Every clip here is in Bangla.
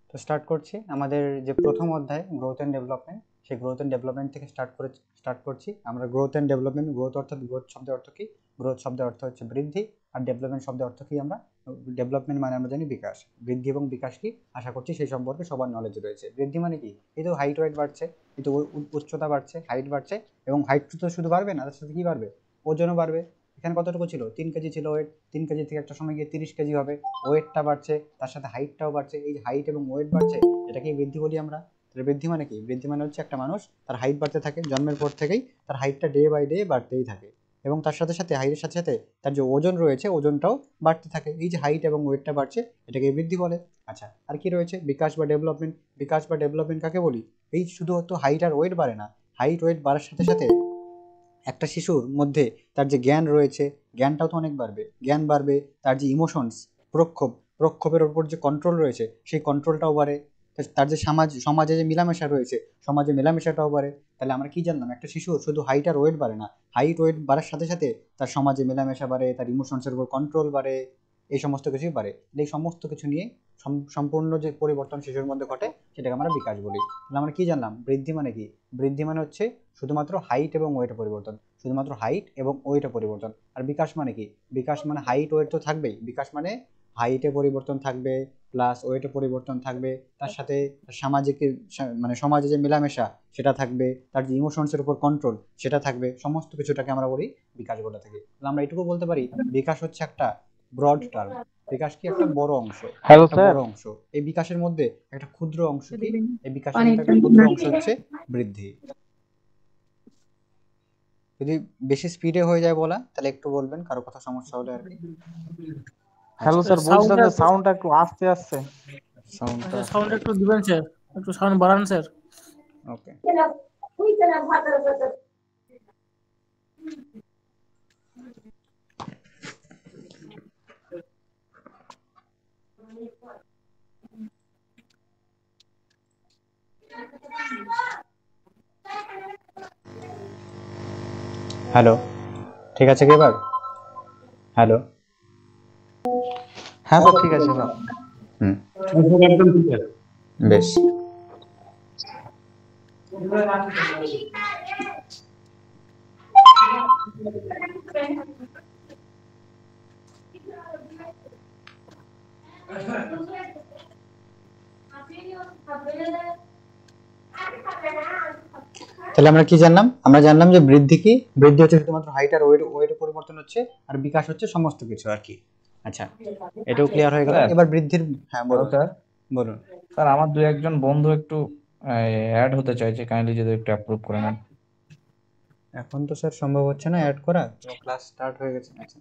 তো স্টার্ট করছি আমাদের যে প্রথম অধ্যায় গ্রোথ এন্ড ডেভেলপমেন্ট, সেই গ্রোথ এন্ড ডেভেলপমেন্ট থেকে স্টার্ট করছি আমরা। গ্রোথ এন্ড ডেভেলপমেন্ট, গ্রোথ অর্থাৎ গ্রোথ শব্দের অর্থ কি? গ্রোথ শব্দের অর্থ হচ্ছে বৃদ্ধি, আর ডেভেলপমেন্ট শব্দের অর্থ কি? আমরা ডেভেলপমেন্ট মানে আমরা জানি বিকাশ। বৃদ্ধি এবং বিকাশ কি আশা করছি সেই সম্পর্কে সবার নলেজ রয়েছে। বৃদ্ধি মানে কি? এই তো হাইট ওয়েট বাড়ছে, এই তো উচ্চতা বাড়ছে, হাইট বাড়ছে, এবং হাইট তো শুধু বাড়বে না, তার সাথে কি বাড়বে? ওজনও বাড়বে। এখানে কতটুকু ছিল? 3 কেজি ছিল ওয়েট, 3 কেজি থেকে একটা সময় গিয়ে 30 কেজি হবে। ওয়েটটা বাড়ছে, তার সাথে হাইটটাও বাড়ছে। এই যে হাইট এবং ওয়েট বাড়ছে, এটাকেই বৃদ্ধি বলি আমরা। তাহলে বৃদ্ধি মানে কি? বৃদ্ধি মানে হচ্ছে একটা মানুষ তার হাইট বাড়তে থাকে, জন্মের পর থেকেই তার হাইটটা ডে বাই ডে বাড়তেই থাকে, এবং তার সাথে সাথে হাইটের সাথে সাথে তার যে ওজন রয়েছে ওজনটাও বাড়তে থাকে। এই যে হাইট এবং ওয়েটটা বাড়ছে, এটাকে বৃদ্ধি বলে। আচ্ছা, আর কি রয়েছে? বিকাশ বা ডেভেলপমেন্ট। বিকাশ বা ডেভেলপমেন্ট কাকে বলি? এই শুধুমাত্র হাইট আর ওয়েট বাড়ে না, হাইট ওয়েট বাড়ার সাথে সাথে একটা শিশুর মধ্যে তার যে জ্ঞান রয়েছে, জ্ঞানটাও তো অনেক বাড়বে। জ্ঞান বাড়বে, তার যে ইমোশনস, প্রক্ষোভের ওপর যে কন্ট্রোল রয়েছে, সেই কন্ট্রোলটাও বাড়ে। তার যে সমাজে যে মেলামেশা রয়েছে, সমাজে মেলামেশাটাও বাড়ে। তাহলে আমরা কি জানলাম? একটা শিশুর শুধু হাইট আর ওয়েট বাড়ে না, হাইট ওয়েট বাড়ার সাথে সাথে তার সমাজে মেলামেশা বাড়ে, তার ইমোশনসের উপর কন্ট্রোল বাড়ে, এই সমস্ত কিছুই বাড়ে। এই সমস্ত কিছু নিয়ে সম্পূর্ণ যে পরিবর্তন শিশুর মধ্যে ঘটে, সেটাকে আমরা বিকাশ বলি। তাহলে আমরা কি জানলাম? বৃদ্ধি মানে কি? বৃদ্ধি মানে হচ্ছে শুধুমাত্র হাইট এবং ওয়েটের পরিবর্তন, শুধুমাত্র হাইট এবং ওয়েটের পরিবর্তন। আর বিকাশ মানে কি? বিকাশ মানে হাইট ওয়েট তো থাকবেই, বিকাশ মানে হাইটে পরিবর্তন থাকবে, প্লাস ওয়েটে পরিবর্তন থাকবে, তার সাথে সামাজিক মানে সমাজে যে মেলামেশা সেটা থাকবে, তার যে ইমোশনসের উপর কন্ট্রোল সেটা থাকবে। সমস্ত কিছুটাকে আমরা বলি বিকাশ বলে থাকি। তাহলে আমরা এটুকু বলতে পারি, বিকাশ হচ্ছে একটা ব্রড টার্ম। বিকাশ কি? একটা বড় অংশ, হ্যালো একটা স্যার। বড় অংশ। এই বিকাশের মধ্যে একটা ক্ষুদ্র অংশ কি? এই বিকাশের মধ্যে একটা ক্ষুদ্র অংশ হচ্ছে বৃদ্ধি। যদি বেশি স্পিডে হয়ে যায় বলা, তাহলে একটু বলবেন, কারো কথা সমস্যা হলে আর কি। হ্যালো আচ্ছা, স্যার, বলছিলাম যে সাউন্ডটা একটু আস্তে আসছে। সাউন্ডটা সাউন্ড একটু দিবেন স্যার, একটু সাউন্ড বাড়ান স্যার। ওকে। হ্যালো, ঠিক আছে কি এবার? হ্যালো। হ্যাঁ স্যার, ঠিক আছে স্যার। হুম, একদম ঠিক আছে। বেশ। তাহলে আমরা কি জানলাম? আমরা জানলাম যে বৃদ্ধি কি? বৃদ্ধি হচ্ছে শুধুমাত্র হাইট আর ওয়েটের পরিবর্তন হচ্ছে, আর বিকাশ হচ্ছে সমস্ত কিছু আর কি। আচ্ছা, এটাও ক্লিয়ার হয়ে গেল। স্যার, এবার বৃদ্ধির, হ্যাঁ হ্যালো বলুন। স্যার। বলুন। স্যার, আমার দু একজন বন্ধু একটু অ্যাড হতে চাইছে, কাইন্ডলি যদি একটু অ্যাপ্রুভ করে নেন। এখন তো স্যার সম্ভব হচ্ছে না অ্যাড করা, তো ক্লাস স্টার্ট হয়ে গেছে। আচ্ছা,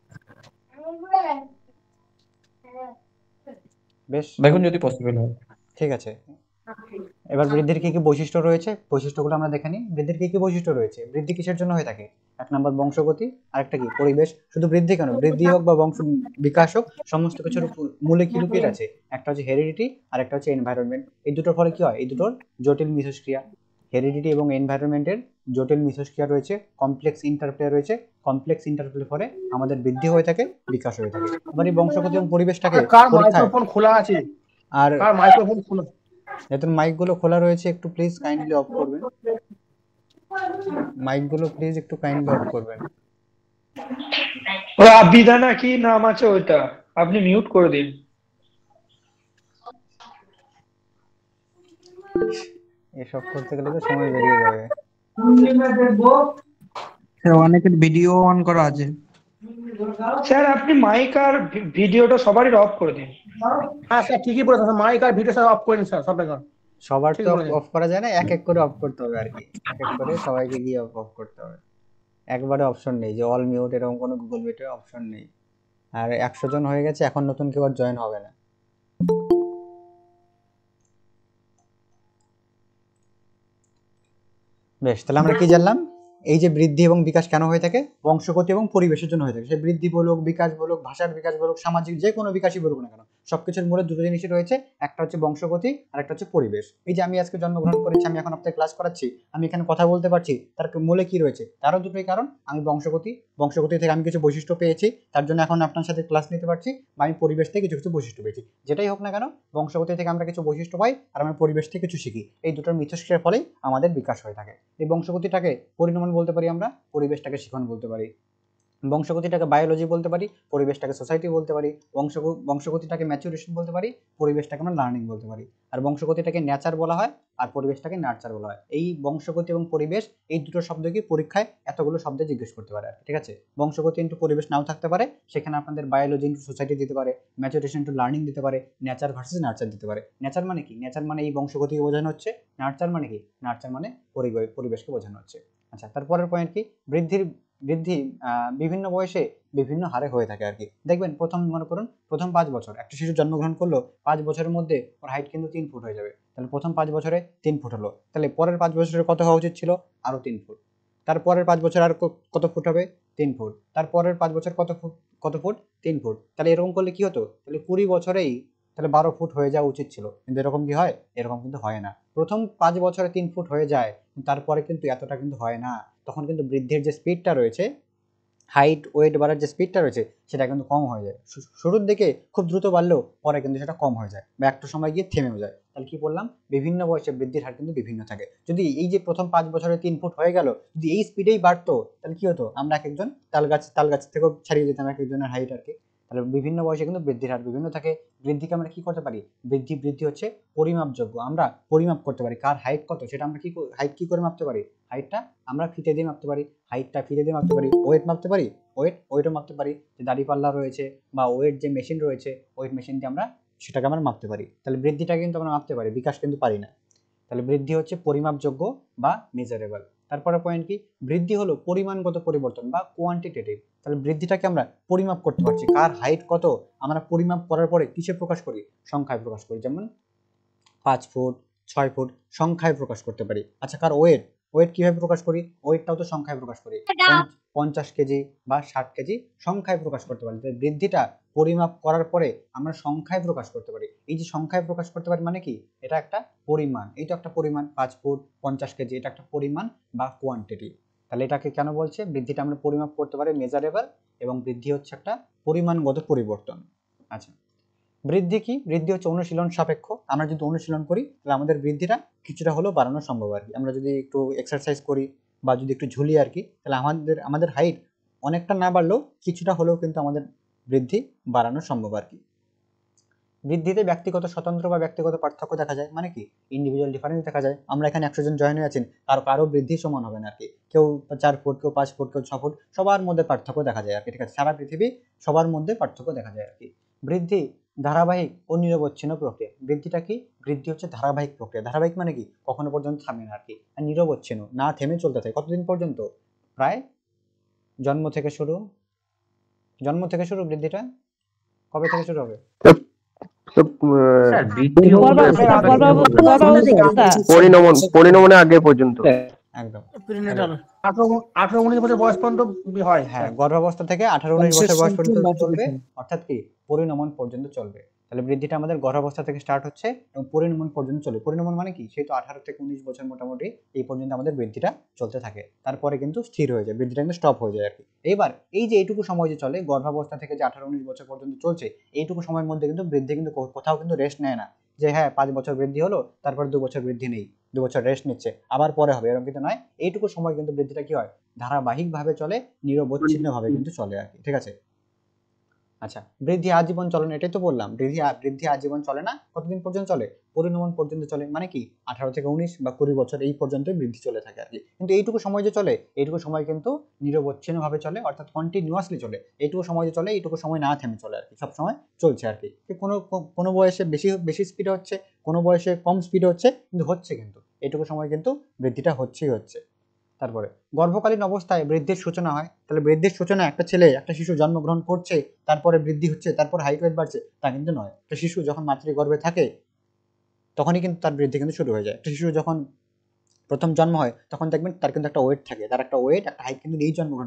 বেশ, দেখুন যদি পসিবল হয়। ঠিক আছে। এবার বৃদ্ধির কি কি বৈশিষ্ট্য রয়েছে, বৈশিষ্ট্যগুলো আমরা দেখে নিই। বৃদ্ধির কি কি বৈশিষ্ট্য রয়েছে? বৃদ্ধি কিসের জন্য হয়ে থাকে? 1 নম্বর বংশগতি, আরেকটা কি? পরিবেশ। শুধু বৃদ্ধি কেন, বৃদ্ধি হোক বা বংশ বিকাশ হোক, সমস্ত কিছুর মূলে কি লুকিয়ে আছে? একটা হচ্ছে হেরিডিটি, আর একটা হচ্ছে এনভায়রনমেন্ট। এই দুটোর ফলে কি হয়? এই দুটোর জটিল মিথস্ক্রিয়া। হেরিডিটি এবং এনভায়রনমেন্টের জটিল মিথস্ক্রিয়া রয়েছে, কমপ্লেক্স ইন্টারপ্লে রয়েছে। কমপ্লেক্স ইন্টারপ্লে ফলে আমাদের বৃদ্ধি হয়ে থাকে, বিকাশ হয়ে থাকে। এবার এই বংশগতি এবং পরিবেশটাকে কার পরীক্ষায়, মাইক্রোফোন খোলা আছে? আর কার মাইক্রোফোন খোলা? যাদের মাইকগুলো খোলা রয়েছে একটু প্লিজ কাইন্ডলি অফ করবেন। মাইকগুলো প্লিজ একটু কাইন্ডলি অফ করবেন। ও আবিদা না কি নাম আছে ওইটা, আপনি মিউট করে দিন। এসব করতে গেলে তো সময় বেরিয়ে যাবে। অনেকের ভিডিও অন করা আছে। স্যার আপনি মাইক আর ভিডিওটা সবারই অফ করে দিন। হ্যাঁ স্যার, ঠিকই বলেছেন, মাইক আর ভিডিও সব অফ করে দিন স্যার, সব বেকার। সবার ঠিক তো বলেছেন। অফ করা যায় না, এক এক করে অফ করতে হবে আর কি। এক এক করে সবাইকে গিয়ে অফ করতে হবে। একবারে অপশন নেই যে অল মিউট, এরকম কোনো গুগল মিটে অপশন নেই। আর 100 জন হয়ে গেছে, এখন নতুন কেউ আর জয়েন হবে না। বেশ, তাহলে আমরা কি জানলাম? এই যে বৃদ্ধি এবং বিকাশ কেন হয়ে থাকে? বংশগতি এবং পরিবেশের জন্য হয়ে থাকে। সে বৃদ্ধি বলুক, বিকাশ বলুক, ভাষার বিকাশ বলুক, সামাজিক যে কোনো বিকাশই বলুক না কেন, সবকিছুর মূলে দুটো জিনিসই রয়েছে, একটা হচ্ছে বংশগতি আর একটা হচ্ছে পরিবেশ। এই যে আমি আজকে জন্মগ্রহণ করেছি, আমি এখন আপনাদের ক্লাস করাচ্ছি, আমি এখানে কথা বলতে পারছি, তার মূলে কি রয়েছে? তারও দুটোই কারণ, আমি বংশগতি থেকে আমি কিছু বৈশিষ্ট্য পেয়েছি, তার জন্য এখন আপনার সাথে ক্লাস নিতে পারছি, বা আমি পরিবেশ থেকে কিছু কিছু বৈশিষ্ট্য পেয়েছি। যেটাই হোক না কেন, বংশগতি থেকে আমরা কিছু বৈশিষ্ট্য পাই আর আমরা পরিবেশ থেকে কিছু শিখি। এই দুটোর মিথস্ক্রিয়ার ফলেই আমাদের বিকাশ হয়ে থাকে। এই বংশগতিটাকে পরিণমন বলতে পারি আমরা, পরিবেশটাকে শিখন বলতে পারি। বংশগতিটাকে বায়োলজি বলতে পারি, পরিবেশটাকে সোসাইটি বলতে পারি। বংশগতিটাকে ম্যাচুরেশন বলতে পারি, পরিবেশটাকে আমরা লার্নিং বলতে পারি। আর বংশগতিটাকে নেচার বলা হয় আর পরিবেশটাকে নার্চার বলা হয়। এই বংশগতি এবং পরিবেশ, এই দুটো শব্দকে পরীক্ষায় এতগুলো শব্দে জিজ্ঞেস করতে পারে আর কি, ঠিক আছে। বংশগতি ইন্টু পরিবেশ নাও থাকতে পারে, সেখানে আপনাদের বায়োলজি ইন্টু সোসাইটি দিতে পারে, ম্যাচুরেশন ইন্টু লার্নিং দিতে পারে, নেচার ভার্সেস নার্চার দিতে পারে। নেচার মানে কি? নেচার মানে এই বংশগতিকে বোঝানো হচ্ছে। নার্চার মানে কি? নার্চার মানে পরিবেশকে বোঝানো হচ্ছে। আচ্ছা, তারপরের পয়েন্ট কি? বৃদ্ধি বিভিন্ন বয়সে বিভিন্ন হারে হয়ে থাকে আর কি। দেখবেন প্রথম মনে করুন প্রথম 5 বছর একটা শিশু জন্মগ্রহণ করলো, 5 বছরের মধ্যে ওর হাইট কিন্তু 3 ফুট হয়ে যাবে। তাহলে প্রথম 5 বছরে 3 ফুট হলো, তাহলে পরের 5 বছরে কত হওয়া উচিত ছিল? আরো 3 ফুট। তারপরের 5 বছর আর কত ফুট হবে? 3 ফুট। তারপরের 5 বছর কত ফুট? 3 ফুট। তাহলে এরকম করলে কি হতো? তাহলে 20 বছরেই তাহলে 12 ফুট হয়ে যাওয়া উচিত ছিল, কিন্তু এরকম কি হয়? এরকম কিন্তু হয় না। প্রথম 5 বছরে 3 ফুট হয়ে যায়, তারপরে কিন্তু এতটা কিন্তু হয় না। তখন কিন্তু বৃদ্ধির যে স্পিডটা রয়েছে, হাইট ওয়েট বাড়ার যে স্পিডটা রয়েছে, সেটা কিন্তু কম হয়ে যায়। শুরুর দিকে খুব দ্রুত বাড়লেও পরে কিন্তু সেটা কম হয়ে যায় বা একটা সময় গিয়ে থেমেও যায়। তাহলে কি বললাম? বিভিন্ন বয়সে বৃদ্ধির হার কিন্তু বিভিন্ন থাকে। যদি এই যে প্রথম 5 বছরে 3 ফুট হয়ে গেল, যদি এই স্পিডেই বাড়তো, তাহলে কি হতো? আমরা এক একজন তাল গাছ থেকেও ছাড়িয়ে যেতাম এক একজনের হাইট আর কি। তাহলে বিভিন্ন বয়সে কিন্তু বৃদ্ধির হার বিভিন্ন থাকে। বৃদ্ধিকে আমরা কি করতে পারি? বৃদ্ধি হচ্ছে পরিমাপযোগ্য। আমরা পরিমাপ করতে পারি কার হাইট কত, সেটা আমরা হাইট কি করে মাপতে পারি? হাইটটা আমরা ফিতে দিয়ে মাপতে পারি, হাইটটা ফিতে দিয়ে মাপতে পারি। ওয়েট মাপতে পারি, ওয়েটও মাপতে পারি, যে দাড়িপাল্লা রয়েছে বা ওয়েট যে মেশিন রয়েছে, ওয়েট মেশিন দিয়ে আমরা সেটাকে আমরা মাপতে পারি। তাহলে বৃদ্ধিটা কিন্তু আমরা মাপতে পারি, বিকাশ কিন্তু পারি না। তাহলে বৃদ্ধি হচ্ছে পরিমাপযোগ্য বা মেজারেবল। তারপরে পয়েন্ট কি? বৃদ্ধি হলো পরিমাণগত পরিবর্তন বা কোয়ান্টিটেটিভ। তাহলে বৃদ্ধিটাকে আমরা পরিমাপ করতে পারছি, কার হাইট কত আমরা পরিমাপ করার পরে কিসে প্রকাশ করি? সংখ্যায় প্রকাশ করি। যেমন 5 ফুট, 6 ফুট সংখ্যায় প্রকাশ করতে পারি। আচ্ছা, কার ওয়েট কিভাবে প্রকাশ করি? ওয়েটটাও তো সংখ্যায় প্রকাশ করি। 50 কেজি বা 60 কেজি সংখ্যায় প্রকাশ করতে পারি। তাই বৃদ্ধিটা পরিমাপ করার পরে আমরা সংখ্যায় প্রকাশ করতে পারি। এই যে সংখ্যায় প্রকাশ করতে পারি মানে কি? এটা একটা পরিমাণ, এই তো একটা পরিমাণ, 5 ফুট 50 কেজি, এটা একটা পরিমাণ বা কোয়ান্টিটি। তাহলে এটাকে কেন বলছে? বৃদ্ধিটা আমরা পরিমাপ করতে পারি, মেজারেবল, এবং বৃদ্ধি হচ্ছে একটা পরিমাণগত পরিবর্তন। আচ্ছা, বৃদ্ধি কি? বৃদ্ধি হচ্ছে অনুশীলন সাপেক্ষ। আমরা যদি অনুশীলন করি, তাহলে আমাদের বৃদ্ধিটা কিছুটা হলেও বাড়ানো সম্ভব আর কি। আমরা যদি একটু এক্সারসাইজ করি বা যদি একটু ঝুলি আর কি, তাহলে আমাদের হাইট অনেকটা না বাড়লেও কিছুটা হলেও কিন্তু আমাদের বৃদ্ধি বাড়ানো সম্ভব আর কি। বৃদ্ধিতে ব্যক্তিগত স্বতন্ত্র বা ব্যক্তিগত পার্থক্য দেখা যায়, মানে কি? ইন্ডিভিজুয়াল ডিফারেন্স দেখা যায়। আমরা এখানে 100 জন জয়েন হয়ে আছেন, কারো বৃদ্ধি সমান হবে না আর কি। কেউ 4 ফুট, কেউ 5 ফুট, কেউ 6 ফুট, সবার মধ্যে পার্থক্য দেখা যায় আর কি, ঠিক আছে। সারা পৃথিবী সবার মধ্যে পার্থক্য দেখা যায় আর কি। বৃদ্ধি ধারাবাহিক ও নিরবচ্ছিন্ন প্রক্রিয়া। বৃদ্ধিটা কি? বৃদ্ধি হচ্ছে ধারাবাহিক প্রক্রিয়া। ধারাবাহিক মানে কি? কখনো পর্যন্ত থামে না আর কি। আর নিরবচ্ছিন্ন, না থেমে চলতে থাকে। কতদিন পর্যন্ত? প্রায় জন্ম থেকে শুরু বৃদ্ধিটা কবে থেকে শুরু হবে? স্যার বৃদ্ধি পরিণমনে আগে পর্যন্ত একদম প্রিনেটাল 18-19 বছর বয়স পর্যন্ত হয়। হ্যাঁ, গর্ভাবস্থা থেকে 18-19 বছর বয়স পর্যন্ত চলবে, অর্থাৎ কি পরিণমন পর্যন্ত চলবে। তাহলে বৃদ্ধিটা আমাদের গর্ভাবস্থা থেকে স্টার্ট হচ্ছে এবং পরিণমন পর্যন্ত চলে। পরিণমন মানে কি? সেই তো 18 থেকে 19 বছর মোটামুটি এই পর্যন্ত আমাদের বৃদ্ধিটা চলতে থাকে। তারপরে কিন্তু স্থির হয়ে যায়, বৃদ্ধিটা কিন্তু স্টপ হয়ে যায় আর কি। এইবার এই যে এইটুকু সময় যে চলে, গর্ভাবস্থা থেকে যে 18-19 বছর পর্যন্ত চলছে, এইটুকু সময়ের মধ্যে কিন্তু বৃদ্ধি কিন্তু কোথাও কিন্তু রেস্ট নেয় না, যে হ্যাঁ 5 বছর বৃদ্ধি হলো, তারপর 2 বছর বৃদ্ধি নেই, 2 বছর রেস্ট নিচ্ছে, আবার পরে হবে, এরকম কিন্তু নয়। এইটুকু সময় কিন্তু বৃদ্ধিটা কি হয়? ধারাবাহিকভাবে চলে, নিরবচ্ছিন্নভাবে কিন্তু চলে আর কি, ঠিক আছে। আচ্ছা, বৃদ্ধি আজীবন চলে না, এটাই তো বললাম। বৃদ্ধি আজীবন চলে না। কতদিন পর্যন্ত চলে? পরিণমন পর্যন্ত চলে, মানে কি 18 থেকে 19 বা 20 বছর এই পর্যন্তই বৃদ্ধি চলে থাকে আর কি। কিন্তু এইটুকু সময় যে চলে, এইটুকু সময় কিন্তু নিরবচ্ছিন্নভাবে চলে, অর্থাৎ কন্টিনিউয়াসলি চলে। এইটুকু সময় যে চলে, এইটুকু সময় না থেমে চলে আর কি, সব সময় চলছে আর কি। কোনো বয়সে বেশি স্পিডে হচ্ছে, কোনো বয়সে কম স্পিডে হচ্ছে, কিন্তু এইটুকু সময় কিন্তু বৃদ্ধিটা হচ্ছে। তারপরে গর্ভকালীন অবস্থায় বৃদ্ধির সূচনা হয়। তাহলে বৃদ্ধির সূচনা একটা শিশু জন্মগ্রহণ করছে, তারপরে বৃদ্ধি হচ্ছে, তারপর হাইট ওয়েট বাড়ছে, তা কিন্তু নয়। একটা শিশু যখন মাতৃগর্ভে থাকে তখনই কিন্তু তার বৃদ্ধি কিন্তু শুরু হয়ে যায়। একটা শিশু যখন প্রথম জন্ম হয় তখন দেখবেন তার কিন্তু একটা ওয়েট থাকে, তার একটা ওয়েট একটা হাইট কিন্তু নিয়েই জন্মগ্রহণ করে।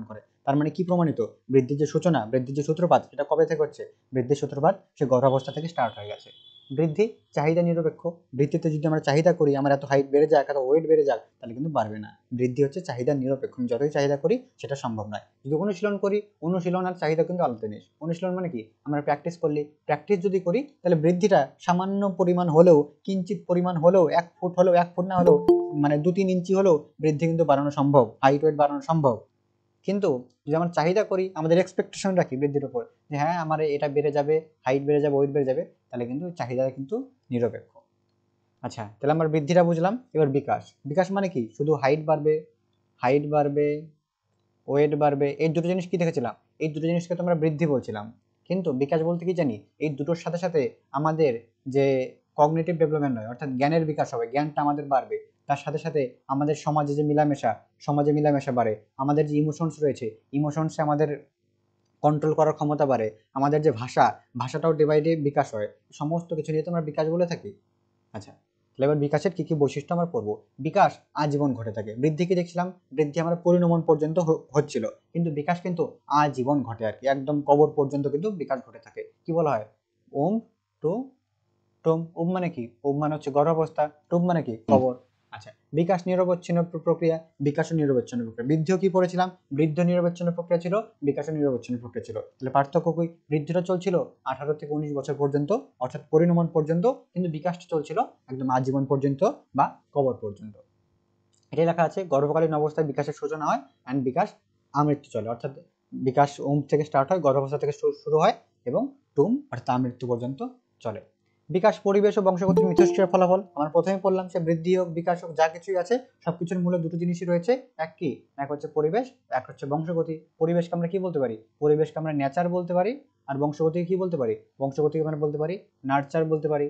তার মানে কি প্রমাণিত? বৃদ্ধির যে সূচনা, বৃদ্ধির যে সূত্রপাত, সেটা কবে থেকে হচ্ছে? বৃদ্ধির সূত্রপাত সে গর্ভাবস্থা থেকে স্টার্ট হয়ে গেছে। বৃদ্ধি চাহিদা নিরপেক্ষ। বৃদ্ধিতে যদি আমরা চাহিদা করি আমার এত হাইট বেড়ে যাক, এত ওয়েট বেড়ে যাক, তাহলে কিন্তু বাড়বে না। বৃদ্ধি হচ্ছে চাহিদা নিরপেক্ষ। আমি যতই চাহিদা করি সেটা সম্ভব নয়। যদি অনুশীলন করি, অনুশীলন আর চাহিদা কিন্তু আলাদা জিনিস। অনুশীলন মানে কি? আমরা প্র্যাকটিস করলে, প্র্যাকটিস যদি করি তাহলে বৃদ্ধিটা সামান্য পরিমাণ হলেও, কিঞ্চিত পরিমাণ হলেও, 1 ফুট হলেও, 1 ফুট না হলেও, মানে 2-3 ইঞ্চি হলেও বৃদ্ধি কিন্তু বাড়ানো সম্ভব, হাইট ওয়েট বাড়ানো সম্ভব। কিন্তু যদি আমরা চাহিদা করি, আমাদের এক্সপেকটেশন রাখি বৃদ্ধির উপর, যে হ্যাঁ আমার এটা বেড়ে যাবে, হাইট বেড়ে যাবে, ওয়েট বেড়ে যাবে, তাহলে কিন্তু চাহিদা কিন্তু নিরপেক্ষ। আচ্ছা, তাহলে আমরা বৃদ্ধিটা বুঝলাম। এবার বিকাশ। বিকাশ মানে কি? শুধু হাইট বাড়বে, ওয়েট বাড়বে, এই দুটো জিনিস কি দেখেছিলাম? এই দুটো জিনিসকে তো আমরা বৃদ্ধি বলছিলাম। কিন্তু বিকাশ বলতে কি জানি? এই দুটোর সাথে সাথে আমাদের যে কগনিটিভ ডেভেলপমেন্ট নয়, অর্থাৎ জ্ঞানের বিকাশ হবে, জ্ঞানটা আমাদের বাড়বে। তার সাথে সাথে আমাদের সমাজে যে মিলামেশা বাড়ে, আমাদের যে ইমোশনস রয়েছে, ইমোশনসে আমাদের কন্ট্রোল করার ক্ষমতা বাড়ে, আমাদের যে ভাষাটাও ডে বাই ডে বিকাশ হয়। সমস্ত কিছু নিয়ে তো আমরা বিকাশ বলে থাকি। আচ্ছা, তাহলে এবার বিকাশের কি কি বৈশিষ্ট্য আমরা পড়বো। বিকাশ আজীবন ঘটে থাকে। বৃদ্ধি কি দেখছিলাম? বৃদ্ধি আমরা পরিণমন পর্যন্ত হচ্ছিল, কিন্তু বিকাশ কিন্তু আজীবন ঘটে আর কি, একদম কবর পর্যন্ত কিন্তু বিকাশ ঘটে থাকে। কি বলা হয়? ওম টু টোম। ওম মানে কি? ওম মানে হচ্ছে গর্ভাবস্থা, টোম মানে কি? কবর। আচ্ছা, বিকাশ নিরবচ্ছিন্ন প্রক্রিয়া, বিকাশও নিরবচ্ছিন্ন প্রক্রিয়া। বৃদ্ধিও কি পড়েছিলাম? বৃদ্ধি নিরবচ্ছিন্ন প্রক্রিয়া ছিল, বিকাশও নিরবচ্ছিন্ন প্রক্রিয়া ছিল। তাহলে পার্থক্য কি? বৃদ্ধিটা চলছিল 18 থেকে 19 বছর পর্যন্ত, অর্থাৎ পরিণমন পর্যন্ত, কিন্তু বিকাশটা চলছিল একদম আজীবন পর্যন্ত বা কবর পর্যন্ত। এটাই লেখা আছে, গর্ভকালীন অবস্থায় বিকাশের সূচনা হয় অ্যান্ড বিকাশ আমৃত্যু চলে, অর্থাৎ বিকাশ ওম থেকে স্টার্ট হয়, গর্ভাবস্থা থেকে শুরু হয় এবং টুম অর্থাৎ আমৃত্যু পর্যন্ত চলে। বিকাশ পরিবেশ ও বংশগতির মিথস্ক্রিয়ার ফলাফল। আমরা প্রথমে পড়লাম সে বৃদ্ধি হোক, বিকাশ হোক, যা কিছুই আছে সবকিছুর মূলে দুটো জিনিসই রয়েছে। এক হচ্ছে পরিবেশ, এক হচ্ছে বংশগতি। পরিবেশকে আমরা কি বলতে পারি? পরিবেশকে আমরা নেচার বলতে পারি। আর বংশগতিকে কি বলতে পারি? বংশগতিকে আমরা বলতে পারি নার্চার বলতে পারি।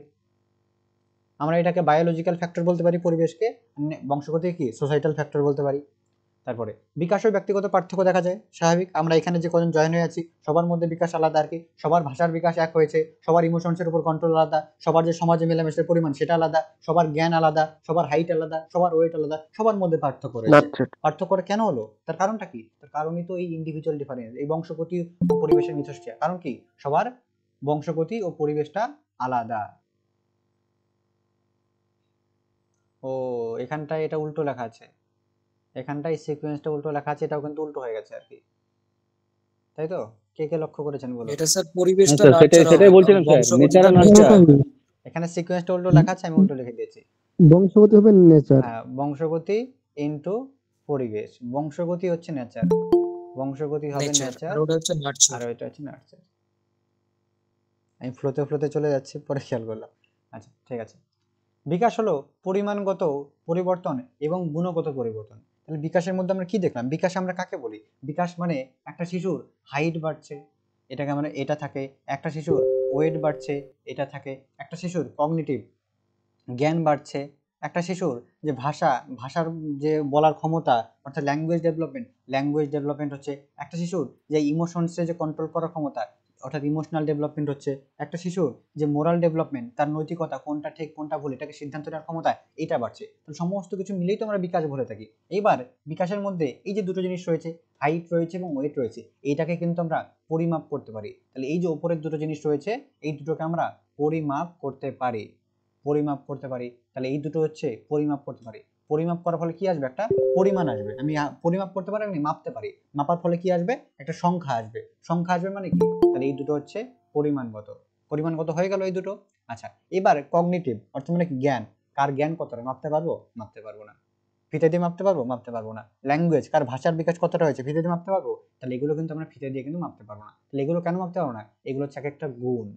আমরা এটাকে বায়োলজিক্যাল ফ্যাক্টর বলতে পারি পরিবেশকে, বংশগতিকে কি সোসাইটাল ফ্যাক্টর বলতে পারি। তারপরে বিকাশ ও ব্যক্তিগত পার্থক্য দেখা যায়, স্বাভাবিক। আমরা এখানে যে কজন জয়েন হয়ে আছি সবার মধ্যে বিকাশ আলাদা আর কি। সবার ভাষার বিকাশ এক হয়েছে, সবার ইমোশনসের উপর কন্ট্রোল আলাদা, সবার যে সমাজে মেলামেশার পরিমাণ সেটা আলাদা, সবার জ্ঞান আলাদা, সবার হাইট আলাদা, সবার ওয়েট আলাদা, সবার মধ্যে পার্থক্য রয়েছে। নাটসেট। পার্থক্যটা কেন হলো? তার কারণটা কি? তার কারণই তো এই ইন্ডিভিজুয়াল ডিফারেন্স, এই বংশগতি ও পরিবেশের মিথস্ক্রিয়া। কারণ কি? সবার বংশগতি ও পরিবেশটা আলাদা। ও, এখানটায় এটা উল্টো লেখা আছে, এখানটায় সিকোয়েন্সটা উল্টো লেখা আছে, এটাও কিন্তু উল্টো হয়ে গেছে আর কি, তাই তো? কে কে লক্ষ্য করেছেন বলো? এটা স্যার পরিবেশটা হ্যাঁ স্যার, সেটাই নার্চার সেটাই হবে, বলছিলাম স্যার, নেচার বংশগতিটা আর নার্চার। নেচার। এখানে সিকোয়েন্সটা উল্টো লেখা আছে, আমি উল্টো লিখে দিয়েছি। বংশগতি হবে নেচার। হ্যাঁ, বংশগতি ইনটু পরিবেশ। বংশগতি হচ্ছে নেচার, বংশগতি হবে নেচার নেচার, আর ওটা হচ্ছে আর নার্চার। ওইটা হচ্ছে নার্চার। আমি ফ্লোতে চলে যাচ্ছি, পরে খেয়াল করলাম। আচ্ছা, ঠিক আছে। বিকাশ হলো পরিমাণগত পরিবর্তন এবং গুণগত পরিবর্তন। তাহলে বিকাশের মধ্যে আমরা কি দেখলাম? বিকাশ আমরা কাকে বলি? বিকাশ মানে একটা শিশুর হাইট বাড়ছে, এটাকে আমরা এটা থাকে। একটা শিশুর ওয়েট বাড়ছে, এটা থাকে। একটা শিশুর কগনিটিভ জ্ঞান বাড়ছে। একটা শিশুর যে ভাষার যে বলার ক্ষমতা, অর্থাৎ ল্যাঙ্গুয়েজ ডেভেলপমেন্ট হচ্ছে। একটা শিশুর যে ইমোশনসে যে কন্ট্রোল করার ক্ষমতা, অর্থাৎ ইমোশনাল ডেভেলপমেন্ট হচ্ছে। একটা শিশুর যে মোরাল ডেভেলপমেন্ট, তার নৈতিকতা, কোনটা ঠিক কোনটা ভুল এটাকে সিদ্ধান্ত নেওয়ার ক্ষমতা, এটা বাড়ছে। তো সমস্ত কিছু মিলেই তো আমরা বিকাশ বলে থাকি। এইবার বিকাশের মধ্যে এই যে দুটো জিনিস রয়েছে, হাইট রয়েছে এবং ওয়েট রয়েছে, এইটাকে কিন্তু আমরা পরিমাপ করতে পারি। তাহলে এই যে উপরের দুটো জিনিস রয়েছে, এই দুটোকে আমরা পরিমাপ করতে পারি। তাহলে এই দুটো হচ্ছে পরিমাপ করতে পারি। পরিমাপ করার ফলে কি আসবে? একটা পরিমাণ আসবে। আমি পরিমাপ করতে পারি, আমি মাপতে পারি। মাপার ফলে কি আসবে? একটা সংখ্যা আসবে মানে কি? তাহলে এই দুটো হচ্ছে পরিমাণগত হয়ে গেল এই দুটো। আচ্ছা, এবার কগনিটিভ অর্থ মানে কি? জ্ঞান। কার জ্ঞান কতটা মাপতে পারবো? মাপতে পারবো না। ফিতে দিয়ে মাপতে পারবো? মাপতে পারবো না। ল্যাঙ্গুয়েজ, কার ভাষার বিকাশ কতটা হয়েছে, ফিতে দিয়ে মাপতে পারবো? তাহলে এগুলো কিন্তু আমরা ফিতে দিয়ে কিন্তু মাপতে পারবো না। তাহলে এগুলো কেন মাপতে পারবো না? এগুলো হচ্ছে এক একটা গুণ।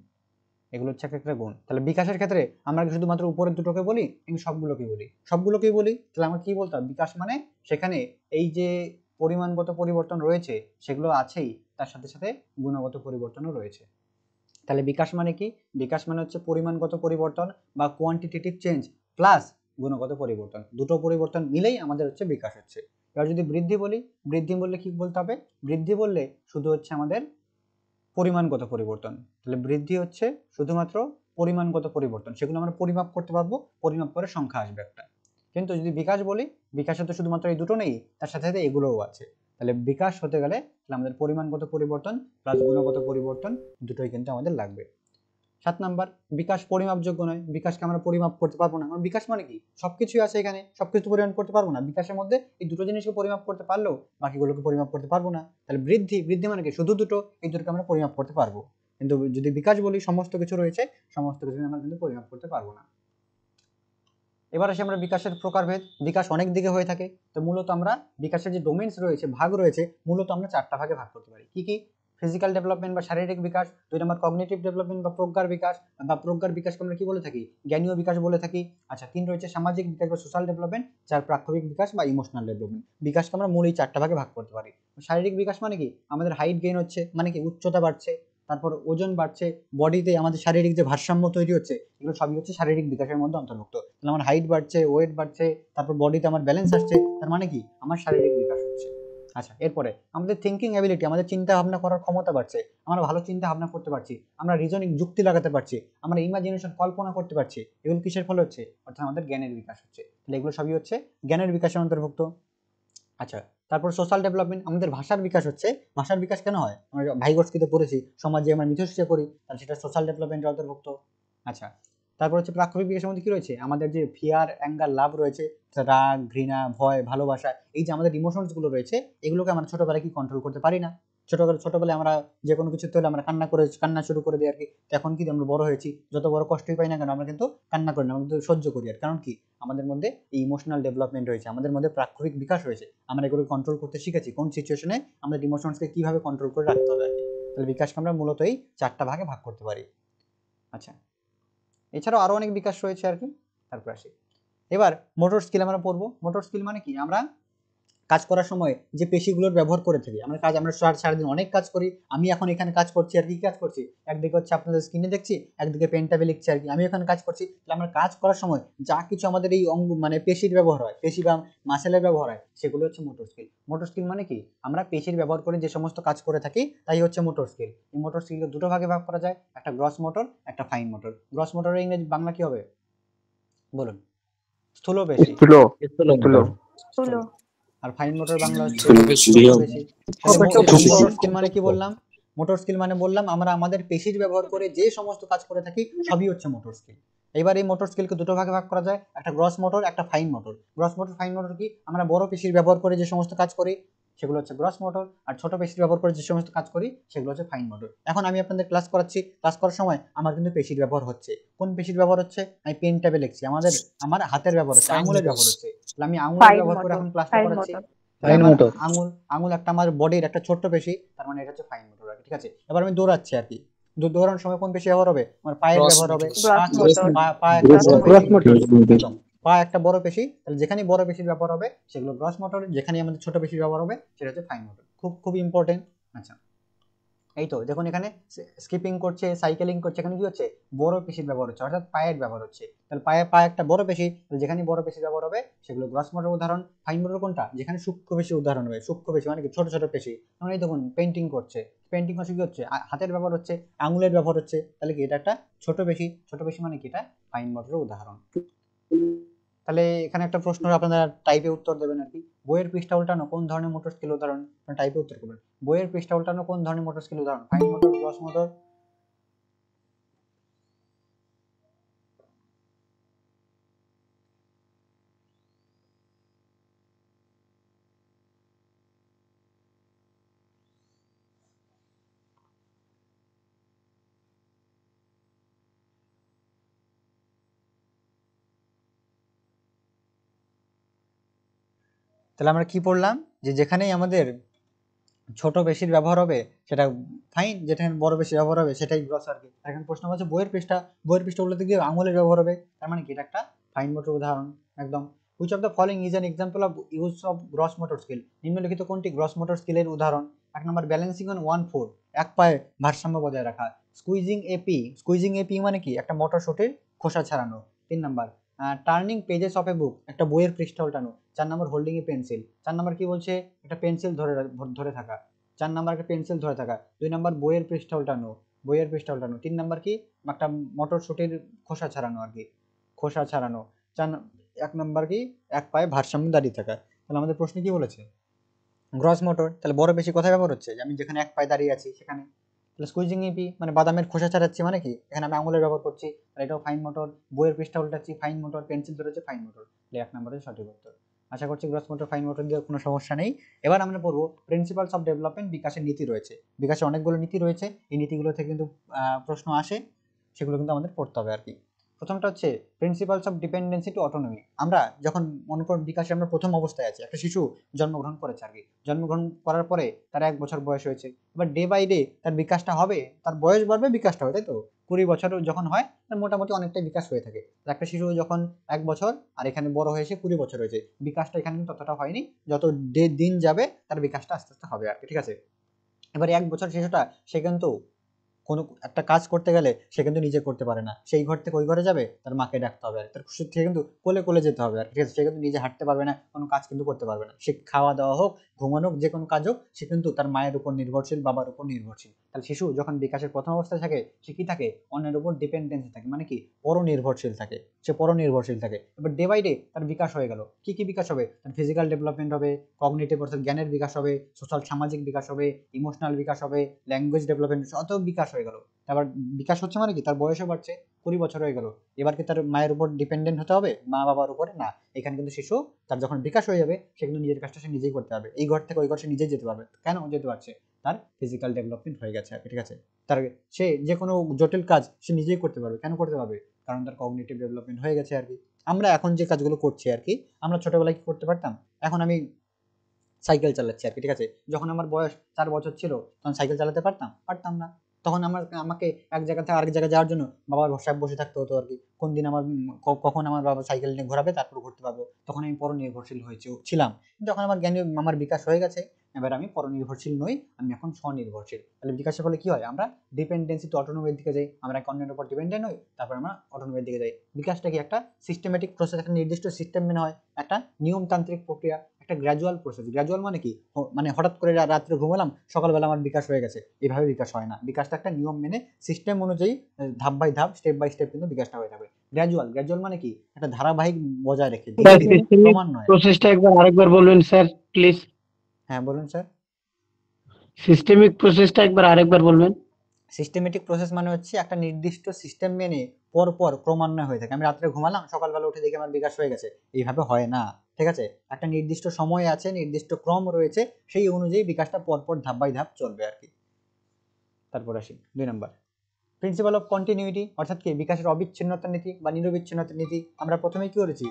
তাহলে বিকাশের ক্ষেত্রে আমরা শুধুমাত্র উপরের দুটোকে বলি, কিন্তু সবগুলোকেই বলি। তাহলে আমরা কি বলতাম? বিকাশ মানে সেখানে এই যে পরিমাণগত পরিবর্তন রয়েছে সেগুলো আছেই, তার সাথে সাথে গুণগত পরিবর্তনও রয়েছে। তাহলে বিকাশ মানে কি? বিকাশ মানে হচ্ছে পরিমাণগত পরিবর্তন বা কোয়ান্টিটেটিভ চেঞ্জ প্লাস গুণগত পরিবর্তন, দুটো পরিবর্তন মিলেই আমাদের হচ্ছে বিকাশ হচ্ছে। এবার যদি বৃদ্ধি বললে কি বলতে হবে? বৃদ্ধি বললে শুধু হচ্ছে আমাদের পরিমাণগত পরিবর্তন। তাহলে বৃদ্ধি হচ্ছে শুধুমাত্র পরিমাণগত পরিবর্তন, সেগুলো আমরা পরিমাপ করতে পারবো, পরিমাপ করে সংখ্যা আসবে একটা। কিন্তু যদি বিকাশ বলি, বিকাশে তো শুধুমাত্র এই দুটো নেই, তার সাথে সাথে এগুলোও আছে। তাহলে বিকাশ হতে গেলে তাহলে আমাদের পরিমাণগত পরিবর্তন প্লাস গুণগত পরিবর্তন দুটোই কিন্তু আমাদের লাগবে। 7 নাম্বার, বিকাশ পরিমাপযোগ্য নয়। বিকাশকে আমরা পরিমাপ করতে পারবো না। কারণ বিকাশ মানে কি, সবকিছুই আছে এখানে, সবকিছু পরিমাপ করতে পারবো না। বিকাশের মধ্যে এই দুটো জিনিসকে পরিমাপ করতে পারলেও বাকিগুলোকে পরিমাপ করতে পারবো না। তাহলে বৃদ্ধি মানে কি, শুধু দুটো, এই দুটোকে আমরা পরিমাপ করতে পারবো। কিন্তু যদি বিকাশ বলি, সমস্ত কিছু রয়েছে, সমস্ত কিছু আমরা কিন্তু পরিমাপ করতে পারবো না। এবার আসি আমরা বিকাশের প্রকারভেদ। বিকাশ অনেক দিকে হয়ে থাকে। তো মূলত আমরা বিকাশের যে ডোমেইনস রয়েছে, ভাগ রয়েছে, মূলত আমরা 4টা ভাগে ভাগ করতে পারি। কি কি? ফিজিক্যাল ডেভেলপমেন্ট বা শারীরিক বিকাশ, 2 নম্বর কগনিটিভ ডেভেলপমেন্ট বা প্রজ্ঞার বিকাশ, বা প্রজ্ঞার বিকাশকে আমরা কি বলে থাকি, জ্ঞানীয় বিকাশ বলে থাকি। আচ্ছা, 3 রয়েছে সামাজিক বিকাশ বা সোশ্যাল ডেভেলপমেন্ট, 4 প্রাক্ষবিক বিকাশ বা ইমোশনাল ডেভেলপমেন্ট। বিকাশকে আমরা মূল এই 4টা ভাগে ভাগ করতে পারি। শারীরিক বিকাশ মানে কি, আমাদের হাইট গেইন হচ্ছে, মানে কি উচ্চতা বাড়ছে, তারপর ওজন বাড়ছে, বডিতে আমাদের শারীরিক যে ভারসাম্য তৈরি হচ্ছে, এগুলো সবই হচ্ছে শারীরিক বিকাশের মধ্যে অন্তর্ভুক্ত। তাহলে আমার হাইট বাড়ছে, ওয়েট বাড়ছে, তারপর বডিতে আমার ব্যালেন্স আসছে, তার মানে কি আমার শারীরিক বিকাশ হচ্ছে। আচ্ছা, এরপরে আমাদের থিঙ্কিং অ্যাবিলিটি, আমাদের চিন্তা ভাবনা করার ক্ষমতা বাড়ছে, আমরা ভালো চিন্তা ভাবনা করতে পারছি, আমরা রিজনিং যুক্তি লাগাতে পারছি, আমরা ইমাজিনেশন কল্পনা করতে পারছি। এগুলো কিসের ফলে হচ্ছে? অর্থাৎ আমাদের জ্ঞানের বিকাশ হচ্ছে। তাহলে এগুলো সবই হচ্ছে জ্ঞানের বিকাশের অন্তর্ভুক্ত। আচ্ছা, তারপর সোশ্যাল ডেভেলপমেন্ট, আমাদের ভাষার বিকাশ হচ্ছে। ভাষার বিকাশ কেন হয়? আমরা ভাইগোটস্কিতে পড়েছি, সমাজে আমরা মিথস্ক্রিয়া করি, তাহলে সেটা সোশ্যাল ডেভেলপমেন্টের অন্তর্ভুক্ত। আচ্ছা, তারপর হচ্ছে প্রাক্ষবিক বিকাশের মধ্যে কি রয়েছে? আমাদের যে ফিয়ার, অ্যাঙ্গার, লাভ রয়েছে, রাগ, ঘৃণা, ভয়, ভালোবাসা, এই যে আমাদের ইমোশনস গুলো রয়েছে, এগুলোকে আমরা ছোটবেলায় কি কন্ট্রোল করতে পারি না? ছোটবেলায় আমরা যে কোনো কিছু হলে আমরা কান্না শুরু করে দিই আর কি। এখন কি আমরা বড় হয়েছি, যত বড় কষ্টই পাই না কেন, আমরা কিন্তু কান্না করি না, আমরা কিন্তু সহ্য করি। আর কারণ কি, আমাদের মধ্যে এই ইমোশনাল ডেভেলপমেন্ট রয়েছে, আমাদের মধ্যে প্রাক্ষবিক বিকাশ রয়েছে, আমরা এগুলো কন্ট্রোল করতে শিখেছি, কোন সিচুয়েশনে আমাদের ইমোশনসকে কিভাবে কন্ট্রোল করে রাখতে হবে আর কি। তাহলে বিকাশকে আমরা মূলত এই 4টা ভাগে ভাগ করতে পারি। আচ্ছা, এছাড়াও আরো অনেক বিকাশ রয়েছে আর কি। তারপর আসি এবার মোটর স্কিল আমরা পড়বো। মোটর স্কিল মানে কি, আমরা কাজ করার সময় যে পেশিগুলোর ব্যবহার করে থাকি, আমরা সারাদিন অনেক কাজ করি। আমি এখন এখানে কাজ করছি আর কি কাজ করছি, একদিকে হচ্ছে আপনাদের স্ক্রিনে দেখছি, একদিকে পেন ট্যাবে লিখছি আর কি, আমি এখানে কাজ করছি। তাহলে আমরা কাজ করার সময় যা কিছু আমাদের এই অঙ্গ মানে পেশির ব্যবহার হয়, পেশি বা মাসেলের ব্যবহার হয়, সেগুলো হচ্ছে মোটর স্কিল। মোটর স্কিল মানে কি, আমরা পেশির ব্যবহার করে যে সমস্ত কাজ করে থাকি, তাই হচ্ছে মোটর স্কিল। এই মোটর স্কিলকে দুটো ভাগে ভাগ করা যায়, একটা গ্রস মোটর, একটা ফাইন মোটর। গ্রস মোটরের ইংরেজি বাংলা কি হবে বলুন? স্থূল পেশি। স্থূল আর ফাইন মোটর বাংলা হচ্ছে স্থূলপেশী। সূক্ষ্মপেশী। তাহলে সূক্ষ্মপেশী। মোটর স্কিল মানে কি বললাম? মোটর স্কিল মানে বললাম আমরা আমাদের পেশির ব্যবহার করে যে সমস্ত কাজ করে থাকি, সবই হচ্ছে মোটর স্কিল। এবার এই মোটর স্কিলকে দুটো ভাগে ভাগ করা যায়, একটা গ্রস মোটর, একটা fine motor. Gross motor, fine motor কি, আমরা বড় পেশির ব্যবহার করে যে সমস্ত কাজ করি, সেগুলো হচ্ছে গ্রস মোটর, আর ছোট পেশির ব্যবহার করে যে সমস্ত কাজ করি, সেগুলো হচ্ছে ফাইন মোটর। এখন আমি আপনাদের ক্লাস করাচ্ছি, ক্লাস করার সময় আমার কিন্তু পেশির ব্যবহার হচ্ছে। কোন পেশির ব্যবহার হচ্ছে? আমি পেন ট্যাবে লিখছি, আমার হাতের ব্যবহার হচ্ছে, আঙুলের ব্যবহার হচ্ছে। তাহলে আমি আঙুলের ব্যবহার করে এখন ক্লাসটা করাচ্ছি। Fine motor. আঙুল একটা আমার বডির একটা ছোট্ট পেশি, তার মানে এটা হচ্ছে ফাইন মোটর। ঠিক আছে, এবার আমি দৌড়াচ্ছি আর কি, দৌড়ানোর সময় কোন পেশি ব্যবহার হবে? আমার পায়ের ব্যবহার হবে। পা একটা বড় গ্রস পেশি, মোটর। একদম পা একটা বড় পেশি। তাহলে যেখানে বড় পেশির ব্যবহার হবে সেগুলো গ্রস মোটর, যেখানে আমাদের ছোট পেশির ব্যবহার হবে সেটা হচ্ছে ফাইন মোটর। খুব ইম্পর্টেন্ট। আচ্ছা, এই তো দেখুন এখানে স্কিপিং করছে, সাইকেলিং করছে, এখানে কি হচ্ছে? বড় পেশির ব্যবহার হচ্ছে, অর্থাৎ পায়ের ব্যবহার হচ্ছে। তাহলে পা একটা বড় পেশি, যেখানে বড় পেশির ব্যবহার হবে সেগুলো গ্রস মোটর উদাহরণ। ফাইন মোটর কোনটা? যেখানে সূক্ষ্ম পেশি উদাহরণ হবে। সূক্ষ্ম পেশি মানে কি? ছোট ছোট পেশি। মানে এই দেখুন পেন্টিং করছে, পেন্টিং করছে কি হচ্ছে? হাতের ব্যবহার হচ্ছে, আঙুলের ব্যবহার হচ্ছে, তাহলে কি এটা একটা ছোট পেশি। ছোট পেশি মানে কি? এটা ফাইন মোটরের উদাহরণ। তাহলে এখানে একটা প্রশ্ন, আপনারা টাইপে উত্তর দেবেন আর কি। বইয়ের পৃষ্ঠা উল্টানো কোন ধরনের মোটর স্কিল উদাহরণ? টাইপে উত্তর করবেন। বইয়ের পৃষ্ঠা উল্টানো কোন ধরনের মোটর স্কিল উদাহরণ? Fine motor, gross motor? তাহলে আমরা কি পড়লাম, যে যেখানেই আমাদের ছোট বেশির ব্যবহার হবে সেটা ফাইন, যেখানে বড় বেশি ব্যবহার হবে সেটাই গ্রস আর কি। এখানে প্রশ্ন হচ্ছে বইয়ের পৃষ্ঠা উল্টাতে গিয়ে আঙুলের ব্যবহার হবে, তার মানে কি এটা একটা ফাইন মোটর উদাহরণ। একদম। Which of the following is an example of use of gross motor skill? নিম্নলিখিত কোনটি গ্রস মোটর স্কিলের উদাহরণ? 1 নম্বর ব্যালেন্সিং অন 1 4, এক পায়ে ভারসাম্য বজায় রাখা। স্কুইজিং এপি মানে কি? একটা মটরশুটির খোসা ছাড়ানো। 3 নম্বর turning pages of a book, একটা বইয়ের পৃষ্ঠা উল্টানো। 4 নম্বর হোল্ডিং এ পেন্সিল, 4 নম্বর কি বলছে? একটা পেন্সিল ধরে থাকা। 4 নম্বর একটা পেন্সিল ধরে থাকা। 2 নম্বর বইয়ের পৃষ্ঠা উল্টানো। 3 নম্বর কি? একটা মটরশুটির খোসা ছাড়ানো আর কি, খোসা ছাড়ানো। 1 নম্বর কি? এক পায়ে ভারসাম্য দাঁড়িয়ে থাকা। তাহলে আমাদের প্রশ্নে কি বলেছে? গ্রস মোটর, তাহলে বড় পেশি কোথায় ব্যবহার হচ্ছে, যে আমি যেখানে এক পায়ে দাঁড়িয়ে আছি সেখানে। তাহলে স্কুইজিং ইপি মানে বাদামের খোসা ছাড়াচ্ছি মানে কি, এখানে আমি আঙুলের ব্যবহার করছি, আর এটাও ফাইন মোটর। বইয়ের পৃষ্ঠা উল্টাচ্ছি, ফাইন মোটর। পেন্সিল ধরেছে, ফাইন মোটর। তাহলে 1 নম্বরের সঠিক উত্তর। আশা করছি গ্রস মোটর ফাইন মোটর দিয়ে কোনো সমস্যা নেই। এবার আমরা পড়বো প্রিন্সিপালস অফ ডেভেলপমেন্ট। বিকাশের নীতি রয়েছে, বিকাশের অনেকগুলো নীতি রয়েছে। এই নীতিগুলো থেকে কিন্তু প্রশ্ন আসে, সেগুলো কিন্তু আমাদের পড়তে হবে আর কি। প্রথমটা হচ্ছে principles of dependency to autonomy. আমরা যখন মনে করুন বিকাশে আমরা প্রথম অবস্থায় আছি, একটা শিশু জন্মগ্রহণ করেছে আর কি। জন্মগ্রহণ করার পরে তার 1 বছর বয়স হয়েছে। এবার ডে বাই ডে তার বিকাশটা হবে, তার বয়স বাড়বে, বিকাশটা হবে, তাই তো? 20 বছর যখন হয় তার মোটামুটি অনেকটাই বিকাশ হয়ে থাকে। একটা শিশু যখন 1 বছর আর এখানে বড় হয়েছে 20 বছর হয়েছে, বিকাশটা এখানে কিন্তু ততটা হয়নি। যত দিন যাবে তার বিকাশটা আস্তে আস্তে হবে আর কি, ঠিক আছে? এবার 1 বছর শিশুটা, সে কিন্তু কোনো একটা কাজ করতে গেলে সে কিন্তু নিজে করতে পারে না। সেই ঘর থেকে ওই ঘরে যাবে, তার মাকে ডাকতে হবে, আর তার সে কিন্তু কোলে কোলে যেতে হবে আর ঠিক আছে। সে কিন্তু নিজে হাঁটতে পারবে না, কোনো কাজ কিন্তু করতে পারবে না। সে খাওয়া দাওয়া হোক, ঘুমানো হোক, যে কোনো কাজ হোক, সে কিন্তু তার মায়ের উপর নির্ভরশীল, বাবার উপর নির্ভরশীল। তাহলে শিশু যখন বিকাশের প্রথম অবস্থায় থাকে, সে কি থাকে, অন্যের উপর ডিপেন্ডেন্সি থাকে, মানে কি পরনির্ভরশীল থাকে, সে পরনির্ভরশীল থাকে। এবার ডে বাই ডে তার বিকাশ হয়ে গেল, কি কি বিকাশ হবে, তার ফিজিক্যাল ডেভেলপমেন্ট হবে, কগনিটিভ অর্থাৎ জ্ঞানের বিকাশ হবে, সোশ্যাল সামাজিক বিকাশ হবে, ইমোশনাল বিকাশ হবে, ল্যাঙ্গুয়েজ ডেভেলপমেন্ট, অত বিকাশ হয়ে গেল। তারপর বিকাশ হচ্ছে মানে কি, তার বয়সও বাড়ছে, 20 বছর হয়ে গেল। এবার কি তার মায়ের উপর ডিপেন্ডেন্ট হতে হবে, মা বাবার উপরে না। এখানে কিন্তু শিশু, তার যখন বিকাশ হয়ে যাবে, সে কিন্তু নিজের কাজটা সে নিজেই করতে পারবে। এই ঘর থেকে ওই ঘর সে নিজেই যেতে পারবে। কেন যেতে পারছে, তার ফিজিক্যাল ডেভেলপমেন্ট হয়ে গেছে আর কি, ঠিক আছে? তার সে যে কোনো জটিল কাজ সে নিজেই করতে পারবে। কেন করতে পারবে, কারণ তার কগনিটিভ ডেভেলপমেন্ট হয়ে গেছে আর কি। আমরা এখন যে কাজগুলো করছি আর কি, আমরা ছোটবেলায় কি করতে পারতাম, এখন আমি সাইকেল চালাচ্ছি আর কি, ঠিক আছে? যখন আমার বয়স 4 বছর ছিল, তখন সাইকেল চালাতে পারতাম, পারতাম না। তখন আমাকে এক জায়গা থেকে আরেক জায়গায় যাওয়ার জন্য বাবার ভরসায় বসে থাকতে হতো আর কি। কোন দিন আমার কখন আমার বাবা সাইকেল নিয়ে ঘোরাবে, তারপর ঘুরতে পারবো। তখন আমি পরনির্ভরশীল ছিলাম। কিন্তু যখন আমার জ্ঞানী, আমার বিকাশ হয়ে গেছে, এবার আমি পরনির্ভরশীল নই, আমি এখন স্বনির্ভরশীল। তাহলে বিকাশের ফলে কি হয়, আমরা ডিপেন্ডেন্সি টু অটোনমির দিকে যাই, আমরা এক অন্যের উপর ডিপেন্ডেন্ট হই, তারপর আমরা অটোনমির দিকে যাই। বিকাশটা কি একটা সিস্টেমেটিক প্রসেস, একটা নির্দিষ্ট সিস্টেম মেনে হয়, একটা নিয়মতান্ত্রিক প্রক্রিয়া, একটা গ্র্যাজুয়াল প্রসেস। গ্র্যাজুয়াল মানে কি, মানে হঠাৎ করে রাত্রে ঘুমালাম, সকালবেলা আমার বিকাশ হয়ে গেছে, এইভাবে বিকাশ হয় না। বিকাশটা একটা নিয়ম মেনে, সিস্টেম অনুযায়ী, ধাপ বাই ধাপ, স্টেপ বাই স্টেপ কিন্তু বিকাশটা হয়ে যাবে। গ্র্যাজুয়াল মানে কি, একটা ধারাবাহিক বজায় রেখে, ধীরে স্যার ধীরে, সিস্টেমিক ক্রমান্বয়ে। প্রসেসটা একবার আরেকবার বলবেন স্যার প্লিজ। হ্যাঁ বলুন স্যার। সিস্টেমিক প্রসেসটা একবার আরেকবার বলবেন। সিস্টেমেটিক প্রসেস মানে হচ্ছে একটা নির্দিষ্ট সিস্টেম মেনে পর পর ক্রমান্বয়ে হয়ে থাকে। আমি রাত্রে ঘুমালাম, সকালবেলা উঠে দেখি আমার বিকাশ হয়ে গেছে, এইভাবে হয় না, ঠিক আছে? একটা নির্দিষ্ট সময় আছে, নির্দিষ্ট ক্রম রয়েছে, সেই অনুযায়ী বিকাশটা পর পর ধাপ বাই ধাপ চলবে আর কি। তারপর আসি 2 নম্বর, প্রিন্সিপাল অফ কন্টিনিউইটি, অর্থাৎ কি বিকাশের অবিচ্ছিন্নতার নীতি বা নিরবিচ্ছিন্নতার নীতি। আমরা প্রথমেই কি করেছি,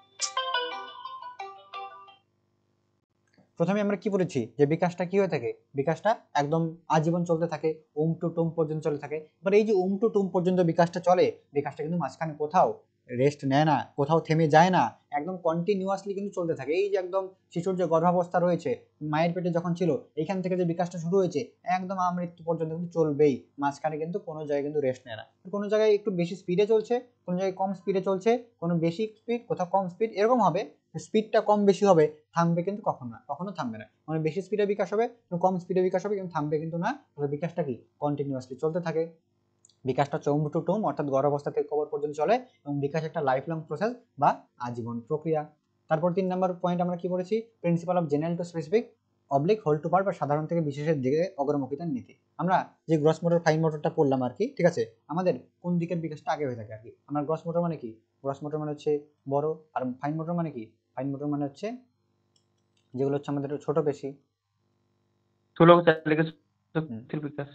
প্রথমে আমরা কি পড়েছি, যে বিকাশটা কি হয়ে থাকে, বিকাশটা একদম আজীবন চলতে থাকে, টু টুম পর্যন্ত চলে থাকে। এবার এই যে টু টুম পর্যন্ত বিকাশটা চলে, বিকাশটা কিন্তু মাঝখানে কোথাও রেস্ট নেয় না, কোথাও থেমে যায় না, একদম কন্টিনিউয়াসলি কিন্তু চলতে থাকে। এই যে একদম শিশুর যে গর্ভাবস্থা রয়েছে, মায়ের পেটে যখন ছিল, এইখান থেকে যে বিকাশটা শুরু হয়েছে, একদম মৃত্যু পর্যন্ত কিন্তু চলবেই। মাঝখানে কিন্তু কোনো জায়গায় কিন্তু রেস্ট নেয় না। কোনো জায়গায় একটু বেশি স্পিডে চলছে, কোনো জায়গায় কম স্পিডে চলছে, কোনো বেশি স্পিড, কোথাও কম স্পিড, এরকম হবে। স্পিডটা কম বেশি হবে, থামবে কিন্তু কখনো না, কখনো থামবে না। মানে বেশি স্পিডে বিকাশ হবে, কম স্পিডে বিকাশ হবে, কিন্তু থামবে কিন্তু না। তবে বিকাশটা কি কন্টিনিউয়াসলি চলতে থাকে। বিকাশটা চৌম টু টুম অর্থাৎ গর্ভাবস্থা থেকে কবর পর্যন্ত চলে, এবং বিকাশ একটা লাইফ লং প্রসেস বা আজীবন প্রক্রিয়া। তারপর 3 নম্বর পয়েন্ট আমরা কি পড়েছি, principle of general to specific oblique whole to part বা সাধারণ থেকে বিশেষের দিকে অগ্রমুখিতার নীতি। আমরা যে গ্রস মোটর ফাইন মোটরটা পড়লাম আর কি, ঠিক আছে? আমাদের কোন দিকের বিকাশটা আগে হয়ে থাকে আর কি। আমরা গ্রস মোটর মানে কি, গ্রস মোটর মানে হচ্ছে বড়, আর ফাইন মোটর মানে কি, ফাইন মোটর মানে হচ্ছে যেগুলো হচ্ছে আমাদের ছোট পেশি। স্থূল চালিকা শক্তির বিকাশ।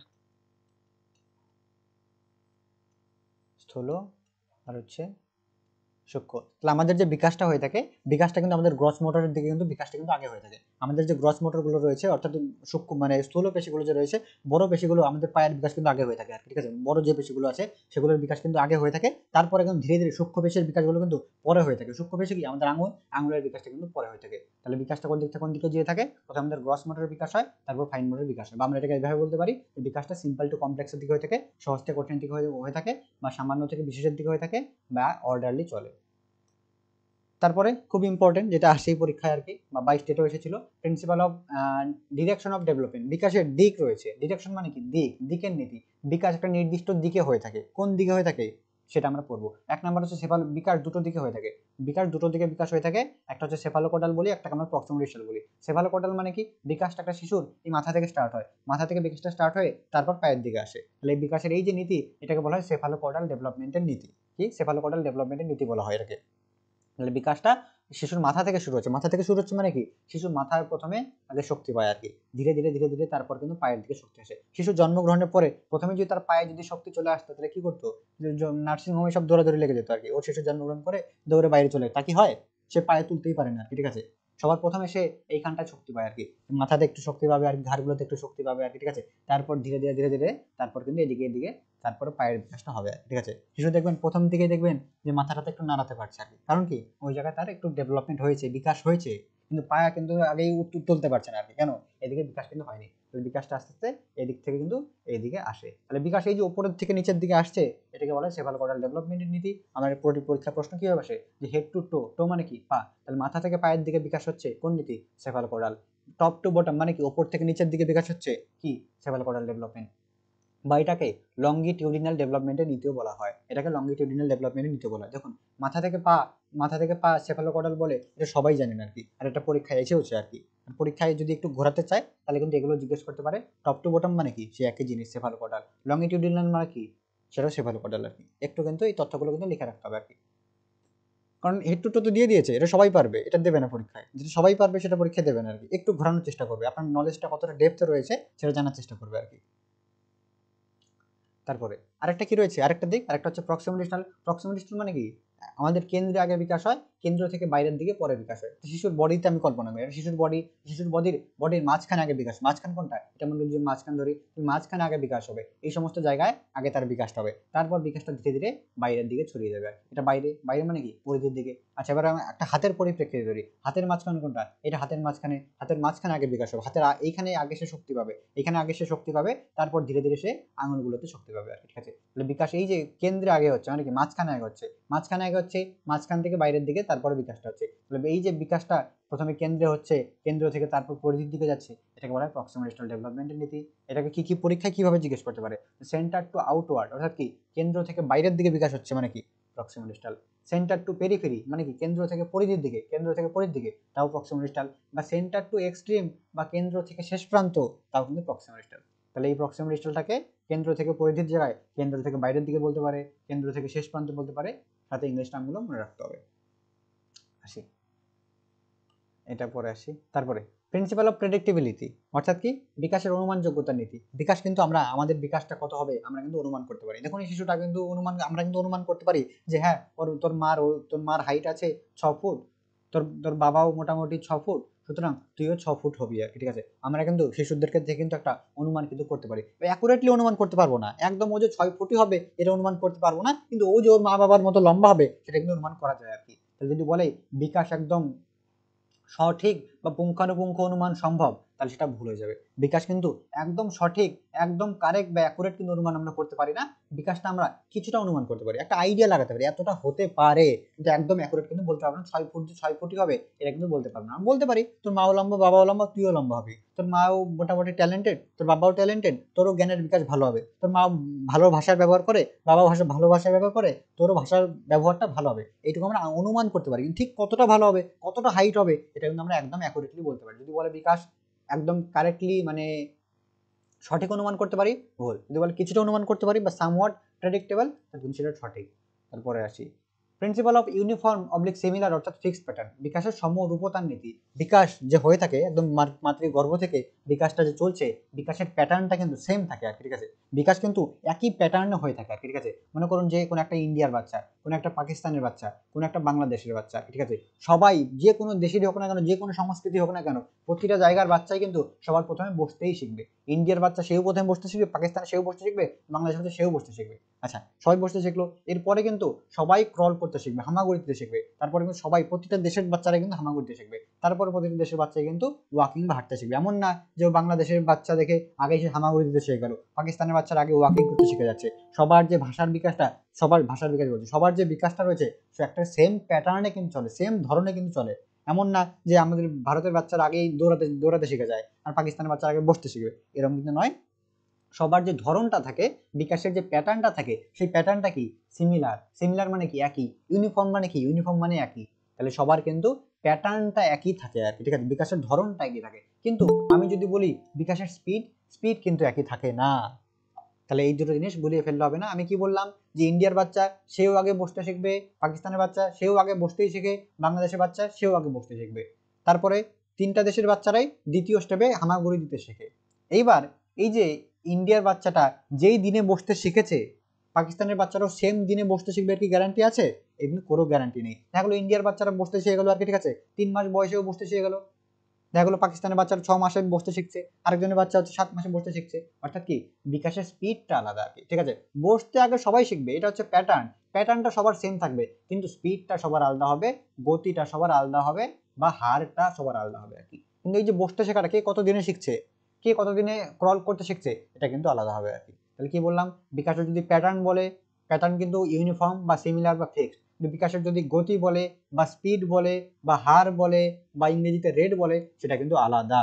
স্থূল আর হচ্ছে সূক্ষ্ম। তাহলে আমাদের যে বিকাশটা হয়ে থাকে, বিকাশটা কিন্তু আমাদের গ্রস মোটরের দিকে কিন্তু বিকাশটা কিন্তু আগে হয়ে থাকে। আমাদের যে গ্রস মোটরগুলো রয়েছে, অর্থাৎ সূক্ষ্ম মানে স্থূল পেশিগুলো যে রয়েছে, বড় পেশিগুলো, আমাদের পায়ের বিকাশ কিন্তু আগে হয়ে থাকে আর কি, ঠিক আছে? বড় যে পেশিগুলো আছে সেগুলোর বিকাশ কিন্তু আগে হয়ে থাকে। তারপরে কিন্তু ধীরে ধীরে সূক্ষ্ম পেশির বিকাশগুলো কিন্তু পরে হয়ে থাকে। সূক্ষ্ম পেশি কি, আমাদের আঙুলের বিকাশটা কিন্তু পরে হয়ে থাকে। তাহলে বিকাশটা কোন দিক থেকে কোন দিকে যেয়ে থাকে, প্রথমে আমাদের গ্রস মোটরের বিকাশ হয়, তারপর ফাইন মোটরের বিকাশ হয়। বা আমরা এটাকে এইভাবে বলতে পারি, যে বিকাশটা সিম্পল টু কমপ্লেক্সের দিকে হয়ে থাকে, সহজ থেকে কঠিন দিকে হয়ে থাকে, বা সামান্য থেকে বিশেষের দিকে হয়ে থাকে, বা অর্ডারলি চলে। তারপরে খুব ইম্পর্টেন্ট, যেটা আসেই পরীক্ষায় আর কি, বা 22 স্টেটও এসেছিল, principle of direction of development. বিকাশের দিক রয়েছে, ডিরেকশন মানে কি, দিকের নীতি। বিকাশ একটা নির্দিষ্ট দিকে হয়ে থাকে, কোন দিকে হয়ে থাকে, সেটা আমরা পড়বো। 1 নাম্বার হচ্ছে বিকাশ দুটো দিকে হয়ে থাকে, বিকাশ দুটো দিকে বিকাশ হয়ে থাকে। একটা হচ্ছে সেফালোকোডাল বলি, একটাকে আমরা প্রক্সিমোডিস্টাল বলি। সেফালোকোডাল মানে কি, বিকাশটা একটা শিশুর এই মাথা থেকে স্টার্ট হয়, মাথা থেকে বিকাশটা স্টার্ট হয়ে তারপর পায়ের দিকে আসে। তাহলে এই বিকাশের এই যে নীতি, এটাকে বলা হয় সেফালোকোডাল ডেভেলপমেন্টের নীতি। কি, সেফালোকোডাল ডেভেলপমেন্টের নীতি বলা হয় এটাকে। তাহলে বিকাশটা শিশুর মাথা থেকে শুরু হচ্ছে, মাথা থেকে শুরু হচ্ছে মানে কি, শিশুর মাথায় প্রথমে আগে শক্তি পায় আর কি, ধীরে ধীরে ধীরে ধীরে তারপর কিন্তু পায়ের দিকে শক্তি আসে। শিশু জন্মগ্রহণের পরে প্রথমে যদি তার পায়ে যদি শক্তি চলে আসতো, তাহলে কি করতো, নার্সিং হোমে সব দৌড়াদৌড়ি লেগে যেত আর কি। ওর শিশু জন্মগ্রহণ করে দৌড়ে বাইরে চলে, তা কি হয়, সে পায়ে তুলতেই পারে না আর কি, ঠিক আছে। সবার প্রথমে সে এইখানটায় শক্তি পায় আর কি, মাথাতে একটু শক্তি পাবে আর ঘাড়গুলোতে একটু শক্তি পাবে আর কি, ঠিক আছে। তারপর ধীরে ধীরে ধীরে ধীরে তারপর কিন্তু এদিকে এদিকে তারপরে পায়ের বিকাশটা হবে, ঠিক আছে। শিশু দেখবেন প্রথম দিকে দেখবেন যে মাথাটাতে একটু নাড়াতে পারছে আর কি, কারণ কি, ওই জায়গায় তার একটু ডেভেলপমেন্ট হয়েছে, বিকাশ হয়েছে, কিন্তু পায়া কিন্তু আগেই তুলতে পারছে না আর কি। কেন, এদিকে বিকাশ কিন্তু হয়নি। বিকাশটা আস্তে আস্তে এদিক থেকে কিন্তু এইদিকে আসে। তাহলে বিকাশ এই যে উপরের থেকে নিচের দিকে আসছে, এটাকে বলা হয় সেফালোকোডাল ডেভেলপমেন্টের নীতি। আমাদের পরীক্ষা প্রশ্ন কিভাবে আসে, যে হেড টু টো, টো মানে কি, পা, তাহলে মাথা থেকে পায়ের দিকে বিকাশ হচ্ছে কোন নীতি, সেফালোকোডাল। টপ টু বটম মানে কি, উপর থেকে নিচের দিকে বিকাশ হচ্ছে কি, সেফালোকোডাল ডেভেলপমেন্ট। বা এটাকে লঙ্গিটিউডিনাল ডেভেলপমেন্টের নীতিও বলা হয়, এটাকে লঙ্গিটিউডিনাল ডেভেলপমেন্টের নীতি বলা হয়। দেখুন, মাথা থেকে পা সেফালোকোডাল বলে, এটা সবাই জানেন আর কি, আর এটা পরীক্ষায় এসেওছে আর কি। আর পরীক্ষায় যদি একটু ঘোরাতে চায়, তাহলে কিন্তু এগুলো জিজ্ঞেস করতে পারে। টপ টু বটম মানে কি, সে একই জিনিস, সেফালোকোডাল। লঙ্গিটিউডিনাল মানে কি, সেটাও সেফালোকোডাল আর কি। একটু কিন্তু এই তথ্যগুলো কিন্তু লিখে রাখতে হবে আর কি, কারণ হেড টু টো তো দিয়ে দিয়েছে, এটা সবাই পারবে, এটা দেবে না পরীক্ষায়। যেটা সবাই পারবে সেটা পরীক্ষা দেবে না আর কি, একটু ঘোরানোর চেষ্টা করবে, আপনার নলেজটা কতটা ডেপথে রয়েছে সেটা জানার চেষ্টা করবে আর কি। তারপরে আরেকটা কি রয়েছে, আরেকটা দিক, আরেকটা হচ্ছে প্রক্সিমোডিস্টাল। প্রক্সিমোডিস্টাল মানে কি, আমাদের কেন্দ্রে আগে বিকাশ হয়, কেন্দ্র থেকে বাইরের দিকে পরে বিকাশ হয়। শিশুর বডিতে আমি কল্পনা করি, শিশুর বডির মাঝখানে আগে বিকাশ, মাঝখান কোনটা, এটা মনে করি যে মাঝখান ধরি, মাঝখানে আগে বিকাশ হবে, এই সমস্ত জায়গায় আগে তার বিকাশটা হবে, তারপর বিকাশটা ধীরে ধীরে বাইরের দিকে ছড়িয়ে যাবে। এটা বাইরে, বাইরে মানে কি, পরিধির দিকে। আচ্ছা, এবার আমি একটা হাতের পরিপ্রেক্ষিতে ধরি, হাতের মাঝখানে কোনটা, এটা হাতের মাঝখানে আগে বিকাশ হবে, হাতের এইখানে আগে সে শক্তি পাবে, এখানে আগে সে শক্তি পাবে, তারপর ধীরে ধীরে সে আঙুলগুলোতে শক্তি পাবে আর কি, ঠিক আছে। তাহলে বিকাশ এই যে কেন্দ্রে আগে হচ্ছে মানে কি, মাঝখানে আগে হচ্ছে, মাঝখান থেকে বাইরের দিকে তারপরে বিকাশটা হচ্ছে। তাহলে এই যে বিকাশটা প্রথমে কেন্দ্রে হচ্ছে, কেন্দ্র থেকে তারপর পরিধির দিকে যাচ্ছে, এটাকে বলা হয় প্রক্সিমোডিস্টাল ডেভেলপমেন্টের নীতি। এটাকে কি পরীক্ষায় কিভাবে জিজ্ঞেস করতে পারে, সেন্টার টু আউটওয়ার্ড, অর্থাৎ কি, কেন্দ্র থেকে বাইরের দিকে বিকাশ হচ্ছে মানে কি, প্রক্সিমোডিস্টাল। সেন্টার টু পেরিফেরি মানে কি, কেন্দ্র থেকে পরিধির দিকে, তাও প্রক্সিমোডিস্টাল। বা সেন্টার টু এক্সট্রিম বা কেন্দ্র থেকে শেষ প্রান্ত, তাও কিন্তু প্রক্সিমোডিস্টাল। তাহলে এই প্রক্সিমোডিস্টালটাকে কেন্দ্র থেকে পরিধির জায়গায়, কেন্দ্র থেকে বাইরের দিকে বলতে পারে, কেন্দ্র থেকে শেষ প্রান্ত বলতে পারে, সাথে ইংলিশ নামগুলো মনে রাখতে হবে। আসি, এটা পরে আসি। তারপরে প্রিন্সিপাল অফ প্রেডিক্টেবিলিটি, অর্থাৎ কি, বিকাশের অনুমানযোগ্যতার নীতি। বিকাশ কিন্তু আমাদের বিকাশটা কত হবে আমরা কিন্তু অনুমান করতে পারি। দেখুন, এই শিশুটা কিন্তু আমরা কিন্তু অনুমান করতে পারি যে হ্যাঁ, তোর মার হাইট আছে 6 ফুট, তোর বাবাও মোটামুটি 6 ফুট, সুতরাং তুইও 6 ফুট হবি আর কি, ঠিক আছে। আমরা কিন্তু শিশুদেরকে দেখে কিন্তু একটা অনুমান কিন্তু করতে পারি, অ্যাকুরেটলি অনুমান করতে পারবো না, একদম ও যে 6 ফুটই হবে এটা অনুমান করতে পারবো না, কিন্তু ও যে ওর মা বাবার মতো লম্বা হবে সেটা কিন্তু অনুমান করা যায় আর কি। তাহলে যদি বলে বিকাশ একদম সঠিক বা পুঙ্খানুপুঙ্খ অনুমান সম্ভব, তাহলে সেটা ভুল হয়ে যাবে। বিকাশ কিন্তু একদম সঠিক, একদম কারেক্ট বা অ্যাকুরেট কিন্তু অনুমান আমরা করতে পারি না। বিকাশটা আমরা কিছুটা অনুমান করতে পারি, একটা আইডিয়া লাগাতে পারি, এতটা হতে পারে, কিন্তু একদম অ্যাকুরেট কিন্তু বলতে পারবো না। 6 ফুট যে 6 ফুটই হবে এটা কিন্তু বলতে পারবো না। আমি বলতে পারি তোর মাও লম্বা, বাবাও লম্বা, তুইও লম্বা হবি, তোর মাও মোটামুটি ট্যালেন্টেড, তোর বাবাও ট্যালেন্টেড, তোরও জ্ঞানের বিকাশ ভালো হবে, তোর মা ভালো ভাষার ব্যবহার করে, বাবা ভালো ভাষার ব্যবহার করে, তোরও ভাষার ব্যবহারটা ভালো হবে, এইটুকু আমরা অনুমান করতে পারি। কিন্তু ঠিক কতটা ভালো হবে, কতটা হাইট হবে, এটা কিন্তু আমরা একদম অ্যাকুরেটলি বলতে পারি। যদি বলে বিকাশ একদম কারেক্টলি মানে সঠিক অনুমান করতে পারি, ভুল। যদি বলে কিছুটা অনুমান করতে পারি বা সামওয়াট প্রেডিক্টেবল, তাহলে সেটা সঠিক। তারপরে আসি principle of uniform oblique similar, অর্থাৎ ফিক্সড প্যাটার্ন। বিকাশের সমরূপতার নীতি। বিকাশ যে হয়ে থাকে একদম মাতৃগর্ভ থেকে বিকাশটা যে চলছে, বিকাশের প্যাটার্নটা কিন্তু সেম থাকে আর কি, ঠিক আছে। বিকাশ কিন্তু একই প্যাটার্নে হয়ে থাকে আর কি, ঠিক আছে। মনে করুন যে কোনো একটা ইন্ডিয়ার বাচ্চা, কোনো একটা পাকিস্তানের বাচ্চা, কোনো একটা বাংলাদেশের বাচ্চা, ঠিক আছে, সবাই যে কোনো দেশেরই হোক না কেন, যে কোনো সংস্কৃতি হোক না কেন, প্রতিটা জায়গার বাচ্চাই কিন্তু সবার প্রথমে বসতেই শিখবে। ইন্ডিয়ার বাচ্চা সেও প্রথমে বসতে শিখবে, পাকিস্তানে সেও বসতে শিখবে, বাংলাদেশের বাচ্চা সেও বসতে শিখবে। আচ্ছা, সবাই বসতে শিখলো, এরপরে কিন্তু সবাই ক্রল করতে শিখবে, হামাগুড়ি দিতে শিখবে। তারপরে কিন্তু সবাই, প্রতিটা দেশের বাচ্চারা কিন্তু হামাগুড়ি দিতে শিখবে। তারপরে প্রতিটা দেশের বাচ্চাই কিন্তু ওয়াকিং বা হাঁটতে শিখবে। এমন না যে বাংলাদেশের বাচ্চা দেখে আগে সে হামাগুড়ি দিতে শিখে গেল, পাকিস্তানের বাচ্চারা আগে ওয়াকিং করতে শিখে যাচ্ছে। সবার যে ভাষার বিকাশটা, সবার যে বিকাশটা রয়েছে, সে একটা সেম প্যাটার্নে কিন্তু চলে, সেম ধরনে কিন্তু চলে। এমন না যে আমাদের ভারতের বাচ্চারা আগেই দৌড়াতে শিখে যায় আর পাকিস্তানের বাচ্চারা আগে বসতে শিখবে, এরকম কিন্তু নয়। সবার যে ধরনটা থাকে, বিকাশের যে প্যাটার্নটা থাকে, সেই প্যাটার্নটা কি সিমিলার। সিমিলার মানে কি একই, ইউনিফর্ম মানে কি ইউনিফর্ম মানে একই। তাহলে সবার কিন্তু প্যাটার্নটা একই থাকে আর কি, ঠিক আছে, বিকাশের ধরনটা একই থাকে। কিন্তু আমি যদি বলি বিকাশের স্পিড, স্পিড কিন্তু একই থাকে না। তাহলে এই দুটো জিনিস গুলিয়ে ফেললে হবে না। আমি কি বললাম যে ইন্ডিয়ার বাচ্চা সেও আগে বসতে শিখবে, পাকিস্তানের বাচ্চা সেও আগে বসতেই শিখে, বাংলাদেশের বাচ্চা সেও আগে বসতে শিখবে, তারপরে তিনটা দেশের বাচ্চারাই দ্বিতীয় স্টেপে হামাগুড়ি দিতে শেখে। এইবার এই যে ইন্ডিয়ার বাচ্চাটা যেই দিনে বসতে শিখেছে, পাকিস্তানের বাচ্চারাও সেম দিনে বসতে শিখবে, কি গ্যারান্টি আছে? এগুলো কোনো গ্যারান্টি নেই। দেখা গেলো ইন্ডিয়ার বাচ্চারা বসতে শিখে গেলো আর কি, ঠিক আছে, 3 মাস বয়সেও বসতে শিখে গেলো। দেখা গেলো পাকিস্তানের বাচ্চারা 6 মাসে বসতে শিখছে, আরেকজনের বাচ্চা হচ্ছে 7 মাসে বসতে শিখছে। অর্থাৎ কি বিকাশের স্পিডটা আলাদা আর কি, ঠিক আছে। বসতে আগে সবাই শিখবে, এটা হচ্ছে প্যাটার্ন, প্যাটার্নটা সবার সেম থাকবে, কিন্তু স্পিডটা সবার আলাদা হবে, গতিটা সবার আলাদা হবে, বা হারটা সবার আলাদা হবে আর কি। কিন্তু এই যে বসতে শেখাটা কে কত দিনে শিখছে, কে কত দিনে ক্রল করতে শিখছে, এটা কিন্তু আলাদা হবে আর কি। তাহলে কি বললাম, বিকাশের যদি প্যাটার্ন বলে, প্যাটার্ন কিন্তু ইউনিফর্ম বা সিমিলার বা ফিক্সড। বিকাশের যদি গতি বলে বা স্পিড বলে বা হার বলে বা ইংরেজিতে রেট বলে, সেটা কিন্তু আলাদা।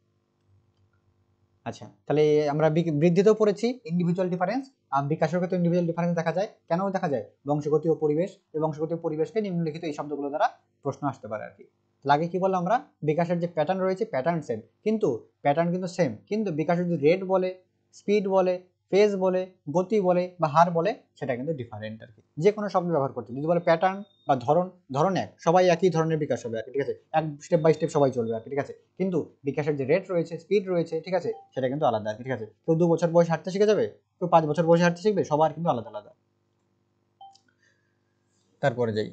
আচ্ছা, তাহলে আমরা বৃদ্ধিতেও পড়েছি ইন্ডিভিজুয়াল ডিফারেন্স, আর বিকাশের ক্ষেত্রে ইন্ডিভিজুয়াল ডিফারেন্স দেখা যায়। কেন দেখা যায়? বংশগতি ও পরিবেশ। এই বংশগতি ও পরিবেশকে নিম্নলিখিত এই শব্দগুলো দ্বারা প্রশ্ন আসতে পারে আর কি। লাগে কি বললাম আমরা, বিকাশের যে প্যাটার্ন রয়েছে প্যাটার্ন সেম, কিন্তু প্যাটার্ন কিন্তু সেম, কিন্তু বিকাশের যদি রেট বলে, স্পিড বলে, ফেজ বলে, গতি বলে বা হার বলে, সেটা কিন্তু ডিফারেন্ট আর কি। যে কোনো শব্দ ব্যবহার করতে, যদি বলে প্যাটার্ন বা ধরন, ধরন এক, সবাই একই ধরনের বিকাশ হবে আর কি, ঠিক আছে, এক স্টেপ বাই স্টেপ সবাই চলবে আর কি, ঠিক আছে। কিন্তু বিকাশের যে রেট রয়েছে, স্পিড রয়েছে, ঠিক আছে, সেটা কিন্তু আলাদা আর কি, ঠিক আছে। কেউ 2 বছর বয়সে হাঁটতে শিখে যাবে, কেউ 5 বছর বয়সে হাঁটতে শিখবে, সবার কিন্তু আলাদা আলাদা। তারপরে যাই,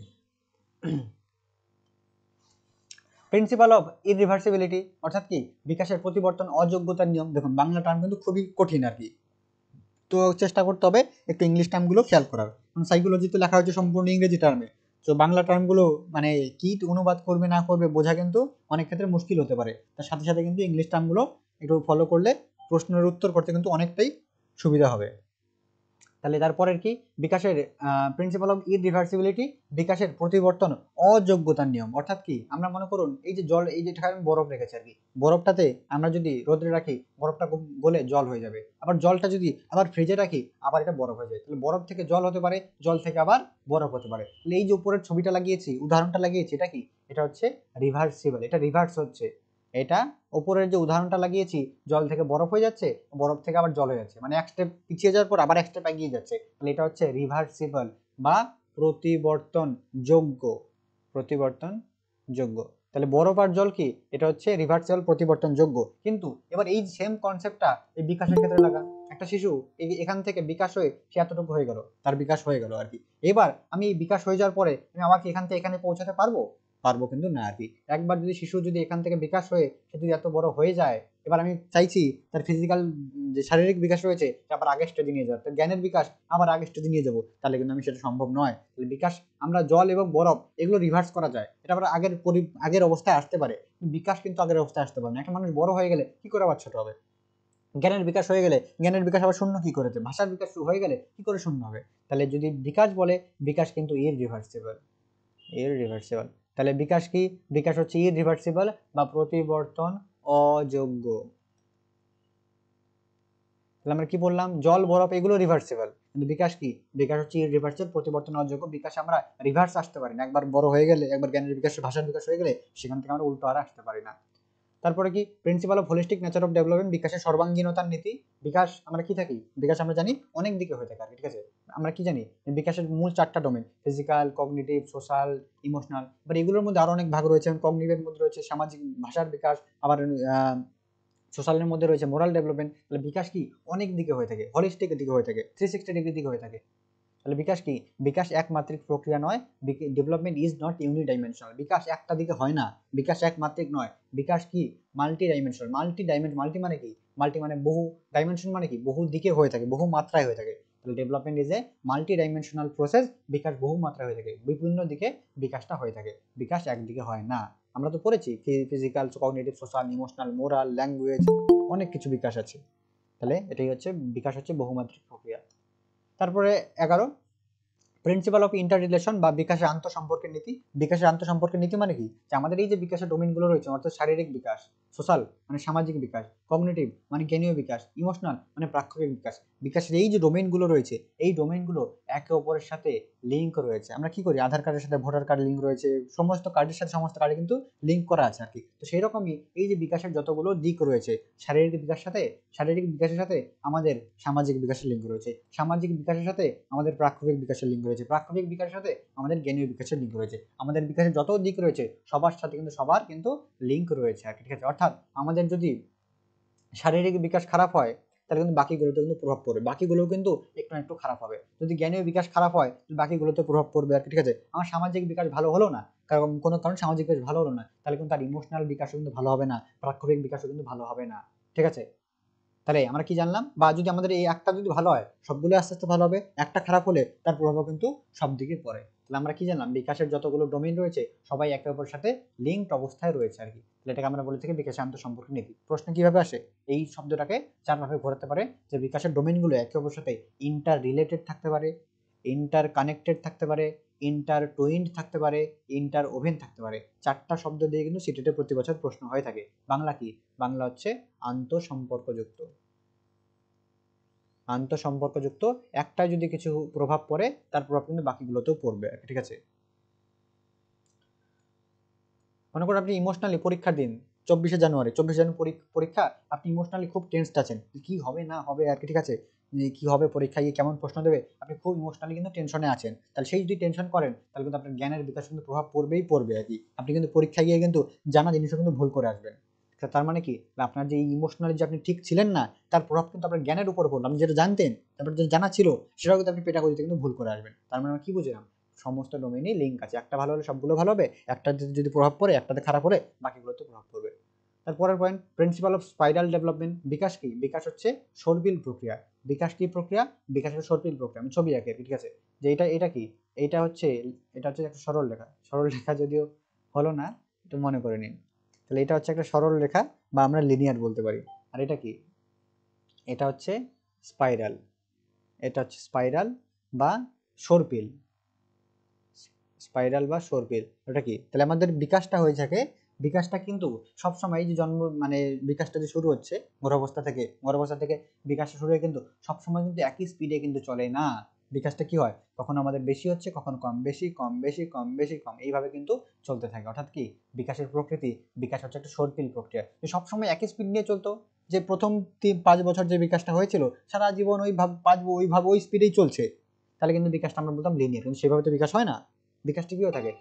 প্রিন্সিপাল অফ ইরিভার্সিবিলিটি, অর্থাৎ কি বিকাশের প্রতিবর্তন অযোগ্যতার নিয়ম। দেখুন বাংলা টার্ম কিন্তু খুবই কঠিন আর কি, তো চেষ্টা করতে হবে একটু ইংলিশ টার্মগুলো খেয়াল করার। সাইকোলজিতে লেখা হয়েছে সম্পূর্ণ ইংরেজি টার্মে, তো বাংলা টার্মগুলো মানে কি অনুবাদ করবে না করবে বোঝা কিন্তু অনেক ক্ষেত্রে মুশকিল হতে পারে। তার সাথে সাথে কিন্তু ইংলিশ টার্মগুলো একটু ফলো করলে প্রশ্নের উত্তর করতে কিন্তু অনেকটাই সুবিধা হবে। তাহলে তারপরের কি, বিকাশের প্রিন্সিপাল অফ ইরিভার্সিবিলিটি, বিকাশের প্রতিবর্তন অযোগ্যতার নিয়ম। অর্থাৎ কি, আমরা মনে করুন এই যে জল, এই যে আমি বরফ রেখেছি আর কি, বরফটাতে আমরা যদি রোদে রাখি, বরফটা গলে জল হয়ে যাবে। আবার জলটা যদি আবার ফ্রিজে রাখি, আবার এটা বরফ হয়ে যায়। তাহলে বরফ থেকে জল হতে পারে, জল থেকে আবার বরফ হতে পারে। তাহলে এই যে উপরের ছবিটা লাগিয়েছি, উদাহরণটা লাগিয়েছি, এটা কি, এটা হচ্ছে রিভার্সিবল, এটা রিভার্স হচ্ছে। এটা উপরের যে উদাহরণটা লাগিয়েছি, জল থেকে বরফ হয়ে যাচ্ছে, বরফ থেকে আবার জল হয়ে যাচ্ছে, মানে এক স্টেপ পিছিয়ে যাওয়ার পর আবার এক স্টেপ এগিয়ে যাচ্ছে। তাহলে এটা হচ্ছে রিভার্সিবল বা প্রতিবর্তন যোগ্য, প্রতিবর্তন যোগ্য। তাহলে বরফ আর জল কি, এটা হচ্ছে রিভার্সিবল প্রতিবর্তন যোগ্য। কিন্তু এবার এই সেম কনসেপ্টটা এই বিকাশের ক্ষেত্রে লাগা। একটা শিশু এখান থেকে বিকাশ হয়ে সে এতটুকু হয়ে গেল, তার বিকাশ হয়ে গেল আর কি। এবার আমি এই বিকাশ হয়ে যাওয়ার পরে আমি আমাকে এখান থেকে এখানে পৌঁছাতে পারবো? পারবো কিন্তু না আর কি। একবার যদি শিশু যদি এখান থেকে বিকাশ হয়ে সে যদি এত বড় হয়ে যায়, এবার আমি চাইছি তার ফিজিক্যাল যে শারীরিক বিকাশ রয়েছে আবার আগের স্টেজে নিয়ে যাওয়ার, জ্ঞানের বিকাশ আবার আগের স্টেজে নিয়ে যাবো, তাহলে কিন্তু আমি সেটা সম্ভব নয়। তাহলে বিকাশ আমরা জল এবং বরফ এগুলো রিভার্স করা যায়, এটা আবার আগের অবস্থায় আসতে পারে, বিকাশ কিন্তু আগের অবস্থায় আসতে পারে না। একটা মানুষ বড় হয়ে গেলে কি করে আবার ছোট হবে? জ্ঞানের বিকাশ হয়ে গেলে জ্ঞানের বিকাশ আবার শূন্য কি করেছে? ভাষার বিকাশ শুরু হয়ে গেলে কি করে শূন্য হবে? তাহলে যদি বিকাশ বলে, বিকাশ কিন্তু ইররিভার্সিবল, ইররিভার্সিবল। তাহলে বিকাশ কি, বিকাশ হচ্ছে ইররিভার্সিবল বা প্রতিবর্তন অযোগ্য। তাহলে আমরা কি বললাম, জল বরফ এগুলো রিভার্সিবল, কিন্তু বিকাশ কি, বিকাশ হচ্ছে ইররিভার্সিবল প্রতিবর্তন অযোগ্য। বিকাশ আমরা রিভার্স আসতে পারি না, একবার বড় হয়ে গেলে, একবার জ্ঞানের বিকাশ ভাষার বিকাশ হয়ে গেলে সেখান থেকে আমরা উল্টো আর আসতে পারি না। তারপরে কি, principle of holistic nature of development, বিকাশের সর্বাঙ্গীনতার নীতি। বিকাশ আমরা কি থাকি, বিকাশ আমরা জানি অনেক দিকে হয়ে থাকে আর কি, ঠিক আছে। আমরা কি জানি, বিকাশের মূল 4টা domain, physical, cognitive, social, emotional. But এগুলোর মধ্যে আরো অনেক ভাগ রয়েছে। কগনিটিভের মধ্যে রয়েছে সামাজিক ভাষার বিকাশ, আবার সোশ্যালের মধ্যে রয়েছে মোরাল ডেভেলপমেন্ট। তাহলে বিকাশ কি অনেক দিকে হয়ে থাকে, হলিস্টিক দিকে হয়ে থাকে, 360 ডিগ্রি দিকে হয়ে থাকে। তাহলে বিকাশ কি, বিকাশ একমাত্রিক প্রক্রিয়া নয়, ডেভেলপমেন্ট ইজ নট ইউনিডাইমেনশনাল। বিকাশ একটা দিকে হয় না, বিকাশ একমাত্রিক নয়, বিকাশ কি মাল্টি ডাইমেনশনাল। মাল্টি মানে কি, মাল্টি মানে বহু, ডাইমেনশন মানে কি বহু দিকে হয়ে থাকে, বহু মাত্রায় হয়ে থাকে। তাহলে development is a multi dimensional process, বিকাশ বহু মাত্রায় হয়ে থাকে, বিভিন্ন দিকে বিকাশটা হয়ে থাকে, বিকাশ একদিকে হয় না। আমরা তো পড়েছি physical, cognitive, social, emotional, moral, language, অনেক কিছু বিকাশ আছে। তাহলে এটাই হচ্ছে বিকাশ, হচ্ছে বহুমাত্রিক প্রক্রিয়া। তারপরে 11, প্রিন্সিপাল অফ ইন্টার রিলেশন বা বিকাশের আন্তঃসম্পর্কের নীতি। বিকাশের আন্তঃসম্পর্কের নীতি মানে কি, যে আমাদের এই যে বিকাশের ডোমেইনগুলো রয়েছে, অর্থাৎ শারীরিক বিকাশ, সোশ্যাল মানে সামাজিক বিকাশ, কগনিটিভ মানে জ্ঞানীয় বিকাশ, ইমোশনাল মানে প্রাক্ষবিক বিকাশ। বিকাশের এই যে ডোমেইনগুলো রয়েছে, এই ডোমেইনগুলো একে অপরের সাথে লিঙ্ক রয়েছে। আমরা কি করি, আধার কার্ডের সাথে ভোটার কার্ড লিঙ্ক রয়েছে, সমস্ত কার্ডের সাথে সমস্ত কার্ডে কিন্তু লিঙ্ক করা আছে আর কি। তো সেই রকমই এই যে বিকাশের যতগুলো দিক রয়েছে, শারীরিক বিকাশের সাথে আমাদের সামাজিক বিকাশের লিঙ্ক রয়েছে, সামাজিক বিকাশের সাথে আমাদের প্রাক্ষবিক বিকাশের লিঙ্ক রয়েছে, প্রাক্ষবিক বিকাশের সাথে আমাদের জ্ঞানীয় বিকাশের লিঙ্ক রয়েছে। আমাদের বিকাশের যত দিক রয়েছে সবার সাথে কিন্তু সবার কিন্তু লিঙ্ক রয়েছে আর কি, ঠিক আছে। অর্থাৎ আমাদের যদি শারীরিক বিকাশ খারাপ হয় তাহলে কিন্তু বাকিগুলোতে কিন্তু প্রভাব পড়বে, বাকিগুলোও কিন্তু একটু না একটু খারাপ হবে। যদি জ্ঞানীয় বিকাশ খারাপ হয় তাহলে বাকিগুলোতে প্রভাব পড়বে আর কি, ঠিক আছে। আমার সামাজিক বিকাশ ভালো হলো না, কারণ কোনো কারণ সামাজিক বিকাশ ভালো হলো না, তাহলে কিন্তু তার ইমোশনাল বিকাশও কিন্তু ভালো হবে না, প্রাক্ষবিক বিকাশও কিন্তু ভালো হবে না, ঠিক আছে। তাহলে আমরা কি জানলাম, বা যদি আমাদের এই একটা যদি ভালো হয় সবগুলো আস্তে আস্তে ভালো হবে, একটা খারাপ হলে তার প্রভাবও কিন্তু সব দিকে পড়ে। তাহলে আমরা কি জানলাম, বিকাশের যতগুলো ডোমেইন রয়েছে সবাই একে অপরের সাথে লিঙ্কড অবস্থায় রয়েছে আর কি। তাহলে এটাকে আমরা বলে থাকি বিকাশের আন্তঃসম্পর্ক নীতি। প্রশ্ন কিভাবে আসে, এই শব্দটাকে চার ভাবে ঘোরাতে পারে, যে বিকাশের ডোমেইনগুলো একে অপরের সাথে ইন্টার রিলেটেড থাকতে পারে, ইন্টার কানেক্টেড থাকতে পারে, ইন্টার টুইন্ড থাকতে পারে, ইন্টার ওভেন থাকতে পারে। চারটা শব্দ দিয়ে কিন্তু সিটেটে প্রতি বছর প্রশ্ন হয়ে থাকে। বাংলা কি, বাংলা হচ্ছে আন্তঃসম্পর্কযুক্ত। আন্তঃসম্পর্কযুক্ত একটা যদি কিছু প্রভাব পড়ে তার প্রভাব কিন্তু বাকিগুলোতেও পড়বে, ঠিক আছে। মনে করুন আপনি ইমোশনালি পরীক্ষার দিন 24শে জানুয়ারি পরীক্ষা, আপনি ইমোশনালি খুব টেনসড আছেন, কি হবে না হবে আর কি, ঠিক আছে, যে কি হবে পরীক্ষায় গিয়ে কেমন প্রশ্ন দেবে, আপনি খুব ইমোশনালি কিন্তু টেনশনে আছেন। তাহলে সেই যদি টেনশন করেন তাহলে কিন্তু আপনার জ্ঞানের বিকাশ কিন্তু প্রভাব পড়বেই পড়বে আর কি। আপনি কিন্তু পরীক্ষায় গিয়ে কিন্তু জানা জিনিসও কিন্তু ভুল করে আসবেন। তার মানে কি, আপনার যে ইমোশনালি যে আপনি ঠিক ছিলেন না তার প্রভাব কিন্তু আপনার জ্ঞানের উপর পড়লো। আপনি যেটা জানতেন, তারপর যেটা জানা ছিল সেটাও কিন্তু আপনি পেটাগোজিতে কিন্তু ভুল করে আসবেন। তার মানে আমরা কি বুঝলাম, সমস্ত ডোমেইনই লিঙ্ক আছে, একটা ভালো হলে সবগুলো ভালো হবে, একটাতে যদি প্রভাব পড়ে একটাতে খারাপ হলে বাকিগুলোতে প্রভাব পড়বে। তারপরের point, principle of spiral development. বিকাশ কি, বিকাশ হচ্ছে সর্পিল প্রক্রিয়া। বিকাশ কি প্রক্রিয়া, বিকাশ হচ্ছে সর্পিল প্রক্রিয়া। আমি ছবি আঁকি, ঠিক আছে, যে এটা কি, এটা হচ্ছে একটা সরল রেখা, সরল রেখা যদিও হলো না, একটু মনে করে নিন। তাহলে এটা হচ্ছে একটা সরল রেখা বা আমরা লিনিয়ার বলতে পারি। আর এটা কি, এটা হচ্ছে স্পাইরাল, এটা হচ্ছে স্পাইরাল বা সর্পিল, স্পাইরাল বা সর্পিল। ওটা কি, তাহলে আমাদের বিকাশটা হয়ে থাকে, বিকাশটা কিন্তু সবসময় এই যে জন্ম মানে বিকাশটা যে শুরু হচ্ছে গর্ভাবস্থা থেকে বিকাশটা শুরু হয়ে কিন্তু সবসময় কিন্তু একই স্পিডে কিন্তু চলে না। বিকাশটা কি হয়, কখনো আমাদের বেশি হচ্ছে, কখনো কম বেশি কম বেশি কম বেশি কম, এইভাবে কিন্তু চলতে থাকে। অর্থাৎ কি, বিকাশের প্রকৃতি, বিকাশ হচ্ছে একটা সর্পিল প্রক্রিয়া। যে সবসময় একই স্পিড নিয়ে চলতো, যে প্রথম 5 বছর যে বিকাশটা হয়েছিল সারা জীবন ওই স্পিডেই চলছে, তাহলে কিন্তু বিকাশটা আমরা বলতাম লিনিয়ার। কিন্তু সেভাবে তো বিকাশ হয় না, বিকাশটা কি হয়ে থাকে,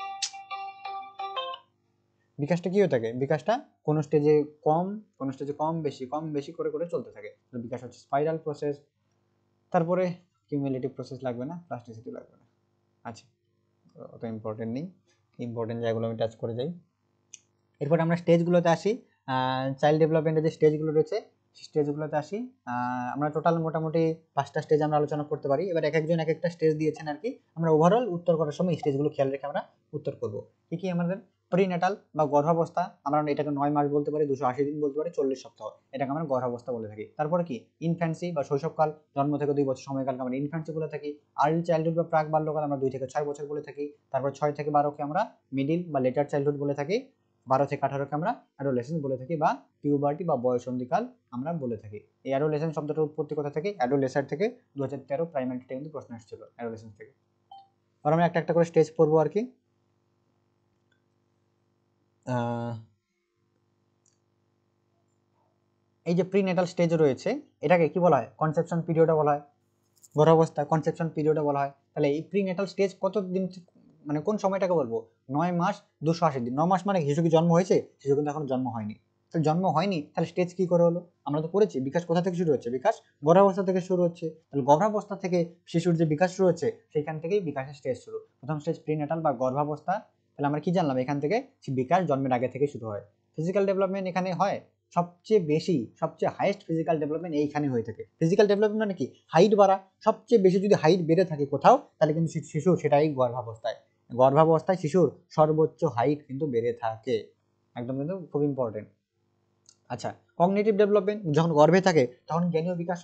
বিকাশটা কোন স্টেজে কম, কোন স্টেজে কম বেশি করে করে চলতে থাকে। বিকাশ হচ্ছে স্পাইরাল প্রসেস। তারপরে কিউমুলেটিভ প্রসেস লাগবে না, প্লাস্টিসিটি লাগবে না। আচ্ছা, অত ইম্পর্টেন্ট নেই, ইম্পর্টেন্ট জায়গাগুলো আমি টাচ করে যাই। এরপর আমরা স্টেজগুলোতে আসি। চাইল্ড ডেভেলপমেন্টের যে স্টেজগুলো রয়েছে স্টেজগুলোতে আসি। আমরা টোটাল মোটামুটি 5টা স্টেজ আমরা আলোচনা করতে পারি। এবার এক একজন এক একটা স্টেজ দিয়েছেন আর কি, আমরা ওভারঅল উত্তর করার সময় স্টেজগুলো খেয়াল রেখে আমরা উত্তর করব। কি কি আমাদের, প্রিনেটাল বা গর্ভাবস্থা, আমরা এটাকে 9 মাস বলতে পারি, 280 দিন বলতে পারি, 40 সপ্তাহ, এটাকে আমরা গর্ভাবস্থা বলে থাকি। তারপরে কি, ইনফ্যান্সি বা শৈশবকাল, জন্ম থেকে 2 বছর সময়কালকে আমরা ইনফ্যান্সি বলে থাকি। আর্লি চাইল্ডহুড বা প্রাক বাল্যকাল আমরা 2 থেকে 6 বছর বলে থাকি। তারপর 6 থেকে 12কে আমরা মিডিল বা লেটার চাইল্ডহুড বলে থাকি। 12 থেকে 18কে আমরা অ্যাডোলেসেন্স বলে থাকি বা পিউবার্টি বা বয়ঃসন্ধিকাল আমরা বলে থাকি। এই অ্যাডোলেসেন্স শব্দটার উৎপত্তি কোথা থেকে, অ্যাডোলেসার থেকে। 2013 প্রাইমারিতে কিন্তু প্রশ্ন এসেছিল অ্যাডোলেসেন্স থেকে। আর আমরা একটা একটা করে স্টেজ পড়বো আর কি। এই যে প্রিনেটাল স্টেজ রয়েছে এটাকে কি বলা হয়, কনসেপশন পিরিয়ডও বলা হয়, গর্ভাবস্থা কনসেপশন পিরিয়ডও বলা হয়। তাহলে এই প্রিনেটাল স্টেজ কত দিন, মানে কোন সময়টাকে বলবো, 9 মাস 280 দিন। 9 মাস মানে শিশু কি জন্ম হয়েছে, শিশু কিন্তু এখন জন্ম হয়নি। তাহলে জন্ম হয়নি, তাহলে স্টেজ কি করে হলো, আমরা তো পড়েছি বিকাশ কোথা থেকে শুরু হচ্ছে, বিকাশ গর্ভাবস্থা থেকে শুরু হচ্ছে। তাহলে গর্ভাবস্থা থেকে শিশুর যে বিকাশ শুরু হচ্ছে সেইখান থেকেই বিকাশের স্টেজ শুরু। প্রথম স্টেজ প্রিনেটাল বা গর্ভাবস্থা। তাহলে আমরা কি জানলাম, এখান থেকে বিকাশ জন্মের আগে থেকে শুরু হয়। ফিজিক্যাল ডেভেলপমেন্ট এখানে হয় সবচেয়ে হাইয়েস্ট ফিজিক্যাল ডেভেলপমেন্ট এইখানে হয়ে থাকে। ফিজিক্যাল ডেভেলপমেন্ট মানে কি, হাইট বাড়া, সবচেয়ে বেশি যদি হাইট বেড়ে থাকে কোথাও তাহলে কিন্তু শিশু সেটাই গর্ভাবস্থায় শিশুর সর্বোচ্চ হাইট কিন্তু বেড়ে থাকে, একদম কিন্তু খুব ইম্পর্টেন্ট। আচ্ছা, কগনিটিভ ডেভেলপমেন্ট, যখন গর্ভে থাকে তখন জ্ঞানীয় বিকাশ হয়।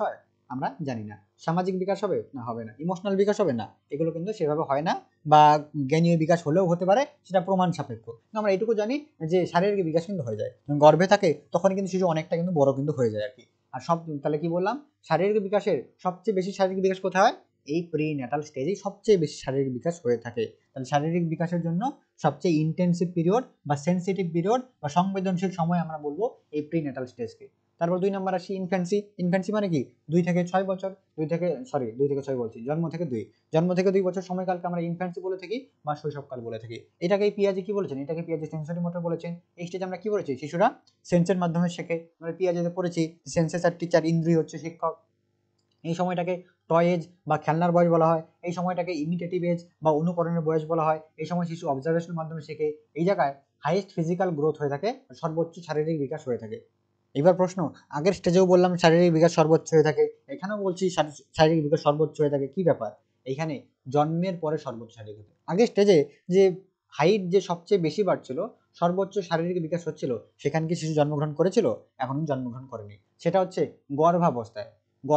আমরা জানি না। সামাজিক বিকাশ হবে না, হবে না। ইমোশনাল বিকাশ হবে না, এগুলো কিন্তু সেভাবে হয় না, বা জ্ঞানীয় বিকাশ হলেও হতে পারে, সেটা প্রমাণ সাপেক্ষ। কিন্তু আমরা এটুকু জানি যে শারীরিক বিকাশ কিন্তু হয়ে যায়, যখন গর্ভে থাকে তখন কিন্তু শিশু অনেকটা কিন্তু বড় কিন্তু হয়ে যায় আর কি। আর তাহলে কি বললাম, শারীরিক বিকাশের সবচেয়ে বেশি শারীরিক বিকাশ কোথায় হয়? এই প্রিন্যাটাল স্টেজেই সবচেয়ে বেশি শারীরিক বিকাশ হয়ে থাকে। তাহলে শারীরিক বিকাশের জন্য সবচেয়ে ইন্টেন্সিভ পিরিয়ড বা সেন্সিটিভ পিরিয়ড বা সংবেদনশীল সময় আমরা বলবো এই প্রিন্যাটাল স্টেজকে। তারপর 2 নম্বর আসি ইনফ্যান্সি। ইনফ্যান্সি মানে কি? 2 থেকে 6 বছর, 2 থেকে 6 বলছি, জন্ম থেকে 2 বছর সময়কালকে আমরা ইনফ্যান্সি বলে থাকি বা শৈশবকাল বলে থাকি। এটাকেই পিয়াজে কি বলেছেন? এটাকে পিয়াজে সেন্সরি মোটর বলেছেন। এই স্টেজে আমরা কি বলেছি? শিশুরা সেন্সের মাধ্যমে শেখে। আমরা পিয়াজেতে পড়েছি সেন্সেস আর টিচার, ইন্দ্রিয় হচ্ছে শিক্ষক। এই সময়টাকে টয় এজ বা খেলনার বয়স বলা হয়। এই সময়টাকে ইমিটেটিভ এজ বা অনুকরণের বয়স বলা হয়। এই সময় শিশু অবজারভেশনের মাধ্যমে শেখে। এই জায়গায় হাইয়েস্ট ফিজিক্যাল গ্রোথ হয়ে থাকে, সর্বোচ্চ শারীরিক বিকাশ হয়ে থাকে। এবার প্রশ্ন, আগের স্টেজেও বললাম শারীরিক বিকাশ সর্বোচ্চ হয়ে থাকে, এখানেও বলছি শারীরিক বিকাশ সর্বোচ্চ হয়ে থাকে। কি ব্যাপার? এইখানে জন্মের পরে সর্বোচ্চ শারীরিক বিকাশ। আগের স্টেজে যে হাইট যে সবচেয়ে বেশি বাড়ছিল, সর্বোচ্চ শারীরিক বিকাশ হচ্ছিল, সেখানে কি শিশু জন্মগ্রহণ করেছিল? এখন জন্মগ্রহণ করেনি। সেটা হচ্ছে গর্ভাবস্থায়।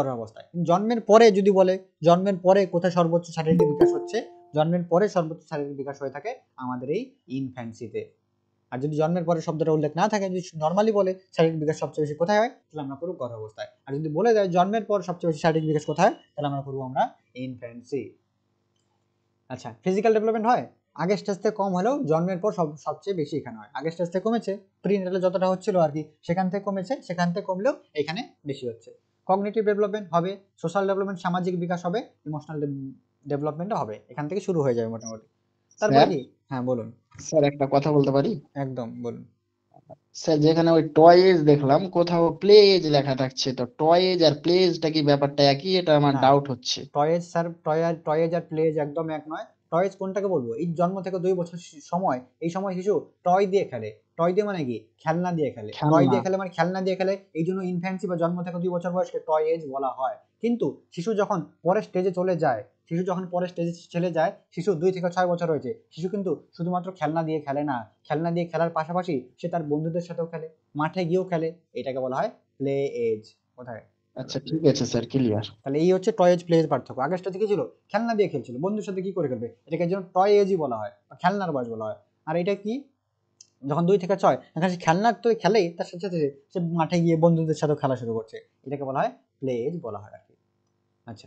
জন্মের পরে যদি বলে, জন্মের পরে কোথায় সর্বোচ্চ শারীরিক বিকাশ হচ্ছে? জন্মের পরে সর্বোচ্চ শারীরিক বিকাশ হয়ে থাকে আমাদের এই ইনফ্যান্সিতে। আর যদি জন্মের পরে শব্দটা উল্লেখ না থাকে, যদি নর্মালি বলে শারীরিক বিকাশ সবচেয়ে বেশি কোথায় হয়, তাহলে আমরা করবো গর্ভাবস্থায়। আর যদি বলে দেয় জন্মের পর সবচেয়ে বেশি শারীরিক বিকাশ কোথায়, তাহলে আমরা করবো আমরা ইনফ্যান্সি। আচ্ছা, ফিজিক্যাল ডেভেলপমেন্ট হয় আগের স্টেজ থেকে কম হলেও জন্মের পর সবচেয়ে বেশি এখানে হয়। আগের স্টেজ থেকে কমেছে, প্রিনেটালে যতটা হচ্ছিল আর কি, সেখান থেকে কমেছে, সেখান থেকে কমলেও এখানে বেশি হচ্ছে। কগনিটিভ ডেভেলপমেন্ট হবে, সোশ্যাল ডেভেলপমেন্ট সামাজিক বিকাশ হবে, ইমোশনাল ডেভেলপমেন্টও হবে, এখান থেকে শুরু হয়ে যাবে মোটামুটি। তারপরে স্যার কি? হ্যাঁ বলুন। স্যার একটা কথা বলতে পারি? একদম বলুন। স্যার যেখানে ওই টয় এজ দেখলাম কোথাও প্লে এজ লেখা থাকছে, তো টয় এজ আর প্লে এজটা কি ব্যাপারটা একই? এটা আমার না, ডাউট হচ্ছে। টয়েজ স্যার, টয়েজ আর প্লেজ একদম এক নয়। টয়েজ কোনটাকে বলবো? এই জন্ম থেকে 2 বছর সময়, এই সময় শিশু টয় দিয়ে খেলে। টয় দিয়ে মানে কি? খেলনা দিয়ে খেলে। টয় খেলনা। দিয়ে খেলে মানে খেলনা দিয়ে খেলে, এই জন্য ইনফ্যান্সি বা জন্ম থেকে 2 বছর বয়সকে টয় এজ বলা হয়। কিন্তু শিশু যখন পরের স্টেজে চলে যায়, শিশু 2 থেকে 6 বছর হয়েছে, শিশু কিন্তু শুধুমাত্র খেলনা দিয়ে খেলে না। খেলনা দিয়ে খেলার পাশাপাশি সে তার বন্ধুদের সাথেও খেলে, মাঠে গিয়েও খেলে। এটাকে বলা হয় প্লে এজ। কোথায়? আচ্ছা ঠিক আছে স্যার, ক্লিয়ার। তাহলে এই হচ্ছে টয় এজ প্লে এজ পার্থক্য। আগের স্টেজে কি ছিল? খেলনা দিয়ে খেলছিল, বন্ধুর সাথে কি করে খেলবে, এটাকে জন্য টয় এজই বলা হয় বা খেলনার বয়স বলা হয়। আর এটা কি? যখন 2 থেকে 6, এখানে খেলনার তো খেলেই, তার সাথে সাথে সে মাঠে গিয়ে বন্ধুদের সাথেও খেলা শুরু করছে, এটাকে বলা হয় প্লে এজ বলা হয় আর কি। আচ্ছা,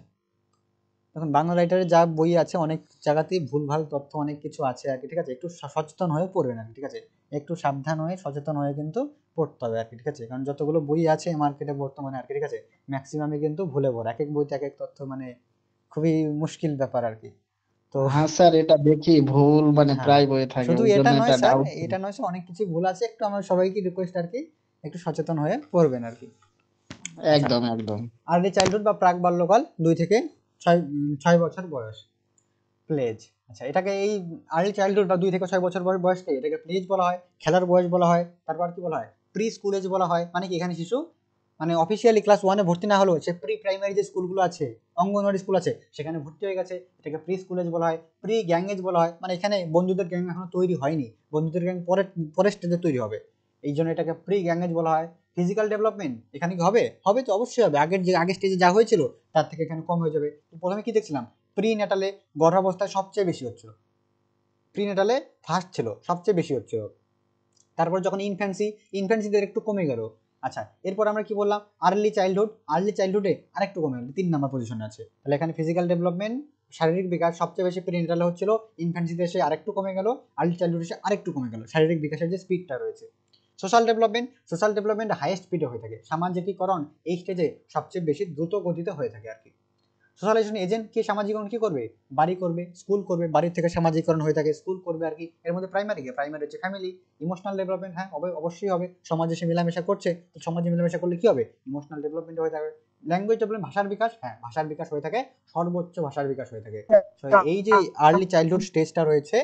এখন বাংলা রাইটারের যা বই আছে, অনেক জায়গাতেই ভুলভাল তথ্য অনেক কিছু আছে আর কি, ঠিক আছে? একটু সচেতন হয়ে পড়বেন আর কি, ঠিক আছে? একটু সাবধান হয়ে সচেতন হয়ে কিন্তু পড়তে হবে আর কি, ঠিক আছে? কারণ যতগুলো বই আছে মার্কেটে বর্তমানে আর কি, ঠিক আছে, ম্যাক্সিমামই কিন্তু ভুলে ভরা, এক এক বইতে এক এক তথ্য, মানে খুবই মুশকিল ব্যাপার আর কি। তো হ্যাঁ স্যার, এটা দেখি ভুল মানে হ্যাঁ, প্রায় বইয়ে থাকে, শুধু ওই এটা জন্য নয় এটা স্যার, ডাউট। এটা নয় স্যার, অনেক কিছু ভুল আছে। একটু আমার সবাইকে রিকোয়েস্ট আর কি, একটু সচেতন হয়ে পড়বেন আর কি। আচ্ছা, একদম একদম। আর্লি চাইল্ডহুড বা প্রাক বাল্যকাল, 2 থেকে 6 বছর বয়স, প্লেজ। আচ্ছা, এটাকে এই আর্লি চাইল্ডহুড বা 2 থেকে 6 বছর বয়সকে এটাকে প্লেজ বলা হয়, খেলার বয়স বলা হয়। তারপর কি বলা হয়? প্রি স্কুল এজ বলা হয়। মানে কি, এখানে শিশু মানে অফিসিয়ালি ক্লাস 1-এ ভর্তি না হলেও সে প্রি প্রাইমারি যে স্কুলগুলো আছে, অঙ্গনওয়াড়ি স্কুল আছে, সেখানে ভর্তি হয়ে গেছে, এটাকে প্রি স্কুল এজ বলা হয়। প্রি গ্যাং এজ বলা হয়, মানে এখানে বন্ধুদের গ্যাং এখনো তৈরি হয়নি, বন্ধুদের গ্যাং পরের স্টেজে তৈরি হবে, এই জন্য এটাকে প্রি গ্যাং এজ বলা হয়। ফিজিক্যাল ডেভেলপমেন্ট এখানে কি হবে? হবে তো, অবশ্যই হবে। আগের স্টেজে যা হয়েছিল তার থেকে এখানে কম হয়ে যাবে। প্রথমে কি দেখছিলাম? প্রি নেটালে গর্ভাবস্থায় সবচেয়ে বেশি হচ্ছিল, প্রিনেটালে ফার্স্ট ছিল, সবচেয়ে বেশি হচ্ছিল। তারপর যখন ইনফ্যান্সিতে একটু কমে গেল। আচ্ছা, এরপর আমরা কি বললাম? আর্লি চাইল্ডহুডে আরেকটু কমে গেল, 3 নাম্বার পজিশনে আছে। তাহলে এখানে ফিজিক্যাল ডেভেলপমেন্ট, শারীরিক বিকাশ সবচেয়ে বেশি প্রিনেটালে হচ্ছিল, ইনফ্যান্সিতে এসে আরেকটু কমে গেল, আর্লি চাইল্ডহুডে এসে আরেকটু কমে গেল, শারীরিক বিকাশের যে স্পিডটা রয়েছে। সোশ্যাল ডেভেলপমেন্ট হাইয়েস্ট স্পিডে হয়ে থাকে, সামাজিকীকরণ এই স্টেজে সবচেয়ে বেশি দ্রুত গতিতে হয়ে থাকে আর কি। সোশ্যালাইজেশন এজেন্ট কি সামাজিকরণ কি করবে? বাড়ি করবে, স্কুল করবে, বাড়ির থেকে সামাজিকরণ হয়ে থাকে, স্কুল করবে আর কি। এর মধ্যে প্রাইমারি হচ্ছে ফ্যামিলি। ইমোশনাল ডেভেলপমেন্ট, হ্যাঁ অবশ্যই হবে, সমাজে সে মেলামেশা করছে, তো সমাজে মেলামেশা করলে কি হবে? ইমোশনাল ডেভেলপমেন্ট হয়ে থাকে। ল্যাঙ্গুয়েজ ডেভেলপমেন্ট, ভাষার বিকাশ, হ্যাঁ ভাষার বিকাশ হয়ে থাকে, সর্বোচ্চ ভাষার বিকাশ হয়ে থাকে। তো এই যে আর্লি চাইল্ডহুড স্টেজটা রয়েছে,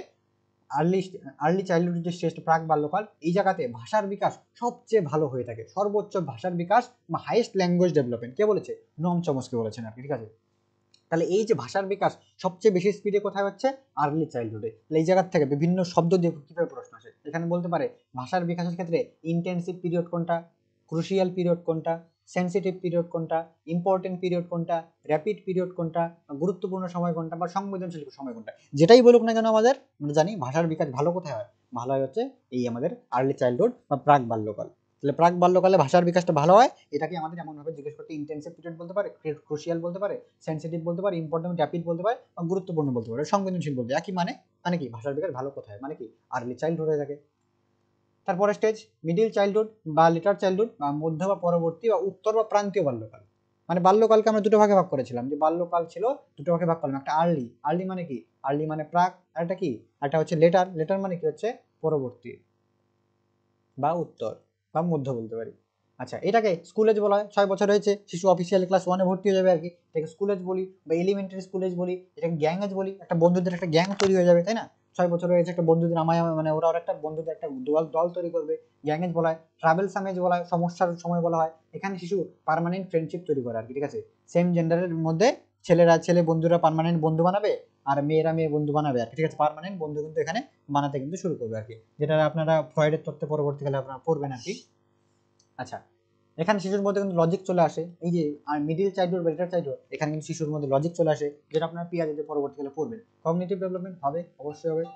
আর্লি চাইল্ডহুড যে স্টেজটা, প্রাক বাল্যকাল, এই জায়গাতে ভাষার বিকাশ সবচেয়ে ভালো হয়ে থাকে, সর্বোচ্চ ভাষার বিকাশ বা হাইয়েস্ট ল্যাঙ্গুয়েজ ডেভেলপমেন্ট কে বলেছে? নোম চমস্কি বলেছেন আর কি, ঠিক আছে? তাহলে এই যে ভাষার বিকাশ সবচেয়ে বেশি স্পিডে কোথায় হচ্ছে? আর্লি চাইল্ডহুডে। এই জায়গার থেকে বিভিন্ন শব্দ দিয়ে কিভাবে প্রশ্ন আসে, এখানে বলতে পারে ভাষার বিকাশের ক্ষেত্রে ইন্টেন্সিভ পিরিয়ড কোনটা, ক্রুশিয়াল পিরিয়ড কোনটা, সেন্সিটিভ পিরিয়ড কোনটা, ইম্পর্টেন্ট পিরিয়ড কোনটা, র্যাপিড পিরিয়ড কোনটা, গুরুত্বপূর্ণ সময় কোনটা বা সংবেদনশীল সময় কোনটা, যেটাই বলুক না কেন আমাদের আমরা জানি ভাষার বিকাশ ভালো কোথায় হয়, ভালো হয় হচ্ছে এই আমাদের আর্লি চাইল্ডহুড বা প্রাক বাল্যকাল। তাহলে প্রাক বাল্যকালে ভাষার বিকাশটা ভালো হয়, এটাকে আমাদের এমনভাবে জিজ্ঞেস করতে ইন্টেন্সিভ পিরিয়ড বলতে পারে, ক্রুশিয়াল বলতে পারে, সেন্সিটিভ বলতে পারে, ইম্পর্টেন্ট র্যাপিড বলতে পারে বা গুরুত্বপূর্ণ বলতে পারে, সংবেদনশীল বলতে একই মানে কি ভাষার বিকাশ ভালো কোথায় মানে কি আর্লি চাইল্ডহুড হয়ে থাকে। তারপরে স্টেজ মিডিল চাইল্ডহুড বা লেটার চাইল্ডহুড বা মধ্য বা পরবর্তী বা উত্তর বা প্রান্তীয় বাল্যকাল। মানে বাল্যকালকে আমরা দুটো ভাগে ভাগ করেছিলাম, যে বাল্যকাল ছিল দুটো ভাগে ভাগ করলাম, একটা আর্লি মানে কি আর্লি মানে প্রাক, আর একটা কি একটা হচ্ছে লেটার মানে কি হচ্ছে পরবর্তী বা উত্তর বা মধ্য বলতে পারি। আচ্ছা, এটাকে স্কুল এজ বলা হয়। 6 বছর হয়েছে শিশু অফিসিয়াল ক্লাস 1 এ ভর্তি হয়ে যাবে আর কি, এটাকে স্কুল এজ বলি বা এলিমেন্টারি স্কুল এজ বলি, এটাকে গ্যাং এজ বলি, একটা বন্ধুদের একটা গ্যাং তৈরি হয়ে যাবে, তাই না? 6 বছর হয়েছে একটা বন্ধুদের আমায় মানে ওরা একটা বন্ধুদের একটা দল তৈরি করবে, গ্যাং এজ বলা হয়। ট্রাভেল সামেজ বলা হয়, সমস্যার সময় বলা হয়। এখানে শিশু পার্মানেন্ট ফ্রেন্ডশিপ তৈরি করে আর কি, ঠিক আছে? সেম জেন্ডারের মধ্যে ছেলে বন্ধুরা পার্মানেন্ট বন্ধু বানাবে আর মেয়েরা মেয়ে বন্ধু বানাবে আর কি, ঠিক আছে? পার্মানেন্ট বন্ধু কিন্তু এখানে বানাতে কিন্তু শুরু করবে আর কি, যেটা আপনারা ফ্রয়েডের তত্ত্বে পরবর্তীকালে আপনারা পড়বেন আর কি। আচ্ছা, এখানে শিশুর মধ্যে কিন্তু লজিক চলে আসে, এই যে মিডিল চাইল্ডহুড বা লেটার চাইল্ডহুড, এখানে কিন্তু শিশুর মধ্যে লজিক চলে আসে, যেটা আপনারা পিয়াজেতে পরবর্তীকালে পড়বেন। কগনিটিভ ডেভেলপমেন্ট হবে, অবশ্যই হবে।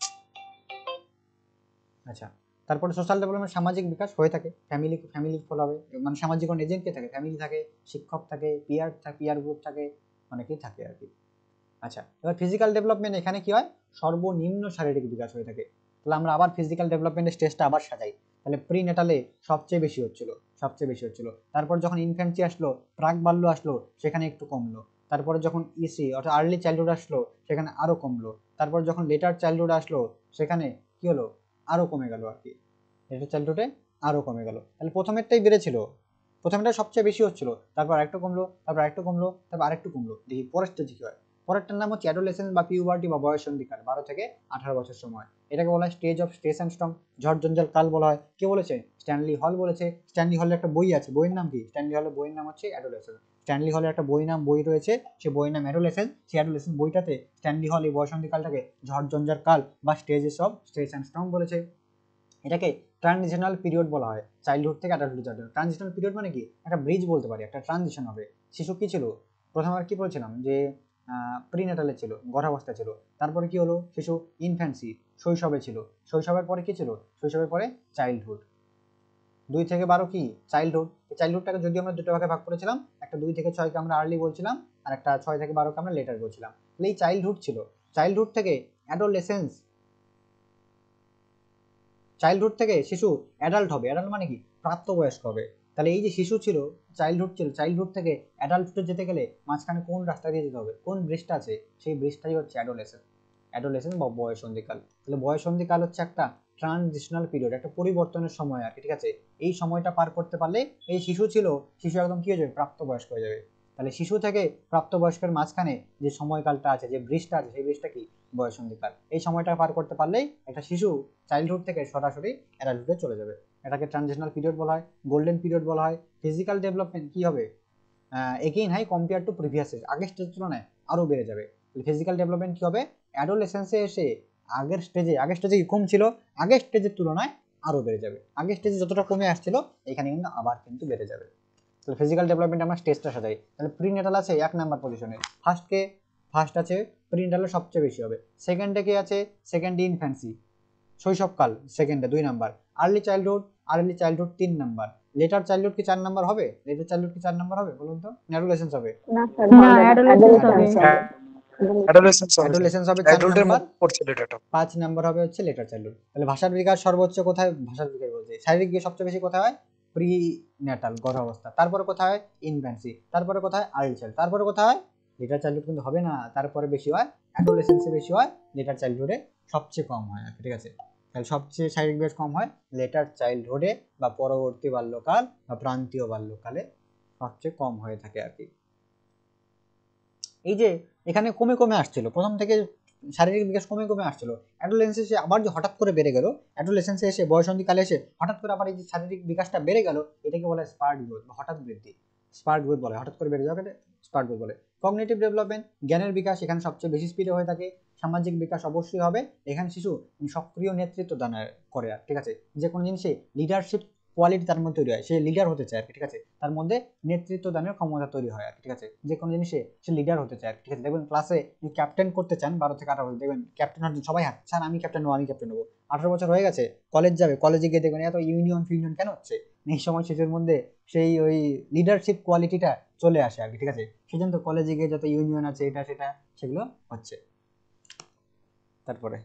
আচ্ছা, তারপরে সোশ্যাল ডেভেলপমেন্ট, সামাজিক বিকাশ হয়ে থাকে, ফ্যামিলি ফল হবে, মানে সামাজিক এজেন্ট কে থাকে, ফ্যামিলি থাকে, শিক্ষক থাকে, পিয়ার গ্রুপ থাকে, অনেকেই থাকে আর কি। আচ্ছা, এবার ফিজিক্যাল ডেভেলপমেন্ট, এখানে কি হয় সর্বনিম্ন শারীরিক বিকাশ হয়ে থাকে। তাহলে আমরা আবার ফিজিক্যাল ডেভেলপমেন্টের স্টেজটা আবার সাজাই। তাহলে প্রিনেটালে সবচেয়ে বেশি হচ্ছিল, তারপর যখন ইনফ্যান্সি আসলো, প্রাক বাল্য আসলো, সেখানে একটু কমলো। তারপরে যখন ইসি অর্থাৎ আর্লি চাইল্ডহুড আসলো, সেখানে আরো কমলো। তারপর যখন লেটার চাইল্ডহুড আসলো, সেখানে কি হলো আরো কমে গেল আর কি, লেটার চাইল্ডহুডে আরো কমে গেল। তাহলে প্রথমেরটাই বেড়েছিল, প্রথমটা সবচেয়ে বেশি হচ্ছিল, তারপর আরেকটু কমলো, তারপর আরেকটু কমলো, তারপর আরেকটু কমলো। দেখি পরের স্টেজে কি হয়। পরেরটার নাম হচ্ছে অ্যাডোলেসেন্স বা পিউবার্টি বা বয়ঃসন্ধিকাল, 12 থেকে 18 বছর সময়। এটাকে বলা হয় stage of stress and storm, ঝড় জঞ্জাল কাল বলা হয়। কে বলেছে? স্ট্যানলি হল বলেছে। স্ট্যানলি হলের একটা বই আছে, বইয়ের নাম কি? স্ট্যানলি হলের বইয়ের নাম হচ্ছে অ্যাডোলেসেন্স। স্ট্যানলি হলের একটা বই রয়েছে, সেই বইয়ের নাম অ্যাডোলেসেন্স। সেই অ্যাডোলেসেন্স বইটাতে স্ট্যানলি হল এই বয়ঃসন্ধিকালটাকে ঝড় জঞ্জাল কাল বা stages of stress and storm বলেছে। এটাকে ট্রানজিশনাল পিরিয়ড বলা হয়, চাইল্ডহুড থেকে অ্যাডাল্টহুড। ট্রানজিশনাল পিরিয়ড মানে কি একটা ব্রিজ বলতে পারি, একটা ট্রানজিশন হবে। শিশু কি ছিল প্রথমবার কি বলছিলাম যে প্রিনেটালে ছিল, গর্ভাবস্থা ছিল। তারপরে কি হলো শিশু ইনফ্যান্সি, শৈশবে ছিল। শৈশবের পরে কি ছিল? শৈশবের পরে চাইল্ডহুড। 2 থেকে 12 কি চাইল্ডহুড। চাইল্ডহুডটাকে যদি আমরা দুটো ভাগে ভাগ করেছিলাম, একটা 2 থেকে 6 কে আমরা আর্লি বলছিলাম, আর একটা 6 থেকে 12 কে আমরা লেটার বলছিলাম। তাহলে এই চাইল্ডহুড ছিল। চাইল্ডহুড থেকে অ্যাডোলেসেন্স, চাইল্ডহুড থেকে শিশু অ্যাডাল্ট হবে। অ্যাডাল্ট মানে কি প্রাপ্তবয়স্ক হবে। তাহলে এই যে শিশু ছিল, চাইল্ডহুড থেকে অ্যাডাল্টহুডে যেতে গেলে মাঝখানে কোন রাস্তা দিয়ে যেতে হবে, কোন ব্রিজটা আছে? সেই ব্রিজটাই হচ্ছে অ্যাডোলেসেন্স বা বয়ঃসন্ধিকাল। তাহলে বয়ঃসন্ধিকাল হচ্ছে একটা ট্রানজিশনাল পিরিয়ড, একটা পরিবর্তনের সময় আর কি, ঠিক আছে? এই সময়টা পার করতে পারলে এই শিশু একদম কি হয়ে যাবে? প্রাপ্তবয়স্ক হয়ে যাবে। তাহলে শিশু থেকে প্রাপ্তবয়স্কের মাঝখানে যে সময়কালটা আছে, যে ব্রিজটা আছে, সেই ব্রিজটা কি? বয়ঃসন্ধিকাল। এই সময়টা পার করতে পারলেই একটা শিশু চাইল্ডহুড থেকে সরাসরি অ্যাডাল্টহুডে চলে যাবে। এটাকে ট্রানজিশনাল পিরিয়ড বলা হয়, গোল্ডেন পিরিয়ড বলা হয়। ফিজিক্যাল ডেভেলপমেন্ট কি হবে? Again high compare to previous age, আগের স্টেজের তুলনায় আরো বেড়ে যাবে। ফিজিক্যাল ডেভেলপমেন্ট কি হবে? অ্যাডোলেসেন্সে এসে আগের স্টেজে কম ছিল, আগের স্টেজের তুলনায় আরো বেড়ে যাবে। আগের স্টেজে যতটা কমে আসছিল, এখানে কিন্তু আবার কিন্তু বেড়ে যাবে। তাহলে ফিজিক্যাল ডেভেলপমেন্ট আমরা স্টেজটা সাজাই। তাহলে প্রিনেটাল আছে 1 নাম্বার পজিশনে, ফার্স্ট আছে প্রিনেটালে সবচেয়ে বেশি হবে। সেকেন্ডে কি আছে? সেকেন্ড ইনফ্যান্সি, শৈশবকাল, সেকেন্ডে 2 number. Early childhood 3 number. Later childhood কি 4 নাম্বার হবে? বলুন তো? অ্যাডোলেসেন্স হবে? না অ্যাডোলেসেন্স হবে। অ্যাডোলেসেন্স হবে 4 নাম্বার। 5 নাম্বার হবে হচ্ছে লেটার চাইল্ডহুড। তাহলে ভাষার বিকাশ সর্বোচ্চ কোথায়? শারীরিক বিকাশ সবচেয়ে বেশি কোথায় হয়? প্রি ন্যাটাল, গর্ভাবস্থা। তারপরে কোথায় হয়? ইনফ্যান্সি। তারপরে কোথায় হয়? Early child. তারপরে কোথায় হয়? লেটার চাইল্ডহুড কিন্তু হবে না, তারপরে বেশি হয় অ্যাডোলেসেন্সে বেশি হয়, লেটার চাইল্ডহুডে সবচেয়ে কম হয়, ঠিক আছে? তাহলে সবচেয়ে শারীরিক বিকাশ কম হয় লেটার চাইল্ডহুডে বা পরবর্তী বাল্যকাল বা প্রান্তীয় বাল্যকালে সবচেয়ে কম হয়ে থাকে আর কি। এই যে এখানে কমে আসছিল, প্রথম থেকে শারীরিক বিকাশ কমে আসছিল, অ্যাডোলেসেন্সে এসে আবার যে হঠাৎ করে বেড়ে গেল, অ্যাডোলেসেন্সে এসে বয়ঃসন্ধিকালে এসে হঠাৎ করে আবার এই যে শারীরিক বিকাশটা বেড়ে গেল, এটাকে বলে স্পার্ট গ্রোথ বা হঠাৎ বৃদ্ধি। স্পার্ট গ্রোথ বলে, হঠাৎ করে বেড়ে যাওয়াকে স্পার্ট গ্রোথ বলে। কগনিটিভ ডেভেলপমেন্ট, জ্ঞানের বিকাশ এখানে সবচেয়ে বেশি স্পিডে হয়ে থাকে। সামাজিক বিকাশ অবশ্যই হবে, এখানে শিশু সক্রিয় নেতৃত্ব দান করে, ঠিক আছে? যে কোনো জিনিসে লিডারশিপ কোয়ালিটি তার মধ্যে তৈরি হয়, সে লিডার হতে চায় আর কি, ঠিক আছে, তার মধ্যে নেতৃত্ব দানের ক্ষমতা তৈরি হয় আর কি, ঠিক আছে, যে কোনো জিনিসে সে লিডার হতে চায় আর কি, ঠিক আছে। দেখবেন ক্লাসে ক্যাপ্টেন করতে চান 12 থেকে 18 বছর, দেখবেন ক্যাপ্টেন হওয়ার জন্য সবাই হাত চান, আমি ক্যাপ্টেন নেবো, আমি ক্যাপ্টেন নেবো। 18 বছর হয়ে গেছে, কলেজ যাবে, কলেজে গিয়ে দেখবেন এত ইউনিয়ন ফিউনিয়ন কেন হচ্ছে, এই সময় শেষের মধ্যে সেই ওই লিডারশিপ কোয়ালিটিটা চলে আসে আর কি, ঠিক আছে, সেজন্য কলেজে গিয়ে যত ইউনিয়ন আছে এটা সেটা সেগুলো হচ্ছে। তারপরে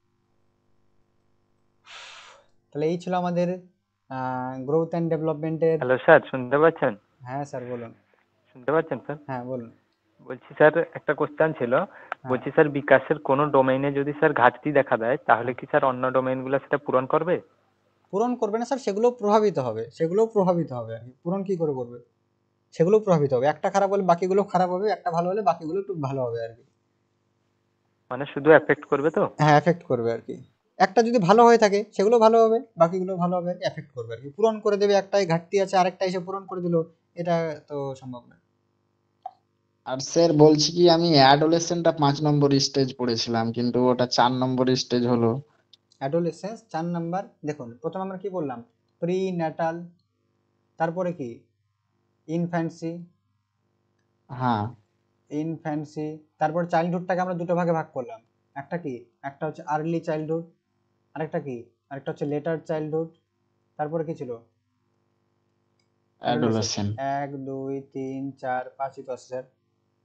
তাহলে এই ছিল আমাদের গ্রোথ অ্যান্ড ডেভেলপমেন্টের। হ্যালো স্যার, শুনতে পাচ্ছেন? হ্যাঁ স্যার বলুন। শুনতে পাচ্ছেন স্যার? হ্যাঁ বলুন। বলছি স্যার, একটা কোশ্চেন ছিল। বলছি স্যার, বিকাশের কোনো ডোমেইনে যদি স্যার ঘাটতি দেখা দেয়, তাহলে কি স্যার অন্য ডোমেইনগুলো সেটা পূরণ করবে? পূরণ করবে না স্যার, সেগুলো প্রভাবিত হবে, সেগুলো প্রভাবিত হবে আর কি, পূরণ কি করে করবে, সেগুলো প্রভাবিত হবে, একটা খারাপ হলে বাকিগুলো খারাপ হবে, একটা ভালো হলে বাকিগুলো একটু ভালো হবে আর কি। মানে শুধু এফেক্ট করবে তো? হ্যাঁ এফেক্ট করবে আর কি, একটা যদি ভালো হয়ে থাকে সেগুলো ভালো হবে, বাকিগুলো ভালো হবে, এফেক্ট করবে আর কি, পূরণ করে দেবে, একটাই ঘাটতি আছে আরেকটা এসে পূরণ করে দিল, এটা তো সম্ভব না। আর স্যার বলছি কি, আমি অ্যাডোলেসেন্টটা 5 নম্বর স্টেজ পড়েছিলাম, কিন্তু ওটা 4 নম্বর স্টেজ হলো। অ্যাডোলেসেন্স 4 নাম্বার, দেখুন প্রথম আমরা কি বললাম, প্রি ন্যাটাল, তারপরে কি ইনফ্যান্সি, হ্যাঁ, ইনফ্যান্সি, তারপর চাইল্ডহুডটাকে আমরা দুটো ভাগে ভাগ করলাম, একটা কি, একটা হচ্ছে আর্লি চাইল্ডহুড, আরেকটা কি, আরেকটা হচ্ছে লেটার চাইল্ডহুড, তারপরে কি ছিল অ্যাডোলেসেন্ট। 1 2 3 4 5 তো আছে স্যার।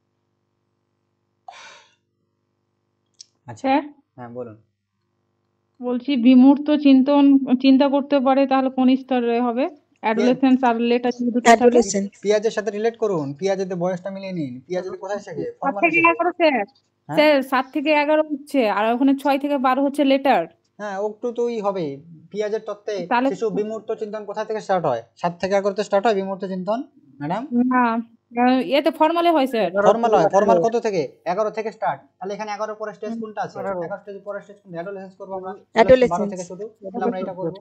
আচ্ছা স্যার হ্যাঁ বলুন। বলছি বিমূর্ত চিন্তা করতে পারে, তাহলে কোন স্তরে হবে? অ্যাডোলেসেন্স আর লেটার দুটো থাকে। অ্যাডোলেসেন্ট। পিয়াজের সাথে রিলেট করুন, পিয়াজের বয়সটা মিলিয়ে নিন, পিয়াজের কোথায় শেখে, 7 ফর্মালে থেকে শেখে। 11 স্যার। হ্যাঁ স্যার 7 থেকে 11 হচ্ছে, আর ওখানে 6 থেকে 12 হচ্ছে লেটার। হ্যাঁ একটু তোই হবে, পিয়াজের তত্ত্বে তাহলে শিশু বিমূর্ত চিন্তন কোথা থেকে স্টার্ট হয়, 7 থেকে 11 স্টার্ট হয় বিমূর্ত চিন্তন ম্যাডাম। না, এতে ফর্মালে হয় স্যার। ফর্মাল হয়, ফর্মাল কত থেকে, 11 থেকে স্টার্ট, তাহলে এখানে 11 পরের স্টেজ কোনটা আছে, 11 স্টেজ পরের স্টেজ কোনটা, অ্যাডোলেসেন্স করব আমরা, 12 অ্যাডোলেসেন্স। থেকে শুরু, তাহলে আমরা এটা করব।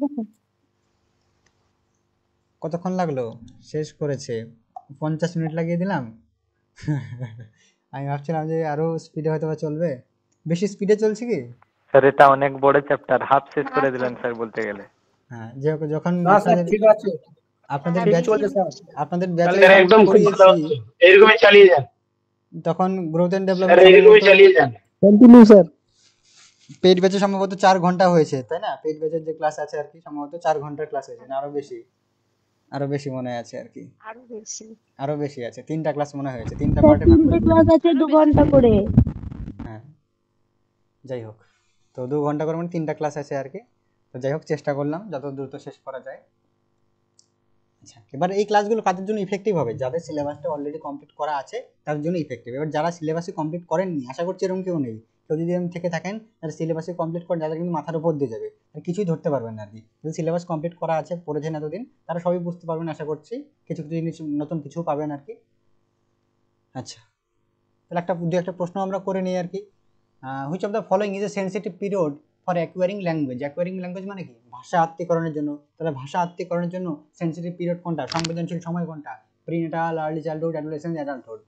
কতক্ষণ লাগলো, শেষ করেছে 50 মিনিট লাগিয়ে দিলাম। আমি ভাবছিলাম যে আরো স্পিডে হয়তো বা চলবে, বেশি স্পিডে চলছে কি। স্যার এটা অনেক বড় চ্যাপ্টার, হাফ শেষ করে দিলেন স্যার বলতে গেলে। হ্যাঁ যখন না স্যার ঠিক আছে, আপনাদের ঠিক ব্যাচে, চলছে স্যার। আপনাদের তাহলে ব্যাচে একদম খুব ভালো করিয়েছি, হচ্ছে, এরকমই চালিয়ে যান তখন গ্রোথ এন্ড স্যার, ডেভেলপমেন্ট এরকমই চালিয়ে যান। Continue sir. পেইড ব্যাচে সম্ভবত 4 ঘন্টা হয়েছে তাই না, পেইড ব্যাচের যে ক্লাস আছে আর কি সম্ভবত 4 ঘন্টার ক্লাস হয়েছে না, আরো বেশি মনে আছে আর কি, আরো বেশি আছে, 3টা ক্লাস মনে হয়েছে, 3টা পার্টে ভাগ করে। ক্লাস আছে 2 ঘন্টা করে। হ্যাঁ যাই হোক, তো 2 ঘন্টা করে মানে 3টা ক্লাস আছে আর কি, তো যাই হোক চেষ্টা করলাম যত দ্রুত শেষ করা যায়। আচ্ছা এবার এই ক্লাসগুলো কাদের জন্য ইফেক্টিভ হবে, যাদের সিলেবাসটা অলরেডি কমপ্লিট করা আছে তাদের জন্য ইফেক্টিভ। এবার যারা সিলেবাসে কমপ্লিট করেননি, আশা করছি এরকম কেউ নেই, কেউ যদি এরকম থেকে থাকেন তাহলে সিলেবাসে কমপ্লিট করেন, যাদের কিন্তু মাথার উপর দিয়ে যাবে, আর কিছুই ধরতে পারবেন না আর কি, যদি সিলেবাস কমপ্লিট করা আছে, পড়েছেন এতদিন, তারা সবই বুঝতে পারবেন আশা করছি, কিছু কিছু জিনিস নতুন কিছু পাবেন আর কি। আচ্ছা তাহলে একটা প্রশ্ন আমরা করে নিই আর কি, which of the following is a sensitive period for acquiring language. Acquiring language মানে কি, ভাষা আত্মীকরণের জন্য, তাহলে ভাষা আত্মীকরণের জন্য সেন্সিটিভ পিরিয়ড কোনটা, সংবেদনশীল সময় কোনটা, prenatal, early childhood, adolescence, adulthood.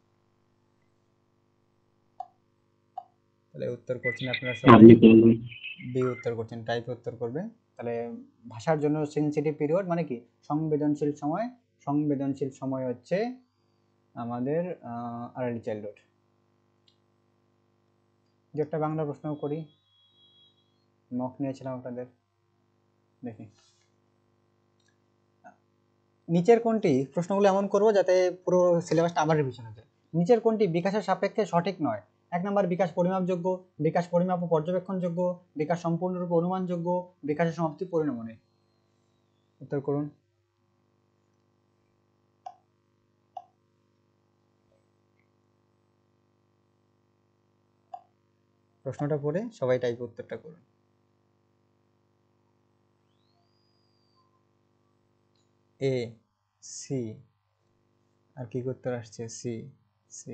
তাহলে উত্তর করছেন আপনারা সবাই বি উত্তর করছেন, টাইপে উত্তর করবেন। তাহলে ভাষার জন্য সেন্সিটিভ পিরিয়ড মানে কি, সংবেদনশীল সময়, সংবেদনশীল সময় হচ্ছে আমাদের আর্লি চাইল্ডহুড। যে একটা বাংলা প্রশ্ন করি, মক নিয়েছিলাম আপনাদের, দেখি নিচের কোনটি, প্রশ্নগুলো এমন করব যাতে পুরো সিলেবাসটা আবার রিভিশন হয়ে যায়। নিচের কোনটি বিকাশের সাপেক্ষে সঠিক নয়? 1 নম্বর বিকাশ পরিমাপযোগ্য, বিকাশ পরিমাপ ও পর্যবেক্ষণযোগ্য, বিকাশ সম্পূর্ণরূপে অনুমানযোগ্য, বিকাশের সমাপ্তি পরিণমনে। উত্তর করুন। প্রশ্নটা পড়ে সবাই টাইপ উত্তরটা করুন। এ, সি, আর কি উত্তর আসছে, সি, সি,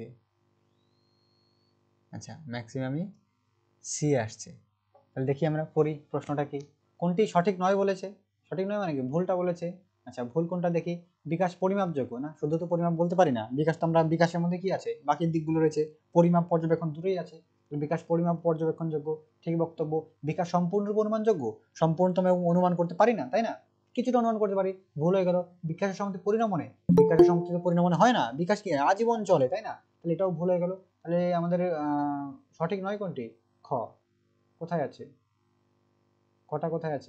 আচ্ছা ম্যাক্সিমামই সি আসছে। তাহলে দেখি আমরা পড়ি প্রশ্নটা কি, কোনটি সঠিক নয় বলেছে, সঠিক নয় মানে কি, ভুলটা বলেছে। আচ্ছা ভুল কোনটা দেখি, বিকাশ পরিমাপযোগ্য না, শুধু তো পরিমাপ বলতে পারি না, বিকাশ তো আমরা, বিকাশের মধ্যে কি আছে, বাকি দিকগুলো রয়েছে, পরিমাপ পর্যবেক্ষণ দুটোই আছে, বিকাশ পরিমাপ পর্যবেক্ষণযোগ্য, ঠিক বক্তব্য। বিকাশ সম্পূর্ণরূপে অনুমানযোগ্য, সম্পূর্ণতম অনুমান করতে পারি না তাই না, কিছুটা অনুমান করতে পারি, ভুল হয়ে গেল। বিকাশের সমাপ্তি পরিণমনে, বিকাশের সমাপ্তি তো পরিণমনে হয় না, বিকাশ কি আজীবন চলে, তাই না? তাহলে এটাও ভুল হয়ে গেল। তাহলে আমাদের সঠিক নয় কোনটি? খ। কোথায় আছে কটা, কোথায় আছে?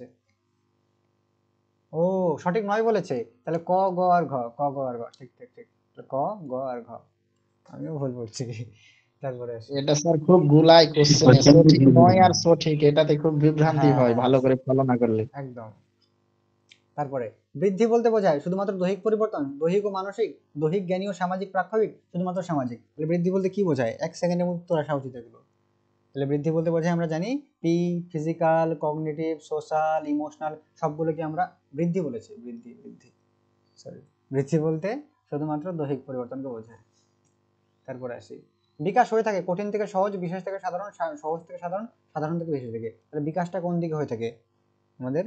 ও, সঠিক নয় বলেছে, তাহলে ক, গ আর ঘ, ক, গ আর ঘ, ঠিক ঠিক ঠিক, ক, গ আর ঘ। আমিও ভুল বলছি। তারপরে আসি, এটা স্যার খুব গুলাই কোশ্চেনে, সঠিক নয় আর সঠিক এটাতে খুব বিভ্রান্তি হয় হ্যাঁ ভালো করে ফলো না করলে। একদম। তারপরে বৃদ্ধি বলতে বোঝায় শুধুমাত্র দৈহিক পরিবর্তন, দৈহিক ও মানসিক, দৈহিক, জ্ঞানী ও সামাজিক, প্রাক্ষবিক, শুধুমাত্র সামাজিক। তাহলে বৃদ্ধি বলতে কি বোঝায়? 1 সেকেন্ডের মধ্যে উত্তর আসা উচিত এগুলো। তাহলে বৃদ্ধি বলতে বোঝায়, আমরা জানি P, physical, cognitive, social, emotional, সবগুলোকে আমরা বৃদ্ধি বলেছি। বৃদ্ধি বৃদ্ধি সরি বৃদ্ধি বলতে শুধুমাত্র দৈহিক পরিবর্তনকে বোঝায়। তারপরে আসি, বিকাশ হয়ে থাকে কঠিন থেকে সহজ, বিশেষ থেকে সাধারণ, সহজ থেকে সাধারণ, সাধারণ থেকে বিশেষ দিকে। তাহলে বিকাশটা কোন দিকে হয়ে থাকে আমাদের?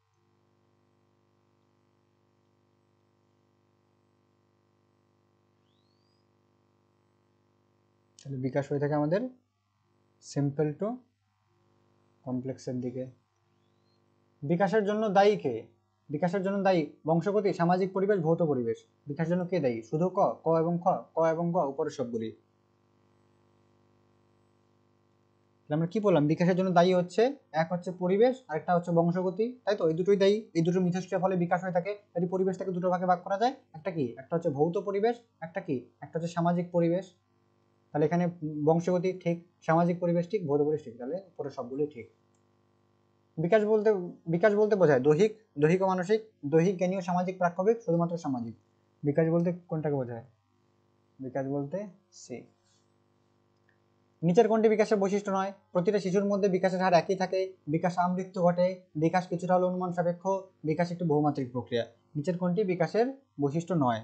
তাহলে বিকাশ হয়ে থাকে আমাদের সিম্পল টু কমপ্লেক্সের দিকে। বিকাশের জন্য দায়ী কে? বিকাশের জন্য দায়ী বংশগতি, সামাজিক পরিবেশ, ভৌত পরিবেশ। বিকাশের জন্য কে দায়ী? শুধু ক, ক এবং খ, ক এবং গ, উপরের সবগুলি। আমরা কি বললাম? বিকাশের জন্য দায়ী হচ্ছে, এক হচ্ছে পরিবেশ, আরেকটা হচ্ছে বংশগতি, তাই তো? এই দুটোই দায়ী, এই দুটো মিথস্ক্রিয়ার ফলে বিকাশ হয়ে থাকে। যদি পরিবেশটাকে দুটো ভাগে ভাগ করা যায়, একটা কি, একটা হচ্ছে ভৌত পরিবেশ, একটা কি, একটা হচ্ছে সামাজিক পরিবেশ। তাহলে এখানে বংশগতি ঠিক, সামাজিক পরিবেশ ঠিক, ভৌত পরিবেশ ঠিক, তাহলে উপরে সবগুলোই ঠিক। বিকাশ বলতে বোঝায় দৈহিক, দৈহিক ও মানসিক, দৈহিক, জ্ঞানী ও সামাজিক, প্রাক্ষবিক, শুধুমাত্র সামাজিক। বিকাশ বলতে কোনটাকে বোঝায়? বিকাশ বলতে সি। নিচের কোনটি বিকাশের বৈশিষ্ট্য নয়? প্রতিটা শিশুর মধ্যে বিকাশের হার একই থাকে, বিকাশ আমৃত্যু ঘটে, বিকাশ কিছুটা হলো অনুমান সাপেক্ষ, বিকাশ একটি বহুমাত্রিক প্রক্রিয়া। নিচের কোনটি বিকাশের বৈশিষ্ট্য নয়?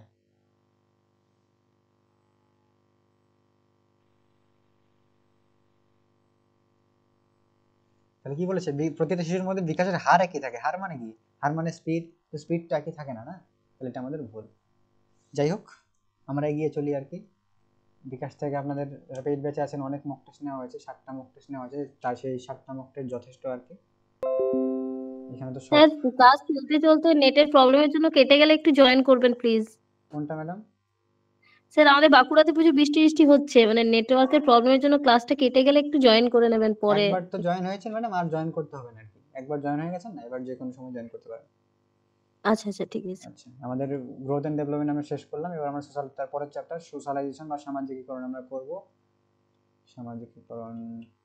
তাহলে কি বলেছে? প্রতিটা শিশুর মধ্যে বিকাশের হার একই থাকে। হার মানে কি? হার মানে স্পিড, তো স্পিডটা একই থাকে না, না? তাহলে এটা আমাদের ভুল। যাই হোক, আমরা এগিয়ে চলি আর কি। বিকাশ থেকে আপনাদের পেইড ব্যাচে আছেন, অনেক মক টেস্ট নেওয়া হয়েছে, 7টা মক টেস্ট নেওয়া হয়েছে, তার সেই 7টা মক টেস্ট যথেষ্ট আর কি। এখানে তো সব। স্যার ক্লাস চলতে চলতে নেটের প্রবলেমের জন্য কেটে গেলে একটু জয়েন করবেন প্লিজ। কোনটা ম্যাডাম? স্যার আমাদের বাঁকুড়াতে প্রচুর বৃষ্টি বৃষ্টি হচ্ছে, মানে নেটওয়ার্কের প্রবলেমের জন্য ক্লাসটা কেটে গেলে একটু জয়েন করে নেবেন পরে। একবার তো জয়েন হয়েছেন ম্যাডাম, আর জয়েন করতে হবে না আর কি। একবার জয়েন হয়ে গেছেন না, এবার যে কোনো সময় জয়েন করতে পারেন। আচ্ছা আচ্ছা ঠিক আছে। আচ্ছা, আমাদের গ্রোথ এন্ড ডেভেলপমেন্ট আমরা শেষ করলাম। এবার আমরা সোশ্যাল, তারপরের চ্যাপ্টার সোশ্যালাইজেশন বা সামাজিকীকরণ আমরা করব। সামাজিকীকরণ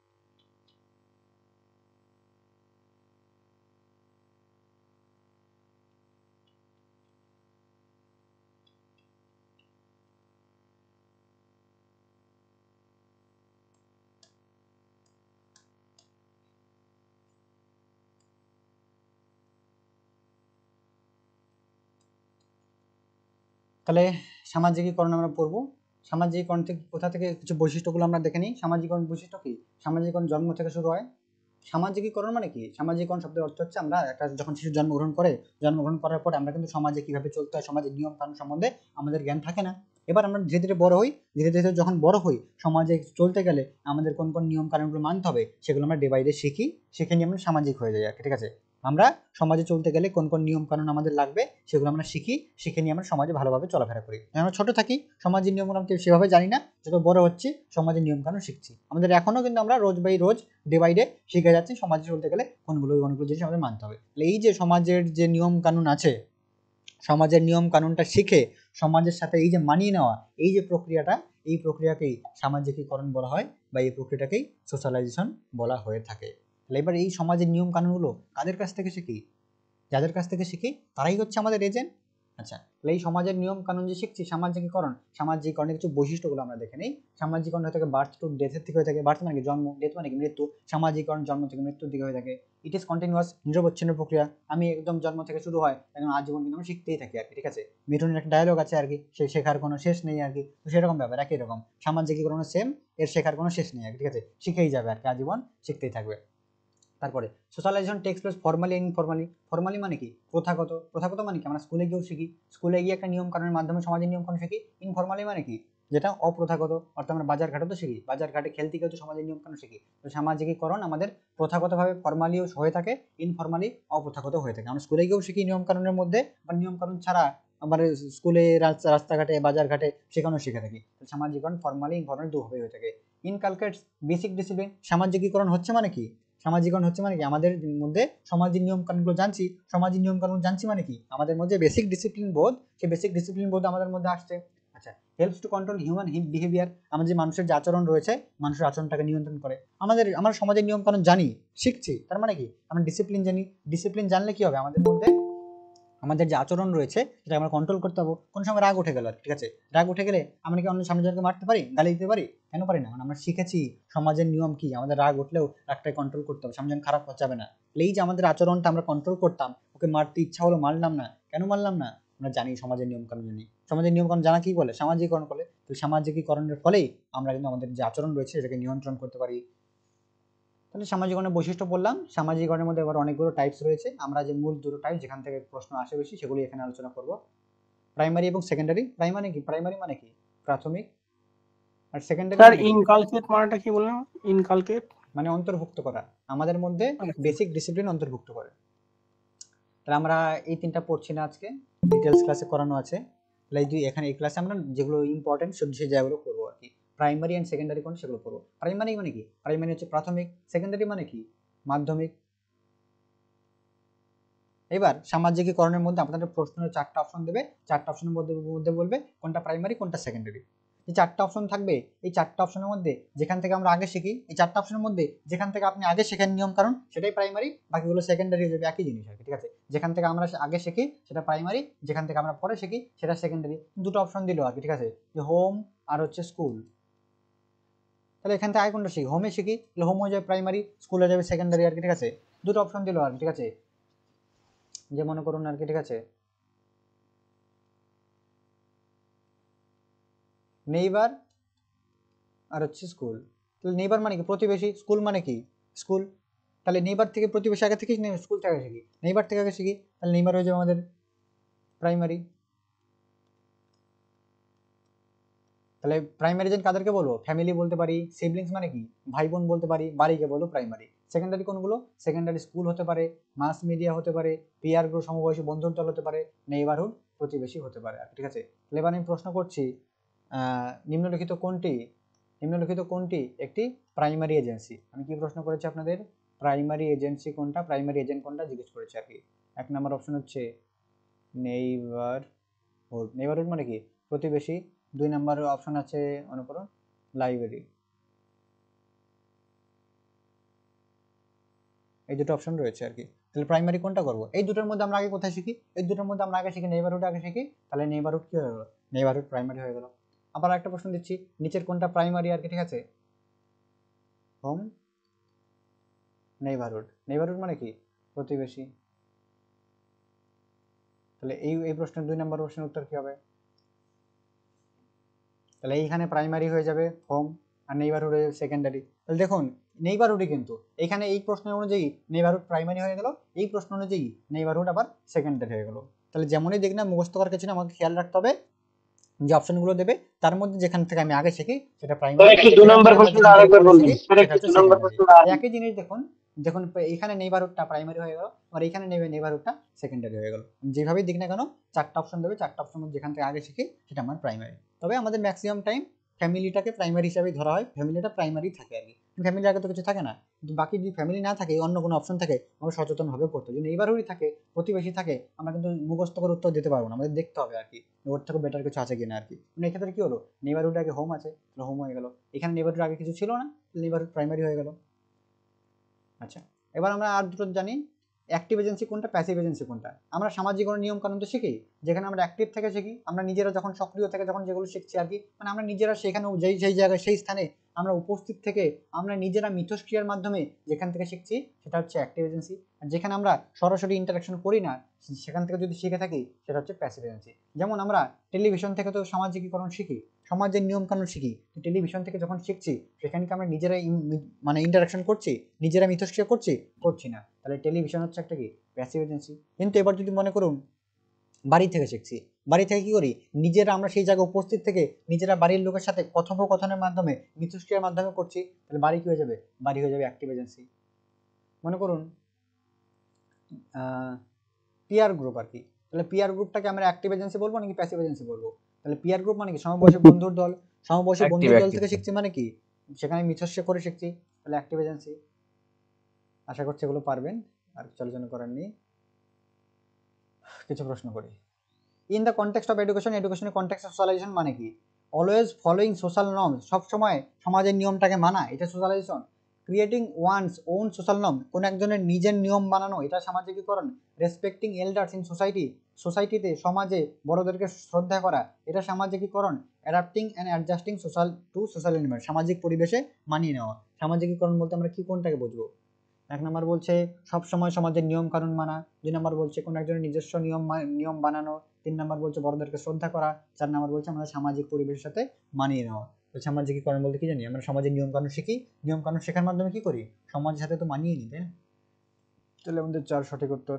তাহলে সামাজিকীকরণ আমরা পড়বো। সামাজিকীকরণ থেকে কোথা থেকে কিছু বৈশিষ্ট্যগুলো আমরা দেখে নিই। সামাজিকীকরণ বৈশিষ্ট্য কি? সামাজিকীকরণ জন্ম থেকে শুরু হয়। সামাজিকীকরণ মানে কি? সামাজিকীকরণ শব্দের অর্থ হচ্ছে, আমরা একটা যখন শিশু জন্মগ্রহণ করে, জন্মগ্রহণ করার পরে আমরা কিন্তু সমাজে কিভাবে চলতে হয়, সমাজের নিয়ম কানুন সম্বন্ধে আমাদের জ্ঞান থাকে না। এবার আমরা ধীরে ধীরে বড় হই, ধীরে ধীরে যখন বড় হই, সমাজে চলতে গেলে আমাদের কোন কোন নিয়ম কানুনগুলো মানতে হবে সেগুলো আমরা ডে বাই ডে শিখি, শিখে নিয়ে আমরা সামাজিক হয়ে যাই আর কি। ঠিক আছে, আমরা সমাজে চলতে গেলে কোন কোন নিয়ম কানুন আমাদের লাগবে সেগুলো আমরা শিখি, শিখে নিয়ে আমরা সমাজে ভালোভাবে চলাফেরা করি। আমরা ছোট থাকি, সমাজের নিয়মগুলো আমরা সেভাবে জানি না, যত বড় হচ্ছি সমাজের নিয়ম কানুন শিখছি। আমাদের এখনো কিন্তু আমরা রোজ বাই রোজ, ডে বাই ডে শিখে যাচ্ছি সমাজে চলতে গেলে কোনগুলো জিনিস আমাদের মানতে হবে। এই যে সমাজের যে নিয়ম কানুন আছে, সমাজের নিয়ম কানুনটা শিখে সমাজের সাথে এই যে মানিয়ে নেওয়া, এই যে প্রক্রিয়াটা, এই প্রক্রিয়াকেই সামাজিকীকরণ বলা হয়, বা এই প্রক্রিয়াটাকেই সোশ্যালাইজেশন বলা হয়ে থাকে। তাহলে এবার এই সমাজের নিয়ম কানুনগুলো কাদের কাছ থেকে শিখি? যাদের কাছ থেকে শিখি তারাই হচ্ছে আমাদের এজেন্ট। আচ্ছা, তাহলে এই সমাজের নিয়ম কানুন যে শিখছি, সামাজিকীকরণ, সামাজিকীকরণের কিছু বৈশিষ্ট্যগুলো আমরা দেখে নেই। সামাজিকীকরণ হয়ে থাকে বার্থ টু ডেথের থেকে হয়ে থাকে। বার্থ মানে কি? জন্ম, ডেথ মানে কি? মৃত্যু। সামাজিকীকরণ জন্ম থেকে মৃত্যুর দিকে হয়ে থাকে। ইট ইজ কন্টিনিউয়াস, নিরবচ্ছিন্ন প্রক্রিয়া। আমি একদম জন্ম থেকে শুরু হয়, একদম আজীবন কিন্তু আমরা শিখতেই থাকি আর কি। ঠিক আছে, মিঠুনের একটা ডায়লগ আছে আর কি, সে শেখার কোনো শেষ নেই আর কি। তো সেরকম ব্যাপার, একই রকম সামাজিকীকরণ সেম, এর শেখার কোনো শেষ নেই আর কি। ঠিক আছে, শিখেই যাবে আর কি, আজীবন শিখতেই থাকবে। তারপরে socialization takes place formally and informally. Formally মানে কি? প্রথাগত। প্রথাগত মানে কি? আমরা স্কুলে গিয়েও শিখি, স্কুলে গিয়ে একটা নিয়ম কানুনের মাধ্যমে সমাজের নিয়ম কানুন শিখি। ইনফর্মালি মানে কি? যেটা অপ্রথাগত, অর্থাৎ আমরা বাজার ঘাটে তো শিখি, বাজার ঘাটে খেলতে গিয়ে তো সমাজের নিয়ম কানুন শিখি। তো সামাজিকীকরণ আমাদের প্রথাগতভাবে ফর্মালিও হয়ে থাকে, ইনফর্মালি অপ্রথাগত হয়ে থাকে। আমরা স্কুলে গিয়েও শিখি নিয়ম কানুনের মধ্যে, বা নিয়ম কানুন ছাড়া আবার স্কুলে রাস্তাঘাটে বাজার ঘাটে সেখানেও শিখে থাকি। সামাজিকরণ ফর্মালি ইনফর্মালি দুভাবে হয়ে থাকে। ইনকালকেটস বেসিক ডিসিপ্লিন, সামাজিকীকরণ হচ্ছে মানে কি? সামাজিকরণ হচ্ছে মানে কি আমাদের মধ্যে সমাজের নিয়ম কানুনগুলো জানছি, সমাজের নিয়ম কানুন জানছি মানে কি আমাদের মধ্যে বেসিক ডিসিপ্লিন বোধ, সেই বেসিক ডিসিপ্লিন বোধ আমাদের মধ্যে আসছে। আচ্ছা, helps to control human behaviour, আমাদের যে মানুষের যে আচরণ রয়েছে, মানুষের আচরণটাকে নিয়ন্ত্রণ করে। আমরা সমাজের নিয়ম কানুন জানি, শিখছি, তার মানে কি আমরা ডিসিপ্লিন জানি। ডিসিপ্লিন জানলে কি হবে, আমাদের মধ্যে আমাদের যে আচরণ রয়েছে সেটা আমরা কন্ট্রোল করতে পারবো। কোন সময় রাগ উঠে গেল, ঠিক আছে, রাগ উঠে গেলে আমরা কি অন্য সামনেজনকে মারতে পারি, গালি দিতে পারি? কেন পারি না? আমরা শিখেছি সমাজের নিয়ম কি, আমাদের রাগ উঠলেও রাগটাকে কন্ট্রোল করতে হবে, সামনেজন খারাপ হচ্ছে না। এই যে আমাদের আচরণটা আমরা কন্ট্রোল করতাম, ওকে মারতে ইচ্ছা হলো মারলাম না, কেন মারলাম না? আমরা জানি সমাজের নিয়ম কানুন জানি। সমাজের নিয়ম কানুন জানা কি বলে? সামাজিকীকরণ বলে। তো সামাজিকীকরণের ফলেই আমরা কিন্তু আমাদের যে আচরণ রয়েছে সেটাকে নিয়ন্ত্রণ করতে পারি। তাহলে সামাজিকরণের বৈশিষ্ট্য বললাম। সামাজিকরণের মধ্যে আবার অনেকগুলো টাইপস রয়েছে। আমরা যে মূল দুটো টাইপ যেখান থেকে প্রশ্ন আসে বেশি সেগুলি এখানে আলোচনা করব। প্রাইমারি এবং সেকেন্ডারি। প্রাইমারি কি? প্রাইমারি মানে কি? প্রাথমিক। আর সেকেন্ডারি স্যার মানে কি? ইনকালকেট মানেটা কি বললাম? ইনকালকেট মানে অন্তর্ভুক্ত করা, আমাদের মধ্যে বেসিক ডিসিপ্লিন অন্তর্ভুক্ত করে। তাহলে আমরা এই তিনটা পড়ছি না আজকে, ডিটেলস ক্লাসে করানো আছে। তাহলে এখানে এই ক্লাসে আমরা যেগুলো ইম্পর্টেন্ট সেই জায়গাগুলো করবো আর কি। প্রাইমারি অ্যান্ড সেকেন্ডারি কোন সেগুলো পড়বো। প্রাইমারি মানে কি? প্রাইমারি হচ্ছে প্রাথমিক। সেকেন্ডারি মানে কি? মাধ্যমিক। এবার সামাজিকীকরণের মধ্যে আপনাদের প্রশ্নের 4টা অপশন দেবে, 4টা অপশনের মধ্যে বলবে কোনটা প্রাইমারি কোনটা সেকেন্ডারি। এই 4টা অপশন থাকবে, এই 4টা অপশনের মধ্যে যেখান থেকে আমরা আগে শিখি, এই 4টা অপশনের মধ্যে যেখান থেকে আপনি আগে শেখেন নিয়ম কারণ সেটাই প্রাইমারি, বাকিগুলো সেকেন্ডারি হয়ে যাবে, একই জিনিস আর কি, ঠিক আছে। যেখান থেকে আমরা আগে শিখি সেটা প্রাইমারি, যেখান থেকে আমরা পরে শিখি সেটা সেকেন্ডারি। দুটো অপশন দিল আর কি, ঠিক আছে, যে হোম আর হচ্ছে স্কুল। তাহলে এখান থেকে আগে কোনটা শিখি? হোমে শিখি, তাহলে হোম হয়ে যাবে প্রাইমারি, স্কুল হয়ে যাবে সেকেন্ডারি আর কি, ঠিক আছে। দুটো অপশন দিল আর কি, ঠিক আছে। যে মনে করুন আর কি, ঠিক আছে, নেইবার আর হচ্ছে স্কুল। তাহলে নেইবার মানে কি? প্রতিবেশী। স্কুল মানে কি? স্কুল। তাহলে নেইবার থেকে প্রতিবেশী আগে থেকে স্কুল থেকে আগে শিখি, নেইবার থেকে আগে শিখি, তাহলে নেইবার হয়ে যাবে আমাদের প্রাইমারি। তাহলে প্রাইমারি যেন কাদেরকে বলবো? ফ্যামিলি বলতে পারি, সিবলিংস মানে কি? ভাই বোন বলতে পারি, বাড়িকে বলবো প্রাইমারি। সেকেন্ডারি কোনগুলো? সেকেন্ডারি স্কুল হতে পারে, মাস মিডিয়া হতে পারে, পিয়ার গ্রুপ সমবয়সী বন্ধুর দল হতে পারে, নেইবারহুড প্রতিবেশী হতে পারে, ঠিক আছে। তাহলে এবার আমি প্রশ্ন করছি, নিম্নলিখিত কোনটি একটি প্রাইমারি এজেন্সি? আমি কি প্রশ্ন করেছি আপনাদের? প্রাইমারি এজেন্সি কোনটা, প্রাইমারি এজেন্ট কোনটা জিজ্ঞেস করেছি আর কি। 1 নম্বর অপশন হচ্ছে নেইবারহুড। নেইবারহুড মানে কি? প্রতিবেশী। 2 নম্বর অপশন আছে মনে করুন লাইব্রেরি। এই দুটো অপশন রয়েছে আর কি। তাহলে প্রাইমারি কোনটা করবো? এই দুটোর মধ্যে আমরা আগে কোথায় শিখি? এই দুটোর মধ্যে আমরা আগে শিখি নেইবারহুড আগে শিখি, তাহলে নেইবারহুড কি হয়ে গেল? নেইবারহুড প্রাইমারি হয়ে গেল। আবার একটা প্রশ্ন দিচ্ছি, নিচের কোনটা প্রাইমারি আর কি, ঠিক আছে, হোম, নেইবারহুড। নেইবারহুড মানে কি? প্রতিবেশী। তাহলে এই প্রশ্নের 2 নম্বর প্রশ্নের উত্তর কি হবে? তাহলে এইখানে প্রাইমারি হয়ে যাবে হোম, আর নেইবারহুড হয়ে যাবে সেকেন্ডারি। তাহলে দেখুন নেইবারহুডই কিন্তু এখানে এই প্রশ্নের অনুযায়ী নেইবারহুড প্রাইমারি হয়ে গেল, এই প্রশ্ন অনুযায়ী নেইবারহুড আবার সেকেন্ডারি হয়ে গেল। তাহলে যেমনই দেখি না মুখস্থ করার কিছু না, আমাকে খেয়াল রাখতে হবে যে অপশনগুলো দেবে তার মধ্যে যেখান থেকে আমি আগে শিখি সেটা প্রাইমারি, একই জিনিস। দেখুন এখানে নেইবারহুডটা প্রাইমারি হয়ে গেল, আর এখানে নেইবারহুডটা সেকেন্ডারি হয়ে গেল। যেভাবেই দিক না কেন 4টা অপশন দেবে, 4টা অপশন যেখান থেকে আগে শিখি সেটা আমার প্রাইমারি। তবে আমাদের ম্যাক্সিমাম টাইম ফ্যামিলিটাকে প্রাইমারি হিসাবে ধরা হয়, ফ্যামিলিটা প্রাইমারি থাকে আর কি। ফ্যামিলির আগে তো কিছু থাকে না, কিন্তু বাকি যদি ফ্যামিলি না থাকে, অন্য কোনো অপশন থাকে, আমরা সচেতনভাবে পড়তে হবে। যদি নেইবারহুডই থাকে, প্রতিবেশী থাকে, আমরা কিন্তু মুখস্থ করে উত্তর দিতে পারবো না, আমাদের দেখতে হবে আর কি ওর থেকে বেটার কিছু আছে কিনা আর কি। মানে এক্ষেত্রে কি হলো, নেইবারহুড আগে হোম আছে, তাহলে হোম হয়ে গেল। এখানে নেইবারহুড আগে কিছু ছিল না, নেইবারহুড প্রাইমারি হয়ে গেল। আচ্ছা, এবার আমরা আর দুটো জানি, অ্যাক্টিভ এজেন্সি কোনটা, প্যাসিভ এজেন্সি কোনটা। আমরা সামাজিক নিয়ম কানুন তো শিখি, যেখানে আমরা অ্যাক্টিভ থেকে শিখি, আমরা নিজেরা যখন সক্রিয় থেকে যখন যেগুলো শিখছি আর কি, মানে আমরা নিজেরা সেখানে সেই জায়গায় সেই স্থানে আমরা উপস্থিত থেকে আমরা নিজেরা মিথস্ক্রিয়ার মাধ্যমে যেখান থেকে শিখছি সেটা হচ্ছে অ্যাক্টিভ এজেন্সি। আর যেখানে আমরা সরাসরি ইন্টারাকশন করি না, সেখান থেকে যদি শিখে থাকি সেটা হচ্ছে প্যাসিভ এজেন্সি। যেমন আমরা টেলিভিশন থেকে তো সামাজিকীকরণ শিখি, সমাজের নিয়ম কানুন শিখি, টেলিভিশন থেকে যখন শিখছি সেখানে কি আমরা নিজেরাই মানে ইন্টারাকশন করছি, নিজেরা মিথস্ক্রিয়া করছি না, তাহলে টেলিভিশন হচ্ছে একটা কি প্যাসিভ এজেন্সি। কিন্তু এবার যদি মনে করুন বাড়ি থেকে শিখছি, বাড়ি থেকে কি করি, নিজেরা আমরা সেই জায়গায় উপস্থিত থেকে নিজেরা বাড়ির লোকের সাথে কথোপকথনের মাধ্যমে মিথস্ক্রিয়ার মাধ্যমে করছি, তাহলে বাড়ি কি হয়ে যাবে, বাড়ি হয়ে যাবে অ্যাক্টিভ এজেন্সি। মনে করুন পিয়ার গ্রুপ আর কি, তাহলে পিয়ার গ্রুপটাকে আমরা অ্যাক্টিভ এজেন্সি বলবো নাকি প্যাসিভ এজেন্সি বলবো? তাহলে পিয়ার গ্রুপ মানে কি, সমবয়সী বন্ধুর দল, সমবয়সী বন্ধুর দল থেকে শিখছি মানে কি, সেখানে মিথস্ক্রিয়া করে শিখছি, তাহলে অ্যাক্টিভ এজেন্সি। আশা করছি এগুলো পারবেন, আর কিছু আলোচনা করার নেই। কিছু প্রশ্ন করি। In the context of education, এডুকেশনের কনটেক্সট অফ সোশ্যালাইজেশন মানে কি? অলওয়েজ ফলোইং সোশ্যাল নর্মস, সবসময় সমাজের নিয়মটাকে মানা, এটা socialization. Creating one's own social norm, কোন একজনের নিজের নিয়ম বানানো, এটা সামাজিকীকরণ। রেসপেক্টিং এল্ডার্স ইন সোসাইটি, সোসাইটিতে সমাজে বড়দেরকে শ্রদ্ধা করা, এটা সামাজিকীকরণ। Adapting and adjusting social to social environment, সামাজিক পরিবেশে মানিয়ে নেওয়া। সামাজিকীকরণ বলতে আমরা কি কোনটাকে বুঝবো? 1 নম্বর বলছে সবসময় সমাজের নিয়ম কানুন মানা, 2 নম্বর বলছে কোন একজনের নিজস্ব নিয়ম বানানো, 3 নম্বর বলছে বড়দেরকে শ্রদ্ধা করা, 4 নম্বর বলছে আমাদের সামাজিক পরিবেশের সাথে মানিয়ে নেওয়া। তো সামাজিকীকরণ বলতে কি জানি, আমরা সমাজের নিয়ম কানুন শিখি, নিয়ম কানুন শেখার মাধ্যমে কি করি, সমাজের সাথে তো মানিয়ে নিই, তাই না? তাহলে আমাদের 4 সঠিক উত্তর।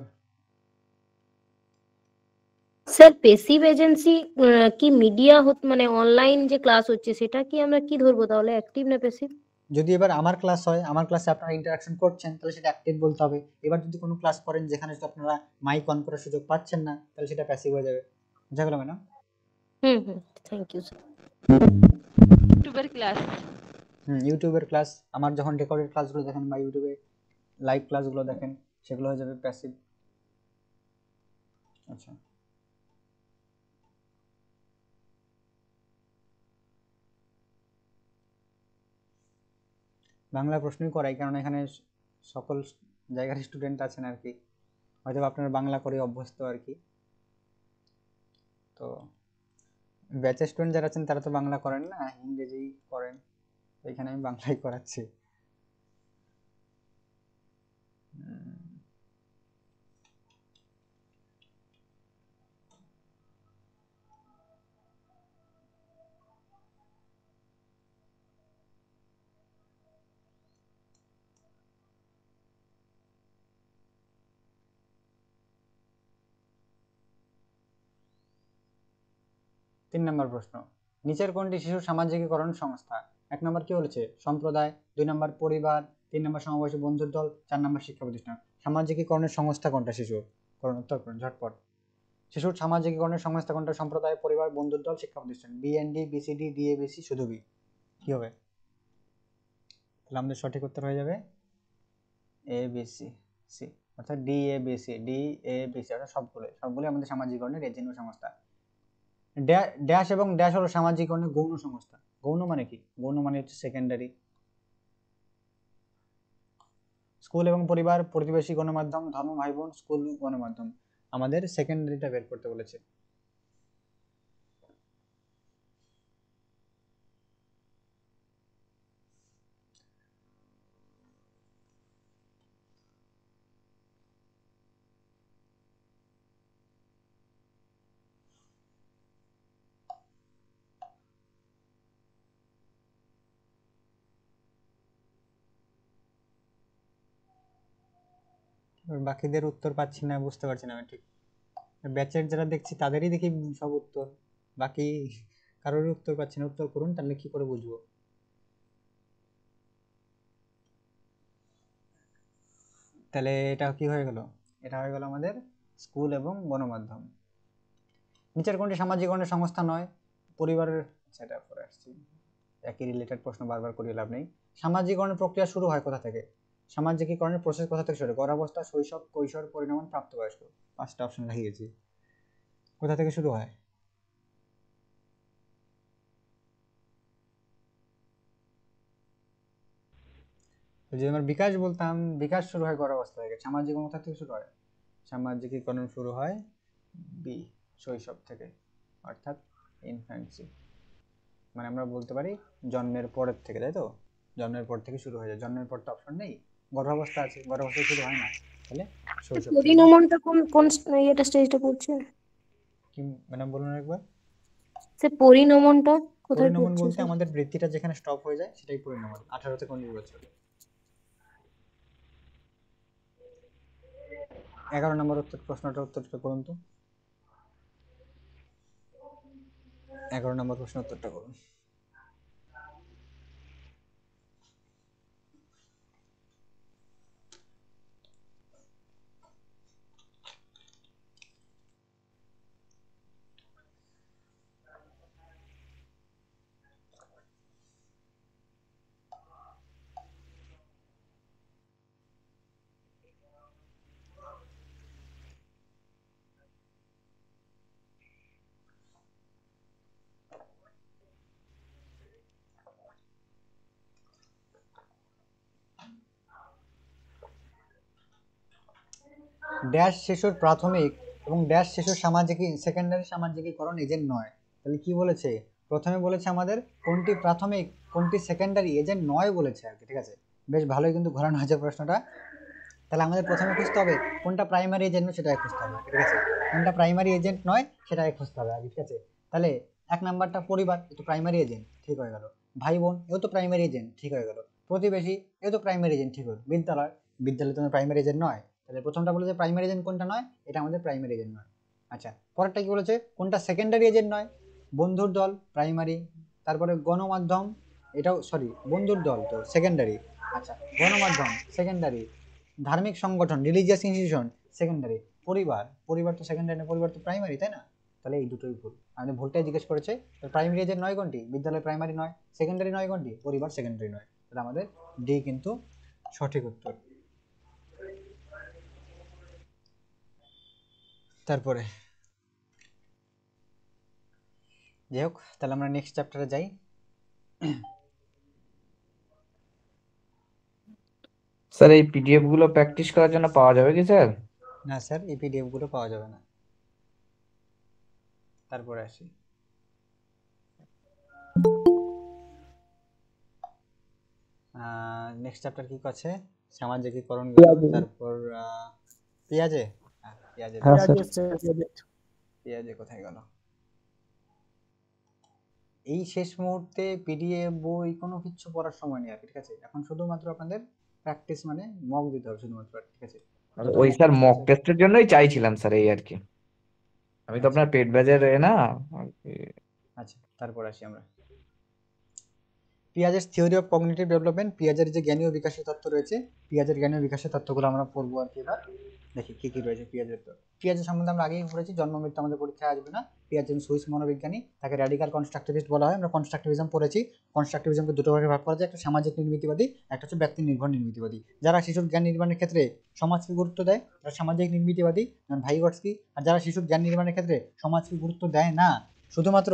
স্যার প্যাসিভ এজেন্সি কি মিডিয়া মানে অনলাইন যে ক্লাস হচ্ছে সেটা কি আমরা কি ধরবো তাহলে, অ্যাক্টিভ না প্যাসিভ? যদি এবার আমার ক্লাস হয়, আমার ক্লাসে আপনারা ইন্টারাকশন করছেন, তাহলে সেটা অ্যাক্টিভ বলতে হবে। এবার যদি কোনো ক্লাস করেন যেখানে আপনারা মাইক অন করার সুযোগ পাচ্ছেন না, তাহলে সেটা প্যাসিভ হয়ে যাবে। বুঝা গেল ম্যাডাম? Thank you sir. ইউটিউবের ক্লাস, ইউটিউবের ক্লাস, আমার যখন রেকর্ডেড ক্লাসগুলো দেখেন বা ইউটিউবে লাইভ ক্লাসগুলো দেখেন, সেগুলো হয়ে যাবে প্যাসিভ। আচ্ছা, বাংলা প্রশ্নই করাই, কারণ এখানে সকল জায়গার স্টুডেন্ট আছেন আর কি, হয়তো আপনারা বাংলা করে অভ্যস্ত আর কি। তো ব্যাচের স্টুডেন্ট যারা আছেন তারা তো বাংলা করেন না, ইংরেজি করেন, এখানে আমি বাংলাই করাচ্ছি। তিন নম্বর প্রশ্ন, নিচের কোনটি শিশু সামাজিকীকরণ সংস্থা? 1 নম্বর কি বলেছে, সম্প্রদায়, 2 নম্বর পরিবার, 3 নম্বর সমবয়সী বন্ধুর দল, 4 নম্বর শিক্ষা প্রতিষ্ঠান। সামাজিকীকরণের সংস্থা কোনটা শিশুর? করুন, উত্তর করুন ঝটপট। শিশুর সামাজিকীকরণের সংস্থা কোনটা? সম্প্রদায়, পরিবার, বন্ধুর দল, শিক্ষা প্রতিষ্ঠান। বিএনডি, বিসিডি, ডিএবিসি, শুধু বি, কি হবে? তাহলে আমাদের সঠিক উত্তর হয়ে যাবে এ বি সি, সি অর্থাৎ ডিএবিসি, ডিএবিসি অর্থাৎ সবগুলো আমাদের সামাজিকীকরণের এজেন্ট সংস্থা। ড্যাশ এবং ড্যাশ হলো সামাজিকীকরণের গৌণ সংস্থা। গৌণ মানে কি? গৌণ মানে হচ্ছে সেকেন্ডারি। স্কুল এবং পরিবার, প্রতিবেশী গণমাধ্যম, ধর্ম, ভাই বোন, স্কুল গণমাধ্যম, আমাদের সেকেন্ডারিটা বের করতে বলেছে। বাকিদের উত্তর পাচ্ছি না, বুঝতে পারছি না আমি ঠিক। ব্যাচের যারা দেখছি তাদেরই দেখি সব উত্তর, বাকি কারোর উত্তর পাচ্ছি না। উত্তর করুন, তাহলে কি করে বুঝবো? তাহলে এটা কি হয়ে গেল? এটা হয়ে গেল আমাদের স্কুল এবং গণমাধ্যম। নিচের কোনটি সামাজিকীকরণের সংস্থা নয়? পরিবারের, সেটা পরে আসছি, একই রিলেটেড প্রশ্ন বারবার করিয়ে লাভ নেই। সামাজিকীকরণের প্রক্রিয়া শুরু হয় কোথা থেকে? সামাজিকীকরণের প্রসেস কোথা থেকে শুরু হয়? গর্ভাবস্থা, শৈশব, কৈশোর, পরিণমন, প্রাপ্তবয়স্ক। 5টা অপশন লাগিয়েছি, কোথা থেকে শুরু হয়? যদি আমরা বিকাশ বলতাম, বিকাশ শুরু হয় গর্ভাবস্থা থেকে। সামাজিকীকরণ কোথা থেকে শুরু হয়? সামাজিকীকরণ শুরু হয় বি, শৈশব থেকে, অর্থাৎ ইনফ্যান্সি, মানে আমরা বলতে পারি জন্মের পরের থেকে, তাই তো? জন্মের পর থেকে শুরু হয়ে যায়। জন্মের পর তো অপশন নেই, গর্ভাবস্থা আছে, গর্ভাবস্থা শুরু হয় না, তাহলে শৈশব থেকে। পরিণমনটা কোন কোন এটা স্টেজটা পড়ছে? কি ম্যাডাম বলুন একবার। স্যার পরিণমনটা কোথায় পরিণমন পড়ছে বলতে স্যার? আমাদের বৃদ্ধিটা যেখানে স্টপ হয়ে যায় সেটাই পরিণমন। 18 থেকে 19 বছর। 11 নম্বর উত্তর, প্রশ্নটার উত্তরটা করুন তো। 11 নম্বর প্রশ্ন উত্তরটা করুন। ড্যাশ শিশুর প্রাথমিক এবং ড্যাশ শিশুর সামাজিক সেকেন্ডারি সামাজিকীকরণ এজেন্ট নয়। তাহলে কি বলেছে? প্রথমে বলেছে আমাদের কোনটি প্রাথমিক কোনটি সেকেন্ডারি এজেন্ট নয় বলেছে আর কি, ঠিক আছে? বেশ ভালোই কিন্তু ঘোরানো হয়েছে প্রশ্নটা। তাহলে আমাদের প্রথমে খুঁজতে হবে কোনটা প্রাইমারি এজেন্ট নয় সেটাই খুঁজতে হবে, ঠিক আছে? কোনটা প্রাইমারি এজেন্ট নয় সেটাই খুঁজতে হবে আগে, ঠিক আছে? তাহলে 1 নাম্বারটা পরিবার, এ তো প্রাইমারি এজেন্ট, ঠিক হয়ে গেল। ভাই বোন, এও তো প্রাইমারি এজেন্ট, ঠিক হয়ে গেল। প্রতিবেশী, এও তো প্রাইমারি এজেন্ট, ঠিক হলো। বিদ্যালয়, বিদ্যালয় তো প্রাইমারি এজেন্ট নয়। তাহলে প্রথমটা বলেছে প্রাইমারি এজেন্ট কোনটা নয়, এটা আমাদের প্রাইমারি এজেন্ট নয়। আচ্ছা, পরেরটা কি বলেছে? কোনটা সেকেন্ডারি এজেন্ট নয়? বন্ধুর দল প্রাইমারি, তারপরে গণমাধ্যম, এটাও সরি বন্ধুর দল তো সেকেন্ডারি। আচ্ছা, গণমাধ্যম সেকেন্ডারি, ধার্মিক সংগঠন রিলিজিয়াস ইনস্টিটিউশন সেকেন্ডারি, পরিবার, পরিবার তো সেকেন্ডারি না, পরিবার তো প্রাইমারি, তাই না? তাহলে এই দুটোই ভুল। আমাদের ভুলটাই জিজ্ঞেস করেছে। প্রাইমারি এজেন্ট নয় কোনটি? বিদ্যালয় প্রাইমারি নয়। সেকেন্ডারি নয় কোনটি? পরিবার সেকেন্ডারি নয়। তাহলে আমাদের ডি কিন্তু সঠিক উত্তর। তারপরে যাই হোক, তাহলে আমরা নেক্সট চ্যাপ্টারে যাই। স্যার এই পিডিএফ গুলো প্র্যাকটিস করার জন্য পাওয়া যাবে কি স্যার? না স্যার, এই পিডিএফ গুলো পাওয়া যাবে না। তারপরে আসি, নেক্সট চ্যাপ্টার কি আছে? সামাজিকীকরণ গেল, তারপর পেঁয়াজে, পেঁয়াজে হ্যাঁ স্যার। পেঁয়াজে কোথায় গেল? এই শেষ মুহূর্তে পিডিএফ বই কোনো কিছু পড়ার সময় নেই আর কি, ঠিক আছে? এখন শুধুমাত্র আপনাদের প্র্যাকটিস মানে মক দিতে হবে শুধুমাত্র, ঠিক আছে? ওই স্যার মক টেস্টের জন্যই চাইছিলাম স্যার, এই আর কি। আমি তো আপনার পেড ব্যাচের না আর কি। আচ্ছা, তারপর আসি আমরা পিয়াজের থিওরি অফ কগনিটিভ ডেভেলপমেন্ট। পিয়াজের যে জ্ঞানীয় বিকাশের তত্ত্ব রয়েছে, পিয়াজের জ্ঞানীয় বিকাশের তত্ত্বগুলো আমরা পড়বো আর কি। এবার দেখি কি কি রয়েছে পিয়াজের। তো পিয়াজের সম্বন্ধে আমরা আগেই পড়েছি, জন্ম মৃত্যু আমাদের পরীক্ষায় আসবে না। পিয়াজ একজন সুইস মনোবিজ্ঞানী, তাকে র্যাডিক্যাল কনস্ট্রাকটিভিস্ট বলা হয়। আমরা কনস্ট্রাকটিভিজম পড়েছি। কনস্ট্রাকটিভিজমকে দুটো ভাগে ভাগ করা যায়, একটা সামাজিক নির্মিতিবাদী, একটা হচ্ছে ব্যক্তি নির্ভর নির্মিতিবাদী। যারা শিশুর জ্ঞান নির্মাণের ক্ষেত্রে সমাজকে গুরুত্ব দেয় তারা সামাজিক নির্মিতিবাদী, যেমন ভাইগটস্কি। আর যারা শিশুর জ্ঞান নির্মাণের ক্ষেত্রে সমাজকে গুরুত্ব দেয় না, শুধুমাত্র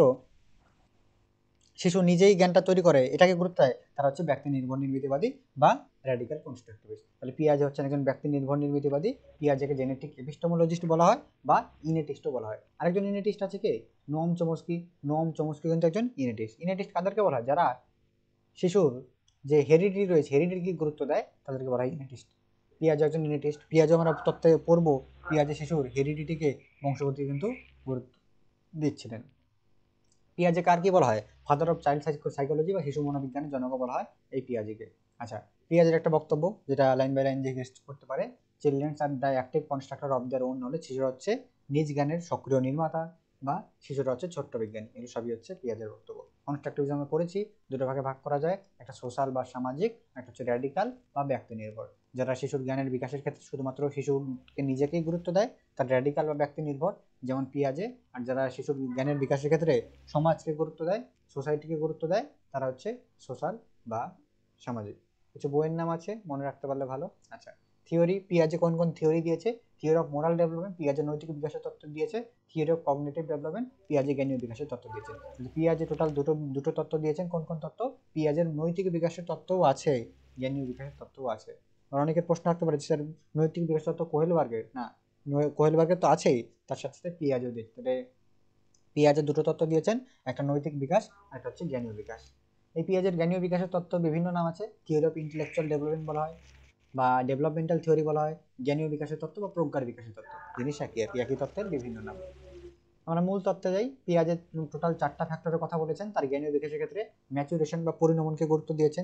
শিশু নিজেই জ্ঞানটা তৈরি করে এটাকে গুরুত্ব দেয়, তারা হচ্ছে ব্যক্তি নির্ভর নির্মিতিবাদী বা র্যাডিক্যাল কনস্ট্রাকটিভিস্ট। তাহলে পিয়াজে হচ্ছে একজন ব্যক্তি নির্ভর নির্মিতিবাদী। পিয়াজেকে জেনেটিক এপিস্টেমোলজিস্ট বলা হয় বা ইনেটিস্টও বলা হয়। আরেকজন ইনেটিস্ট আছে কে? নোম চমস্কি। নোম চমস্কি কিন্তু একজন ইনেটিস্ট। ইনেটিস্ট কাদেরকে বলা হয়? যারা শিশুর যে হেরিডিটি রয়েছে, হেরিডিটিকে গুরুত্ব দেয়, তাদেরকে বলা হয় ইনেটিস্ট। পিয়াজ একজন ইনেটিস্ট। পিয়াজে আমরা তত্ত্বে পড়বো, পিয়াজে শিশুর হেরিডিটিকে বংশগতিকে কিন্তু গুরুত্ব দিচ্ছিলেন। পিয়াজে কার কি বলা হয়? ফাদার অফ চাইল্ড সাইকোলজি বা শিশু মনোবিজ্ঞানের জনক বলা হয় এই পিয়াজেকে। আচ্ছা, পিয়াজের একটা বক্তব্য যেটা লাইন বাই লাইন জিজ্ঞেস করতে পারে, children's are the active constructor of their own knowledge. শিশুরা হচ্ছে নিজ জ্ঞানের সক্রিয় নির্মাতা বা শিশুরা হচ্ছে ছোট্ট বিজ্ঞানী। এগুলো সবই হচ্ছে পিয়াজের বক্তব্য। কনস্ট্রাকটিভিজম আমরা পড়েছি, দুটো ভাগে ভাগ করা যায়, একটা সোশ্যাল বা সামাজিক, একটা হচ্ছে র্যাডিক্যাল বা ব্যক্তি নির্ভর। যারা শিশুর জ্ঞানের বিকাশের ক্ষেত্রে শুধুমাত্র শিশুকে নিজেকেই গুরুত্ব দেয় তার র্যাডিক্যাল বা ব্যক্তি নির্ভর, যেমন পিয়াজে। আর যারা শিশুর জ্ঞানের বিকাশের ক্ষেত্রে সমাজকে গুরুত্ব দেয়, সোসাইটিকে গুরুত্ব দেয়, তারা হচ্ছে সোশ্যাল বা সামাজিক। কিছু বইয়ের নাম আছে, মনে রাখতে পারলে ভালো। আচ্ছা, থিওরি, পিয়াজে কোন কোন থিওরি দিয়েছে? থিওরি অফ মোরাল ডেভেলপমেন্ট, পিয়াজে নৈতিক বিকাশের তত্ত্ব দিয়েছে। থিওরি অফ কগনিটিভ ডেভেলপমেন্ট, পিয়াজে জ্ঞানীয় বিকাশের তত্ত্ব দিয়েছে। পিয়াজে টোটাল দুটো তত্ত্ব দিয়েছেন। কোন কোন তত্ত্ব? পিয়াজের নৈতিক বিকাশের তত্ত্বও আছে, জ্ঞানীয় বিকাশের তত্ত্বও আছে। আর অনেকের প্রশ্ন রাখতে পারে স্যার নৈতিক বিকাশ তত্ত্ব কোহেলবার্গের? না, কোহেলবার্গের তো আছেই, তার সাথে সাথে পিয়াজও দিয়েছে। তাহলে পিয়াজের দুটো তত্ত্ব দিয়েছেন, একটা নৈতিক বিকাশ, একটা হচ্ছে জ্ঞানীয় বিকাশ। এই পিয়াজের জ্ঞানীয় বিকাশের তত্ত্ব বিভিন্ন নাম আছে। থিওরি অফ ইন্টেলেকচুয়াল ডেভেলপমেন্ট বলা হয় বা ডেভেলপমেন্টাল থিওরি বলা হয়, জ্ঞানীয় বিকাশের তত্ত্ব বা প্রজ্ঞার বিকাশের তত্ত্ব, জিনিস একই আর কি, একই তত্ত্বের বিভিন্ন নাম। আমরা মূল তত্ত্বে যাই। পিয়াজের টোটাল 4টা ফ্যাক্টরের কথা বলেছেন। তার জ্ঞানীয় বিকাশের ক্ষেত্রে ম্যাচুরেশন বা পরিণমনকে গুরুত্ব দিয়েছেন,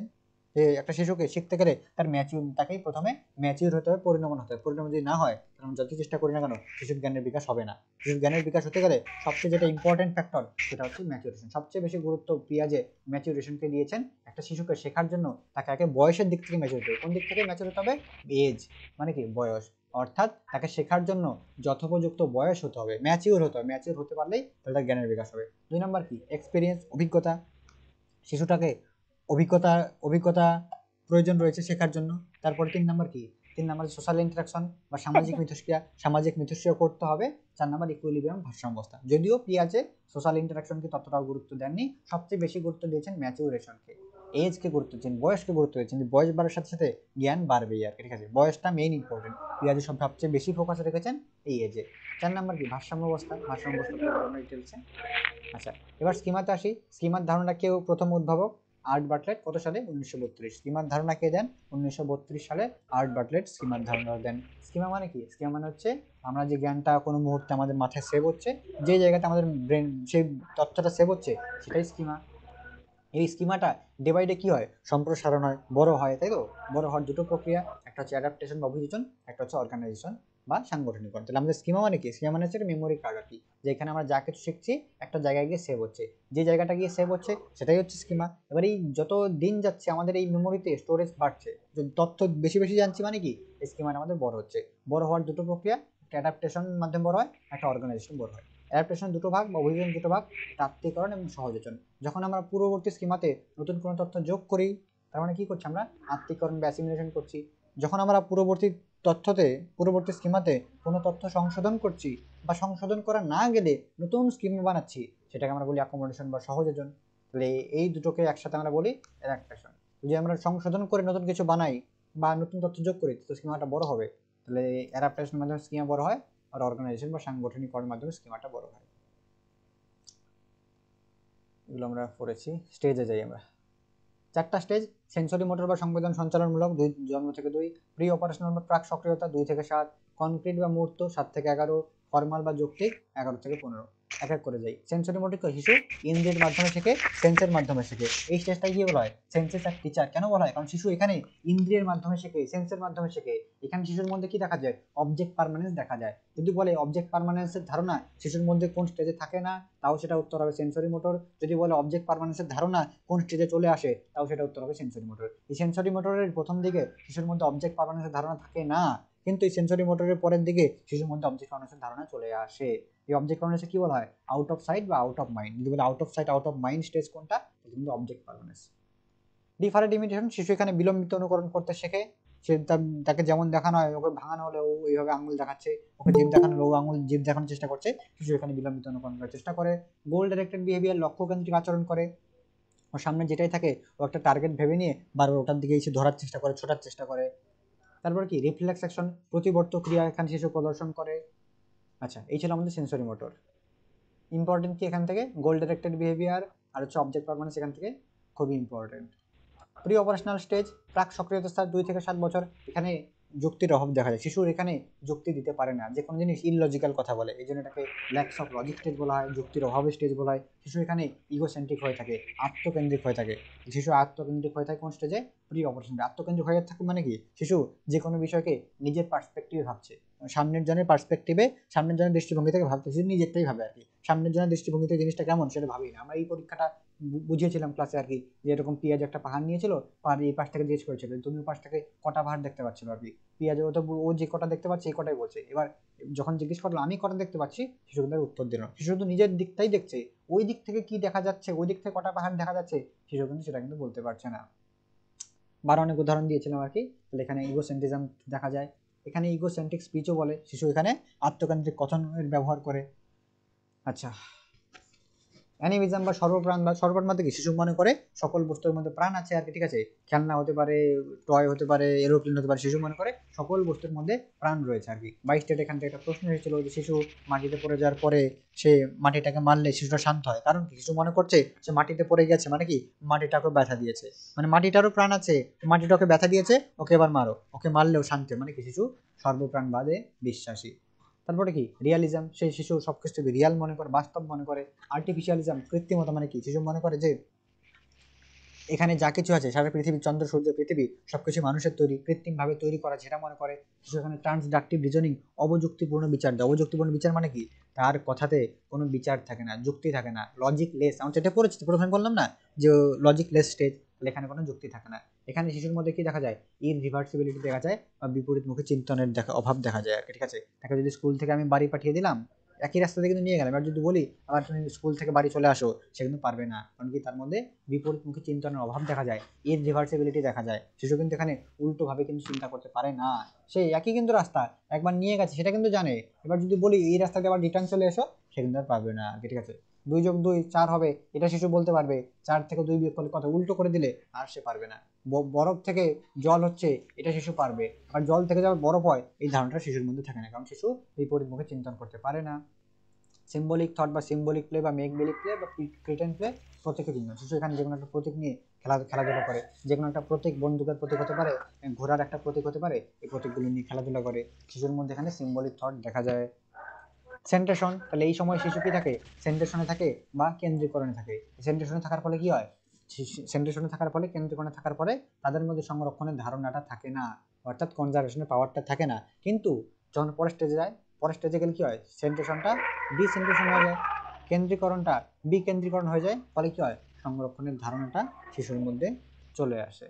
যে একটা শিশুকে শিখতে গেলে তার তাকেই প্রথমে ম্যাচিউর হতে হবে, পরিণমন হতে হবে। পরিণমন যদি না হয় তাহলে আমরা যত চেষ্টা করি না কেন শিশুর জ্ঞানের বিকাশ হবে না। শিশুর জ্ঞানের বিকাশ হতে গেলে সবচেয়ে যেটা ইম্পর্টেন্ট ফ্যাক্টর সেটা হচ্ছে ম্যাচুরেশন। সবচেয়ে বেশি গুরুত্ব পিয়াজে ম্যাচুরেশনকে দিয়েছেন। একটা শিশুকে শেখার জন্য তাকে আগে বয়সের দিক থেকে ম্যাচুর হতে হবে। কোন দিক থেকে ম্যাচুর হতে হবে? এজ, মানে কি বয়স, অর্থাৎ তাকে শেখার জন্য যথোপযুক্ত বয়স হতে হবে, ম্যাচিউর হতে হবে। ম্যাচিউর হতে পারলেই তাহলে তার জ্ঞানের বিকাশ হবে। 2 নম্বর কি? এক্সপিরিয়েন্স, অভিজ্ঞতা। শিশুটাকে অভিজ্ঞতা প্রয়োজন রয়েছে শেখার জন্য। তারপরে 3 নম্বর কি? 3 নম্বর সোশ্যাল ইন্টারাকশন বা সামাজিক মিথস্ক্রিয়া করতে হবে। 4 নম্বর ইকুইলিব্রিয়াম, ভারসাম্যাবস্থা। যদিও পিয়াজে সোশ্যাল ইন্টারাকশনকে ততটাও গুরুত্ব দেননি, সবচেয়ে বেশি গুরুত্ব দিয়েছেন ম্যাচুরেশনকে, এজকে গুরুত্ব দিয়েছেন, বয়সকে গুরুত্ব দিয়েছেন। বয়স বাড়ার সাথে সাথে জ্ঞান বাড়বেই আর কি, ঠিক আছে? বয়সটা মেইন ইম্পর্টেন্ট, পিয়াজে সবচেয়ে বেশি ফোকাস রেখেছেন এই এজে। 4 নম্বর কি? ভারসাম্যাবস্থা। ডিটেলসে। আচ্ছা, এবার স্কিমাতে আসি। স্কিমার ধারণা কেউ প্রথম উদ্ভাবক? Art Bartlett. কত সালে? 1932। স্কিমার ধারণা কে দেন? 1932 সালে আর্ট বাটলেট স্কিমার ধারণা দেন। স্কিমা মানে কি? স্কিমা মানে হচ্ছে আমরা যে জ্ঞানটা কোনো মুহূর্তে আমাদের মাথায় সেভ হচ্ছে, যে জায়গাতে আমাদের ব্রেন সেই তথ্যটা সেভ হচ্ছে সেটাই স্কিমা। এই স্কিমাটা ডে বাই ডে কি হয়? সম্প্রসারণ হয়, বড় হয়, তাই তো? বড় হওয়ার দুটো প্রক্রিয়া, একটা হচ্ছে অ্যাডাপ্টেশন বা অভিযোজন, একটা হচ্ছে অর্গানাইজেশন বা সাংগঠনিকরণ। তাহলে আমাদের স্কিমা মানে কি? স্কিমা মানে হচ্ছে মেমোরি কার্ড আর কি, যেখানে আমরা যা কিছু শিখছি একটা জায়গায় গিয়ে সেভ হচ্ছে, যে জায়গাটা গিয়ে সেভ হচ্ছে সেটাই হচ্ছে স্কিমা। এবার এই যত দিন যাচ্ছে আমাদের এই মেমোরিতে স্টোরেজ বাড়ছে, তথ্য বেশি বেশি জানছি, মানে কি স্কিমাটা আমাদের বড় হচ্ছে। বড় হওয়ার দুটো প্রক্রিয়া, একটা অ্যাডাপ্টেশন মাধ্যমে বড় হয়, একটা অর্গানাইজেশন বড় হয়। অ্যাডাপ্টেশন দুটো ভাগ বা অভিযোজন দুটো ভাগ, আত্মীকরণ এবং সহযোজন। যখন আমরা পূর্ববর্তী স্কিমাতে নতুন কোনো তথ্য যোগ করি, তার মানে কি করছি? আমরা আত্মীকরণ বা অ্যাসিমিলেশন করছি। যখন আমরা পূর্ববর্তী স্কিমাতে কোনো তথ্য সংশোধন করছি বা সংশোধন করা না গেলে নতুন স্কিম বানাচ্ছি, সেটাকে আমরা বলি অ্যাকোমোডেশন বা সহযোজন। তাহলে এই দুটোকে একসাথে আমরা বলি অ্যাডাপ্টেশন। যদি আমরা সংশোধন করে নতুন কিছু বানাই বা নতুন তথ্য যোগ করি তো স্কিমাটা বড় হবে। তাহলে অ্যাডাপ্টেশনের মাধ্যমে স্কিমা বড় হয়, আর অর্গানাইজেশন বা সাংগঠনিকরণের মাধ্যমে স্কিমাটা বড় হয়। এগুলো আমরা পড়েছি। স্টেজে যাই আমরা। 4টা স্টেজ: সেন্সরি মোটর বা সংবেদন সঞ্চালনমূলক 2 জন্ম থেকে 2, প্রি অপারেশনাল বা প্রাক সক্রিয়তা 2 থেকে 7, কনক্রিট বা মূর্ত 7 থেকে 11, ফর্মাল বা যৌক্তিক 11 থেকে 15। এক এক করে যাই। সেন্সরি মোটর শিশু ইন্দ্রিয়ের মাধ্যমে শেখে, সেন্সের মাধ্যমে শেখে। এই স্টেজটাই কি বলা হয়? সেন্সেস আর টিচার। কেন বলা হয়? কারণ শিশু এখানে ইন্দ্রিয়ের মাধ্যমে শেখে, সেন্সের মাধ্যমে শেখে। এখানে শিশুর মধ্যে কি দেখা যায়? অবজেক্ট পার্মানেন্স দেখা যায়। যদি বলে অবজেক্ট পার্মানেন্সের ধারণা শিশুর মধ্যে কোন স্টেজে থাকে না, তাও সেটা উত্তর হবে সেন্সরি মোটর। যদি বলে অবজেক্ট পার্মানেন্সের ধারণা কোন স্টেজে চলে আসে, তাও সেটা উত্তর হবে সেন্সরি মোটর। এই সেন্সরি মোটরের প্রথম দিকে শিশুর মধ্যে অবজেক্ট পার্মানেন্সের ধারণা থাকে না, কিন্তু এই সেন্সরি মোটরের পরের দিকে শিশুর মধ্যে অবজেক্ট পার্মানেন্সের ধারণা চলে আসে। এই অবজেক্ট পার্মানেন্স কি বলা হয়? আউট অফ সাইট বা আউট অফ মাইন্ড। যদি বলে out of sight out of mind stage কোনটা, এটা কিন্তু অবজেক্ট পার্মানেন্স। ডিফারেন্ট ইমিটেশন, শিশু এখানে বিলম্বিত অনুকরণ করতে শেখে। সে তাকে যেমন দেখানো হয়, ওকে ভাঙানো হলে ও এইভাবে আঙুল দেখাচ্ছে, ওকে জিভ দেখানো হলে ও আঙুল জিভ দেখানোর চেষ্টা করছে। শিশু এখানে বিলম্বিত অনুকরণ করার চেষ্টা করে। গোল ডাইরেক্টেড বিহেভিয়ার, লক্ষ্যকেন্দ্রিক আচরণ করে। ওর সামনে যেটাই থাকে ও একটা টার্গেট ভেবে নিয়ে বারবার ওটার দিকে এসে ধরার চেষ্টা করে, ছোটার চেষ্টা করে। তারপর কি? রিফ্লেক্স অ্যাকশন, প্রতিবর্ত ক্রিয়া এখানে শিশু প্রদর্শন করে। আচ্ছা, এই ছিল আমাদের সেন্সরি মোটর। ইম্পর্টেন্ট কি এখান থেকে? গোল ডাইরেক্টেড বিহেভিয়ার আর হচ্ছে অবজেক্ট পারমানেন্স এখান থেকে খুবই ইম্পর্টেন্ট। প্রি অপারেশনাল স্টেজ, প্রাক সক্রিয়তা স্তর 2 থেকে 7 বছর। এখানে যুক্তির অভাব দেখা যায়, শিশুর এখানে যুক্তি দিতে পারে না, যে কোনো জিনিস ইললজিক্যাল কথা বলে, এই জন্য এটাকে ল্যাক্স অফ লজিক স্টেজ বলা হয়, যুক্তির অভাবের স্টেজ বলা হয়। শিশু এখানে ইগোসেন্ট্রিক হয়ে থাকে, আত্মকেন্দ্রিক হয়ে থাকে। শিশু আত্মকেন্দ্রিক হয়ে থাকে কোন স্টেজে? Pre operation. আত্মকেন্দ্রিক হয়ে থাকে মানে কি? শিশু যে কোনো বিষয়কে নিজের পার্সপেক্টিভে ভাবছে, সামনের জনের পার্সপেক্টিভে, সামনের জনের দৃষ্টিভঙ্গি থেকে ভাবতে, শিশু নিজেরটাই ভাবে আর কি। সামনের জনের দৃষ্টিভঙ্গি থেকে জিনিসটা কেমন সেটা ভাবি না। আমরা এই পরীক্ষাটা বুঝিয়েছিলাম ক্লাসে আর কি, যে এরকম পিয়াজ একটা পাহাড় নিয়েছিল, পাহাড় এই পাশ থেকে জিজ্ঞেস করেছিল তুমি পাশ থেকে কটা পাহাড় দেখতে পাচ্ছিল আর কি। পিয়াজ ও যে কটা দেখতে পাচ্ছে এই কটাই বলছে। এবার যখন জিজ্ঞেস করলো আমি কটা দেখতে পাচ্ছি, শিশু কিন্তু উত্তর দিল না। শিশু তো নিজের দিকটাই দেখছে, ওই দিক থেকে কি দেখা যাচ্ছে, ওই দিক থেকে কটা পাহাড় দেখা যাচ্ছে, শিশু কিন্তু সেটা কিন্তু বলতে পারছে না। অনেক উদাহরণ দিয়েছিলাম আর কি। তাহলে এখানে ইগোসেন্ট্রিজম দেখা যায়, এখানে ইগোসেন্ট্রিক স্পিচও বলে। শিশু এখানে আত্মকেন্দ্রিক কথনের ব্যবহার করে। আচ্ছা, অ্যানিমিজম বা সর্বপ্রাণ মধ্যে কি? শিশু মনে করে সকল বস্তুর মধ্যে প্রাণ আছে আর কি, ঠিক আছে? খেলনা হতে পারে, টয় হতে পারে, এরোপ্লেন হতে পারে, শিশু মনে করে সকল বস্তুর মধ্যে প্রাণ রয়েছে আর কি। 22 এখান থেকে একটা প্রশ্ন এসেছিল যে শিশু মাটিতে পড়ে যাওয়ার পরে সে মাটিটাকে মারলে শিশুটা শান্ত হয়, কারণ কি? শিশু মনে করছে সে মাটিতে পড়ে গেছে মানে কি মাটিটাকে ব্যথা দিয়েছে, মানে মাটিটারও প্রাণ আছে, মাটিটাকে ব্যথা দিয়েছে, ওকে এবার মারো, ওকে মারলেও শান্ত, মানে কি শিশু সর্বপ্রাণবাদে বিশ্বাসী। তারপরে কি? রিয়ালিজম, সেই শিশু সবকিছুকে রিয়াল মনে করে, বাস্তব মনে করে। আর্টিফিশিয়ালিজম, কৃত্রিমতা, মানে কি? শিশু মনে করে যে এখানে যা কিছু আছে সারা পৃথিবী, চন্দ্র সূর্য পৃথিবী সবকিছু মানুষের তৈরি, কৃত্রিমভাবে তৈরি করা, যেটা মনে করে শিশু এখানে ট্রান্সডাক্টিভ রিজনিং, অবযুক্তিপূর্ণ বিচার দেয়। অবযুক্তিপূর্ণ বিচার মানে কি? তার কথাতে কোনো বিচার থাকে না, যুক্তি থাকে না, লজিক লেস। আমরা যেটা পড়েছি প্রথমে বললাম না যে লজিক লেস স্টেজ, এখানে কোনো যুক্তি থাকে না। এখানে শিশুর মধ্যে কি দেখা যায়? ইররিভার্সিবিলিটি দেখা যায় বা বিপরীতমুখী চিন্তনের অভাব দেখা যায় আর কি, ঠিক আছে। তাকে যদি স্কুল থেকে আমি বাড়ি পাঠিয়ে দিলাম, একই রাস্তা থেকে কিন্তু নিয়ে গেলাম, এবার যদি বলি আবার তুমি স্কুল থেকে বাড়ি চলে আসো, সে কিন্তু পারবে না, কারণ কি তার মধ্যে বিপরীতমুখী চিন্তনের অভাব দেখা যায়, ইররিভার্সিবিলিটি দেখা যায়। শিশু কিন্তু এখানে উল্টোভাবে কিন্তু চিন্তা করতে পারে না, সেই একই কিন্তু রাস্তা একবার নিয়ে গেছে সেটা কিন্তু জানে, এবার যদি বলি এই রাস্তাতে আবার রিটার্ন চলে এসো, সে কিন্তু আর পারবে না, ঠিক আছে। 2 + 2 4 হবে, এটা শিশু বলতে পারবে। 4 থেকে 2 বিয়োগ করলে কথা উল্টো করে দিলে আর সে পারবে না। বরফ থেকে জল হচ্ছে, এটা শিশু পারবে, আর জল থেকে যখন বরফ হয় এই ধারণাটা শিশুর মধ্যে থাকে না, কারণ শিশু বিপরীতমুখে চিন্তন করতে পারে না। সিম্বলিক থট বা সিম্বলিক প্লে বা মেক বিলিভ প্লে বা ক্রিটেন প্লে, প্রতীকের জন্য শিশু এখানে যে কোনো একটা প্রতীক নিয়ে খেলাধুলা করে। যে কোনো একটা প্রতীক, বন্দুকের প্রতীক হতে পারে, ঘোড়ার একটা প্রতীক হতে পারে, এই প্রতীকগুলি নিয়ে খেলাধুলা করে। শিশুর মধ্যে এখানে সিম্বলিক থট দেখা যায়। সেন্ট্রেশন, তাহলে এই সময় শিশু কি থাকে? সেন্ট্রেশনে থাকে বা কেন্দ্রীকরণে থাকে। সেন্ট্রেশনে থাকার ফলে কি হয়? সেন্ট্রেশনে থাকার ফলে, কেন্দ্রীকরণে থাকার ফলে তাদের মধ্যে সংরক্ষণের ধারণাটা থাকে না, অর্থাৎ কনজারভেশনের পাওয়ারটা থাকে না। কিন্তু যখন পরের স্টেজে যায়, পরের স্টেজে গেলে কি হয়? সেন্ট্রেশনটা ডিসেন্ট্রেশন হয়ে যায়, কেন্দ্রীকরণটা বিকেন্দ্রীকরণ হয়ে যায়, ফলে কি হয়? সংরক্ষণের ধারণাটা শিশুর মধ্যে চলে আসে।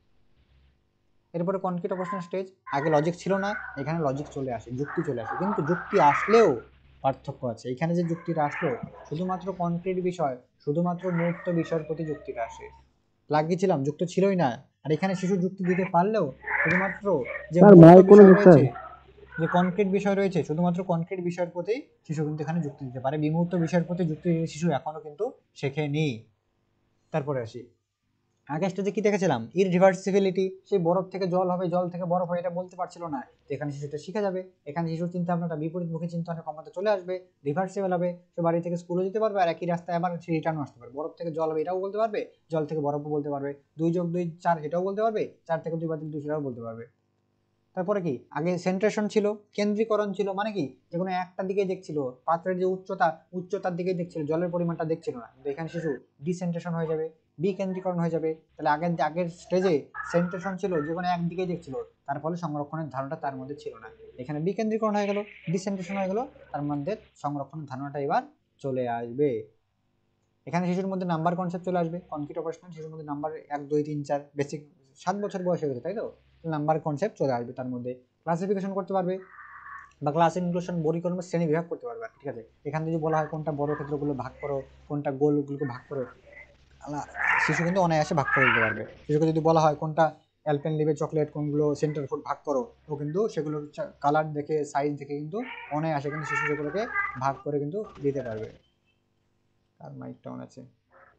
এরপরে কনক্রিট অপারেশনাল স্টেজ, আগে লজিক ছিল না, এখানে লজিক চলে আসে, যুক্তি চলে আসে। কিন্তু যুক্তি আসলেও পার্থক্য আছে। এখানে যে যুক্তিটা আসলো শুধুমাত্র কনক্রিট বিষয়, শুধুমাত্র মূর্ত বিষয়ের প্রতি যুক্তিটা আসে। লাগিয়েছিলাম যুক্ত ছিলই না, আর এখানে শিশু যুক্তি দিতে পারলেও শুধুমাত্র যে স্যার মূর্ত মাইক কোনো বিষয় স্যার রয়েছে, যে কনক্রিট বিষয় রয়েছে, শুধুমাত্র কনক্রিট বিষয়ের প্রতি শিশু কিন্তু এখানে যুক্তি দিতে পারে। বিমূর্ত বিষয়ের প্রতি যুক্তি শিশু এখনো কিন্তু শেখেনি। তারপরে আসি, আগের স্টেজে কি দেখেছিলাম? ইররিভার্সিবিলিটি, সেই বরফ থেকে জল হবে, জল থেকে বরফ হয়, এটা বলতে পারছিল না, এখানে শিশুটা শিখে যাবে। এখানে শিশুর চিন্তা ভাবনাটা বিপরীতমুখী চিন্তনের ক্ষমতা চলে আসবে, রিভার্সিবল হবে, সে বাড়ি থেকে স্কুলে যেতে পারবে, আর একই রাস্তায় আবার সে রিটার্ন আসতে পারবে। বরফ থেকে জল হবে এটাও বলতে পারবে, জল থেকে বরফও বলতে পারবে, 2 + 2 4 এটাও বলতে পারবে, 4 থেকে 2 + 2 সেটাও বলতে পারবে। তারপরে কি, আগে সেন্ট্রেশন ছিল, কেন্দ্রীকরণ ছিল, মানে কি যে কোনো একটা দিকে দেখছিল, পাত্রের যে উচ্চতার দিকে দেখছিল, জলের পরিমাণটা দেখছিল না। কিন্তু এখানে শিশু ডিসেন্ট্রেশন হয়ে যাবে, বিকেন্দ্রীকরণ হয়ে যাবে। তাহলে আগের স্টেজে সেন্ট্রেশন ছিল, যে কোনো একদিকে দেখছিল, তার ফলে সংরক্ষণের ধারণাটা তার মধ্যে ছিল না। এখানে বিকেন্দ্রীকরণ হয়ে গেল, ডিসেন্ট্রেশন হয়ে গেল, তার মধ্যে সংরক্ষণের ধারণাটা এবার চলে আসবে। এখানে শিশুর মধ্যে নাম্বার কনসেপ্ট চলে আসবে। কনক্রিট অপারেশনাল শিশুর মধ্যে নাম্বার 1 2 3 4 বেসিক, 7 বছর বয়স হয়ে গেছে, তাই তো? নাম্বার কনসেপ্ট চলে আসবে, তার মধ্যে ক্লাসিফিকেশন করতে পারবে বা ক্লাস ইনক্লুশন, বর্গীকরণ বা শ্রেণী বিভাগ করতে পারবে, ঠিক আছে। এখানে যদি বলা হয় কোনটা বড় ক্ষেত্রগুলো ভাগ করো, কোনটা গোলগুলোকে ভাগ করো, শিশু কিন্তু অনায়াসে ভাগ করে দিতে পারবে। শিশুকে যদি বলা হয় কোনটা অ্যালপেনলিবে চকলেট, কোনগুলো সেন্টার ফুড ভাগ করো, ও কিন্তু সেগুলোর কালার দেখে, সাইজ দেখে কিন্তু অনায়াসে কিন্তু শিশু সেগুলোকে ভাগ করে কিন্তু দিতে পারবে। আর মাইকটা অন আছে।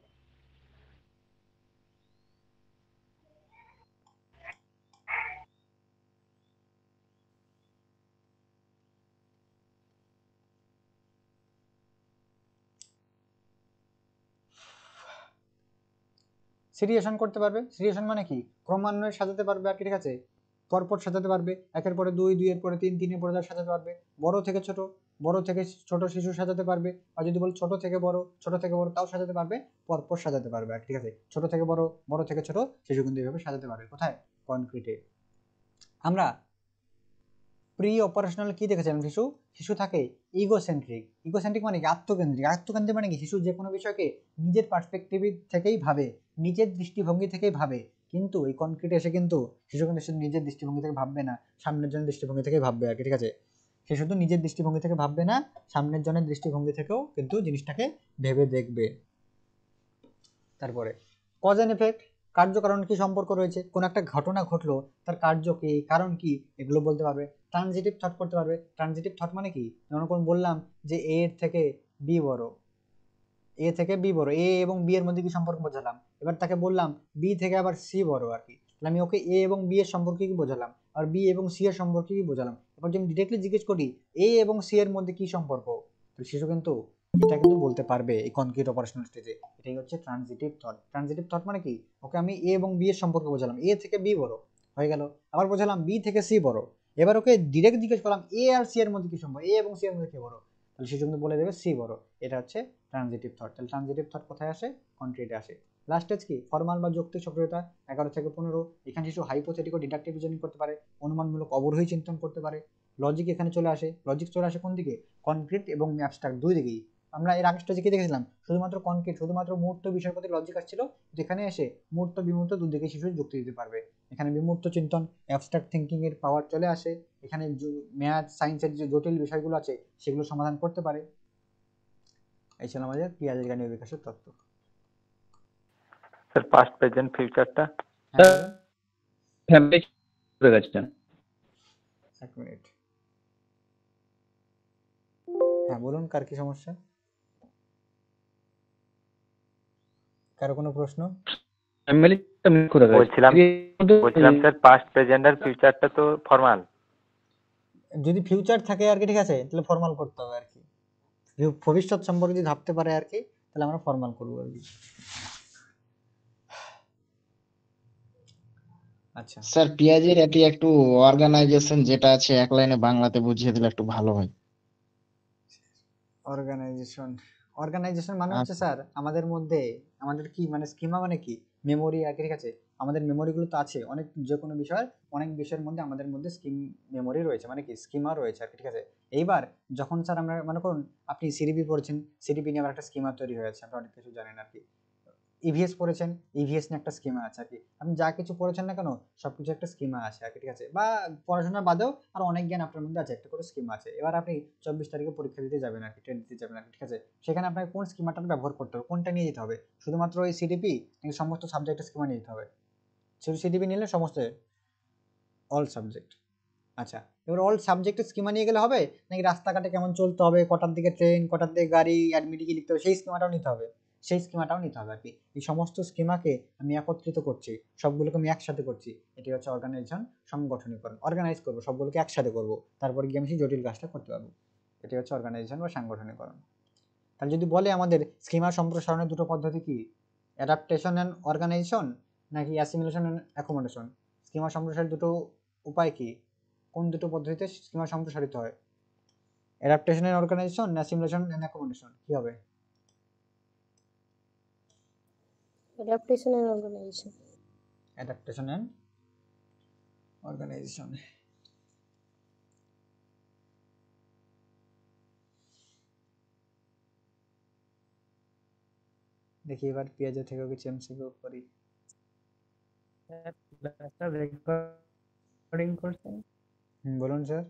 সিরিয়েশন করতে পারবে। সিরিয়েশন মানে কি? ক্রমান্বয়ে সাজাতে পারবে আর কি, ঠিক আছে। পরপর সাজাতে পারবে, 1-এর পরে 2, 2-এর পরে 3, 3-এর পরে 4 সাজাতে পারবে। বড় থেকে ছোট, বড় থেকে ছোট শিশু সাজাতে পারবে, আর যদি বল ছোট থেকে বড়, ছোট থেকে বড় তাও সাজাতে পারবে, পরপর সাজাতে পারবে আর ঠিক আছে। ছোট থেকে বড়, বড় থেকে ছোট শিশু কিন্তু এইভাবে সাজাতে পারবে। কোথায়? কনক্রিটে। আমরা প্রি অপারেশনাল কি দেখেছিলাম? শিশু থাকে ইগোসেন্ট্রিক। ইগোসেন্ট্রিক মানে কি? আত্মকেন্দ্রিক। আত্মকেন্দ্রিক মানে কি? শিশু যে কোনো বিষয়কে নিজের পার্সপেক্টিভ থেকেই ভাবে, নিজের দৃষ্টিভঙ্গি থেকেই ভাবে। কিন্তু এই কনক্রিটে এসে কিন্তু শিশু কিন্তু নিজের দৃষ্টিভঙ্গি থেকে ভাববে না, সামনের জনের দৃষ্টিভঙ্গি থেকেই ভাববে আর কি, ঠিক আছে। সে শুধু নিজের দৃষ্টিভঙ্গি থেকে ভাববে না, সামনের জনের দৃষ্টিভঙ্গি থেকেও কিন্তু জিনিসটাকে ভেবে দেখবে। তারপরে কজ এন্ড এফেক্ট, কার্যকারণ কি সম্পর্ক রয়েছে, কোন একটা ঘটনা ঘটলো তার কার্য কি, কারণ কি, এগুলো বলতে পারবে। ট্রানজিটিভ থট করতে পারবে। ট্রানজিটিভ থট মানে কি? যেমন কোন বললাম যে এ এর থেকে বি বড়, এ থেকে বি বড়, এ এবং বি এর মধ্যে কি সম্পর্ক বোঝালাম। এবার তাকে বললাম বি থেকে আবার সি বড় আর কি, তাহলে আমি ওকে এ এবং বি এর সম্পর্কে কি বোঝালাম, আর বি এবং সি এর সম্পর্কে কি বোঝালাম। এবার যদি ডিরেক্টলি জিজ্ঞেস করি এ এবং সি এর মধ্যে কি সম্পর্ক, তাহলে শিশু কিন্তু এটা কিন্তু বলতে পারবে এই কনক্রিট অপারেশনাল স্টেজে। এটাই হচ্ছে ট্রানজিটিভ থট। ট্রানজিটিভ থট মানে কি? ওকে আমি এ এবং বি এর সম্পর্কে বোঝালাম, এ থেকে বি বড় হয়ে গেল, আবার বোঝালাম বি থেকে সি বড়। এবার ওকে ডিরেক্ট জিজ্ঞেস করলাম এ আর সি এর মধ্যে কি সম্পর্ক, এ এবং সি এর মধ্যে কি বড়, তাহলে শিশু কিন্তু বলে দেবে সি বড়। এটা হচ্ছে ট্রানজিটিভ থট। তাহলে ট্রানজিটিভ থট কোথায় আসে? কনক্রিটে আসে। লাস্ট স্টেজ কি ফর্মাল বা যৌক্তিক সক্রিয়তা 11 থেকে 15। এখানে শিশু হাইপোথেটিক ও ডিডাকটিভ রিজনিং করতে পারে, অনুমানমূলক অবরোহী চিন্তন করতে পারে। লজিক এখানে চলে আসে, লজিক চলে আসে কোন দিকে, কনক্রিট এবং অ্যাবস্ট্রাক্ট দুই দিকেই। আমরা এর আগের স্টেজে কি দেখেছিলাম, শুধুমাত্র কনক্রিট শুধুমাত্র মুহূর্ত বিষয়ের প্রতি লজিক আসছিল, যেখানে এসে মুহূর্ত বিমূর্ত দুদিকে শিশু যুক্তি দিতে পারবে। এখানে বিমূর্ত চিন্তন অ্যাবস্ট্রাক্ট থিঙ্কিং এর পাওয়ার চলে আসে, এখানে ম্যাথ সায়েন্সের যে জটিল বিষয়গুলো আছে সেগুলো সমাধান করতে পারে। এই ছিল আমাদের পিয়াজের জ্ঞানীয় বিকাশের তত্ত্ব। স্যার পাস্ট প্রেজেন্ট ফিউচারটা এক মিনিট, হ্যাঁ বলুন কার কি সমস্যা, কারো কোনো প্রশ্ন? বলছিলাম স্যার পাস্ট প্রেজেন্ট আর ফিউচারটা তো ফর্মাল। যদি ফিউচার থাকে আর কি, ঠিক আছে, তাহলে ফর্মাল করতে হবে আর কি। ভবিষ্যৎ সম্পর্কে যদি ভাবতে পারে আর কি, তাহলে আমরা ফর্মাল করবো আর কি। আচ্ছা স্যার পেঁয়াজের এটি একটু অর্গানাইজেশন যেটা আছে এক লাইনে বাংলাতে বুঝিয়ে দিলে একটু ভালো হয়। অর্গানাইজেশন, অর্গানাইজেশন মানে হচ্ছে স্যার আমাদের মধ্যে আমাদের কি মানে স্কিমা মানে কি মেমোরি আর কি, ঠিক আছে। আমাদের মেমোরিগুলো তো আছে অনেক, যে কোনো বিষয়ের অনেক বিষয়ের মধ্যে আমাদের মধ্যে স্কিম মেমোরি রয়েছে, মানে কি স্কিমা রয়েছে আর কি, ঠিক আছে। এইবার যখন স্যার আমরা মনে করুন আপনি সিডিপি পড়েছেন, সিডিপি নিয়ে আবার একটা স্কিমা তৈরি হয়েছে, আপনি অনেক কিছু জানেন আর কি। ইভিএস পড়েছেন, ইভিএস নিয়ে একটা স্কিমা আছে আর কি। আপনি যা কিছু পড়েছেন না কেন সবকিছু একটা স্কিমা আছে আর কি, ঠিক আছে। বা পড়াশোনা বাদেও আর অনেক জ্ঞান আপনার মধ্যে আছে, একটা করে স্কিমা আছে। এবার আপনি 24 তারিখে পরীক্ষা দিতে যাবেন আর কি, টেস্ট দিতে যাবেন আর কি, ঠিক আছে। সেখানে আপনাকে কোন স্কিমাটা ব্যবহার করতে হবে, কোনটা নিয়ে যেতে হবে, শুধুমাত্র ওই সিডিপি নাকি সমস্ত সাবজেক্টের স্কিমা নিয়ে যেতে হবে? শুধু সিডিপি নিলে সমস্ত অল সাবজেক্ট। আচ্ছা এবার অল সাবজেক্টের স্কিমা নিয়ে গেলে হবে, নাকি রাস্তাঘাটে কেমন চলতে হবে, কটার দিকে ট্রেন, কটার দিকে গাড়ি, অ্যাডমিট কি লিখতে হবে, সেই স্কিমাটাও নিতে হবে? সেই স্কিমাটাও নিতে হবে আর কি। এই সমস্ত স্কিমাকে আমি একত্রিত করছি, সবগুলোকে আমি একসাথে করছি, এটি হচ্ছে অর্গানাইজেশন, সংগঠনীকরণ। অর্গানাইজ করবো, সবগুলোকে একসাথে করবো, তারপরে গিয়ে আমি সেই জটিল কাজটা করতে পারবো। এটি হচ্ছে অর্গানাইজেশন বা সাংগঠনিকরণ। তাহলে যদি বলে আমাদের স্কিমা সম্প্রসারণের দুটো পদ্ধতি কি, অ্যাডাপ্টেশন অ্যান্ড অর্গানাইজেশন নাকি অ্যাসিমিলেশন অ্যান্ড অ্যাকোমোডেশন, স্কিমা সম্প্রসারের দুটো উপায় কি, কোন দুটো পদ্ধতিতে স্কিমা সম্প্রসারিত হয়, অ্যাডাপ্টেশন এন্ড অর্গানাইজেশন না অ্যাসিমিলেশন এন্ড অ্যাকোমোডেশন, কি হবে? Adaptation and organisation. Adaptation and organisation. দেখি এবার পেঁয়াজের থেকে কিছু এমসিকিউ করি। রেকর্ডিং করছেন বলুন স্যার।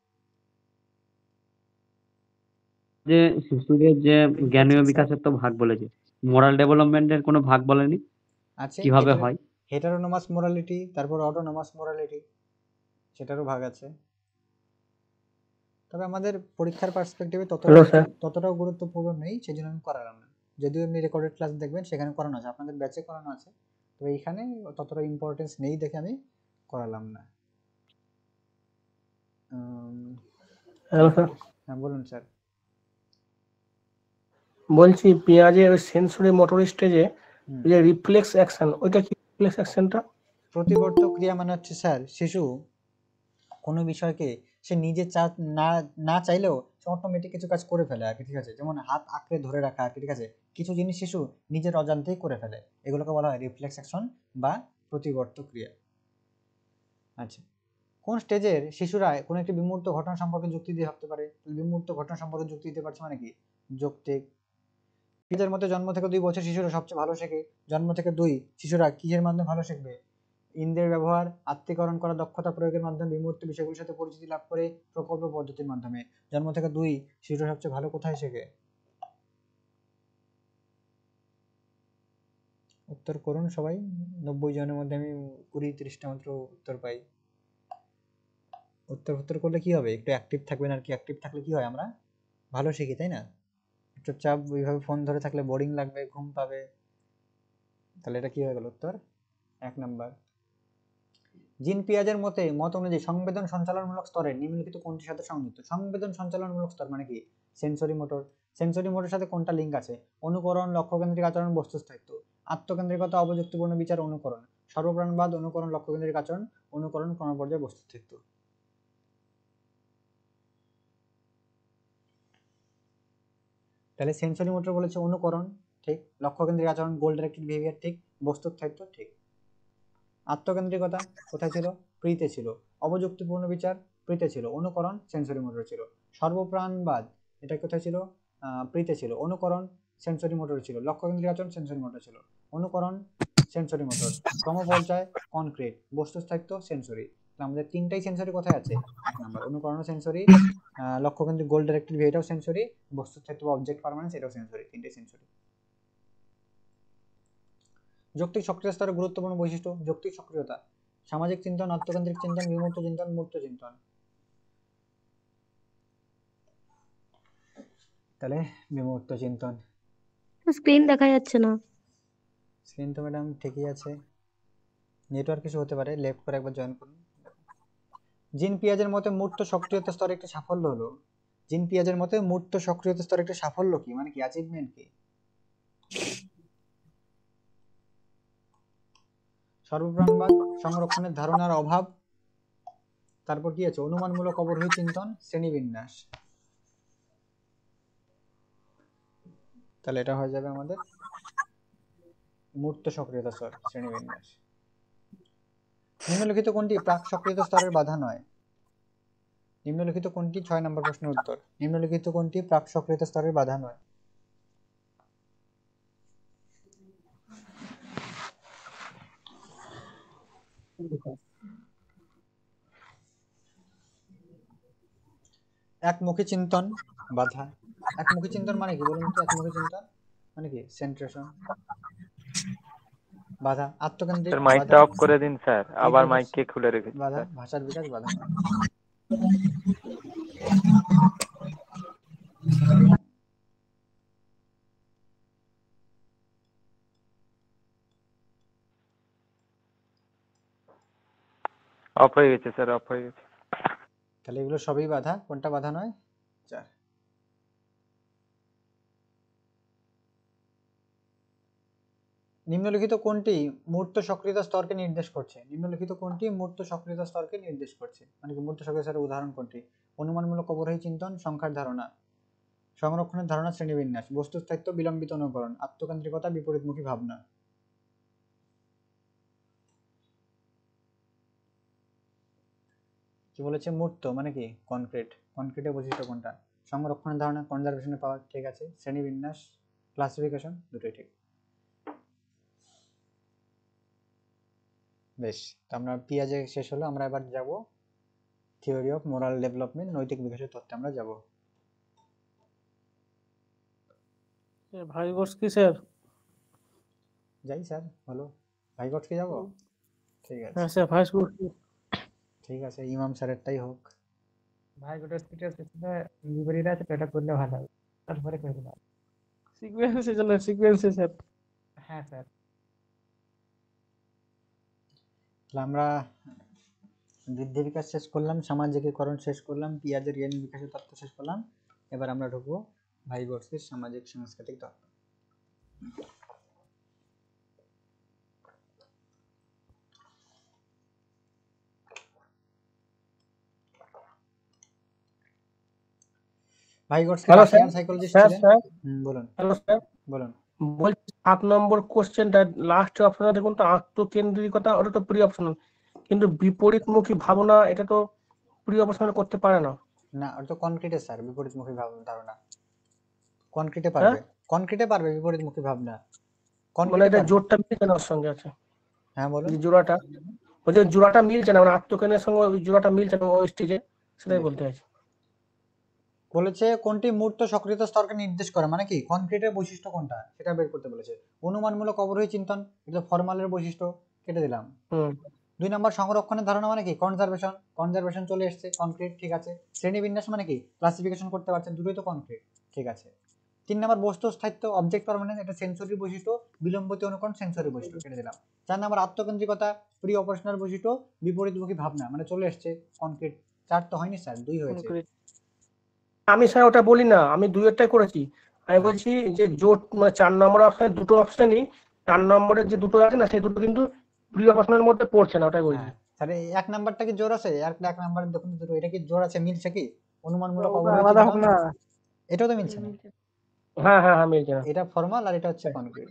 যে শিশুদের যে জ্ঞানীয় বিকাশের তো ভাগ বলেছে, মোরাল ডেভেলপমেন্টের কোনো ভাগ বলেনি, আছে কিভাবে হয়? হেটারোনোমাস মোরালিটি, তারপর অটোনোমাস মোরালিটি, সেটারও ভাগ আছে। তবে আমাদের পরীক্ষার পার্সপেক্টিভে ততটাও গুরুত্বপূর্ণ নেই, সেজন্য আমি করালাম না। যদিও আপনি রেকর্ডেড ক্লাস দেখবেন সেখানে করানো আছে, আপনাদের ব্যাচে করানো আছে, তো এইখানে ততটা ইম্পর্টেন্স নেই দেখে আমি করালাম না। হ্যাঁ বলুন স্যার। বলছি পেঁয়াজের সেন্সরি মোটর স্টেজে যে রিফ্লেক্স অ্যাকশন, ওইটা কি রিফ্লেক্স অ্যাকশনটা? প্রতিবর্ত ক্রিয়া মানে হচ্ছে স্যার শিশু কোনো বিষয়কে সে নিজে না চাইলেও সে অটোমেটিক কিছু কাজ করে ফেলে আর কি, ঠিক আছে। যেমন হাত আঁকড়ে ধরে রাখা আর কি, ঠিক আছে। কিছু জিনিস শিশু নিজের অজান্তেই করে ফেলে, এগুলোকে বলা হয় রিফ্লেক্স অ্যাকশন বা প্রতিবর্ত ক্রিয়া। আচ্ছা কোন স্টেজের শিশুরা কোনো একটি বিমূর্ত ঘটনা সম্পর্কে যুক্তি দিয়ে ভাবতে পারে? বিমূর্ত ঘটনা সম্পর্কে যুক্তি দিতে পারছে মানে কি, যৌক্তিক। পিতার মতে জন্ম থেকে 2 বছর শিশুরা সবচেয়ে ভালো শেখে। জন্ম থেকে 2 শিশুরা কিসের মাধ্যমে ভালো শিখবে? ইন্দ্রিয়ের ব্যবহার, আত্মীকরণ করা দক্ষতা প্রয়োগের মাধ্যমে, বিমূর্ত বিষয়গুলোর সাথে পরিচিতি লাভ করে, প্রকল্প পদ্ধতির মাধ্যমে। জন্ম থেকে 2 শিশুরা সবচেয়ে ভালো কোথায় শেখে? উত্তর করুন সবাই। 90 জনের মধ্যে আমি 20-30টা মাত্র উত্তর পাই। উত্তর করলে কি হবে, একটু অ্যাক্টিভ থাকবেন আর কি। অ্যাক্টিভ থাকলে কি হয়, আমরা ভালো শিখি, তাই না? চুপচাপ ওইভাবে ফোন ধরে থাকলে বোরিং লাগবে, ঘুম পাবে। তাহলে এটা কি হয়ে গেল উত্তর 1 নাম্বার। জিন পিয়াজের মত অনুযায়ী সংবেদন সঞ্চালনমূলক স্তরে নিম্নলিখিত কোনটির সাথে সংযুক্ত? সংবেদন সঞ্চালনমূলক স্তর মানে কি? Sensory motor. সেন্সরি মোটরের সাথে কোনটা লিঙ্ক আছে? অনুকরণ, লক্ষ্যকেন্দ্রিক আচরণ, বস্তুস্থায়িত্ব। আত্মকেন্দ্রিকতা, অবযুক্তিপূর্ণ বিচার, অনুকরণ। সর্বপ্রাণবাদ, অনুকরণ, লক্ষ্যকেন্দ্রিক আচরণ, অনুকরণ, ক্রমপর্যায়, বস্তুস্থায়িত্ব। তাহলে সেন্সরি মোটর বলেছে অনুকরণ, ঠিক। লক্ষ্যকেন্দ্রিক আচরণ গোল ডাইরেক্টেড বিহেভিয়ার ঠিক। বস্তুস্থায়িত্ব ঠিক। আত্মকেন্দ্রিকতা কোথায় ছিল? প্রিতে ছিল। অবযুক্তিপূর্ণ বিচার প্রিতে ছিল। অনুকরণ সেন্সরি মোটর ছিল। সর্বপ্রাণবাদ এটা কোথায় ছিল? প্রিতে ছিল। অনুকরণ সেন্সরি মোটর ছিল। লক্ষ্যকেন্দ্রিক আচরণ সেন্সরি মোটর ছিল। অনুকরণ সেন্সরি মোটর। ক্রমপর্যায় কনক্রিট। বস্তুস্থায়িত্ব সেন্সরি। আমাদের তিনটাই সেন্সরি কোথায় আছে? 1 নাম্বার। অনুকরণ সেন্সরি, লক্ষ্যকেন্দ্রিক গোল ডাইরেক্টেড বিহেভিয়ারটাও সেন্সরি, বস্তুস্থায়িত্ব অবজেক্ট পারমানেন্স এটাও সেন্সরি। তিনটাই সেন্সরি। যৌক্তিক সক্রিয় স্তরের গুরুত্বপূর্ণ বৈশিষ্ট্য। যৌক্তিক সক্রিয়তা সামাজিক চিন্তন, আত্মকেন্দ্রিক চিন্তন, বিমূর্ত চিন্তন, মূর্ত চিন্তন। তাহলে বিমূর্ত চিন্তন। স্ক্রিন দেখা যাচ্ছে না। স্ক্রিন তো ম্যাডাম ঠিকই আছে, নেটওয়ার্ক কিছু হতে পারে। লেফট করে একবার জয়েন করুন। জিন পিয়াজের মতে মূর্ত সক্রিয়তা স্তরে একটা সাফল্য হলো। জিন পিয়াজের মতে মূর্ত সক্রিয়তা স্তরে একটা সাফল্য কি, মানে কি অ্যাচিভমেন্ট কি? সর্বপ্রাণবাদ, সংরক্ষণের ধারণার অভাব, তারপর কি আছে? অনুমানমূলক অবরোহী চিন্তন, শ্রেণীবিন্যাস। তাহলে এটা হয়ে যাবে আমাদের মূর্ত সক্রিয়তা স্তর, শ্রেণীবিন্যাস। নিম্নলিখিত কোনটি প্রাক সক্রিয়তা স্তরের বাধা নয়? নিম্নলিখিত কোনটি 6 নম্বর প্রশ্নের উত্তর। নিম্নলিখিত কোনটি প্রাক সক্রিয়তা স্তরের বাধা নয়? একমুখী চিন্তন বাধা। একমুখী চিন্তন মানে কি বলুন তো? একমুখী চিন্তন মানে কি? সেন্ট্রেশন বাধা। আত্মকেন্দ্রিক স্যার মাইকটা বাধা। অফ করে দিন স্যার, আবার মাইককে খুলে রেখেছি বাধা, স্যার। ভাষার বিকাশ বাধা নয়। অফ হয়ে গেছে স্যার, অফ হয়ে গেছে। তাহলে এগুলো সবই বাধা। কোনটা বাধা নয়? 4। নিম্নলিখিত কোনটি মূর্ত সক্রিয়তা স্তরকে নির্দেশ করছে? নিম্নলিখিত কোনটি মূর্ত সক্রিয়তা স্তরকে নির্দেশ করছে, মানে কি মূর্ত সক্রিয়তা স্তরের উদাহরণ কোনটি? অনুমানমূলক অবরোহী চিন্তন, সংখ্যার ধারণা, সংরক্ষণের ধারণা, শ্রেণীবিন্যাস, বস্তুস্থায়িত্ব, বিলম্বিত অনুকরণ, আত্মকেন্দ্রিকতা, বিপরীতমুখী ভাবনা। কি বলেছে? মূর্ত মানে কি? কনক্রিট। কনক্রিটের বৈশিষ্ট্য কোনটা? সংরক্ষণের ধারণা, কনজারভেশনের পাওয়ার, ঠিক আছে। শ্রেণীবিন্যাস, ক্লাসিফিকেশন, দুটোই ঠিক। বেশ, তো আমরা পিয়াজে শেষ হলো। আমরা এবার যাব থিওরি অফ মোরাল ডেভেলপমেন্ট, নৈতিক বিকাশের তত্ত্বে আমরা যাব। ভাইগোটস্কি স্যার। যাই স্যার, হলো ভাইগোটস্কি যাব? ঠিক আছে, হ্যাঁ স্যার ভাইগোটস্কি। ঠিক আছে, ইমাম স্যারেরটাই হোক। ভাইগোটস্কিটা শেষে বিপরীত আছে, তো এটা করলে ভালো হবে, তারপরে করে দিলাম। সিকোয়েন্সে চলে, সিকোয়েন্সে স্যার। হ্যাঁ স্যার। তাহলে আমরা বৃদ্ধি বিকাশ শেষ করলাম, সামাজিকীকরণ শেষ করলাম, পিয়াজের জ্ঞান বিকাশের তত্ত্ব শেষ করলাম। এবার আমরা ঢুকবো ভাইগোটস্কির সামাজিক সাংস্কৃতিক তত্ত্ব। Vygotsky hello Russian sir. Psychologist sir ছিলেন। স্যার বলুন হ্যালো স্যার, বলুন। বলছি 7 নম্বর কোশ্চেনটা লাস্ট অপশনে দেখুন তো, আত্মকেন্দ্রিকতা, ওটা তো প্রি অপশনাল, কিন্তু বিপরীতমুখী ভাবনা এটা তো প্রি অপশনাল করতে পারে না। না, ওটা তো কনক্রিটে স্যার, বিপরীতমুখী ধারণা। কনক্রিটে হ্যাঁ পারবে, কনক্রিটে পারবে বিপরীতমুখী ভাবনা। মানে কনক্রিটে এটা পারবে। জোরটা মিলছে না ওর সঙ্গে আছে, হ্যাঁ বলুন। যে জোড়াটা, ওই যে জোড়াটা মিলছে না, মানে আত্মকেন্দ্রের সঙ্গে ওই জোড়াটা মিলছে না ওই স্টেজে, সেটাই বলতে চাইছি। বলেছে কোনটি মূর্ত সক্রিয়তা স্তরকে নির্দেশ করে, মানে কি কনক্রিটের বৈশিষ্ট্য কোনটা সেটা বের করতে বলেছে। অনুমানমূলক অবরোহী চিন্তন, এটা ফরমালের বৈশিষ্ট্য, কেটে দিলাম। 2 নম্বর সংরক্ষণের ধারণা মানে কি? কনজারভেশন, কনজারভেশন চলে এসেছে, কনক্রিট, ঠিক আছে। শ্রেণীবিন্যাস মানে কি? ক্লাসিফিকেশন করতে পারছে, দুটোই তো কনক্রিট, ঠিক আছে। 3 নম্বর বস্তু স্থায়িত্ব, অবজেক্ট পারমানেন্স, এটা সেন্সরি বৈশিষ্ট্য, বিলম্বিত অনুকরণ, সেন্সরি বৈশিষ্ট্য, কেটে দিলাম। 4 নম্বর আত্মকেন্দ্রিকতা, প্রি অপারেশনাল বৈশিষ্ট্য, বিপরীতমুখী ভাবনা, মানে চলে এসেছে কনক্রিট। 4 তো হয়নি স্যার, 2 হয়েছে। আমি স্যার ওটা বলি না, আমি দুইটাই করেছি। আমি বলছি যে জোট মানে 4 নম্বর অপশনে দুটো অপশনই, 4 নম্বরের যে দুটো আছে না সেই দুটো কিন্তু প্রি অপশনের মধ্যে পড়ছে না, ওটাই বলছি। স্যার 1 নাম্বারটা কি জোর আছে? 1 নাম্বারের দেখুন দুটো, এটা কি জোর আছে, মিলছে কি? অনুমানমূলক ওটা অবরোহী আলাদা হোক চিন্তন, না। এটাও তো মিলছে না। হ্যাঁ হ্যাঁ হ্যাঁ মিলছে না। এটা ফর্মাল আর এটা হচ্ছে কনক্রিট।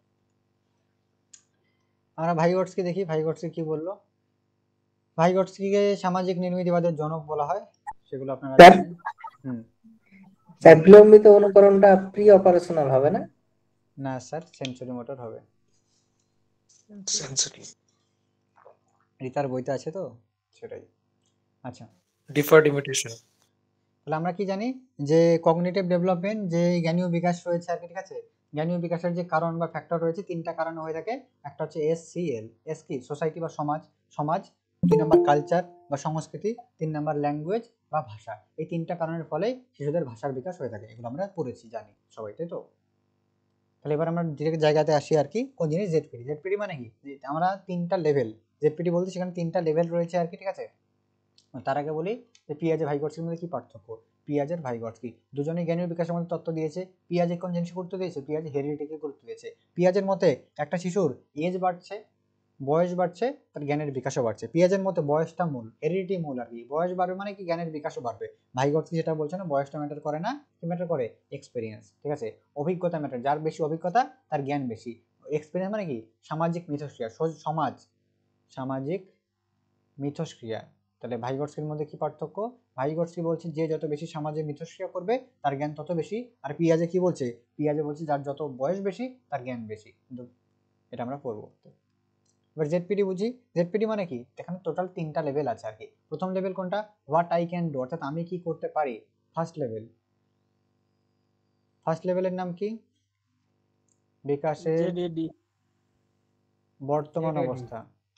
আমরা ভাইগটস্কি দেখি, ভাইগটস্কি কি বললো। ভাইগটস্কিকে সামাজিক নির্মিতিবাদের জনক বলা হয়, সেগুলো আপনারা স্যার জানেন। স্যার বিলম্বিত অনুকরণটা প্রি অপারেশনাল হবে না? না স্যার, সেঞ্চুরি মোটর হবে। সেন্সরি রিতার বইতে আছে তো, সেটাই। আচ্ছা, ডিফার্ড ইমিটেশন। তাহলে আমরা কি জানি যে কগনিটিভ ডেভেলপমেন্ট, যে জ্ঞানীয় বিকাশ রয়েছে আর কি, ঠিক আছে, জ্ঞানীয় বিকাশের যে কারণ বা ফ্যাক্টর রয়েছে, তিনটা কারণ হয়ে থাকে। একটা হচ্ছে SCL, এস কি সোসাইটি বা সমাজ, সমাজ। 2 নাম্বার কালচার বা সংস্কৃতি, 3 নাম্বার ল্যাঙ্গুয়েজ বা ভাষা। এই তিনটা কারণের ফলে শিশুদের ভাষার বিকাশ হয়ে থাকে, এগুলো আমরা পড়েছি, জানি সবাই, তাই তো। তাহলে এবার আমরা যে জায়গাতে আসি আর কি, কোন জিনিস জেডপিডি। জেডপিডি মানে কি, যে আমরা তিনটা লেভেল জেডপিডি বলতে, সেখানে তিনটা লেভেল রয়েছে আর কি, ঠিক আছে। তার আগে বলি যে পিয়াজে ভাইগটস্কির মধ্যে কি পার্থক্য। পিয়াজের ভাইগটস্কি দুজনেই জ্ঞানীয় বিকাশের মধ্যে তত্ত্ব দিয়েছে। পিয়াজে কোন জিনিস গুরুত্ব দিয়েছে, পিয়াজে হেরিডিটিকে গুরুত্ব দিয়েছে। পিয়াজের মতে একটা শিশুর এজ বাড়ছে, বয়স বাড়ছে, তার জ্ঞানের বিকাশও বাড়ছে। পিয়াজের মতে বয়সটা মূল, হেরিডিটি মূল আর কি। বয়স বাড়বে মানে কি, জ্ঞানের বিকাশও বাড়বে। ভাইগটস্কি যেটা বলছে না, বয়সটা ম্যাটার করে না, কি ম্যাটার করে, এক্সপিরিয়েন্স, ঠিক আছে, অভিজ্ঞতা ম্যাটার। যার বেশি অভিজ্ঞতা তার জ্ঞান বেশি। এক্সপিরিয়েন্স মানে কি, সামাজিক মিথস্ক্রিয়া, সমাজ, সামাজিক মিথস্ক্রিয়া। তাহলে ভাইগটস্কির মধ্যে কি পার্থক্য, ভাইগটস্কি বলছে যে যত বেশি সমাজে মিথস্ক্রিয়া করবে তার জ্ঞান তত বেশি। আর পিয়াজে কি বলছে, পিয়াজে বলছে যার যত বয়স বেশি তার জ্ঞান বেশি। কিন্তু এটা আমরা পড়বো। এবার জেডপিডি বুঝি। জেডপিডি মানে কি, এখানে টোটাল 3টা লেভেল আছে আর কি। প্রথম লেভেল কোনটা, হোয়াট আই ক্যান ডু, অর্থাৎ আমি কি করতে পারি। ফার্স্ট লেভেল, ফার্স্ট লেভেলের নাম কি, বিকাশের জেডএডি বর্তমান অবস্থা,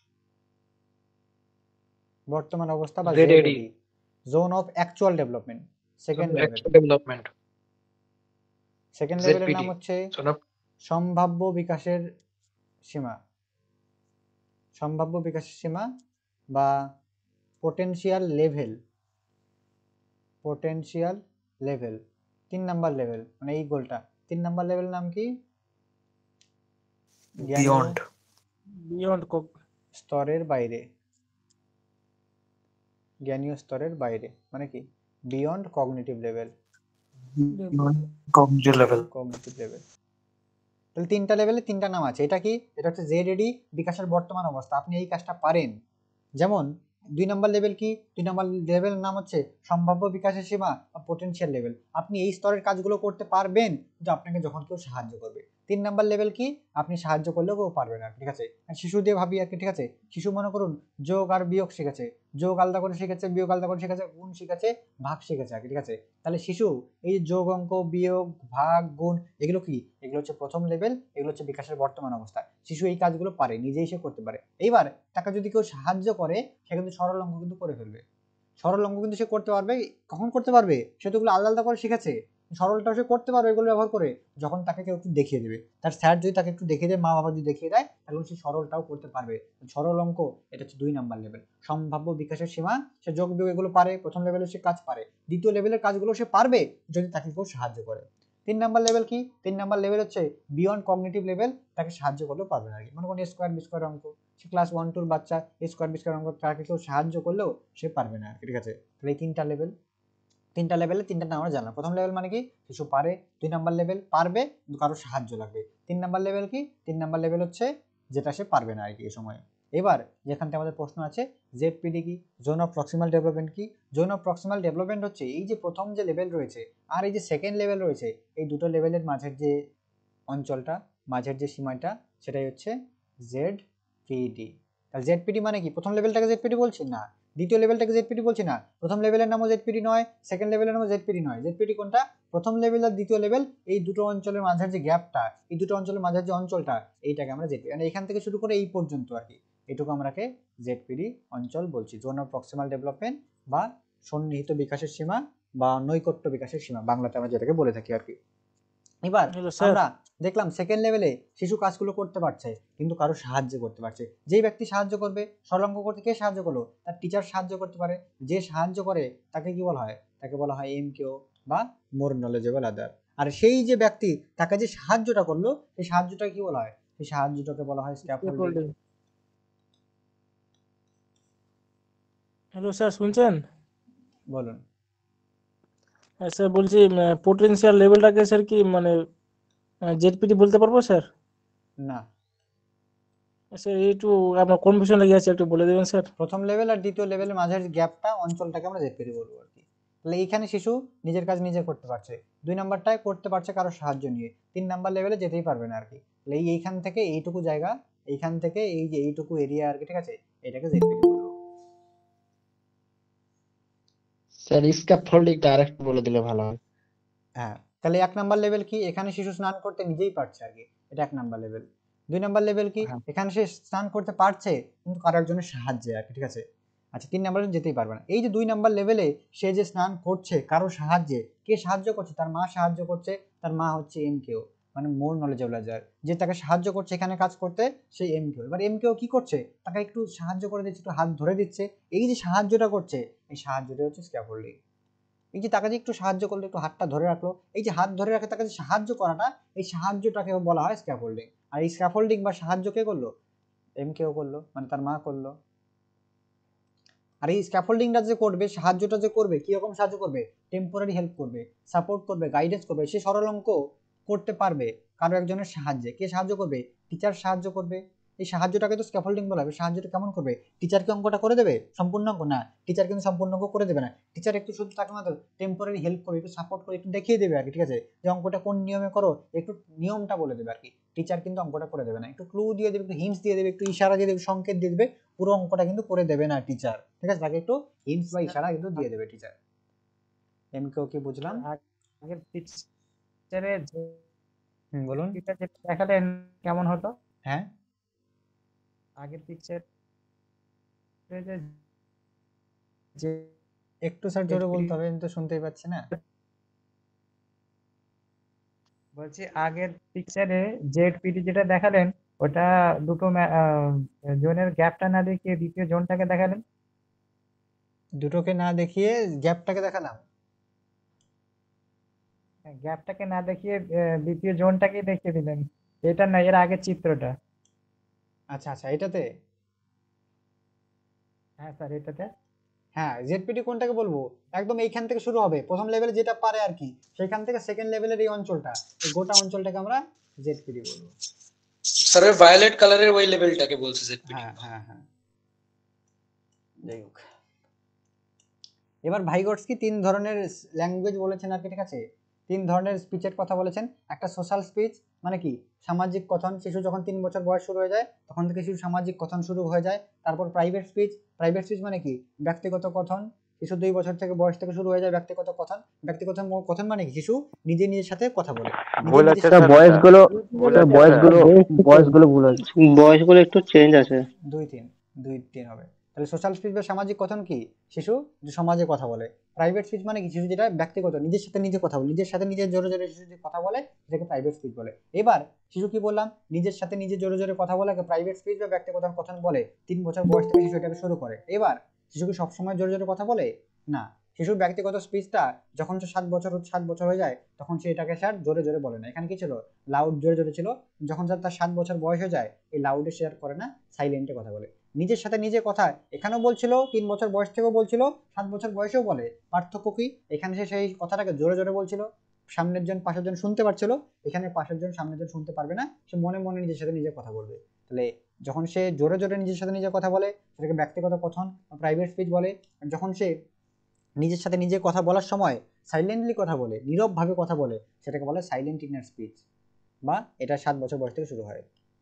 বর্তমান অবস্থা বা ZAD, ZAD, zone of actual development. Second level, actual development. Second লেভেলের ZPD নাম হচ্ছে সন অফ সম্ভাব্য বিকাশের সীমা, সম্ভাব্য বিকাশের সীমা বা potential level, potential level. 3 number level মানে এই গোলটা। 3 নাম্বার লেভেল নাম কি, বিয়ন্ড, বিয়ন্ড স্তরের বাইরে, জ্ঞানীয় স্তরের বাইরে মানে কি, beyond cognitive level, cognitive level. Cognitive level. তাহলে 3টা লেভেলে 3টা নাম আছে। এটা কি, এটা হচ্ছে জেডএডি, বিকাশের বর্তমান অবস্থা, আপনি এই কাজটা পারেন। যেমন 2 নাম্বার লেভেল কি, 2 নাম্বার লেভেলের নাম হচ্ছে সম্ভাব্য বিকাশের সীমা বা পোটেনশিয়াল লেভেল, আপনি এই স্তরের কাজগুলো করতে পারবেন কিন্তু আপনাকে যখন কেউ সাহায্য করবে। 3 নাম্বার লেভেল কি, আপনি সাহায্য করলেও কেউ পারবে না, ঠিক আছে। শিশু দিয়ে ভাবি আর কি, ঠিক আছে। শিশু মনে করুন যোগ আর বিয়োগ শিখেছে, যোগ আলাদা করে শিখেছে, বিয়োগ আলাদা করে শিখেছে, গুণ শিখেছে, ভাগ শিখেছে আর কি, ঠিক আছে। তাহলে শিশু এই যোগ, অঙ্ক, বিয়োগ, ভাগ, গুণ, এগুলো কি, এগুলো হচ্ছে প্রথম লেভেল, এগুলো হচ্ছে বিকাশের বর্তমান অবস্থা। শিশু এই কাজগুলো পারে, নিজেই সে করতে পারে। এইবার তাকে যদি কেউ সাহায্য করে, সে কিন্তু সরল অঙ্ক কিন্তু করে ফেলবে। সরল অঙ্ক কিন্তু সে করতে পারবে, কখন করতে পারবে, সে তো এগুলো আলাদা আলাদা করে শিখেছে। সরলটা সে করতে পারবে এগুলো ব্যবহার করে, যখন তাকে কেউ একটু দেখিয়ে দেবে। তার স্যার যদি তাকে একটু দেখিয়ে দেয়, মা বাবা যদি দেখিয়ে দেয়, তাহলে সে সরলটাও করতে পারবে। সরল অঙ্ক, এটা হচ্ছে 2 নাম্বার লেভেল। সম্ভাব্য বিকাশের সীমা, সে যোগ বিয়োগ এগুলো পারে, প্রথম লেভেলে সে কাজ পারে। দ্বিতীয় লেভেলের কাজগুলো সে পারবে যদি তাকে কেউ সাহায্য করে। 3 নাম্বার লেভেল কি, 3 নাম্বার লেভেল হচ্ছে বিয়ন্ড কগনিটিভ লেভেল, তাকে সাহায্য করলেও পারবে না আর কি। মনে করুন স্কোয়ার বি স্কোয়ার অঙ্ক, সে ক্লাস 1-2 বাচ্চা, স্কোয়ার বি স্কোয়ার অঙ্ক তাকে কেউ সাহায্য করলেও সে পারবে না আর কি, ঠিক আছে। তাহলে এই 3টা লেভেল, 3টা লেভেলে 3টা নাম আমরা জানলাম। প্রথম লেভেল মানে কি, শিশু পারে। 2 নাম্বার লেভেল পারবে কিন্তু কারো সাহায্য লাগবে। 3 নাম্বার লেভেল কি, 3 নাম্বার লেভেল হচ্ছে যেটা সে পারবে না আর কি এই সময়। এবার যেখান থেকে আমাদের প্রশ্ন আছে, জেডপিডি কি, জোন অফ প্রক্সিমাল ডেভেলপমেন্ট কি। জোন অফ প্রক্সিমাল ডেভেলপমেন্ট হচ্ছে এই যে প্রথম যে লেভেল রয়েছে আর এই যে সেকেন্ড লেভেল রয়েছে, এই দুটো লেভেলের মাঝের যে অঞ্চলটা, মাঝের যে সীমাটা, সেটাই হচ্ছে জেডপিডি। তাহলে জেডপিডি মানে কি, প্রথম লেভেলটাকে জেডপিডি বলছি না, দ্বিতীয় লেভেলটাকে জেডপিডি বলছি না, প্রথম লেভেলের নামও জেডপিডি নয়, সেকেন্ড লেভেলের নামও জেডপিডি নয়। জেডপিডি কোনটা, প্রথম লেভেল আর দ্বিতীয় লেভেল, এই দুটো অঞ্চলের মাঝের যে গ্যাপটা, এই দুটো অঞ্চলের মাঝের যে অঞ্চলটা, এইটাকে আমরা জেডপিডি, মানে এখান থেকে শুরু করে এই পর্যন্ত আর কি, এটুকু আমরাকে জেডপিডি অঞ্চল বলছি। জোন অফ প্রক্সিমাল ডেভেলপমেন্ট বা সন্নিহিত বিকাশের সীমা বা নৈকট্য বিকাশের সীমা, বাংলাতে আমরা যেটাকে বলে থাকি আর কি। এবার আমরা দেখলাম সেকেন্ড লেভেলে শিশু কাজগুলো করতে পারছে কিন্তু কারো সাহায্য করতে পারছে। যেই ব্যক্তি সাহায্য করবে, সরলাঙ্ক করতে কে সাহায্য করলো, তার টিচার সাহায্য করতে পারে। যে সাহায্য করে তাকে কি বলা হয়, তাকে বলা হয় এমকিউ বা মোর নলেজেবল আদার। আর সেই যে ব্যক্তি তাকে যে সাহায্যটা করলো, সেই সাহায্যটা কি বলা হয়, সেই সাহায্যটাকে বলা হয় স্ক্যাফোল্ডিং। হ্যালো স্যার, শুনছেন? বলুন। স্যার বলছি পোটেনশিয়াল লেভেলটাকে স্যার কি মানে জেডপিটি বলতে পারবো স্যার? না, স্যার একটু আপনার কনফিউশন লেগে আছে, একটু বলে দেবেন স্যার। প্রথম লেভেল আর দ্বিতীয় লেভেলের মাঝের গ্যাপটা অঞ্চলটাকে আমরা জেডপিটি বলবো আর কি। তাহলে এইখানে শিশু নিজের কাজ নিজে করতে পারছে, 2 নাম্বারটায় করতে পারছে কারো সাহায্য নিয়ে, 3 নাম্বার লেভেলে যেতেই পারবে না আর কি। তাহলে এইখান থেকে এইটুকু জায়গা, এইখান থেকে এই যে এইটুকু এরিয়া আর কি, ঠিক আছে, এটাকে জেডপিটি বলবো। স্যার স্ক্যাফোল্ডিংটা আরেকটু বলে দিলে ভালো হয়। হ্যাঁ, তাহলে 1 নাম্বার লেভেল কি, এখানে শিশু স্নান করতে নিজেই পারছে আর কি, এটা 1 নাম্বার লেভেল। 2 নাম্বার লেভেল কি, এখানে সে স্নান করতে পারছে কিন্তু কারো একজনের সাহায্যে আর কি, ঠিক আছে। আচ্ছা, 3 নাম্বারে যেতেই পারবে না। এই যে 2 নাম্বার লেভেলে সে যে স্নান করছে কারো সাহায্যে, কে সাহায্য করছে? তার মা সাহায্য করছে। তার মা হচ্ছে এমকেও, মানে মোর নলেজেবল যার, যে তাকে সাহায্য করছে এখানে কাজ করতে, সেই এমকেও। এবার এমকেও কি করছে? তাকে একটু সাহায্য করে দিচ্ছে, একটু হাত ধরে দিচ্ছে। এই যে সাহায্যটা করছে, এই সাহায্যটা হচ্ছে স্ক্যাফোল্ডিং। এই যে তাকে যে একটু সাহায্য করলো, একটু হাতটা ধরে রাখলো, এই যে হাত ধরে রাখে তাকে যে সাহায্য করাটা, এই সাহায্যটাকে বলা হয় স্ক্যাফোল্ডিং। আর এই স্ক্যাফোল্ডিং বা সাহায্য কে করলো? এমকেও করলো, মানে তার মা করলো। আর এই স্ক্যাফোল্ডিংটা যে করবে, সাহায্যটা যে করবে, কি রকম সাহায্য করবে? টেম্পোরারি হেল্প করবে, সাপোর্ট করবে, গাইডেন্স করবে। সে সরল অঙ্ক করতে পারবে কারো একজনের সাহায্যে। কে সাহায্য করবে? টিচার সাহায্য করবে। এই সাহায্যটাকে তো স্ক্যাফোল্ডিং বলা হবে। সাহায্যটা কেমন করবে? টিচার কি অঙ্কটা করে দেবে সম্পূর্ণ অঙ্ক? না, টিচার কিন্তু সম্পূর্ণ অঙ্ক করে দেবে না। টিচার একটু শুধু তাকে মাত্র টেম্পোরারি হেল্প করে, একটু সাপোর্ট করে, একটু দেখিয়ে দেবে আর কি, ঠিক আছে, যে অঙ্কটা কোন নিয়মে করো, একটু নিয়মটা বলে দেবে আর কি। টিচার কিন্তু অঙ্কটা করে দেবে না, একটু ক্লু দিয়ে দেবে, একটু হিন্টস দিয়ে দেবে, একটু ইশারা দিয়ে দেবে, সংকেত দিয়ে দেবে। পুরো অঙ্কটা কিন্তু করে দেবে না টিচার, ঠিক আছে, তাকে একটু হিন্টস বা ইশারা কিন্তু দিয়ে দেবে টিচার। এমকেও কি বুঝলাম? আগের পিকচারে যে বলুন। যেটা দেখালেন কেমন হতো? হ্যাঁ, আগের পিকচার একটু স্যার জোরে বলতে হবে, আমি তো শুনতেই পাচ্ছি না। বলছি আগের পিকচারে জেডপিটি যেটা দেখালেন, ওটা দুটো জোনের গ্যাপটা না দেখিয়ে দ্বিতীয় জোনটাকে দেখালেন। দুটোকে না দেখিয়ে গ্যাপটাকে দেখালাম। গ্যাপটাকে না দেখিয়ে দ্বিতীয় জোনটাকে দেখিয়ে দিলেন। এটা না, এর আগের চিত্রটা। আচ্ছা আচ্ছা, এটাতে? হ্যাঁ স্যার, এটাতে। হ্যাঁ, জেডপিটি কোনটাকে বলবো? একদম এইখান থেকে শুরু হবে, প্রথম লেভেলে যেটা পারে আর কি, সেখান থেকে সেকেন্ড লেভেলের এই অঞ্চলটা, এই গোটা অঞ্চলটাকে আমরা জেডপিটি বলবো। স্যার ওই ভায়োলেট কালারের ওই লেভেলটাকে বলছে জেডপিটি। হ্যাঁ হ্যাঁ হ্যাঁ, যাই হোক। এবার ভাইগটস্কি 3 ধরনের ল্যাঙ্গুয়েজ বলেছেন আর কি, ঠিক আছে, 3 ধরনের স্পিচের কথা বলেছেন। একটা সোশ্যাল স্পিচ, মানে কি সামাজিক কথন, শিশু যখন 3 বছর বয়স শুরু হয়ে যায় তখন থেকে শিশু সামাজিক কথন শুরু হয়ে যায়। তারপর প্রাইভেট স্পিচ, প্রাইভেট স্পিচ মানে কি ব্যক্তিগত কথন, শিশু 2 বছর থেকে বয়স থেকে শুরু হয়ে যায় ব্যক্তিগত কথন। ব্যক্তিগত কথন মানে কি শিশু নিজে নিজের সাথে কথা বলে। ভুল আছে স্যার বয়সগুলো ভুল আছে, বয়সগুলো একটু চেঞ্জ আছে। 2-3 হবে। তাহলে সোশ্যাল স্পিচ বা সামাজিক কথন কি শিশু যে সমাজে কথা বলে। প্রাইভেট স্পিচ মানে কি শিশু যেটা ব্যক্তিগত, নিজের সাথে নিজে কথা বলে, নিজের সাথে নিজে জোরে জোরে শিশু যে কথা বলে সেটাকে প্রাইভেট স্পিচ বলে। এবার শিশু কি বললাম, নিজের সাথে নিজে জোরে জোরে কথা বলে প্রাইভেট স্পিচ বা ব্যক্তিগত কথন বলে। 3 বছর বয়স থেকে শিশু এটাকে শুরু করে। এবার শিশু কি সবসময় জোরে জোরে কথা বলে? না, শিশুর ব্যক্তিগত স্পিচটা যখন সে 7 বছর হয়ে যায় তখন সে এটাকে স্যার জোরে জোরে বলে না। এখানে কি ছিল, লাউড জোরে জোরে ছিল। যখন স্যার তার 7 বছর বয়স হয়ে যায় এই লাউডে শেয়ার করে না, সাইলেন্টে কথা বলে। নিজের সাথে নিজে কথা এখানেও বলছিল, 3 বছর বয়স থেকেও বলছিল, 7 বছর বয়সেও বলে। পার্থক্য কি, এখানে সে সেই কথাটাকে জোরে জোরে বলছিল, সামনের জন পাশের জন শুনতে পারছিল, এখানে পাশের জন সামনের জন শুনতে পারবে না, সে মনে মনে নিজের সাথে নিজে কথা বলবে। তাহলে যখন সে জোরে জোরে নিজের সাথে নিজে কথা বলে সেটাকে ব্যক্তিগত কথন বা প্রাইভেট স্পিচ বলে। আর যখন সে নিজের সাথে নিজে কথা বলার সময় সাইলেন্টলি কথা বলে, নীরবভাবে কথা বলে, সেটাকে বলে সাইলেন্ট ইনার স্পিচ, বা এটা 7 বছর বয়স থেকে শুরু হয়।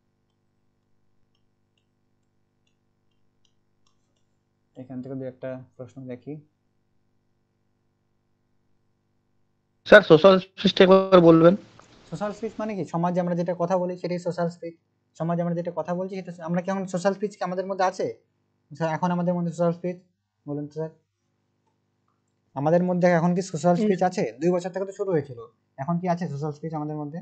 এখান থেকে দু একটা প্রশ্ন দেখি। স্যার সোশ্যাল স্পিচটা একবার বলবেন। সোশ্যাল স্পিচ মানে কি সমাজে আমরা যেটা কথা বলি সেটাই সোশ্যাল স্পিচ। সমাজে আমরা যেটা কথা বলছি সেটা আমরা কি এখন সোশ্যাল স্পিচ কি আমাদের মধ্যে আছে স্যার? এখন আমাদের মধ্যে সোশ্যাল স্পিচ বলুন তো স্যার, আমাদের মধ্যে এখন কি সোশ্যাল স্পিচ আছে? 2 বছর থেকে তো শুরু হয়েছিল, এখন কি আছে সোশ্যাল স্পিচ আমাদের মধ্যে?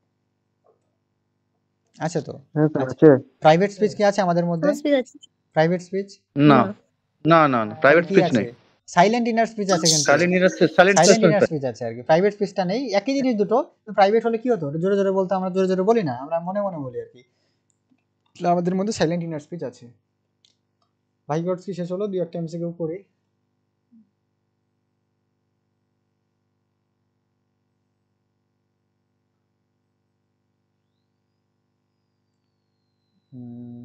আছে তো? আছে। প্রাইভেট স্পিচ কি আছে আমাদের মধ্যে? প্রাইভেট স্পিচ না না না না, প্রাইভেট স্পিচ নেই। সাইলেন্ট ইনার স্পিচ আছে, কিন্তু সাইলেন্ট ইনার স্পিচ আছে আর কি, প্রাইভেট স্পিচটা নেই। একই জিনিস দুটো, প্রাইভেট হলে কি হতো জোরে জোরে বলতে, আমরা জোরে জোরে বলি না, আমরা মনে মনে বলি আর কি। আমাদের মধ্যে সাইলেন্ট ইনার স্পিচ আছে। ভাইগটস্কি শেষ হলো, 2 একটা এমসিকিউ করি। উম,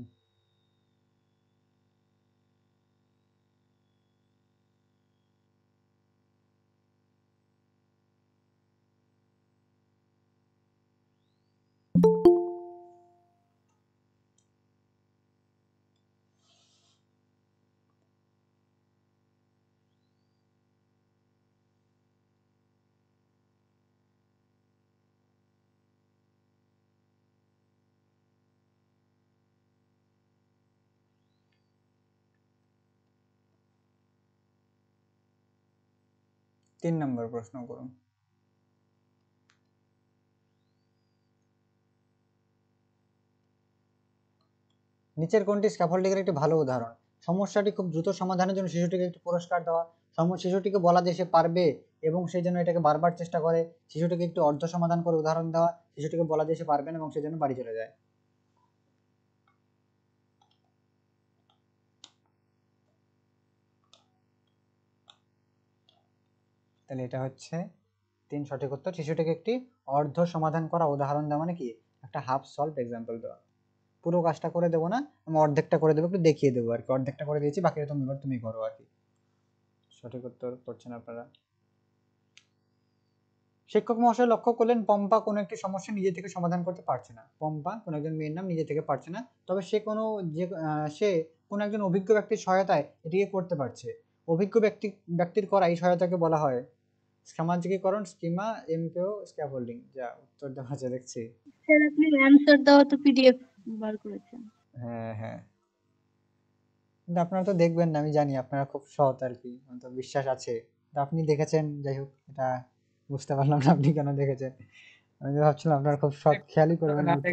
তিন নম্বর প্রশ্ন করুন। নিচের কোনটি স্ক্যাফোল্ডিং এর একটি ভালো উদাহরণ? সমস্যাটি খুব দ্রুত সমাধানের জন্য শিশুটিকে একটি পুরস্কার দেওয়া, শিশুটিকে বলা যে সে পারবে এবং সেই জন্য এটাকে বারবার চেষ্টা করে, শিশুটিকে একটু অর্ধ সমাধান করে উদাহরণ দেওয়া, শিশুটিকে বলা যে সে পারবে না এবং সেই জন্য বাড়ি চলে যায়। তাহলে এটা হচ্ছে 3 সঠিক উত্তর। শিশুটিকে একটি অর্ধ সমাধান করা উদাহরণ দেওয়া মানে কি, একটা হাফ সলভ এক্সাম্পল দেওয়া। পুরো কাজটা করে দেবো না, আমি অর্ধেকটা করে দেবো, একটু দেখিয়ে দেবো আর কি। অর্ধেকটা করে দিয়েছি, বাকিটা তুমি করো আর কি। সঠিক উত্তর করছেন আপনারা। শিক্ষক মহাশয় লক্ষ্য করলেন পম্পা কোনো একটি সমস্যা নিজে থেকে সমাধান করতে পারছে না। পম্পা কোনো একজন মেয়ের নাম, নিজে থেকে পারছে না, তবে সে কোনো একজন অভিজ্ঞ ব্যক্তির সহায়তায় এটিকে করতে পারছে। অভিজ্ঞ ব্যক্তির করা এই সহায়তাকে বলা হয় সামাজিকীকরণ, স্কিমা, এমকেও, স্ক্যাফোল্ডিং। যা উত্তর দেওয়া আছে দেখছি। স্যার আপনি অ্যানসার দেওয়া তো পিডিএফ বার করেছেন। হ্যাঁ হ্যাঁ, কিন্তু আপনারা তো দেখবেন না, আমি জানি আপনারা খুব সৎ আর কি, আমার তো বিশ্বাস আছে। আপনি দেখেছেন, যাই হোক, এটা বুঝতে পারলাম না আপনি কেন দেখেছেন। আমি তো ভাবছিলাম আপনারা খুব সৎ, খেয়ালই করবেন না।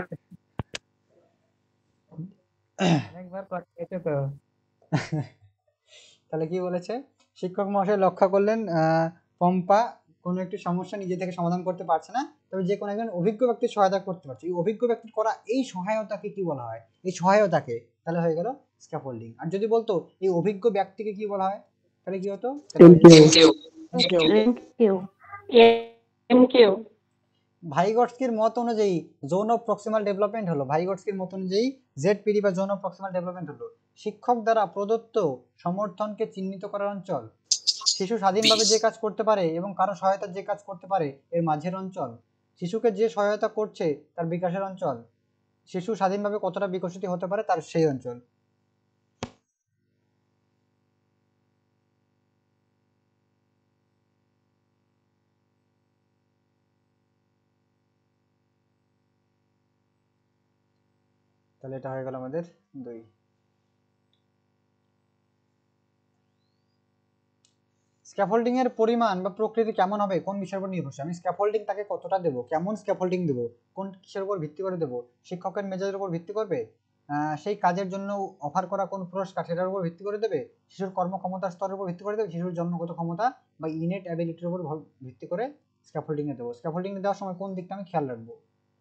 তাহলে কি বলেছে? শিক্ষক মহাশয় লক্ষ্য করলেন পম্পা কোনো একটি সমস্যা নিজে থেকে সমাধান করতে পারছে না, তবে যে কোনো একজন অভিজ্ঞ ব্যক্তির সহায়তা করতে পারছে। এই অভিজ্ঞ ব্যক্তির করা এই সহায়তাকে কি বলা হয়? এই সহায়তাকে, তাহলে হয়ে গেল স্ক্যাফোল্ডিং। আর যদি বলতো এই অভিজ্ঞ ব্যক্তিকে কি বলা হয়, তাহলে কি হতো? ভাইগটস্কির মত অনুযায়ী জোন অফ প্রক্সিমাল ডেভেলপমেন্ট হলো, ভাইগটস্কির মত অনুযায়ী জেডপিডি বা জোন অফ প্রক্সিমাল ডেভেলপমেন্ট হলো শিক্ষক দ্বারা প্রদত্ত সমর্থনকে চিহ্নিত করার অঞ্চল। শিশু স্বাধীনভাবে যে কাজ করতে পারে এবং কারো সহায়তা যে কাজ করতে পারে এর মাঝের অঞ্চল। শিশুকে যে সহায়তা করছে তার বিকাশের অঞ্চল। শিশু স্বাধীনভাবে কতটা বিকশিত হতে পারে তার সেই অঞ্চল। তাহলে এটা হয়ে গেল আমাদের 2। স্ক্যাফোল্ডিং এর পরিমাণ বা প্রকৃতি কেমন হবে কোন বিষয়ের উপর নির্ভরশীল? আমি স্ক্যাফোল্ডিং তাকে কতটা দেবো, কেমন স্ক্যাফোল্ডিং দেবো, কোন কিসের উপর ভিত্তি করে দেবো? শিক্ষকের মেজাজের উপর ভিত্তি করবে, সেই কাজের জন্য অফার করা কোন পুরস্কার সেটার উপর ভিত্তি করে দেবে, শিশুর কর্মক্ষমতার স্তরের উপর ভিত্তি করে দেবে, শিশুর জন্মগত ক্ষমতা বা ইনেট অ্যাবিলিটির উপর ভিত্তি করে স্ক্যাফোল্ডিং এ দেবো। স্ক্যাফোল্ডিং দেওয়ার সময় কোন দিকটা আমি খেয়াল রাখবো?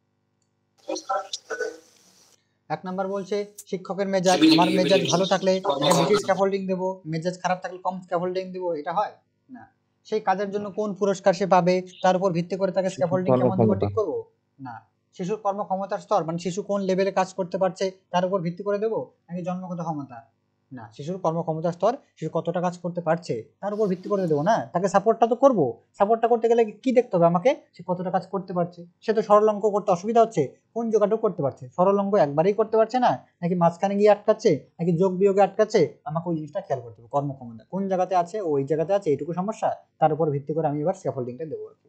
1 নাম্বার বলছে শিক্ষকের মেজাজ, আমার মেজাজ ভালো থাকলে এটা বেশি স্ক্যাফোল্ডিং দেবো, মেজাজ খারাপ থাকলে কম স্ক্যাফোল্ডিং দেবো, এটা হয় না। সেই কাজের জন্য কোন পুরস্কার সে পাবে তার উপর ভিত্তি করে তাকে স্ক্যাফোল্ডিং কেমন দেবো ঠিক করবো না। শিশুর কর্মক্ষমতার স্তর মানে শিশু কোন লেভেলে কাজ করতে পারছে তার উপর ভিত্তি করে দেবো, নাকি জন্মগত ক্ষমতা? না, শিশুর কর্মক্ষমতার স্তর, শিশু কতটা কাজ করতে পারছে তার উপর ভিত্তি করে দেবো না। তাকে সাপোর্টটা তো করবো, সাপোর্টটা করতে গেলে কি দেখতে হবে আমাকে? সে কতটা কাজ করতে পারছে। সে তো সরল অঙ্ক করতে অসুবিধা হচ্ছে, কোন জায়গাটাও করতে পারছে? সরল অঙ্ক একবারেই করতে পারছে না, নাকি মাঝখানে গিয়ে আটকাচ্ছে, নাকি যোগ বিয়োগে আটকাচ্ছে? আমাকে ওই জিনিসটা খেয়াল করতে হবে। কর্মক্ষমতা কোন জায়গাতে আছে, ওই জায়গাতে আছে, এইটুকু সমস্যা, তার উপর ভিত্তি করে আমি এবার স্ক্যাফোল্ডিংটা দেবো আর কি।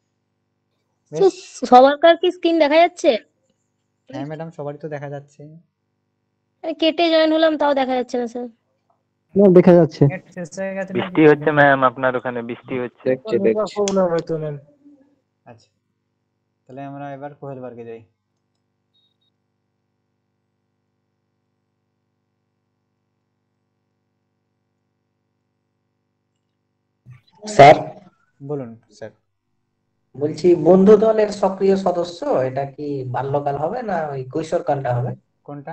সবার কি স্ক্রিন দেখা যাচ্ছে? হ্যাঁ ম্যাডাম, সবারই তো দেখা যাচ্ছে। কেটে জয়েন হলাম তাও দেখা যাচ্ছে না স্যার। না, দেখা যাচ্ছে। বৃষ্টি হচ্ছে ম্যাম, আপনার ওখানে বৃষ্টি হচ্ছে। আচ্ছা, তাহলে আমরা এবার কোহেল বার্গে যাই। স্যার বলুন স্যার। বলছি বন্ধু দলের সক্রিয় সদস্য এটা কি বাল্যকাল হবে না ওই কৈশোরকালটা হবে? কোনটা?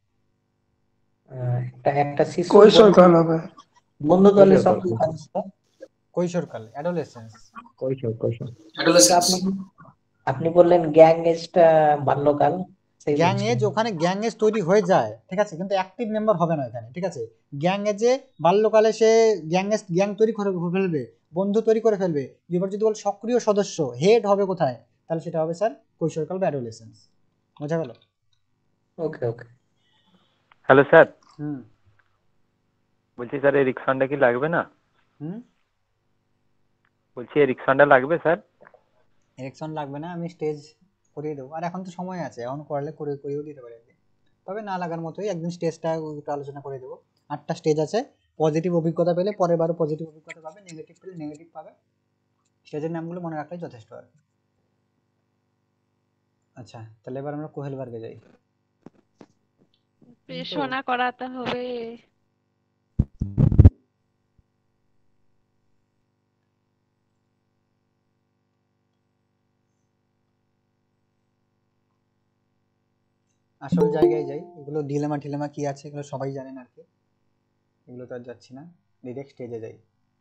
একটা শিশু কৈশোরকাল হবে। বন্ধু দলের সক্রিয় সদস্য কৈশোরকাল, অ্যাডোলেসেন্স। কৈশোর। আপনি বললেন গ্যাং এজটা বাল্যকাল, সেই গ্যাং বলছি। এজ, ওখানে গ্যাং এজ তৈরি হয়ে যায়, ঠিক আছে, কিন্তু অ্যাক্টিভ মেম্বার হবে না এখানে, ঠিক আছে। গ্যাং এজে বাল্যকালে সে গ্যাং তৈরি করে ফেলবে, বন্ধু তৈরি করে ফেলবে। এবার যদি বল সক্রিয় সদস্য, হেড হবে কোথায়, তাহলে সেটা হবে স্যার কৈশোরকাল বা অ্যাডোলেসেন্স। বোঝা গেল? ওকে ওকে। হ্যালো স্যার, হুম বলছি স্যার এই রিক্সানটা কি লাগবে না? হুম বলছি এই রিক্সানটা লাগবে স্যার? এরেকশন লাগবে না, আমি স্টেজ করিয়ে দেবো। আর এখন তো সময় আছে, এখন করলে করিয়েও দিতে পারি একদিন। তবে না লাগার মতোই একদিন স্টেজটা একটু আলোচনা করে দেবো। 8টা স্টেজ আছে। পজিটিভ অভিজ্ঞতা পেলে পরের বারও পজিটিভ অভিজ্ঞতা পাবে, নেগেটিভ পেলে নেগেটিভ পাবে। স্টেজের নামগুলো মনে রাখলেই যথেষ্ট আর কি। আচ্ছা, তাহলে এবার আমরা কোহেলবার্গে যাই। পেশনা করাতে হবে। আসল জায়গায় যাই। এগুলো ডিলেমা টিলেমা কি আছে এগুলো সবাই জানেন আর কি, এগুলো তো আর যাচ্ছি না, ডিরেক্ট স্টেজে যাই।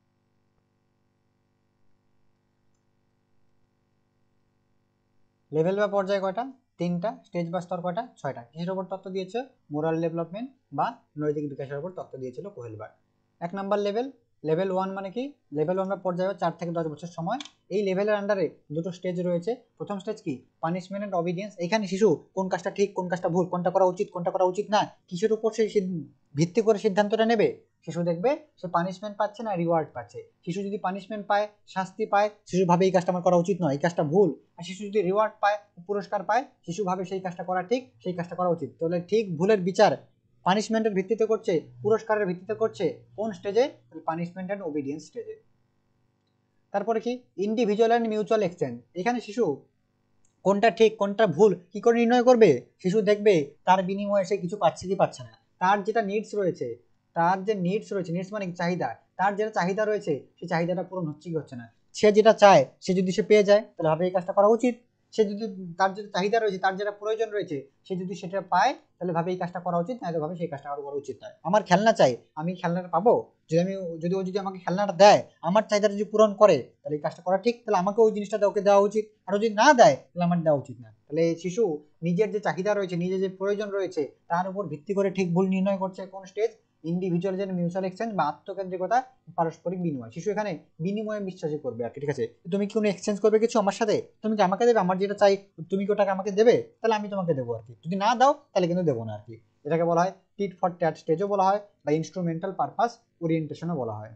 লেভেল বা পর্যায় কয়টা? 3টা। স্টেজ বা স্তর কয়টা? 6টা। কিসের উপর তত্ত্ব দিয়েছে? মোরাল ডেভেলপমেন্ট বা নৈতিক বিকাশের উপর তত্ত্ব দিয়েছিল কোহেলবার্গ। 1 নাম্বার লেভেল, লেভেল 1 মানে কি? লেভেল 1 পর্যায়ে 4 থেকে 10 বছর সময়। এই লেভেলের আন্ডারে দুটো স্টেজ রয়েছে। প্রথম স্টেজ কি? Punishment and obedience. এখানে শিশু কোন কাজটা ঠিক, কোন কাজটা ভুল, কোনটা করা উচিত, কোনটা করা উচিত না, কিসের উপর সে ভিত্তি করে সিদ্ধান্তটা নেবে। শিশু দেখবে সে পানিশমেন্ট পাচ্ছে না রিওয়ার্ড পাচ্ছে। শিশু যদি পানিশমেন্ট পায়, শাস্তি পায়, শিশু ভাবে এই কাজটা আমার করা উচিত নয়, এই কাজটা ভুল। আর শিশু যদি রিওয়ার্ড পায়, পুরস্কার পায়, শিশু ভাবে সেই কাজটা করা ঠিক, সেই কাজটা করা উচিত। তাহলে ঠিক ভুলের বিচার পানিশমেন্টের ভিত্তিতে করছে, পুরস্কারের ভিত্তিতে করছে কোন স্টেজে? পানিশমেন্ট এন্ড ওবিডিয়েন্স স্টেজে। তারপরে কি? Individual and mutual exchange. এখানে শিশু কোনটা ঠিক কোনটা ভুল কি করে নির্ণয় করবে? শিশু দেখবে তার বিনিময়ে সে কিছু পাচ্ছে কি পাচ্ছে না, তার যেটা নিডস রয়েছে, তার যে নিডস রয়েছে, নিডস মানে চাহিদা, তার যেটা চাহিদা রয়েছে সেই চাহিদাটা পূরণ হচ্ছে কি হচ্ছে না। সে যেটা চায় সে যদি সে পেয়ে যায় তাহলে ভাবে এই কাজটা করা উচিত। সে যদি তার যেটা চাহিদা রয়েছে, তার যেটা প্রয়োজন রয়েছে, সে যদি সেটা পায় তাহলে ভাবে এই কাজটা করা উচিত, না ভাবে সেই কাজটা আরো করা উচিত নয়। আমার খেলনা চাই, আমি খেলনাটা পাবো, যদি ও যদি আমাকে খেলনাটা দেয়, আমার চাহিদাটা যদি পূরণ করে তাহলে এই কাজটা করা ঠিক, তাহলে আমাকে ওই জিনিসটা ওকে দেওয়া উচিত। আর যদি না দেয় তাহলে আমার দেওয়া উচিত না। তাহলে শিশু নিজের যে চাহিদা রয়েছে, নিজের যে প্রয়োজন রয়েছে তার উপর ভিত্তি করে ঠিক ভুল নির্ণয় করছে কোন স্টেজ? ইন্ডিভিজুয়াল যে মিউচুয়াল এক্সচেঞ্জ বা আত্মকেন্দ্রিকতা, পারস্পরিক বিনিময়। শিশু এখানে বিনিময়ে বিশ্বাসী করবে আর কি, ঠিক আছে। তুমি কি কোনো এক্সচেঞ্জ করবে কিছু আমার সাথে? তুমি কি আমাকে দেবে? আমার যেটা চাই তুমি কি ওটাকে আমাকে দেবে? তাহলে আমি তোমাকে দেবো আর কি। যদি না দাও তাহলে কিন্তু দেবো না আর কি। এটাকে বলা হয় টিট ফর ট্যাট স্টেজও বলা হয় বা ইনস্ট্রুমেন্টাল পারপাস ওরিয়েন্টেশনও বলা হয়।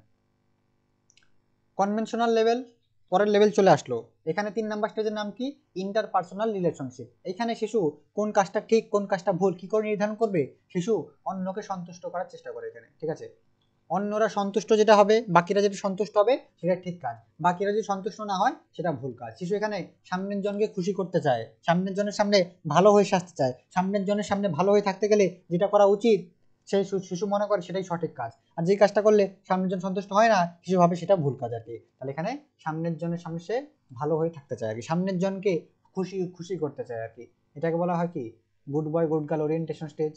কনভেনশনাল লেভেল, পরের লেভেল চলে আসলো। এখানে 3 নাম্বার স্টেজের নাম কি? Interpersonal relationship. এখানে শিশু কোন কাজটা ঠিক কোন কাজটা ভুল কি করে নির্ধারণ করবে? শিশু অন্যকে সন্তুষ্ট করার চেষ্টা করে এখানে, ঠিক আছে। অন্যরা সন্তুষ্ট যেটা হবে, বাকিরা যেটা সন্তুষ্ট হবে সেটা ঠিক কাজ, বাকিরা যদি সন্তুষ্ট না হয় সেটা ভুল কাজ। শিশু এখানে সামনের জনকে খুশি করতে চায়, সামনের জনের সামনে ভালো হয়ে সাজতে চায়, সামনের জনের সামনে ভালো হয়ে থাকতে গেলে যেটা করা উচিত সেই শিশু মনে করে সেটাই সঠিক কাজ। আর যে কাজটা করলে সামনের জন সন্তুষ্ট হয় না, শিশু ভাবে সেটা ভুল কাজ আর কি। তাহলে এখানে সামনের জনের সামনে সে ভালো হয়ে থাকতে চায় আর কি, সামনের জনকে খুশি খুশি করতে চায় আর কি। এটাকে বলা হয় কি? Good boy good girl orientation stage.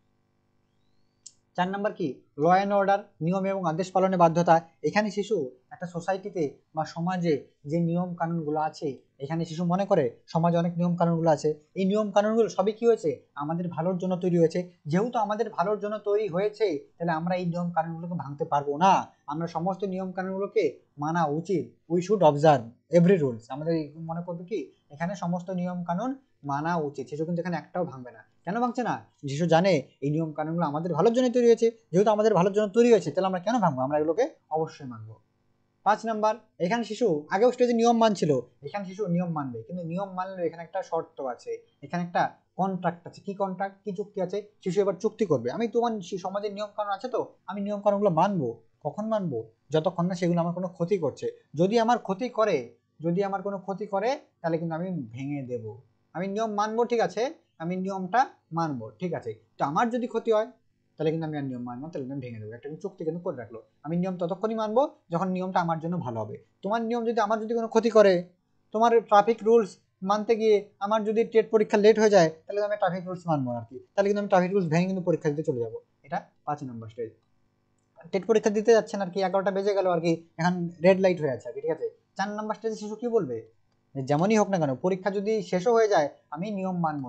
4 number কি? ল অ্যান্ড অর্ডার, নিয়ম এবং আদেশ পালনে বাধ্যতা। এখানে শিশু একটা সোসাইটিতে বা সমাজে যে নিয়ম কানুনগুলো আছে, এখানে শিশু মনে করে সমাজে অনেক নিয়ম কানুনগুলো আছে, এই নিয়ম কানুনগুলো সবই কি হয়েছে? আমাদের ভালোর জন্য তৈরি হয়েছে। যেহেতু আমাদের ভালোর জন্য তৈরি হয়েছে তাহলে আমরা এই নিয়ম কানুনগুলোকে ভাঙতে পারবো না। আমরা সমস্ত নিয়ম কানুনগুলোকে মানা উচিত। We should observe every rules. আমাদের মনে করবে কি এখানে সমস্ত নিয়ম কানুন মানা উচিত। শিশু কিন্তু এখানে একটাও ভাঙবে না। কেন ভাঙছে না? শিশু জানে এই নিয়ম কানুনগুলো আমাদের ভালোর জন্য তৈরি হয়েছে। যেহেতু আমাদের ভালোর জন্য তৈরি হয়েছে তাহলে আমরা কেন ভাঙবো? আমরা এগুলোকে অবশ্যই মানবো। 5 নাম্বার, এখানে শিশু আগেও স্টেজে নিয়ম মানছিল, এখানে শিশু নিয়ম মানবে, কিন্তু নিয়ম মানলেও এখানে একটা শর্ত আছে, এখানে একটা কন্ট্রাক্ট আছে। কি কন্ট্রাক্ট, কি চুক্তি আছে? শিশু এবার চুক্তি করবে, আমি তোমার সমাজের নিয়ম কানুন আছে তো আমি নিয়ম কানুনগুলো মানবো। কখন মানবো? যতক্ষণ না সেগুলো আমার কোনো ক্ষতি করছে। যদি আমার ক্ষতি করে, যদি আমার কোনো ক্ষতি করে তাহলে কিন্তু আমি ভেঙে দেব। আমি নিয়ম মানবো, ঠিক আছে, আমি নিয়মটা মানবো, ঠিক আছে, তো আমার যদি ক্ষতি হয় তাহলে কিন্তু আমি আর নিয়ম মানবো, তাহলে আমি ভেঙে দেবো। একটা চুক্তি কিন্তু করে রাখলো। আমি নিয়ম ততক্ষণই মানবো যখন নিয়মটা আমার জন্য ভালো হবে। তোমার নিয়ম যদি আমার যদি কোনো ক্ষতি করে, তোমার ট্রাফিক রুলস মানতে গিয়ে আমার যদি টেট পরীক্ষা লেট হয়ে যায় তাহলে আমি ট্রাফিক রুলস মানবো আর কি, তাহলে কিন্তু আমি ট্রাফিক রুলস ভেঙে কিন্তু পরীক্ষা দিতে চলে যাবো। এটা 5 নম্বর স্টেজ। টেট পরীক্ষা দিতে যাচ্ছেন আর কি, 11টা বেজে গেল আর কি, এখন রেড লাইট হয়ে আছে আর কি, ঠিক আছে। 4 নম্বর স্টেজে শিশু কি বলবে? যেমনই হোক না কেন পরীক্ষা যদি শেষও হয়ে যায় আমি নিয়ম মানবো না,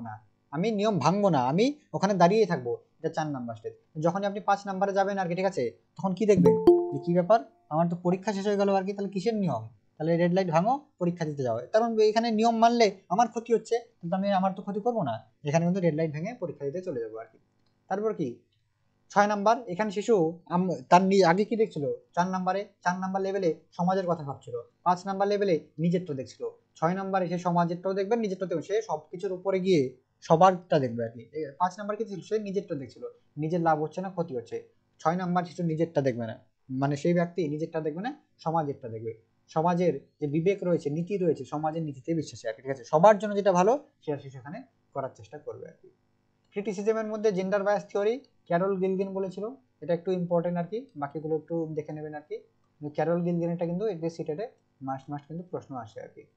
আমি নিয়ম ভাঙবো না, আমি ওখানে দাঁড়িয়ে থাকবো। এটা 4 নাম্বার স্টেজ। যখনই আপনি 5 নাম্বারে যাবেন আর কি, ঠিক আছে, তখন কি দেখবেন যে কি ব্যাপার, আমার তো পরীক্ষা শেষ হয়ে গেল আর কি, তাহলে কিসের নিয়ম, তাহলে রেড লাইট ভাঙো, পরীক্ষা দিতে যাও। কারণ এখানে নিয়ম মানলে আমার ক্ষতি হচ্ছে, কিন্তু আমি আমার তো ক্ষতি করবো না, এখানে কিন্তু রেড লাইট ভেঙে পরীক্ষা দিতে চলে যাবো আর কি। তারপর কি 6 নাম্বার, এখানে শিশু তার আগে কি দেখছিল, 4 নাম্বার লেভেলে সমাজের কথা ভাবছিল, 5 নাম্বার লেভেলে নিজেরটা দেখছিল, 6 নাম্বার এসে সমাজেরটাও দেখবে, নিজেরটাও দেখবে, সে সবকিছুর উপরে গিয়ে সবারটা দেখবে আর কি। 5 নাম্বার কি ছিল, সে নিজেরটা দেখছিল, নিজের লাভ হচ্ছে না ক্ষতি হচ্ছে। 6 নাম্বার শিশু নিজেরটা দেখবে না, মানে সেই ব্যক্তি নিজেরটা দেখবে না, সমাজেরটা দেখবে। সমাজের যে বিবেক রয়েছে, নীতি রয়েছে, সমাজের নীতিতে বিশ্বাসী আর কি, ঠিক আছে, সবার জন্য যেটা ভালো সেটা শিশু এখানে করার চেষ্টা করবে আর কি। ক্রিটিসিজমের মধ্যে gender bias theory Carol Gilligan বলেছিল, এটা একটু ইম্পর্টেন্ট আর কি, বাকিগুলো একটু দেখে নেবেন আর কি। ক্যারল গিলগিন এটা কিন্তু এসএসসি সিটেটে মাস্ট কিন্তু প্রশ্ন আসে আর কি।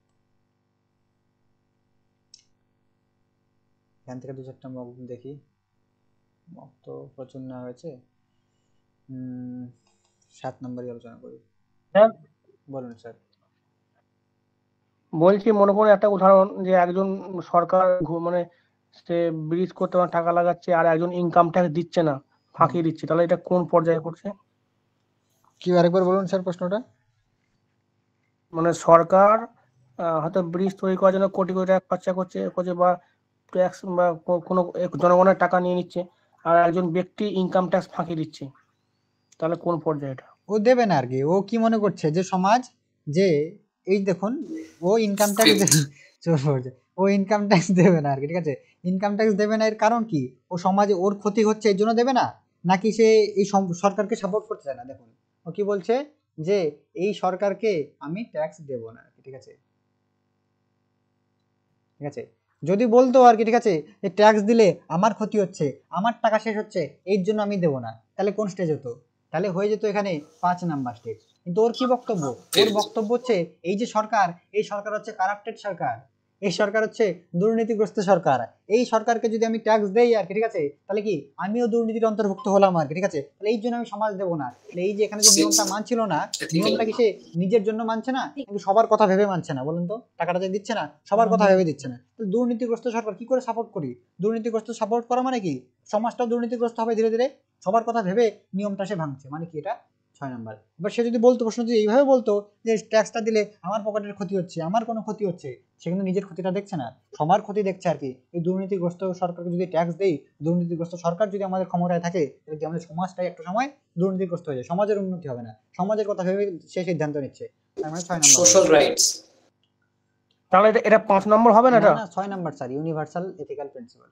এখান থেকে 2-4টা মক দেখি, মক তো প্রচুর না হয়েছে। 7 নম্বরই আলোচনা করি। স্যার বলুন স্যার। বলছি মনে করুন একটা উদাহরণ, যে একজন সরকার মানে সে ব্রিজ করতে টাকা লাগাচ্ছে, আর একজন ইনকাম ট্যাক্স দিচ্ছে না, ফাঁকি দিচ্ছে, তাহলে এটা কোন পর্যায়ে পড়ছে? কি আরেকবার বলুন স্যার প্রশ্নটা। মানে সরকার হয়তো ব্রিজ তৈরি করার জন্য কোটি কোটি টাকা খরচা করছে বা ট্যাক্স বা কোনো জনগণের টাকা নিয়ে নিচ্ছে, আর একজন ব্যক্তি ইনকাম ট্যাক্স ফাঁকি দিচ্ছে, তাহলে কোন পর্যায়ে এটা? ও দেবে না আর কি, ও কি মনে করছে যে সমাজ, যে এই দেখুন ও ইনকাম ট্যাক্স ও ইনকাম ট্যাক্স দেবে না আর কি, ঠিক আছে, ইনকাম ট্যাক্স দেবে না, এর কারণ কি, ও সমাজে ওর ক্ষতি হচ্ছে এই জন্য দেবে না, নাকি সে এই সরকারকে সাপোর্ট করতে চায় না। দেখুন ও কি বলছে, যে এই সরকারকে আমি ট্যাক্স দেব না, ঠিক আছে, ঠিক আছে, যদি বলতো আর কি, ঠিক আছে, যে ট্যাক্স দিলে আমার ক্ষতি হচ্ছে, আমার টাকা শেষ হচ্ছে, এর জন্য আমি দেব না, তাহলে কোন স্টেজ হতো, তাহলে হয়ে যেত এখানে 5 নাম্বার স্টেজ। কিন্তু ওর কি বক্তব্য, ওর বক্তব্য হচ্ছে এই যে সরকার, এই সরকার হচ্ছে কারাপ্টেড সরকার, এই সরকার হচ্ছে দুর্নীতিগ্রস্ত সরকার, এই সরকারকে যদি আমি ট্যাক্স দেই আর কি, ঠিক আছে, তাহলে কি আমিও দুর্নীতির অন্তর্ভুক্ত হলাম আর কি, ঠিক আছে, তাহলে এই জন্য আমি সমাজ দেবো না। তাহলে এই যে এখানে যে নিয়মটা মানছিল না, নিয়মটা কি সে নিজের জন্য মানছে না, কিন্তু সবার কথা ভেবে মানছে না, বলুন তো, টাকাটা যে দিচ্ছে না সবার কথা ভেবে দিচ্ছে না। দুর্নীতিগ্রস্ত সরকার কি করে সাপোর্ট করি, দুর্নীতিগ্রস্ত সাপোর্ট করা মানে কি, সমাজটাও দুর্নীতিগ্রস্ত হবে ধীরে ধীরে, সবার কথা ভেবে নিয়মটা সে ভাঙছে, মানে কি এটা 6 নাম্বার। এবার সে যদি বলতো, প্রশ্ন যদি এইভাবে বলতো যে ট্যাক্সটা দিলে আমার পকেটের ক্ষতি হচ্ছে, আমার কোনো ক্ষতি হচ্ছে, সে কিন্তু নিজের ক্ষতিটা দেখছে না, সবার ক্ষতি দেখছে আর কি। এই দুর্নীতিগ্রস্ত সরকারকে যদি ট্যাক্স দেই, দুর্নীতিগ্রস্ত সরকার যদি আমাদের ক্ষমতায় থাকে, যদি আমাদের সমাজটাই একটা সময় দুর্নীতিগ্রস্ত হয়ে যায়, সমাজের উন্নতি হবে না, সমাজের কথা ভেবে সে সিদ্ধান্ত নিচ্ছে, তার মানে 6 নাম্বার সোশ্যাল রাইটস। তাহলে এটা 5 নম্বর হবে না? এটা 6 number sir, universal ethical principle.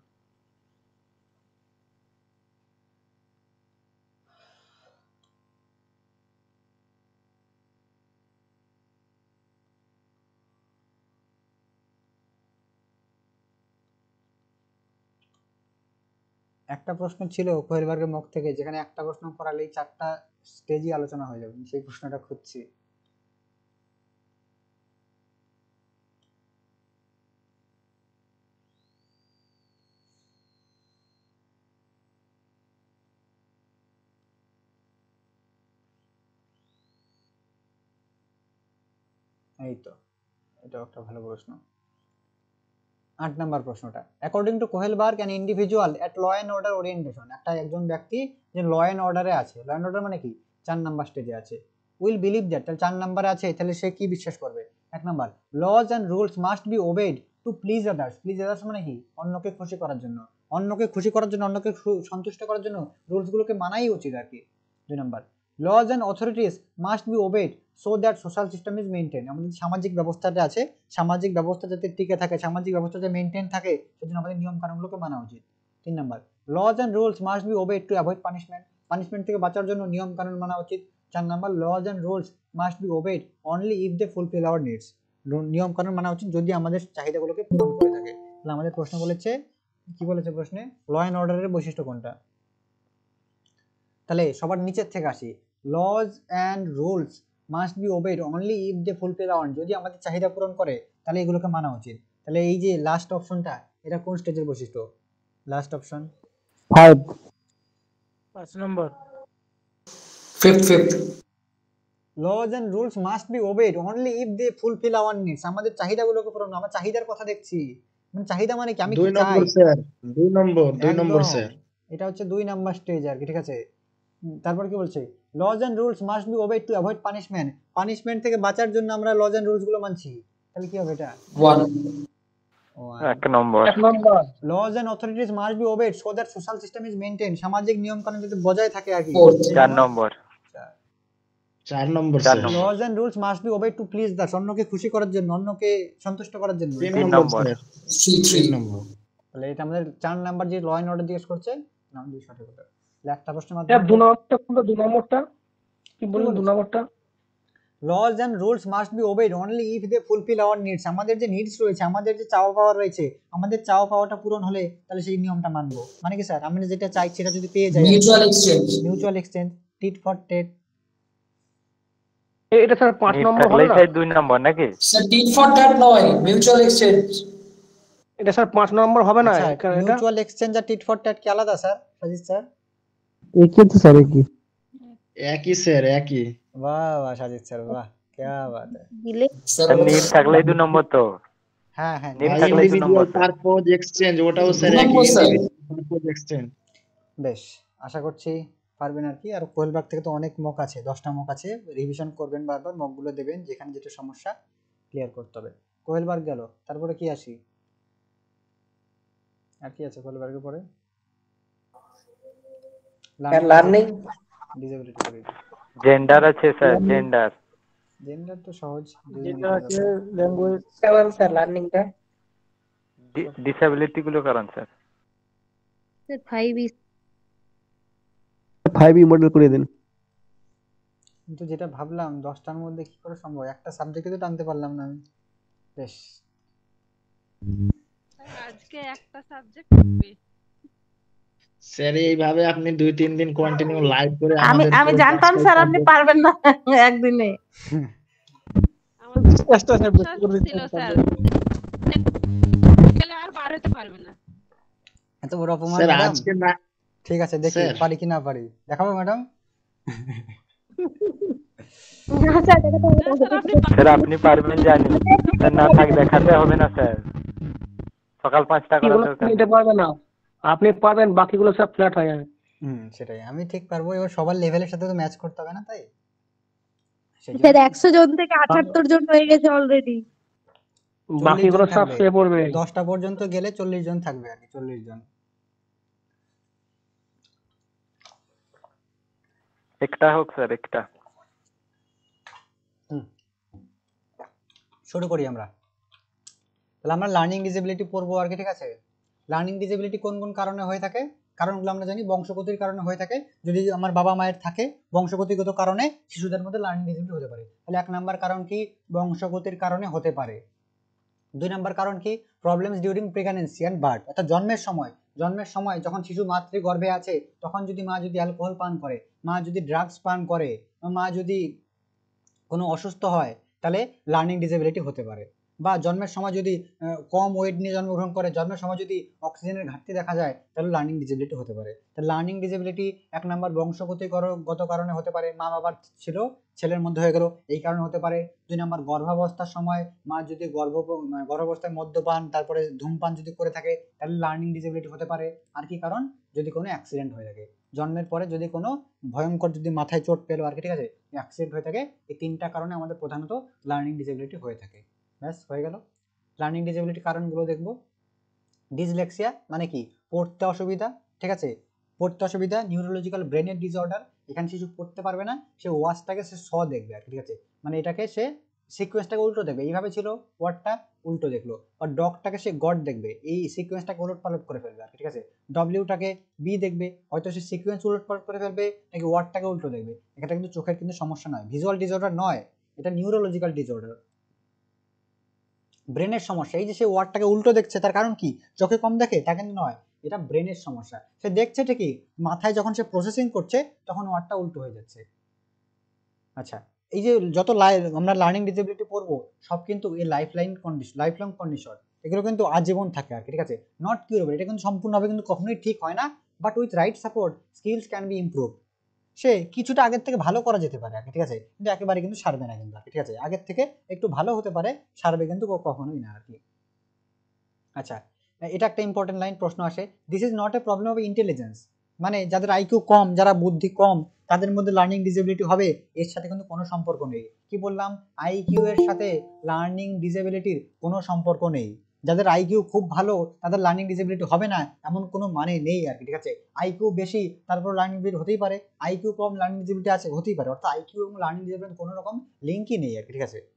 একটা প্রশ্ন ছিল কোহেলবার্গের মুখ থেকে, যেখানে একটা প্রশ্ন করালেই 4টা স্টেজই আলোচনা হয়ে যাবে, সেই প্রশ্নটা খুঁজছি। এই তো, এটা একটা ভালো প্রশ্ন। 8 নাম্বার প্রশ্নটা, according to Kohlberg an individual at law and order orientation, একজন ব্যক্তি যে ল অ্যান্ড অর্ডারে আছে, ল অ্যান্ড অর্ডার মানে কি 4 নাম্বার স্টেজে আছে, উইল বিলিভ দ্যাট, তাহলে 4 নাম্বারে আছে, তাহলে সে কি বিশ্বাস করবে, 1 number laws and rules must be obeyed to please others, please others মানে কি অন্যকে খুশি করার জন্য, অন্যকে খুশি করার জন্য, অন্যকে সন্তুষ্ট করার জন্য রুলসগুলোকে মানাই উচিত আর কি। 2 number laws and authorities must be obeyed so that social system is maintain, আমাদের সামাজিক ব্যবস্থাটা আছে, সামাজিক ব্যবস্থা যাতে টিকে থাকে, সামাজিক ব্যবস্থা যাতে মেনটেন থাকে, সেজন্য আমাদের নিয়ম কানুনগুলোকে মানা উচিত। 3 number laws and rules must be obeyed to avoid punishment, punishment থেকে বাঁচার জন্য নিয়ম কানুন মানা উচিত। 4 number laws and rules must be obeyed only if they fulfil our needs, নিয়ম কানুন মানা উচিত যদি আমাদের চাহিদাগুলোকে পূরণ করে থাকে। তাহলে আমাদের প্রশ্ন বলেছে, কি বলেছে প্রশ্নে, ল অ্যান্ড অর্ডারের বৈশিষ্ট্য কোনটা, তাহলে সবার নিচের থেকে আসি, laws and rules must be obeyed only if they fulfil our, যদি আমাদের চাহিদা পূরণ করে তাহলে এগুলোকে মানা উচিত। তাহলে এই যে লাস্ট অপশনটা, এটা কোন স্টেজের বৈশিষ্ট্য, লাস্ট অপশন 5 নম্বর, 5th laws and rules must be obeyed only if they fulfil our needs, আমাদের চাহিদাগুলোকে পূরণ, আমরা চাহিদার কথা দেখছি, মানে চাহিদা মানে কি আমি দুই কি নম্বর চাই স্যার, দুই নম্বর একদম স্যার। এটা হচ্ছে 2 নাম্বার স্টেজ আর কি, ঠিক আছে। তারপর কি বলছে, laws and rules must be obeyed to avoid punishment. Punishment থেকে বাঁচার জন্য আমরা লজ এন্ড রুলস গুলো মানছি। তাহলে কি হবে এটা? 1 এক নম্বর। Laws and authorities must be obeyed so that social system is maintain. সামাজিক নিয়ম কানুন যাতে বজায় থাকে আর কি। 4 নম্বর। 4 নম্বর চার স্যার। নম্বর। Laws and rules must be obeyed to please the, অন্যকে খুশি করার জন্য, অন্যকে সন্তুষ্ট করার জন্য। 3 তিন নম্বর নম্বর। স্যার। 3 নম্বর। তাহলে এটা আমাদের 4 নাম্বার যে ল এন্ড অর্ডার জিজ্ঞেস করছে, নাম দিয়ে সঠিক উত্তর। তাহলে একটা প্রশ্নের স্যার মাধ্যমে 2 নম্বরটা কোনটা? 2 নম্বরটা কি বললেন? 2 নম্বরটা laws and rules must be obeyed only if they fulfill our needs। আমাদের যে নিডস রয়েছে, আমাদের যে চাওয়া পাওয়া রয়েছে, আমাদের চাওয়া পাওয়াটা পূরণ হলে তাহলে সেই নিয়মটা মানবো। মানে কি স্যার, আমরা যেটা চাই সেটা যদি পেয়ে যাই, mutual exchange. Mutual exchange, tit for tat. এটা স্যার 5 নিট নম্বর হবে থাকলেই না? তাই 2 নম্বর নাকি? স্যার টিট ফর ট্যাট নয়, মিউচুয়াল এক্সচেঞ্জ। এটা স্যার 5 নম্বর হবে না? আচ্ছা, এটা মিউচুয়াল এক্সচেঞ্জ আর টিট ফর টেট কি আলাদা স্যার? সাজিদ স্যার একই তো স্যার, একই। একই স্যার, একই। বাহ বাহ সাজিদ স্যার, বাহ क्या बात है। দিলে স্যার নিট থাকলেই 2 নম্বর তো। হ্যাঁ হ্যাঁ, নিট ভাই থাকলেই 2 নম্বর ইন্ডিভিজুয়াল স্যার। পারপোজ এক্সচেঞ্জ ওটাও স্যার 2 একই, নম্বর স্যার। Individual purpose exchange. বেশ, আশা করছি পারবেন আর কি। আর কোয়েলবাগ থেকে তো অনেক মক আছে, 10টা মক আছে, রিভিশন করবেন, বারবার মকগুলো দেবেন, যেখানে যেটা সমস্যা ক্লিয়ার করতে হবে। কোয়েলবার্গ গেল, তারপরে কি আসি, আর কি আছে কোয়েলবার্গের পরে? Sir learning. ডিসেবিলিটি করে, জেন্ডার আছে স্যার, জেন্ডার। জেন্ডার তো সহজ, যেটা আছে ল্যাঙ্গুয়েজ। 7 স্যার লার্নিংটা। ডিসেবিলিটি গুলো কারণ স্যার। 5 5E মডেল করে দিন। কিন্তু যেটা ভাবলাম 10টার মধ্যে কি করে সম্ভব, একটা সাবজেক্টে তো টানতে পারলাম না আমি। বেশ, আজকে একটা সাবজেক্ট হবে। স্যার এইভাবে আপনি 2-3 দিন কন্টিনিউ লাইভ করে আমি আমাদের আমি জানতাম স্যার আপনি পারবেন না একদিনে। আমার চেষ্টা স্যার বেশি করে ছিল স্যার, গেলে আর বার হতে পারবে না। এত বড় অপমান স্যার ম্যাডাম। আজকে না ঠিক আছে, দেখি স্যার। পারি কি না পারি, দেখাবো ম্যাডাম। স্যার আপনি পারবেন জানি, স্যার না থাক দেখাতে হবে না স্যার, সকাল 5টা করা এগুলো দরকার। নিতে পারবে না, আপনি পারবেন, বাকিগুলো সব ফ্ল্যাট হয়ে যাবে। সেটাই, আমি ঠিক পারবো, এবার সবার লেভেলের সাথে তো ম্যাচ করতে হবে না, তাই স্যার 100 জন থেকে 78 জন হয়ে গেছে অলরেডি। বাকিগুলো সব সে পড়বে। 10টা পর্যন্ত গেলে 40 জন থাকবে আর কি, 40 জন। একটা হোক স্যার, একটা। শুরু করি আমরা। তাহলে আমরা লার্নিং ডিসেবিলিটি পড়বো আর কি, ঠিক আছে। লার্নিং ডিসেবিলিটি কোন কোন কারণে হয়ে থাকে, কারণগুলো আমরা জানি। বংশগতির কারণে হয়ে থাকে, যদি আমার বাবা মায়ের থাকে বংশগতিগত কারণে শিশুদের মধ্যে লার্নিং ডিসেবিলিটি হতে পারে। তাহলে 1 নাম্বার কারণ কি, বংশগতির কারণে হতে পারে। 2 নাম্বার কারণ কি, problems during pregnancy and birth, অর্থাৎ জন্মের সময় যখন শিশু মাতৃগর্ভে আছে তখন যদি মা যদি অ্যালকোহল পান করে, মা যদি ড্রাগস পান করে, মা যদি কোনো অসুস্থ হয়, তাহলে লার্নিং ডিসেবিলিটি হতে পারে। বা জন্মের সময় যদি কম ওয়েট নিয়ে জন্মগ্রহণ করে, জন্মের সময় যদি অক্সিজেনের ঘাটতি দেখা যায়, তাহলে লার্নিং ডিসেবিলিটি হতে পারে। তাহলে লার্নিং ডিসেবিলিটি 1 নাম্বার বংশগত কারণে হতে পারে, মা বাবার ছিল ছেলের মধ্যে হয়ে গেল, এই কারণে হতে পারে। 2 নাম্বার গর্ভাবস্থার সময় মা যদি গর্ভাবস্থায় মদ্যপান তারপরে ধূমপান যদি করে থাকে, তাহলে লার্নিং ডিসেবিলিটি হতে পারে। আর কি কারণ, যদি কোনো অ্যাক্সিডেন্ট হয়ে থাকে, জন্মের পরে যদি কোনো ভয়ঙ্কর যদি মাথায় চোট পেলো আর কি, ঠিক আছে, অ্যাক্সিডেন্ট হয়ে থাকে, এই 3টা কারণে আমাদের প্রধানত লার্নিং ডিসেবিলিটি হয়ে থাকে। ব্যাস হয়ে গেল। লার্নিং ডিসেবিলিটি কারণগুলো দেখব। ডিসলেক্সিয়া মানে কি, পড়তে অসুবিধা, ঠিক আছে, পড়তে অসুবিধা। নিউরোলজিক্যাল ব্রেনের ডিসঅর্ডার, এখানে শিশু পড়তে পারবে না, সে ওয়ার্ডটাকে সে স দেখবে আর কি, ঠিক আছে, মানে এটাকে সে সিকোয়েন্সটাকে উল্টো দেখবে, এইভাবে ছিল ওয়ার্ডটা উল্টো দেখলো। আর ডগটাকে সে গড দেখবে, এই সিকোয়েন্সটাকে উলট পালট করে ফেলবে আর কি, ঠিক আছে। ডব্লিউটাকে বি দেখবে, হয়তো সে সিকোয়েন্স উলট পালট করে ফেলবে, নাকি ওয়ার্ডটাকে উল্টো দেখবে। এটা কিন্তু চোখের কিন্তু সমস্যা নয়, ভিজুয়াল ডিসঅর্ডার নয়, এটা নিউরোলজিক্যাল ডিসঅর্ডার, ব্রেনের সমস্যা। এই যে সে ওয়ার্ডটাকে উল্টো দেখছে, তার কারণ কি, চোখে কম দেখে, তা কিন্তু নয়, এটা ব্রেনের সমস্যা। সে দেখছে ঠিকই, মাথায় যখন সে প্রসেসিং করছে তখন ওয়ার্ডটা উল্টো হয়ে যাচ্ছে। আচ্ছা, এই যে যত আমরা লার্নিং ডিসেবিলিটি পড়বো সব কিন্তু এই লাইফলং কন্ডিশন, এগুলো কিন্তু আজীবন থাকে আর কি, ঠিক আছে, নট কিউরেবল। এটা কিন্তু সম্পূর্ণভাবে কিন্তু কখনোই ঠিক হয় না, but with right support skills can be improve. সে কিছুটা আগের থেকে ভালো করা যেতে পারে আর কি, ঠিক আছে, কিন্তু একেবারে কিন্তু সারবে না কিন্তু আর কি, ঠিক আছে, আগের থেকে একটু ভালো হতে পারে, সারবে কিন্তু কখনোই না আর কি। আচ্ছা, এটা একটা ইম্পর্টেন্ট লাইন প্রশ্ন আসে, this is not a problem of intelligence, মানে যাদের আইকিউ কম, যারা বুদ্ধি কম, তাদের মধ্যে লার্নিং ডিসেবিলিটি হবে, এর সাথে কিন্তু কোনো সম্পর্ক নেই। কি বললাম? আইকিউ এর সাথে লার্নিং ডিসেবিলিটির কোনো সম্পর্ক নেই। যাদের আইকিউ খুব ভালো তাদের লার্নিং ডিসেবিলিটি হবে না এমন কোনো মানে নেই আর কি, ঠিক আছে? আইকিউ বেশি তারপর লার্নিং ডিসেবিলিটি হতেই পারে, আইকিউ কম লার্নিং ডিসেবিলিটি আছে হতেই পারে, অর্থাৎ আইকিউ এবং লার্নিং ডিসেবিলিটি কোনো রকম লিঙ্কই নেই আর কি, ঠিক আছে?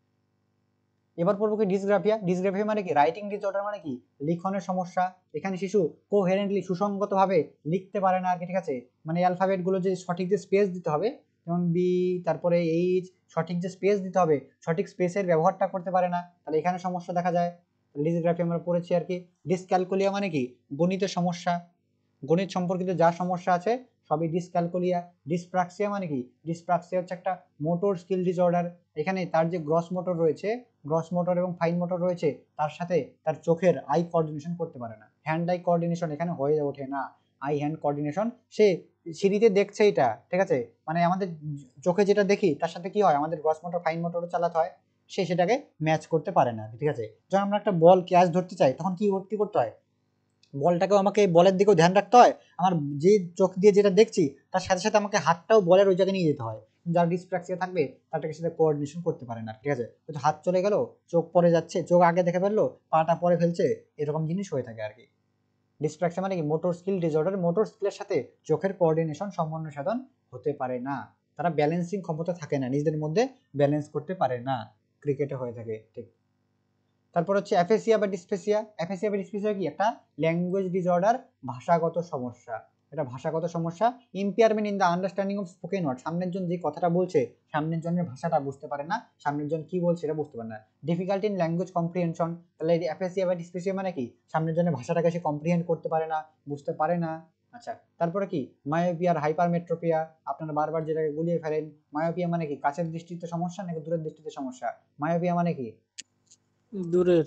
এবার পড়বো কি ডিসগ্রাফিয়া। ডিসগ্রাফিয়া মানে কি? রাইটিং ডিসঅর্ডার, মানে কি? লিখনের সমস্যা। এখানে শিশু কোহেরেন্টলি সুসংগতভাবে লিখতে পারে না আর কি, ঠিক আছে? মানে অ্যালফাবেট গুলো যে সঠিক যে স্পেস দিতে হবে, যেমন বি তারপরে এইচ, সঠিক যে স্পেস দিতে হবে সঠিক স্পেসের ব্যবহারটা করতে পারে না, তাহলে এখানে সমস্যা দেখা যায়। ডিসগ্রাফি আমরা পড়েছি আর কি। ডিসক্যালকুলিয়া মানে কি? গণিতের সমস্যা, গণিত সম্পর্কিত যা সমস্যা আছে সবই ডিসক্যালকুলিয়া। ডিসপ্রাক্সিয়া মানে কি? ডিসপ্রাক্সিয়া হচ্ছে একটা মোটর স্কিল ডিসঅর্ডার। এখানে তার যে গ্রস মোটর রয়েছে, গ্রস মোটর এবং ফাইন মোটর রয়েছে, তার সাথে তার চোখের আই কোঅর্ডিনেশন করতে পারে না, হ্যান্ড আই কোঅর্ডিনেশন এখানে হয়ে ওঠে না। আই হ্যান্ড কোঅর্ডিনেশন সে সিঁড়িতে দেখছে এটা, ঠিক আছে? মানে আমাদের চোখে যেটা দেখি তার সাথে কি হয়, আমাদের গ্রস মোটর ফাইন মোটরও চালাতে হয়, সে সেটাকে ম্যাচ করতে পারে না, ঠিক আছে? যখন আমরা একটা বল ক্যাচ ধরতে চাই তখন কি করতে হয়, বলটাকেও আমাকে বলের দিকেও ধ্যান রাখতে হয়, আমার যে চোখ দিয়ে যেটা দেখছি তার সাথে সাথে আমাকে হাতটাও বলের ওই জায়গায় নিয়ে যেতে হয়। যার ডিসপ্রাক্সিয়া থাকবে তারটাকে সাথে কোঅর্ডিনেশন করতে পারে না, ঠিক আছে? হয়তো হাত চলে গেল, চোখ পরে যাচ্ছে, চোখ আগে দেখে ফেললো, পাটা পরে ফেলছে, এরকম জিনিস হয়ে থাকে আর কি। ডিসপ্রাক্সিয়া মানে কি? মোটর স্কিল ডিসঅর্ডার, মোটর স্কিলের সাথে চোখের কোঅর্ডিনেশন সমন্বয় সাধন হতে পারে না, তারা ব্যালেন্সিং ক্ষমতা থাকে না, নিজেদের মধ্যে ব্যালেন্স করতে পারে না, ক্রিকেটে হয়ে থাকে, ঠিক। তারপর হচ্ছে অ্যাফেসিয়া বা ডিসপেসিয়া। অ্যাফেসিয়া বা ডিসপেসিয়া কি? একটা ল্যাঙ্গুয়েজ ডিসঅর্ডার, ভাষাগত সমস্যা। এটা ভাষাগত সমস্যা। Impairment in the understanding of spoken word, সামনের জন যে কথাটা বলছে সামনের জনের ভাষাটা বুঝতে পারে না, সামনের জন কি বলছে এটা বুঝতে পারে না। ডিফিকাল্টি ইন ল্যাঙ্গুয়েজ কম্প্রিহেনশন, তাহলে অ্যাফেসিয়া বা ডিসপেসিয়া মানে কি? সামনের জনের ভাষাটাকে সে কম্প্রিহেন্ড করতে পারে না, বুঝতে পারে না। আচ্ছা, তারপরে কি? মায়োপিয়া আর হাইপারমেট্রোপিয়া, আপনারা বারবার যেটাকে গুলিয়ে ফেলেন। মায়োপিয়া মানে কি? কাছের দৃষ্টিতে সমস্যা নাকি দূরের দৃষ্টিতে সমস্যা? মায়োপিয়া মানে কি? দূরের।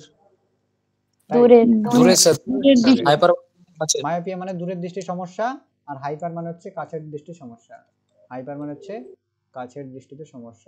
দূরে স্যার, হাইপার আছে। মায়োপিয়া মানে দূরের দৃষ্টির সমস্যা, আর হাইপার মানে হচ্ছে কাছের দৃষ্টির সমস্যা। হাইপার মানে হচ্ছে কাছের দৃষ্টিতে সমস্যা।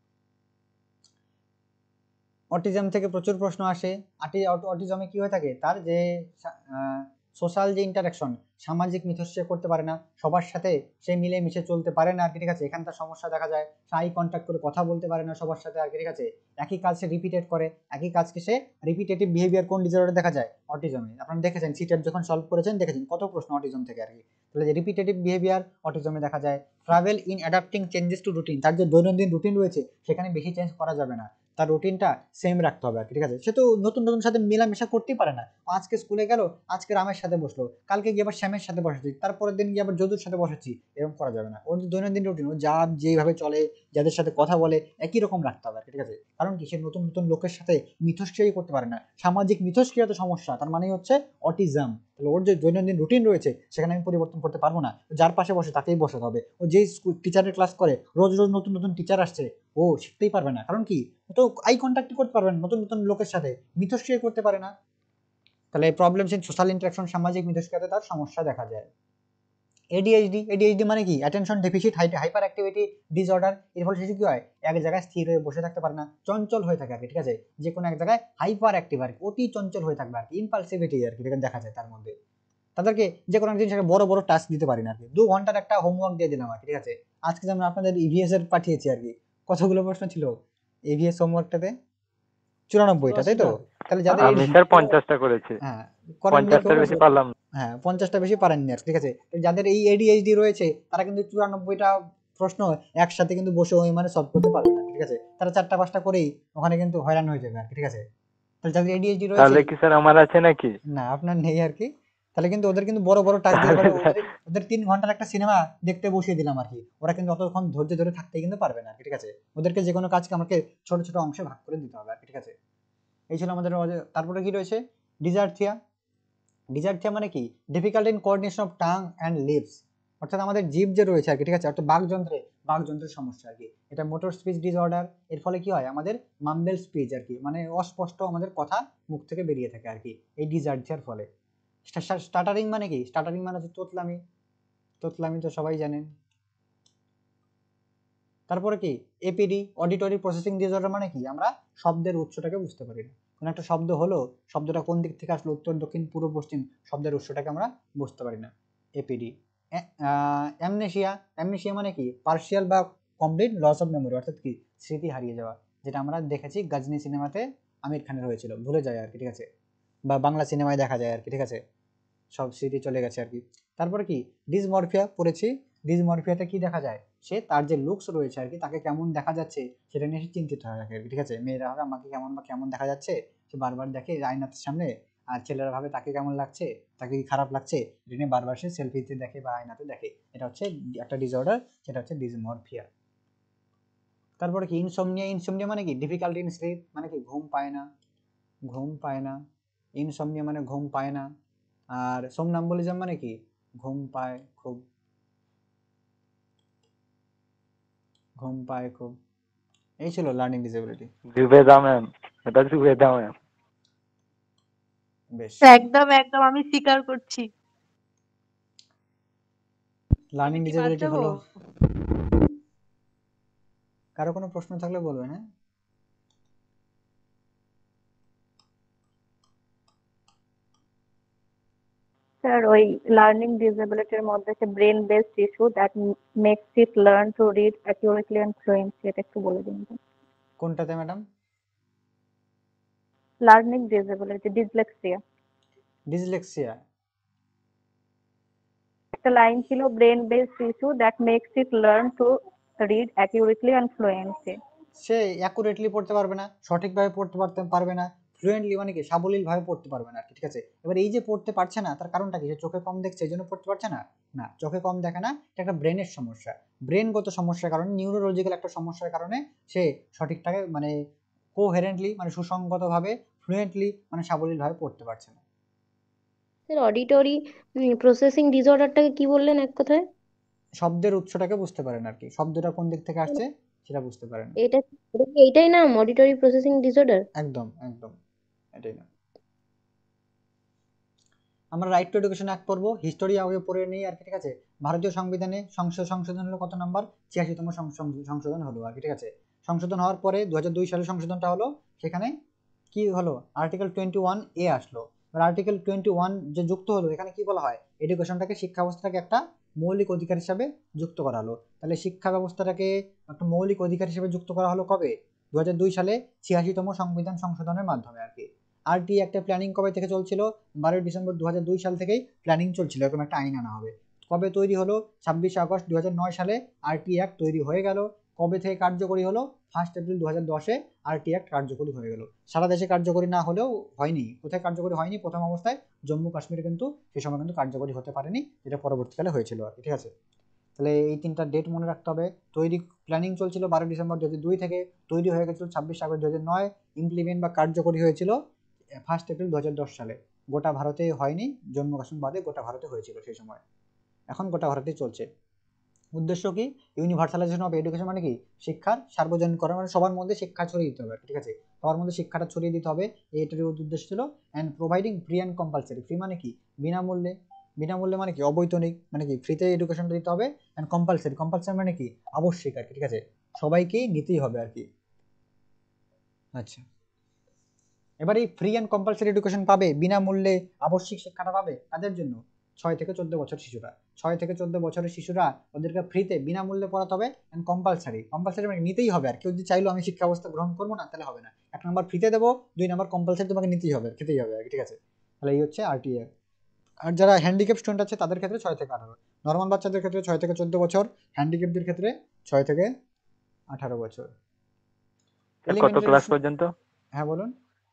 অটিজম থেকে প্রচুর প্রশ্ন আসে। অটিজমে কি হয়ে থাকে, তার যে সোশ্যাল যে ইন্টারাকশন, সামাজিক মিথস্ক্রিয়া করতে পারে না, সবার সাথে সে মিলে মিশে চলতে পারে না আর কি, ঠিক আছে? এখানে তার সমস্যা দেখা যায়। আই কন্ট্যাক্ট করে কথা বলতে পারে না সবার সাথে আর কি, ঠিক আছে? একই কাজ সে রিপিটেড করে, একই কাজকে সে রিপিটেটিভ বিহেভিয়ার কোন ডিসঅর্ডারে দেখা যায়? অটিজমে। আপনারা দেখেছেন সিটেট যখন সলভ করেছেন দেখেছেন কত প্রশ্ন অটিজম থেকে আর কি। তাহলে যে রিপিটেটিভ বিহেভিয়ার অটিজমে দেখা যায়। Trouble in adapting changes to routine, তার যে দৈনন্দিন রুটিন রয়েছে সেখানে বেশি চেঞ্জ করা যাবে না, তার রুটিনটা সেম রাখতে হবে আর কি, ঠিক আছে? সে তো নতুন নতুন সাথে মেলামেশা করতেই পারে না। আজকে স্কুলে গেল, আজকে রামের সাথে বসলো, কালকে গিয়ে আবার শ্যামের সাথে বসেছি, তারপরের দিন গিয়ে আবার যদুর সাথে বসেছি, এরকম করা যাবে না। ওর দৈনন্দিন রুটিন, ও যা যেভাবে চলে, যাদের সাথে কথা বলে একই রকম রাখতে হবে আর কি, ঠিক আছে? কারণ কি? সে নতুন নতুন লোকের সাথে মিথস্ক্রিয়াই করতে পারে না, সামাজিক মিথস্ক্রিয়া তো সমস্যা, তার মানে হচ্ছে অটিজম। তাহলে ওর যে দৈনন্দিন রুটিন রয়েছে সেখানে আমি পরিবর্তন করতে পারবো না, যার পাশে বসে তাকেই বসাতে হবে। ও যেই টিচারের ক্লাস করে, রোজ রোজ নতুন নতুন টিচার আসছে, ও শিখতেই পারবে না, কারণ কি? তো আই কন্ট্যাক্ট করতে পারবে না, নতুন নতুন লোকের সাথে মিথস্ক্রিয়া করতে পারে না। তাহলে প্রবলেমস ইন সোশ্যাল ইন্টারাকশন, সামাজিক মিথস্ক্রিয়াতে তার সমস্যা দেখা যায়। এডিএইচডি মানে কি? Attention deficit hyper activity disorder. এর ফলে শিশু কি হয়? এক জায়গায় স্থির হয়ে বসে থাকতে পারে না, চঞ্চল হয়ে থাকে আর কি, ঠিক আছে? যে কোনো এক জায়গায় হাইপার অ্যাক্টিভ আর কি, অতি চঞ্চল হয়ে থাকবে আর কি, ইম্পালসিভিটি আর কি দেখা যায় তার মধ্যে। তাদেরকে যে কোনো জিনিস বড় বড় টাস্ক দিতে পারি না আর কি, 2 ঘন্টার একটা হোমওয়ার্ক দিয়ে দিলাম আর কি, ঠিক আছে? আজকে যেমন আপনাদের ইভিএস এর পাঠিয়েছি আর কি, কতগুলো প্রশ্ন ছিল ইভিএস হোমওয়ার্কটাতে? 94টা, তাই তো? তাহলে যাদের আমি স্যার 50টা করেছি। হ্যাঁ, 50টার বেশি পারলাম না। হ্যাঁ, 50টা বেশি পারেননি আর, ঠিক আছে? যাদের এই এডিএইচডি রয়েছে তারা কিন্তু 94টা প্রশ্ন একসাথে কিন্তু বসে ওই মানে সলভ করতে পারবে না, ঠিক আছে? তারা 4টা 5টা করেই ওখানে কিন্তু হয়রান হয়ে যাবে আর কি, ঠিক আছে? তাহলে যাদের এডিএইচডি রয়েছে, তাহলে কি স্যার আমার আছে নাকি? না আপনার নেই আর কি। তাহলে কিন্তু ওদের কিন্তু বড় বড় টাস্ক দিতে পারে, ওদের 3 ঘন্টার একটা সিনেমা দেখতে বসিয়ে দিলাম আর কি, ওরা কিন্তু অতক্ষণ ধৈর্য ধরে থাকতে কিন্তু পারবে না আর কি, ঠিক আছে? ওদেরকে যে কোনো কাজকে আমাকে ছোট ছোট অংশে ভাগ করে দিতে হবে আর কি, ঠিক আছে? এই ছিল আমাদের। তারপরে কি রয়েছে? ডিজার্থিয়া। ডিজার্থিয়া মানে কি? Difficult in coordination of tongue and lips, অর্থাৎ আমাদের জিভ যে রয়েছে আর কি, ঠিক আছে? অর্থাৎ বাকযন্ত্রের সমস্যা আর কি। এটা মোটর স্পিচ ডিসঅর্ডার। এর ফলে কি হয়? আমাদের মাম্বেল স্পিচ আর কি, মানে অস্পষ্ট আমাদের কথা মুখ থেকে বেরিয়ে থাকে আর কি, এই ডিজার্থিয়ার ফলে। স্টাটারিং মানে কি? স্টাটারিং মানে হচ্ছে তোতলামি, তোতলামি তো সবাই জানেন। তারপরে কি? এপিডি অডিটরি প্রসেসিং ডিসঅর্ডার মানে কি? আমরা শব্দের উৎসটাকে বুঝতে পারি না। কোনো একটা শব্দ হলো, শব্দটা কোন দিক থেকে আসলো, উত্তর দক্ষিণ পূর্ব পশ্চিম, শব্দের উৎসটাকে আমরা বুঝতে পারি না। এপিডি। অ্যামনেশিয়া, অ্যামনেশিয়া মানে কি পার্শিয়াল বা কমপ্লিট লস অফ মেমোরি, অর্থাৎ কি স্মৃতি হারিয়ে যাওয়া, যেটা আমরা দেখেছি গজনী সিনেমাতে আমির খানের হয়েছিল, ভুলে যায় আর কি, ঠিক আছে, বা বাংলা সিনেমায় দেখা যায় আর কি, ঠিক আছে, সব স্মৃতি চলে গেছে আর কি। তারপরে কি ডিসমরফিয়া পড়েছি, ডিসমরফিয়াতে কি দেখা যায়, সে তার যে লুকস রয়েছে আর কি, তাকে কেমন দেখা যাচ্ছে সেটা নিয়ে সে চিন্তিত হয়ে থাকে আর কি, ঠিক আছে, মেয়েরা ভাবে আমাকে কেমন বা কেমন দেখা যাচ্ছে, সে বারবার দেখে আয়নার সামনে, আর ছেলেরা ভাবে তাকে কেমন লাগছে, তাকে কি খারাপ লাগছে, এটা নিয়ে বারবার সে সেলফিতে দেখে বা আয়নাতে দেখে, এটা হচ্ছে একটা ডিসঅর্ডার, সেটা হচ্ছে ডিসমরফিয়া। তারপরে কি ইনসোমনিয়া, ইনসোমনিয়া মানে কি ডিফিকাল্টি ইন স্লিপ, মানে কি ঘুম পায় না, ঘুম পায় না, ইনসোমনিয়া মানে ঘুম পায় না। আর সোমনাম্বুলিজম মানে কি ঘুম পায় খুব, ঘুম পায় খুব। এই ছিল লার্নিং ডিসেবিলিটি। জুবেদা ম্যাম, এটা জুবেদা ম্যাম। বেশ, একদম একদম আমি স্বীকার করছি। লার্নিং কি বাদ ডিসেবিলিটি দেবো? হলো। কারো কোনো প্রশ্ন থাকলে বলবেন। হ্যাঁ, স্যার ওই লার্নিং ডিসেবিলিটির মধ্যে যে brain based issue that makes it learn to read accurately and fluently, এটা একটু বলে দিন। কোনটাতে madam? Learning disability, dyslexia, dyslexia. একটা লাইন ছিল brain based issue that makes it learn to read accurately and fluently. সে অ্যাকুরেটলি পড়তে পারবে না, সঠিকভাবে পড়তে পারবে না, ফ্লুয়েন্টলি মানে কি সাবলীলভাবে পড়তে পারবে না আর কি, ঠিক আছে। এবার এই যে পড়তে পারছে না, তার কারণটা কি, সে চোখে কম দেখছে এই জন্য পড়তে পারছে না? না, চোখে কম দেখে না, এটা একটা ব্রেনের সমস্যা, ব্রেনগত সমস্যার কারণে, নিউরোলজিক্যাল একটা সমস্যার কারণে সে সঠিকটাকে মানে কোহেরেন্টলি মানে সুসংগতভাবে, ফ্লুয়েন্টলি মানে সাবলীলভাবে পড়তে পারছে না। স্যার অডিটরি প্রসেসিং ডিসঅর্ডারটাকে কি বললেন এক কথায়? শব্দের উৎসটাকে বুঝতে পারে না আর কি, শব্দটা কোন দিক থেকে আসছে সেটা বুঝতে পারে না। এটা এটা কি এইটাই নাম অডিটরি প্রসেসিং ডিসঅর্ডার? একদম একদম এটাই না। আমরা রাইট টু এডুকেশন অ্যাক্ট পড়বো, হিস্টোরি আগে পড়ে নেই আর কি, ঠিক আছে। ভারতীয় সংবিধানে সংশোধন হলো কত নাম্বার? 86তম সংশোধন হলো আর কি, ঠিক আছে। সংশোধন হওয়ার পরে 2002 সালে সংশোধনটা হলো, সেখানে কি হলো, আর্টিকেল 21A আসলো। এবার আর্টিকেল 21 যে যুক্ত হলো, এখানে কি বলা হয়, এডুকেশনটাকে, শিক্ষা ব্যবস্থাটাকে একটা মৌলিক অধিকার হিসাবে যুক্ত করা হলো। তাহলে শিক্ষা ব্যবস্থাটাকে একটা মৌলিক অধিকার হিসেবে যুক্ত করা হলো কবে? 2002 সালে 86তম সংবিধান সংশোধনের মাধ্যমে আর কি। আরটি একটা প্ল্যানিং কবে থেকে চলছিল? 12 ডিসেম্বর 2002 সাল থেকেই প্ল্যানিং চলছিল এরকম একটা আইন আনা হবে। কবে তৈরি হলো? 26 আগস্ট 2009 সালে আরটি অ্যাক্ট তৈরি হয়ে গেল। কবে থেকে কার্যকরী হলো? 1 এপ্রিল 2010-এ আরটি অ্যাক্ট কার্যকরী হয়ে গেল। সারা দেশে কার্যকরী না হলেও হয়নি, কোথায় কার্যকরী হয়নি প্রথম অবস্থায়? জম্মু কাশ্মীরে কিন্তু সে সময় কিন্তু কার্যকরী হতে পারেনি, যেটা পরবর্তীকালে হয়েছিল আর কি, ঠিক আছে। তাহলে এই তিনটা ডেট মনে রাখতে হবে। তৈরি প্ল্যানিং চলছিল 12 ডিসেম্বর 2002 থেকে, তৈরি হয়ে গেছিল 26 আগস্ট 2009, ইমপ্লিমেন্ট বা কার্যকরী হয়েছিল 1 এপ্রিল 2010 সালে। গোটা ভারতে হয়নি, জম্মু কাশ্মীর বাদে গোটা ভারতে হয়েছিল সেই সময়, এখন গোটা ভারতে চলছে। উদ্দেশ্য কি? ইউনিভার্সালাইজেশন অফ এডুকেশন মানে কি শিক্ষার সার্বজনীনকরণ, মানে সবার মধ্যে শিক্ষা ছড়িয়ে দিতে হবে, ঠিক আছে, সবার মধ্যে শিক্ষাটা ছড়িয়ে দিতে হবে, এটার উদ্দেশ্য ছিল। And providing free and compulsory, free মানে কি বিনামূল্যে, বিনামূল্যে মানে কি অবৈতনিক, মানে কি ফ্রিতে এডুকেশনটা দিতে হবে। অ্যান্ড কম্পালসারি, কম্পালসারি মানে কি আবশ্যিক আর কি, ঠিক আছে, সবাইকেই নিতেই হবে আর কি। আচ্ছা, এবার এই ফ্রি অ্যান্ড কম্পালসারি এডুকেশন পাবে, বিনামূল্যে আবশ্যিক শিক্ষাটা পাবে কাদের জন্য? 6 থেকে 14 বছর শিশুরা। 6 থেকে 14 বছরের শিশুরা, ওদেরকে ফ্রিতে বিনামূল্যে পড়াতে হবে। অ্যান্ড কম্পালসারি, কম্পালসারি মানে নিতেই হবে আর কেউ যদি চাইলো আমি শিক্ষা ব্যবস্থা গ্রহণ করবো না তাহলে হবে না। 1 নম্বর ফ্রিতে দেবো, 2 নম্বর কম্পালসারি তোমাকে নিতেই হবে, খেতেই হবে আর কি, ঠিক আছে। তাহলে এই হচ্ছে আরটিএ। আর যারা হ্যান্ডিক্যাপ স্টুডেন্ট আছে তাদের ক্ষেত্রে 6 থেকে 18, নর্মাল বাচ্চাদের ক্ষেত্রে 6 থেকে 14 বছর, হ্যান্ডিক্যাপদের ক্ষেত্রে 6 থেকে 18 বছর। কত ক্লাস পর্যন্ত? হ্যাঁ বলুন।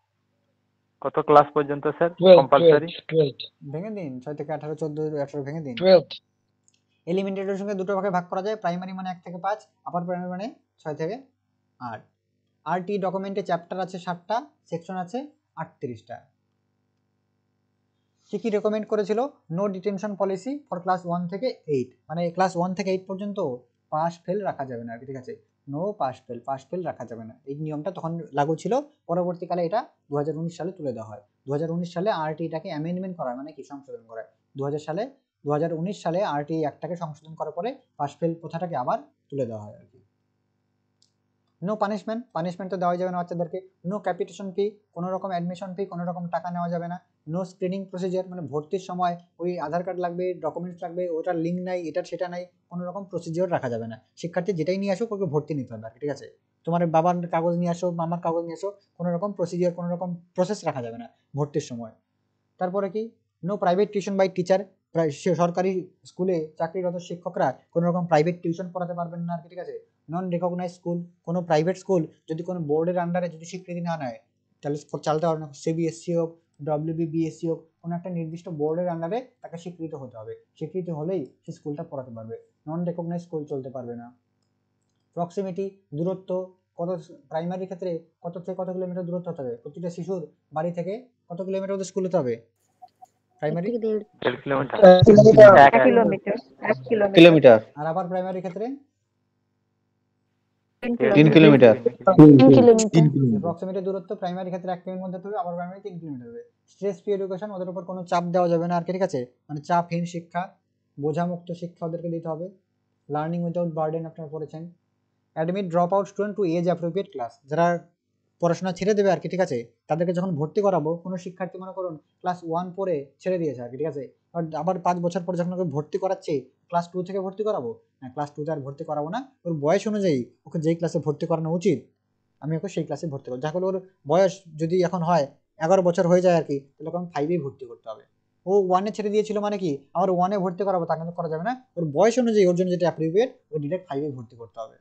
কত ক্লাস পর্যন্ত স্যার কম্পালসারি? ভেঙে দিন, 6 থেকে 18, 14, 18 ভেঙে দিন। 12th এলিমেন্টারি এডুকেশনকে দুটো ভাগে ভাগ করা যায়, প্রাইমারি মানে 1 থেকে 5, আপার প্রাইমারি মানে 6 থেকে 8। আরটি ডকুমেন্টে চ্যাপ্টার আছে 7টা, সেকশন আছে 38টা। কি কি রেকমেন্ড করেছিল? No detention policy for class 1 থেকে 8, মানে ক্লাস 1 থেকে 8 পর্যন্ত পাস ফেল রাখা যাবে না, ঠিক আছে, নো পাস ফেল রাখা যাবে না। এই নিয়মটা তখন লাগু ছিল, পরবর্তীকালে এটা 2019 সালে তুলে দেওয়া হয়। 2019 সালে আরটিটাকে অ্যামেন্ডমেন্ট করা হয়, মানে কি সংশোধন করা হয়। 2019 সালে আরটি অ্যাক্টটাকে সংশোধন করার পরে পাস ফেল প্রথাটাকে আবার তুলে দেওয়া হয় আর কি। নো পানিশমেন্ট, পানিশমেন্ট তো দেওয়া যাবে না বাচ্চাদেরকে। নো ক্যাপিটেশন ফি, কোনো রকম অ্যাডমিশন ফি, কোনো রকম টাকা নেওয়া যাবে না। নো স্ক্রিনিং প্রসিজার, মানে ভর্তির সময় ওই আধার কার্ড লাগবে, ডকুমেন্টস লাগবে, ওটার লিঙ্ক নাই, এটার সেটা নাই, কোনো রকম প্রসিজিওর রাখা যাবে না। শিক্ষার্থী যেটাই নিয়ে আসো ওকে ভর্তি নিতে হবে, ঠিক আছে? তোমার বাবার কাগজ নিয়ে আসো, মামার কাগজ নিয়ে আসো, কোনো রকম প্রসিজিওর, কোনো রকম প্রসেস রাখা যাবে না ভর্তির সময়। তারপরে কি, no private tuition by teacher, সরকারি স্কুলে চাকরিরত শিক্ষকরা কোনো রকম প্রাইভেট টিউশন পড়াতে পারবেন না, ঠিক আছে? নন রেকগনাইজ স্কুল, কোনো প্রাইভেট স্কুল যদি কোনো বোর্ডের আন্ডারে যদি স্বীকৃতি না নেয় তাহলে চালতে পারবে না। সিবিএসসি হোক, ডব্লিউবিবিএসসি হোক, কোনো একটা নির্দিষ্ট বোর্ডের আন্ডারে তাকে স্বীকৃত হতে হবে, স্বীকৃতি হলেই সে স্কুলটা পড়াতে পারবে। নন রেকগনাইজ স্কুল চলতে পারবে না। প্রক্সিমিটি, দূরত্ব, প্রাইমারি ক্ষেত্রে কত থেকে কত কিলোমিটার দূরত্ব হতে হবে প্রতিটা শিশুর বাড়ি থেকে? কত কিলোমিটার ওদের স্কুল হতে হবে প্রাইমারি? 1.5 কিলোমিটার। 1 কিলোমিটার। আর আবার প্রাইমারি ক্ষেত্রে 3 কিলোমিটার। প্রক্সিমিটি দূরত্ব প্রাইমারি ক্ষেত্রে 1 কিলোমিটার মধ্যে হবে, আবার প্রাইমারি 3 কিলোমিটার হবে। স্ট্রেস ফ্রি এডুকেশন, ওদের উপর কোনো চাপ দেওয়া যাবে না আর কি, ঠিক আছে? মানে চাপহীন শিক্ষা, বোঝামুক্ত শিক্ষা ওদেরকে দিতে হবে। লার্নিং উইদাউট বার্ডেন আপনারা পড়েছেন। Admit drop out student to age appropriate class, যারা পড়াশোনা ছেড়ে দেবে আর কি, ঠিক আছে? তাদেরকে যখন ভর্তি করাবো, কোনো শিক্ষার্থী মনে করুন ক্লাস 1 পড়ে ছেড়ে দিয়েছে আর কি, ঠিক আছে? আবার 5 বছর পরে যখন ওকে ভর্তি করাচ্ছি ক্লাস 2 থেকে ভর্তি করাবো, না ক্লাস 2তে আর ভর্তি করাবো না, ওর বয়স অনুযায়ী ওকে যেই ক্লাসে ভর্তি করানো উচিত আমি ওকে সেই ক্লাসে ভর্তি করবো। যাকে ওর বয়স যদি এখন হয় 11 বছর হয়ে যায় আর কি, তাহলে ওকে 5এই ভর্তি করতে হবে। ও 1-এ ছেড়ে দিয়েছিল মানে কি আবার 1-এ ভর্তি করাবো তা কিন্তু করা যাবে না। ওর বয়স অনুযায়ী ওর জন্য যেটা অ্যাপ্রোপ্রিয়েট ও ডিরেক্ট 5-এ ভর্তি করতে হবে।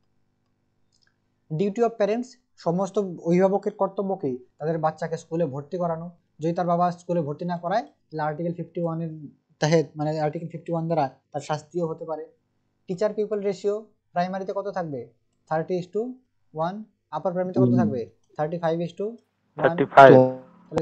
ডিউটি অফ প্যারেন্টস, সমস্ত অভিভাবকের কর্তব্যকেই তাদের বাচ্চাকে স্কুলে ভর্তি করানো। যদি তার বাবা স্কুলে ভর্তি না করায় তাহলে আর্টিকেল 51-এর তহত, মানে আর্টিকেল 51 দ্বারা তার শাস্তিও হতে পারে। টিচার পিপল রেশিও প্রাইমারিতে কত থাকবে? 30:1। আপার প্রাইমারিতে কত থাকবে? 35:1। 35। তাহলে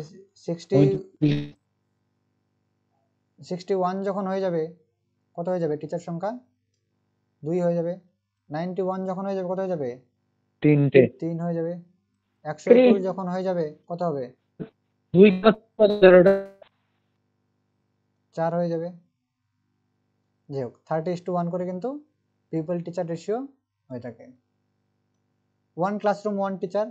61 যখন হয়ে যাবে কত হয়ে যাবে? টিচার সংখ্যা 2 হয়ে যাবে। 91 যখন হয়ে যাবে কত হয়ে যাবে? 3 হয়ে যাবে। 121 যখন হয়ে যাবে কত হবে? 4 হয়ে যাবে। যাই হোক 30:1 করে কিন্তু পিপল টিচার রেশিও হয়ে থাকে। 1 ক্লাসরুম 1 টিচার।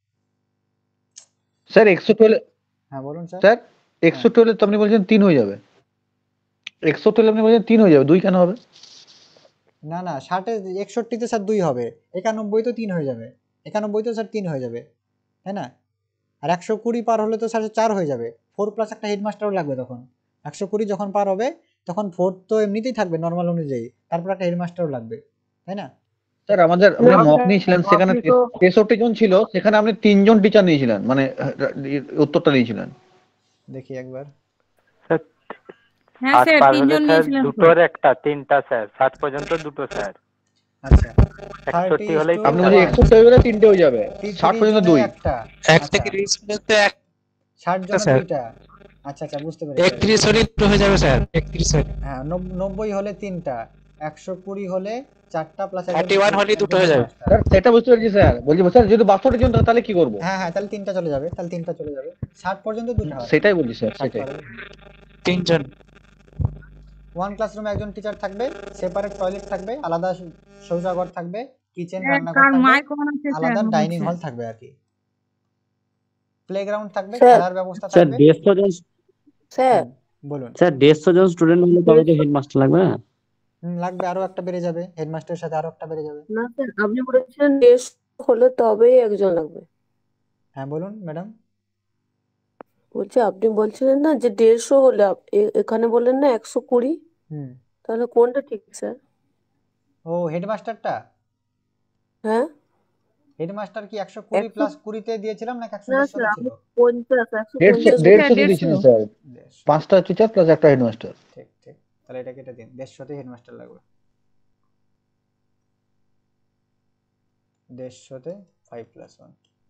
স্যার 112। হ্যাঁ বলুন স্যার। স্যার 112 তো আপনি বলছেন 3 হয়ে যাবে। 112 আপনি বলছেন 3 হয়ে যাবে, 2 কেন হবে? না না 61তে স্যার 2 হবে, 91 তো 3 হয়ে যাবে, 91 তো স্যার 3 হয়ে যাবে, তাই না? আর 120 পার হলে তো স্যার 4 হয়ে যাবে। 4 প্লাস একটা হেডমাস্টারও লাগবে তখন। 120 যখন পার হবে তখন 4 তো এমনিতেই থাকবে নর্মাল অনুযায়ী, তারপর একটা হেডমাস্টারও লাগবে, তাই না? স্যার আমরা মক নিয়েছিলাম, সেখানে 63 জন ছিল, সেখানে আপনি 3 জন টিচার নিয়েছিলেন, মানে উত্তরটা নিয়েছিলেন। দেখি একবার। হ্যাঁ স্যার 3 জন নিয়েছিলেন। দুটোর একটা 3টা স্যার, 60 পর্যন্ত দুটো স্যার। আচ্ছা 61 হলেই আপনি বলছেন 61 হয়ে গেলে 3টে হয়ে যাবে, 60 পর্যন্ত 2। একটা এক থেকে 30 পর্যন্ত 60 জন স্যার। দুইটা। আচ্ছা আচ্ছা বুঝতে পেরেছি। 31 হলে দুটো হয়ে যাবে স্যার, 31 হলে। হ্যাঁ 90 হলে 3টা, 120 হলে 4টা প্লাস 31 হলে দুটো হয়ে যাবে। স্যার সেটা বুঝতে পেরেছি স্যার, বলছি স্যার যদি 62 জন তাহলে কি করব? হ্যাঁ হ্যাঁ তাহলে 3টা চলে যাবে, তাহলে 3টা চলে যাবে। 60 পর্যন্ত দুটো হয়। সেটাই বলছি স্যার, সেটাই। 3 জন। 1 ক্লাসরুমে একজন টিচার থাকবে, সেপারেট টয়লেট থাকবে, আলাদা শৌচাগার থাকবে, কিচেন রান্নাঘর থাকবে, আলাদা ডাইনিং হল থাকবে আর কি। প্লেগ্রাউন্ড থাকবে, খেলার ব্যবস্থা স্যার থাকবে। 150 জন। স্যার বলুন। স্যার 150 জন স্টুডেন্ট হলে তবে তো হেডমাস্টার লাগবে না? লাগবে, আরো একটা বেড়ে যাবে, হেডমাস্টারের সাথে আরো একটা বেড়ে যাবে। না স্যার আপনি বলেছিলেন 150 হলে তবেই একজন লাগবে। হ্যাঁ বলুন ম্যাডাম। বলছি আপনি বলছিলেন না যে 150 হলে এখানে বললেন না 120, তাহলে কোনটা ঠিক স্যার? ও হেডমাস্টারটা? হ্যাঁ হেডমাস্টার কি 120 প্লাস 20 তে দিয়েছিলাম নাকি না 120 স্যার ছিল? 150 দিয়েছিলেন স্যার, 5টা টিচার প্লাস একটা হেডমাস্টার। ঠিক ঠিক, তাহলে এটা কেটে দিন, 150 তে হেডমাস্টার লাগবে। 150 তে 5+1।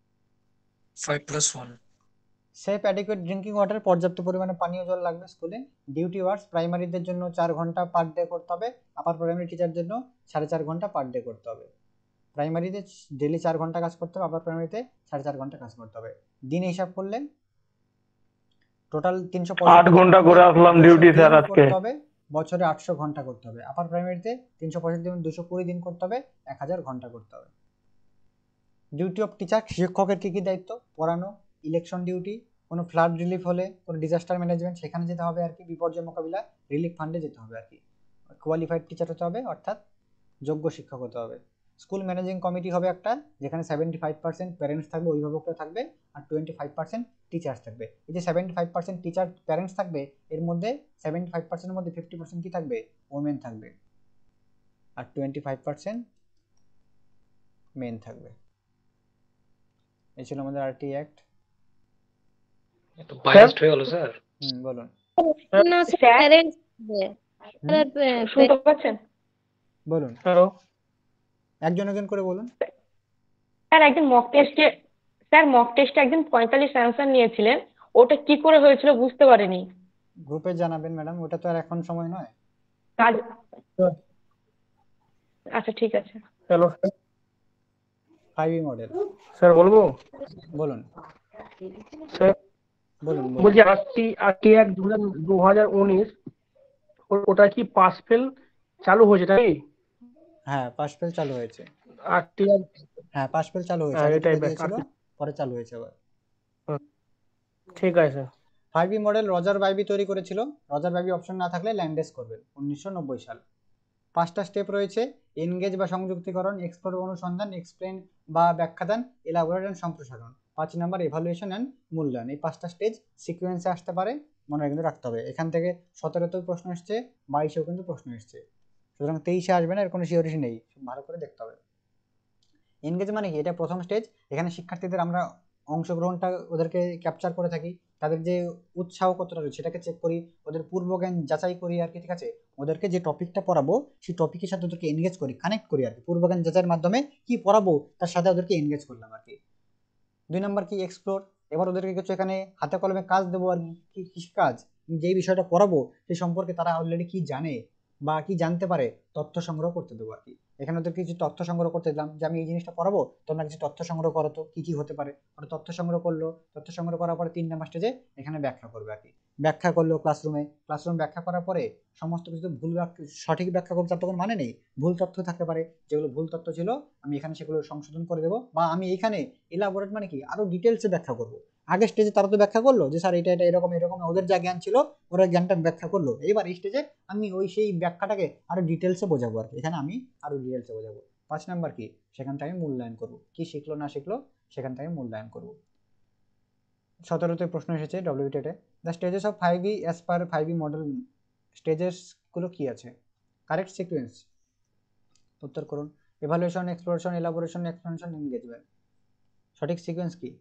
সেফ অ্যাডিকুয়েট ড্রিঙ্কিং ওয়াটার, পর্যাপ্ত পরিমাণে পানীয় জল লাগবে স্কুলে। ডিউটি আওয়ার্স প্রাইমারিদের জন্য 4 ঘন্টা পার ডে করতে হবে, আপার প্রাইমারি টিচার জন্য 4.5 ঘন্টা পার ডে করতে হবে। প্রাইমারিতে ডেলি 4 ঘন্টা কাজ করতে হবে, আপার প্রাইমারিতে 4.5 ঘন্টা কাজ করতে হবে। দিনে হিসাব করলে টোটাল 365 ঘন্টা করে আসলাম ডিউটি স্যার আজকে। বছরে 800 ঘন্টা করতে হবে। আপার প্রাইমারিতে 365 দিন 220 দিন করতে হবে, 1000 ঘন্টা করতে হবে। ডিউটি অফ টিচার, শিক্ষকের কি কি দায়িত্ব? পড়ানো, ইলেকশন ডিউটি, কোনো ফ্লাড রিলিফ হলে, কোনো ডিজাস্টার ম্যানেজমেন্ট সেখানে যেতে হবে আর কি, বিপর্যয় মোকাবিলা, রিলিফ ফান্ডে যেতে হবে আর কি। কোয়ালিফাইড টিচার হতে হবে, অর্থাৎ যোগ্য শিক্ষক হতে হবে। স্কুল ম্যানেজিং কমিটি হবে একটা, যেখানে 75% প্যারেন্টস থাকবে, অভিভাবকরা থাকবে, আর 25% টিচার্স থাকবে। এই যে 75% টিচার প্যারেন্টস থাকবে, এর মধ্যে 75%-এর মধ্যে 50% কি থাকবে? ওমেন থাকবে, আর 25% মেন থাকবে। এই ছিল আমাদের আরটি অ্যাক্ট। তো বায়াসড হয়ে গেল স্যার। বলুন। না স্যার, প্যারেন্টস শুনতে পাচ্ছেন? বলুন, হ্যালো একজন একজন করে বলুন। স্যার একদিন মক টেস্টে একদিন 45 অ্যান্সার নিয়েছিলেন, ওটা কি করে হয়েছিল বুঝতে পারিনি। গ্রুপে জানাবেন ম্যাডাম, ওটা তো আর এখন সময় নয়। কাজ আচ্ছা ঠিক আছে। হ্যালো 5E মডেল স্যার বলবো? বলুন স্যার বলুন। বলছি আরটি অ্যাক্ট 2019 ওটা কি পাস ফেল চালু হয়েছে তাই? হ্যাঁ, পাস ফেল চালু হয়েছে। আরটি অ্যাক্ট হ্যাঁ, পাস ফেল চালু হয়েছে, হ্যাঁ, আগে এটাই থেকে দিয়েছিল, পরে চালু হয়েছে আবার। ঠিক আছে স্যার। 5E মডেল রজার বাইবি তৈরি করেছিল। রজার বাইবি অপশন না থাকলে ল্যান্ডেস করবেন, 1990 সাল। 5টা স্টেপ রয়েছে: এনগেজ বা সংযুক্তিকরণ, এক্সপ্লোর অনুসন্ধান, এক্সপ্লেন বা ব্যাখ্যাদান, এলাবোরেট এন্ড সম্প্রসারণ। 5 নাম্বার এভালুয়েশন এন্ড মূল্যায়ন। এই 5টা স্টেজ সিকোয়েন্সে আসতে পারে, মনে কিন্তু রাখতে হবে। এখান থেকে 17তেও প্রশ্ন এসছে, 22এও কিন্তু প্রশ্ন এসছে, সুতরাং 23-এ আসবে না, এর কোনো সিওরিটি নেই, ভালো করে দেখতে হবে। এনগেজ মানে কি? এটা প্রথম স্টেজ। এখানে শিক্ষার্থীদের আমরা অংশগ্রহণটা ওদেরকে ক্যাপচার করে থাকি, তাদের যে উৎসাহ কতটা রয়েছে সেটাকে চেক করি, ওদের পূর্বজ্ঞান যাচাই করি আর কি, ঠিক আছে? ওদেরকে যে টপিকটা পড়াবো সেই টপিকের সাথে ওদেরকে এনগেজ করি, কানেক্ট করি আর কি, পূর্বজ্ঞান যাচাইয়ের মাধ্যমে কি পড়াবো তার সাথে ওদেরকে এনগেজ করলাম আর কি। 2 নাম্বার কি? এক্সপ্লোর। এবার ওদেরকে কিছু এখানে হাতে কলমে কাজ দেবো আর কি। কি কাজ? যেই বিষয়টা পড়াবো সেই সম্পর্কে তারা অলরেডি কি জানে বা কি জানতে পারে, তথ্য সংগ্রহ করতে দেবো আর কি। এখানে ওদের কিছু তথ্য সংগ্রহ করতে দিলাম যে আমি এই জিনিসটা পড়াবো, তোমরা কিছু তথ্য সংগ্রহ করো তো কি কি হতে পারে। ওরা তথ্য সংগ্রহ করলো, তথ্য সংগ্রহ করার পরে 3 নাম্বার স্টেজে এখানে ব্যাখ্যা করবে আর কি। ব্যাখ্যা করলো ক্লাসরুম ব্যাখ্যা করার পরে সমস্ত কিছু ভুল সঠিক ব্যাখ্যা করতে তখন মানে নেই, ভুল তথ্য থাকতে পারে, যেগুলো ভুল তথ্য ছিল আমি এখানে সেগুলো সংশোধন করে দেবো, বা আমি এখানে এলাবোরেট মানে কি আরো ডিটেলসে ব্যাখ্যা করবো। আগের স্টেজে তারা তো ব্যাখ্যা করলো যে স্যার এটা এটা এরকম এরকম, ওদের যা জ্ঞান ছিল ওরা জ্ঞানটা ব্যাখ্যা করলো। এবার এই স্টেজে আমি সেই ব্যাখ্যাটাকে আরো ডিটেলসে বোঝাবো আর কি, এখানে আমি আরো ডিটেলসে বোঝাবো। 5 নাম্বার কি? সেখান থেকে মূল্যায়ন করবো, কি শিখলো না শিখলো সেখান থেকে মূল্যায়ন করবো। 17তে প্রশ্ন এসেছে ডব্লিউবিটেটে, the stages of 5E as per 5E model. Stages গুলো কি আছে? কারেক্ট সিকোয়েন্স উত্তর করুন। Evaluation, exploration, elaboration, expansion, engagement. সঠিক সিকোয়েন্স কি?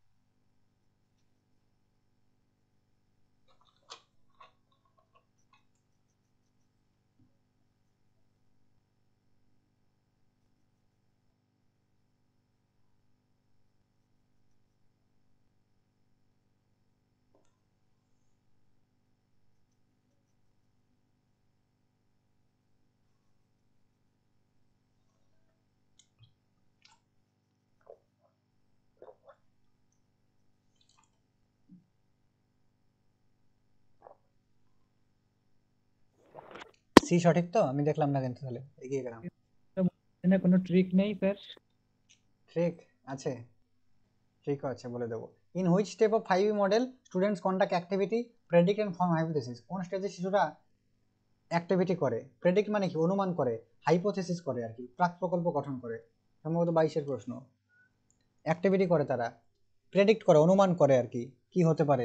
সি সঠিক তো? আমি দেখলাম না কিন্তু, তাহলে এগিয়ে গেলাম। এখানে কোনো ট্রিক নেই স্যার? ট্রিক আছে, ট্রিকও আছে, বলে দেবো। In which step of 5E model students conduct activity, predict and form hypothesis. কোন স্টেজে শিশুরা অ্যাক্টিভিটি করে? প্রেডিক্ট মানে কি? অনুমান করে। হাইপোথেসিস করে আর কি, প্রাক প্রকল্প গঠন করে। সম্ভবত 22-এর প্রশ্ন। অ্যাক্টিভিটি করে তারা, প্রেডিক্ট করে, অনুমান করে আর কি, কি হতে পারে।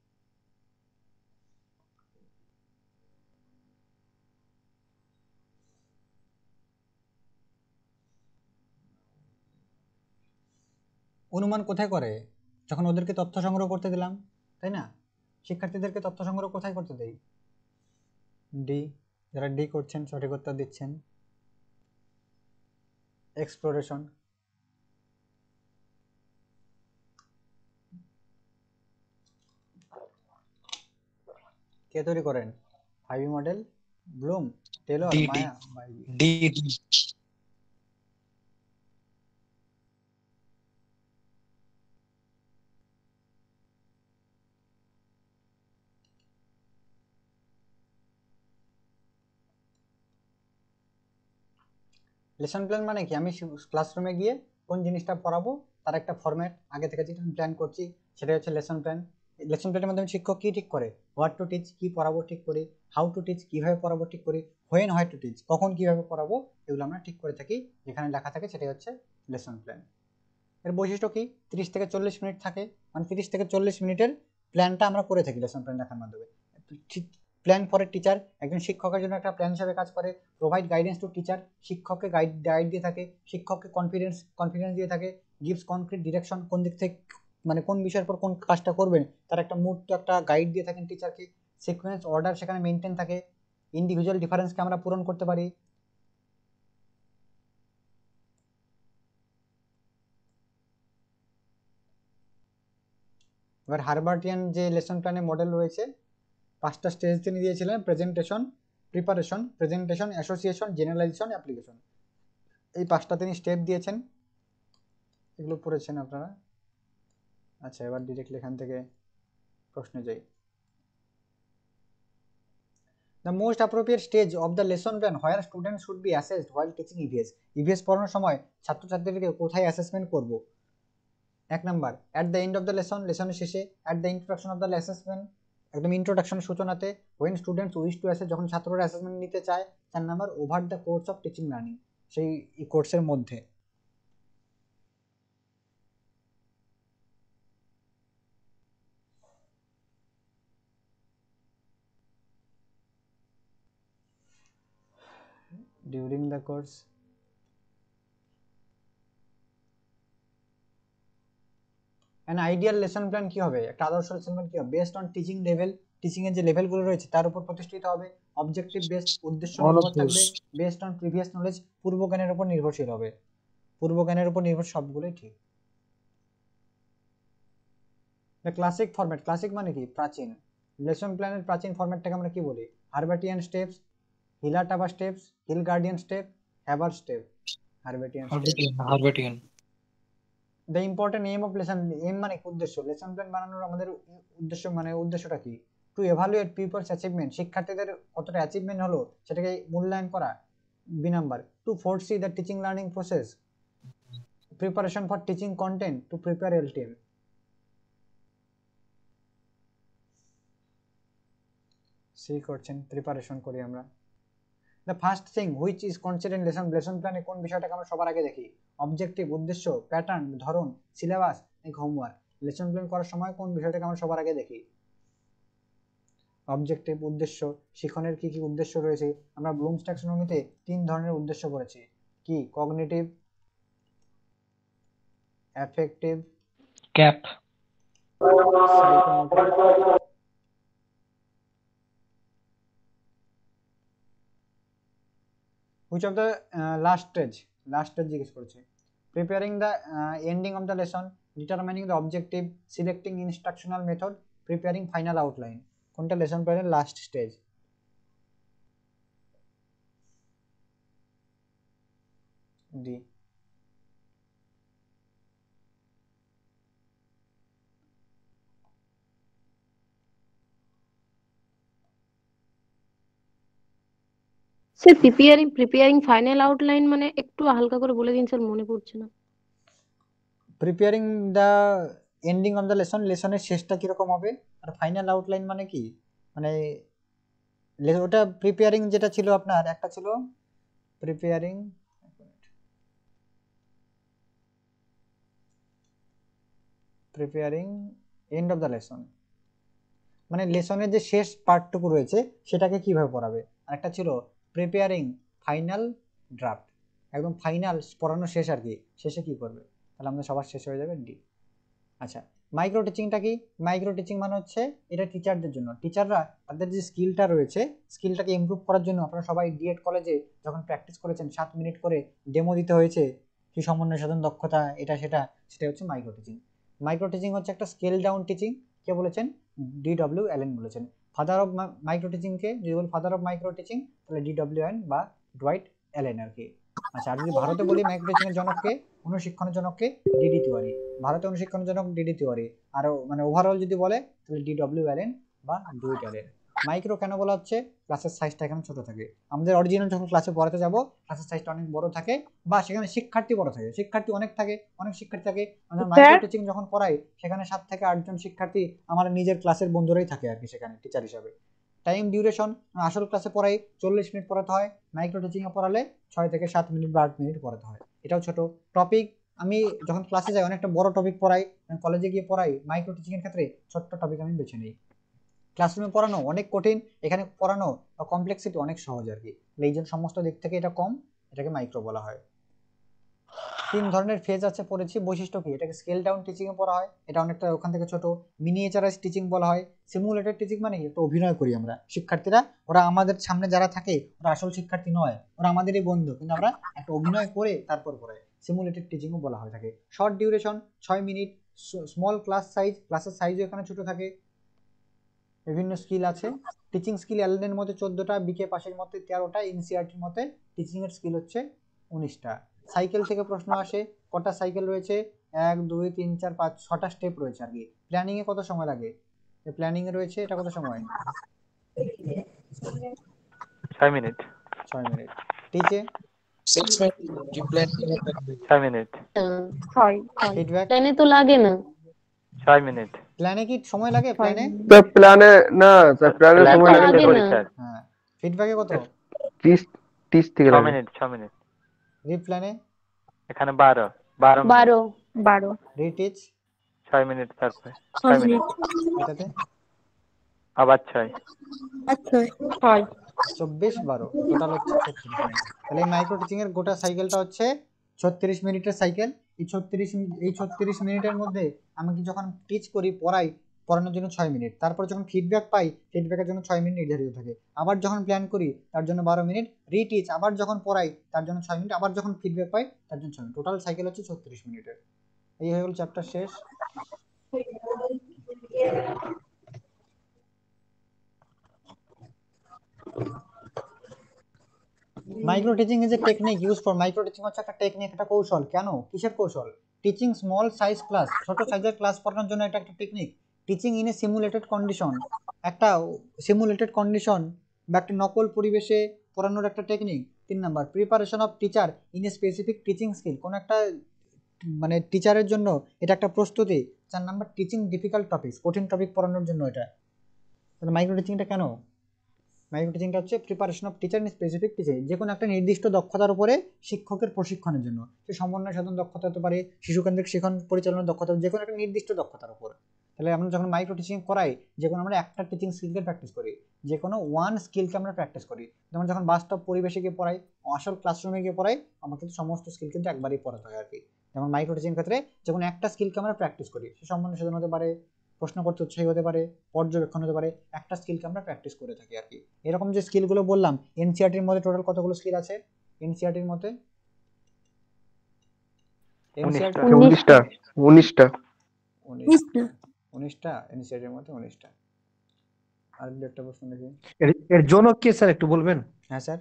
অনুমান কোথায় করে? যখন ওদেরকে তথ্য সংগ্রহ করতে দিলাম, তাই না? শিক্ষার্থীদেরকে তথ্য সংগ্রহ কোথায় করতে দেই? ডি, যারা ডি করছেন সঠিক উত্তর দিচ্ছেন। এক্সপ্লোরেশন। কে তৈরি করেন 5E model? Bloom, Taylor, Maya, Bybee. D lesson plan মানে কি? আমি ক্লাসরুমে গিয়ে কোন জিনিসটা পড়াবো তার একটা ফরম্যাট আগে থেকে যেটা আমি প্ল্যান করছি সেটা হচ্ছে লেসন প্ল্যান। লেসন প্ল্যানের মাধ্যমে শিক্ষক কি ঠিক করে, হোয়াট টু টিচ কি পড়াবো ঠিক করি, হাউ টু টিচ কিভাবে পড়াবো ঠিক করি, হোয়েন হোয়াট টু টিচ কখন কিভাবে পড়াবো, এগুলো আমরা ঠিক করে থাকি। যেখানে লেখা থাকে সেটাই হচ্ছে লেসন প্ল্যান। এর বৈশিষ্ট্য কি, 30 থেকে 40 মিনিট থাকে, মানে 30 থেকে 40 মিনিটের প্ল্যানটা আমরা করে থাকি লেসন প্ল্যান লেখার মাধ্যমে। প্ল্যান ফর এ টিচার, একজন শিক্ষকের জন্য একটা প্ল্যান হিসেবে কাজ করে। প্রোভাইড গাইডেন্স টু টিচার, শিক্ষককে গাইড দিয়ে থাকে, শিক্ষককে কনফিডেন্স দিয়ে থাকে। গিভস কনক্রিট ডিরেকশন, কোন দিক থেকে মানে কোন বিষয়ের পর কোন কাজটা করবেন তার একটা মূর্ত একটা গাইড দিয়ে থাকেন টিচারকে। সিকোয়েন্স অর্ডার সেখানে মেনটেন থাকে। ইন্ডিভিজুয়াল ডিফারেন্সকে আমরা পূরণ করতে পারি। এবার হারবার্টিয়ান যে লেসন প্ল্যানে মডেল রয়েছে 5টা স্টেজ তিনি দিয়েছিলেন, presentation, preparation, presentation, association, generalisation, application. এই 5টা তিনি স্টেপ দিয়েছেন, এগুলো পড়েছেন আপনারা। আচ্ছা, এবার ডিরেক্টলি এখান থেকে প্রশ্নে যাই। The most appropriate stage of the lesson plan where students should be assessed while teaching EVS. EVS পড়ানোর সময় ছাত্রছাত্রীদেরকে কোথায় অ্যাসেসমেন্ট করব? 1 number at the end of the lesson, লেসনের শেষে, at the introduction of the assessment, একদম ইন্ট্রোডাকশন সূচনাতে, when students wish to assess, যখন ছাত্ররা অ্যাসেসমেন্ট নিতে চায়। 4 number over the course of teaching learning, সেই কোর্সের মধ্যে। During the course, an ideal lesson plan কি হবে, একটা আদর্শ লেসন প্ল্যান কি হবে? Based on teaching level, teaching এর যে লেভেলগুলো রয়েছে তার উপর প্রতিষ্ঠিত হবে। অবজেক্টিভ বেসড, উদ্দেশ্য নির্ভর থাকবে। বেসড অন প্রিভিয়াস নলেজ, পূর্ব জ্ঞানের উপর নির্ভরশীল হবে। পূর্ব জ্ঞানের উপর নির্ভর সবগুলোই ঠিক। দ্য ক্লাসিক ফরম্যাট, ক্লাসিক মানে কি? প্রাচীন। লেসন প্ল্যানের প্রাচীন ফরম্যাটটাকে আমরা কি বলি? হারবার্টিয়ান স্টেপস, হিলাটাবা স্টেপস, হিল গার্ডিয়ান স্টেপ, হ্যাবার step, Herbartian step. Herbartian. The important aim of lesson, aim মানে উদ্দেশ্য। লেসন প্ল্যান বানানোর আমাদের উদ্দেশ্য মানে উদ্দেশ্যটা কি? টু এভালুয়েট পিপলস অ্যাচিভমেন্ট, শিক্ষার্থীদের কতটা অ্যাচিভমেন্ট হলো সেটাকে মূল্যায়ন করা। B number two foresee the teaching learning process, preparation for teaching content, to prepare LTM. সি করছেন, প্রিপারেশন করি আমরা। The first thing which is considered lesson, lesson প্ল্যানে কোন বিষয়টাকে আমরা সবার আগে দেখি? অবজেক্টিভ, উদ্দেশ্য, প্যাটার্ন, ধরন, সিলেবাস, হোমওয়ার্ক। লেসন প্ল্যান করার সময় কোন বিষয়টাকে আমরা সবার আগে দেখি? অবজেক্টিভ, উদ্দেশ্য। শিখনের কি কি উদ্দেশ্য রয়েছে? আমরা ব্লুমস ট্যাক্সোনমিতে 3 ধরনের উদ্দেশ্য পড়েছি। কি? কগনিটিভ, অ্যাফেক্টিভ, ক্যাপ। Psychomotor. Which of the last stage জিজ্ঞেস করেছে। Preparing the ending of the lesson, determining the objective, selecting instructional method, preparing final outline. কোনটা লেসন প্ল্যানের last stage? D. Sir preparing final outline মানে একটু হালকা করে বলে দিন স্যার, মনে পড়ছে না। Preparing the ending of the lesson, লেসনের শেষটা কিরকম হবে? আর ফাইনাল আউটলাইন মানে কি? মানে ওটা প্রিপেয়ারিং যেটা ছিল আপনার, একটা ছিল preparing end of the lesson, মানে লেসনের যে শেষ পার্টটুকু রয়েছে সেটাকে কিভাবে পড়াবে। আর একটা ছিল প্রিপেয়ারিং ফাইনাল ড্রাফট, একদম ফাইনাল পড়ানো শেষ আর কি, শেষে কি করবে। তাহলে আমাদের সবার শেষ হয়ে যাবে ডি। আচ্ছা, মাইক্রো টিচিংটা কি? মাইক্রো টিচিং মানে হচ্ছে এটা টিচারদের জন্য। টিচাররা তাদের যে স্কিলটা রয়েছে স্কিলটাকে ইমপ্রুভ করার জন্য, আপনারা সবাই ডিএড কলেজে যখন প্র্যাকটিস করেছেন 7 মিনিট করে ডেমো দিতে হয়েছে, কি সমন্বয় সাধন দক্ষতা এটা সেটা, সেটাই হচ্ছে মাইক্রো টিচিং। মাইক্রো টিচিং হচ্ছে একটা স্কেল ডাউন টিচিং। কে বলেছেন? DW অ্যালেন বলেছেন। ফাদার অফ মাইক্রো টিচিংকে যদি বলি ফাদার অফ মাইক্রো টিচিং, তাহলে DW অ্যালেন বা ডুয়াইট অ্যালেন আর কি। আচ্ছা, আর যদি ভারতে বলি মাইক্রো টিচিং এর জনককে, অনুশিক্ষণের জনককে ডিডি তিওয়ারি। ভারতে অনুশিক্ষণের জনক ডিডি তিওয়ারি। আর মানে ওভারঅল যদি বলে তাহলে DW অ্যালেন বা ডুয়াইট অ্যালেন। মাইক্রো কেন বলা হচ্ছে? ক্লাসের সাইজটা এখানে ছোট থাকে। আমাদের অরিজিনাল যখন ক্লাসে পড়াতে যাব ক্লাসের সাইজটা অনেক বড় থাকে, বা সেখানে শিক্ষার্থী বড় থাকে, শিক্ষার্থী অনেক থাকে, অনেক শিক্ষার্থী থাকে। আমরা মাইক্রো টিচিং যখন পড়াই সেখানে 7 থেকে 8 জন শিক্ষার্থী আমার নিজের ক্লাসের বন্ধুরাই থাকে আর কি সেখানে টিচার হিসাবে। টাইম ডিউরেশন, আসল ক্লাসে পড়াই 40 মিনিট পড়াতে হয়, মাইক্রো টিচিং এ পড়ালে 6 থেকে 7 মিনিট বা 8 মিনিট পড়াতে হয়, এটাও ছোট। টপিক, আমি যখন ক্লাসে যাই অনেকটা বড় টপিক পড়াই, কলেজে গিয়ে পড়াই, মাইক্রো টিচিং এর ক্ষেত্রে ছোট্ট টপিক আমি বেছে নিই। ক্লাসরুমে পড়ানো অনেক কঠিন, এখানে পড়ানো বা কমপ্লেক্সিটি অনেক সহজ আর কি, এই জন্য সমস্ত দিক থেকে এটা কম, এটাকে মাইক্রো বলা হয়। 3 ধরনের ফেজ আছে পড়েছি, বৈশিষ্ট্য কি? এটাকে স্কেল ডাউন টিচিং এ পড়া হয়, এটা অনেকটা ওখান থেকে ছোট। মিনিয়েচারাইজ টিচিং বলা হয়। সিমুলেটেড টিচিং মানে একটু অভিনয় করি আমরা, শিক্ষার্থীরা ওরা আমাদের সামনে যারা থাকে ওরা আসল শিক্ষার্থী নয়, ওরা আমাদেরই বন্ধু, কিন্তু আমরা একটা অভিনয় করে তারপর পড়াই, সিমুলেটেড টিচিংও বলা হয় থাকে। Short duration 6 minute. Small class size, ক্লাসের সাইজও এখানে ছোট থাকে। বিভিন্ন স্কিল আছে, টিচিং স্কিল অ্যালেনের মধ্যে 14টা, বিকে পাশের মধ্যে 13টা, এনসিইআরটির মধ্যে টিচিং এর স্কিল হচ্ছে 19টা। সাইকেল থেকে প্রশ্ন আসে, কটা সাইকেল রয়েছে? 1 2 3 4 5 6টা স্টেপ রয়েছে আর কি। প্ল্যানিং এ কত সময় লাগে? প্ল্যানিং এ রয়েছে এটা কত সময়? 6 minute. 6 minute. Teach 6 minute, reply 6 minute. হয় ফিডব্যাক প্ল্যানে তো লাগে না। 6 মিনিট। প্ল্যানে কি সময় লাগে? প্ল্যানে স্যার প্ল্যানে না, স্যার প্ল্যানে প্ল্যান সময় তো লাগে আমি না। করি স্যার। হ্যাঁ। ফিডব্যাকে কত? 30 থেকে 6 লাগে। Minute 6 minute. রিপ্ল্যানে এখানে 12 মিনিট। 12 রিটিচ 6 মিনিট তারপরে 6 মিনিট। এটাতে আবার 6। 24 12 টোটাল হচ্ছে 36 মিনিট। তাহলে এই মাইক্রো টিচিং এর গোটা সাইকেলটা হচ্ছে 36 মিনিটের সাইকেল। এই 36 মিনিটের মধ্যে আমি যখন টিচ করি, পড়াই, পড়ানোর জন্য 6 মিনিট, তারপর যখন ফিডব্যাক পাই ফিডব্যাকের জন্য 6 মিনিট নির্ধারিত থাকে, আবার যখন প্ল্যান করি তার জন্য 12 মিনিট, রিটিচ আবার যখন পড়াই তার জন্য 6 মিনিট, আবার যখন ফিডব্যাক পাই তার জন্য 6 মিনিট, টোটাল সাইকেল হচ্ছে 36 মিনিটের। এই হয়ে গেল চ্যাপ্টার শেষ। Micro teaching is a technique use for, micro teaching হচ্ছে একটা টেকনিক, একটা কৌশল। কেন? কিসের কৌশল? টিচিং স্মল সাইজ ক্লাস, ছোট সাইজের ক্লাস পড়ানোর জন্য এটা একটা technique. Teaching in a simulated condition, একটা সিমুলেটেড কন্ডিশন বা একটা নকল পরিবেশে পড়ানোর একটা টেকনিক। 3 number, preparation of teacher in a specific teaching skill, কোন একটা মানে টিচারের জন্য এটা একটা প্রস্তুতি। 4 নাম্বার, টিচিং ডিফিকাল্ট টপিকস, কঠিন টপিক পড়ানোর জন্য এটা। তাহলে মাইক্রো টিচিংটা কেন? মাইক্রো টিচিংটা হচ্ছে preparation of teacher in specific teaching, যে কোনো একটা নির্দিষ্ট দক্ষতার উপরে শিক্ষকের প্রশিক্ষণের জন্য। সে সমন্বয় সাধন দক্ষতা হতে পারে, শিশুকেন্দ্রিক শিক্ষণ পরিচালনার দক্ষতা, যে কোনো একটা নির্দিষ্ট দক্ষতার উপর। তাহলে আমরা যখন মাইক্রো টিচিং করাই, যে কোনো আমরা একটা টিচিং স্কিলকে প্র্যাকটিস করি, যে কোনো ওয়ান স্কিলকে আমরা প্র্যাকটিস করি। যেমন যখন বাস্তব পরিবেশে গিয়ে পড়াই, আসল ক্লাসরুমে গিয়ে পড়াই, আমাকে কিন্তু সমস্ত স্কিল কিন্তু একবারই পড়াতে হয় আর কি। যেমন মাইক্রো টিচিং ক্ষেত্রে যেমন একটা স্কিলকে আমরা প্র্যাকটিস করি, সে সমন্বয় সাধন হতে পারে, প্রশ্ন করতে উৎসাহী হতে পারে, পর্যবেক্ষণ হতে পারে, একটা স্কিলকে আমরা প্র্যাকটিস করে থাকি আর কি। এরকম যে স্কিলগুলো বললাম, এনসিইআরটির মধ্যে টোটাল কতগুলো স্কিল আছে? এনসিইআরটির মধ্যে 19টা। 19টা এনসিইআরটির মধ্যে 19টা। আর একটা প্রশ্ন দেখি, এর জনক কে স্যার একটু বলবেন? হ্যাঁ স্যার,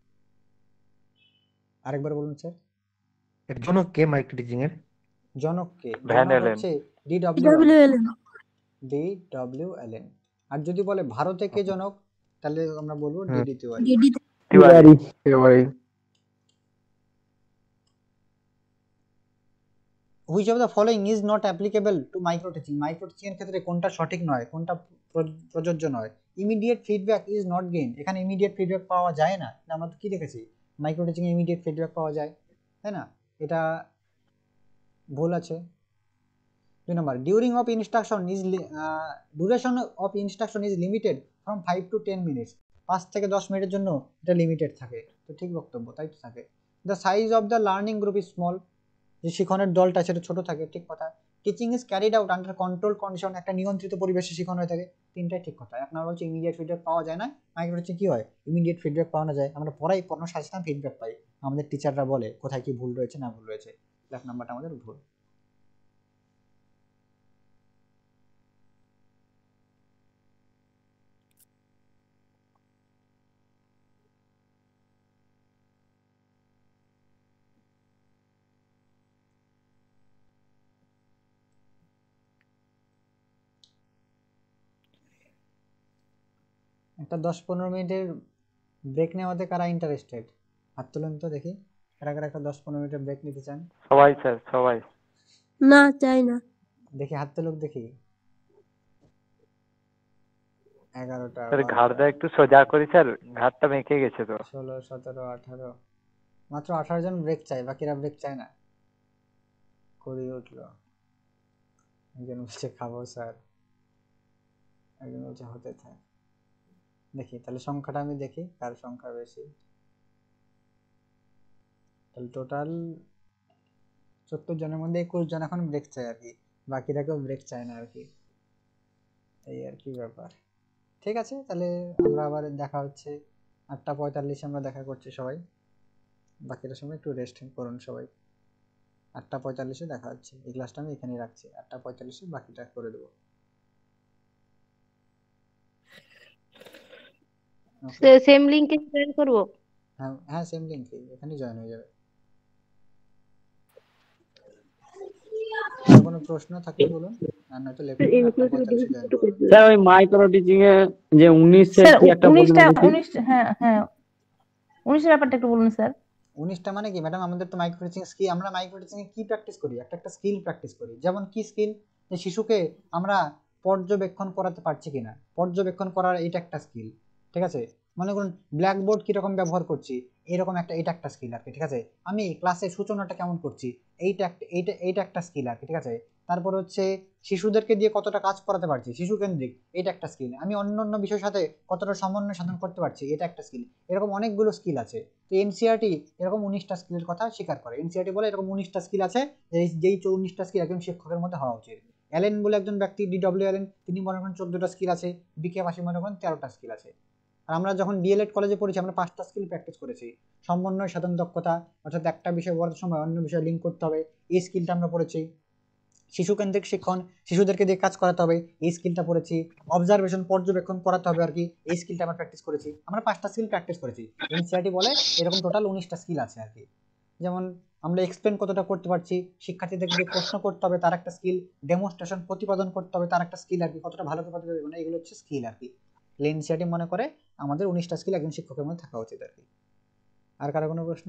আরেকবার বলুন স্যার। এর জনক কে মাইক্রো টিচিং এর? জনক কে? ভ্যান জনক এলেন। হচ্ছে DW এলেন। আর যদি বলে ভারতে কে জনক, তাহলে আমরা বলবো DD Tiwari. Tiwari. Which of the following is not applicable to micro teaching, micro teaching এর ক্ষেত্রে কোনটা সঠিক নয়, কোনটা প্রযোজ্য নয়? Immediate feedback is not gain, এখানে ইমিডিয়েট ফিডব্যাক পাওয়া যায় না। আমরা তো কি দেখেছি, মাইক্রো টিচিং এ ইমিডিয়েট ফিডব্যাক পাওয়া যায়, তাই না? এটা ভুল আছে। 2 number, during of instruction is duration of instruction is limited from 5 to 10 minutes, 5 থেকে 10 মিনিটের জন্য এটা লিমিটেড থাকে, তো ঠিক বক্তব্য, তাই তো থাকে। The size of the learning group is small, যে শিখনের দলটা সেটা ছোট থাকে, ঠিক কথা। Teaching is carried out under control condition, একটা নিয়ন্ত্রিত পরিবেশে শিখন হয়ে থাকে, তিনটাই ঠিক কথা। 1 নম্বর হচ্ছে ইমিডিয়েট ফিডব্যাক পাওয়া যায় না, মাইক্রো টিচিং কি হয়, ইমিডিয়েট ফিডব্যাক পাওয়া যায়, আমরা পড়ানোর সাথে সাথে ফিডব্যাক পাই, আমাদের টিচাররা বলে কোথায় কি ভুল রয়েছে না ভুল রয়েছে। 1 নম্বরটা আমাদের ভুল। একটা 10-15 মিনিটের ব্রেক নেওয়াতে কারা ইন্টারেস্টেড? হাত তুলেন তো দেখি, কারা কারা একটা 10-15 মিনিটের ব্রেক নিতে চান? সবাই স্যার, সবাই। না, চাই না। দেখি হাত তুলুক দেখি। 11টা, স্যার 12টা, ঘাড়টা একটু সোজা করি স্যার, ঘাড়টা বেঁকে গেছে তো। 16, 17, 18, মাত্র 18 জন ব্রেক চাই, বাকিরা ব্রেক চায় না। 20 উঠলো, একজন বলছে খাবো স্যার, একজন বলছে হতে থাক। দেখি তাহলে সংখ্যাটা আমি দেখি কার সংখ্যা বেশি। তাহলে টোটাল 70 জনের মধ্যে 21 জন এখন ব্রেক চায় আর কি, বাকিরা কেউ ব্রেক চায় না আর কি, এই আর কি ব্যাপার। ঠিক আছে, তাহলে আমরা আবার দেখা হচ্ছে 8:45 আমরা দেখা করছি সবাই। বাকিটা সময় একটু রেস্ট করুন সবাই। 8:45 দেখা হচ্ছে। এই ক্লাসটা আমি এখানেই রাখছি, 8:45 বাকিটা করে দেবো। সেম লিংকে জয়েন করব? হ্যাঁ হ্যাঁ, সেম লিংকে এখানে জয়েন হয়ে যাবে। আর কোনো প্রশ্ন থাকলে বলুন, আর নয়তো লেট করুন, 8:45 জয়েন করুন। স্যার ওই মাইক্রো টিচিং এ যে 19 এর স্যার কি একটা বললেন 19টা, হ্যাঁ হ্যাঁ 19এর ব্যাপারটা একটু বলুন স্যার। 19টা মানে কি ম্যাডাম? আমাদের তো মাইক্রো টিচিং কি, আমরা মাইক্রো টিচিং এ কি প্র্যাকটিস করি? একটা স্কিল প্র্যাকটিস করি। যেমন কি স্কিল? যে শিশুকে আমরা পর্যবেক্ষণ করাতে পারছি কিনা, পর্যবেক্ষণ করার এটা একটা স্কিল। ঠিক আছে, মনে করুন ব্ল্যাকবোর্ড কিরকম ব্যবহার করছি, এরকম একটা, এটা একটা স্কিল আর কি। ঠিক আছে, আমি ক্লাসের সূচনাটা কেমন করছি, এইটা একটা স্কিল আর কি। ঠিক আছে, তারপর হচ্ছে শিশুদেরকে দিয়ে কতটা কাজ করাতে পারছি শিশু কেন্দ্রিক, এটা একটা স্কিল। আমি অন্য বিষয়ের সাথে কতটা সমন্বয় সাধন করতে পারছি, এটা একটা স্কিল। এরকম অনেকগুলো স্কিল আছে। তো এনসিইআরটি এরকম 19টা স্কিলের কথা স্বীকার করে। এনসিইআরটি বলে এরকম 19টা স্কিল আছে, যেই 19টা স্কিল একজন শিক্ষকের মধ্যে হওয়া উচিত। অ্যালেন বলে একজন ব্যক্তি, DW অ্যালেন, তিনি মনে করেন 14টা স্কিল আছে, বিকে বাসী মনে করেন 13টা স্কিল আছে। আর আমরা যখন ডিএলএড কলেজে পড়েছি আমরা 5টা স্কিল প্র্যাকটিস করেছি। সমন্বয় সাধন দক্ষতা, অর্থাৎ একটা বিষয় বলার সময় অন্য বিষয় লিঙ্ক করতে হবে, এই স্কিলটা আমরা পড়েছি। শিশু কেন্দ্রিক শিক্ষণ, শিশুদেরকে দিয়ে কাজ করাতে হবে, এই স্কিলটা পড়েছি। অবজারভেশন, পর্যবেক্ষণ করাতে হবে আর কি, এই স্কিলটা আমরা প্র্যাকটিস করেছি। আমরা 5টা স্কিল প্র্যাকটিস করেছি। এনসিইআরটি বলে এরকম টোটাল 19টা স্কিল আছে আর কি। যেমন আমরা এক্সপ্লেন কতটা করতে পারছি, শিক্ষার্থীদেরকে দিয়ে প্রশ্ন করতে হবে, তার একটা স্কিল। ডেমনস্ট্রেশন, প্রতিপাদন করতে হবে, তার একটা স্কিল আর কি, কতটা ভালো করে প্রতিপাদন, মানে এগুলো হচ্ছে স্কিল আর কি। এনসিইআরটি মনে করে আমাদের 19টা স্কিল একজন শিক্ষকের মধ্যে থাকা উচিত আর কি। আর কারো কোনো প্রশ্ন?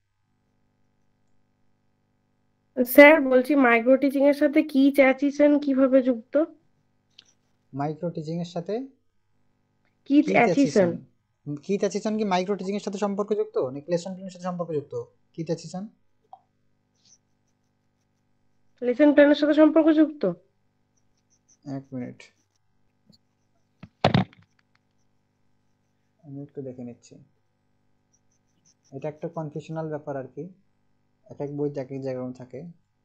স্যার বলছি মাইক্রো টিচিং এর সাথে কি অ্যাচিসন কিভাবে যুক্ত? মাইক্রো টিচিং এর সাথে কি অ্যাচিসন? কি অ্যাচিসন কি মাইক্রো টিচিং এর সাথে সম্পর্কযুক্ত নাকি লেসন প্ল্যানের সাথে সম্পর্কযুক্ত? কি অ্যাচিসন লেসন প্ল্যানের সাথে সম্পর্কযুক্ত? এক মিনিট, আমি একটু দেখে নিচ্ছি। এটা একটা কনফিউশনাল ব্যাপার আর কি, এক এক বইতে এক এক জায়গায় থাকে।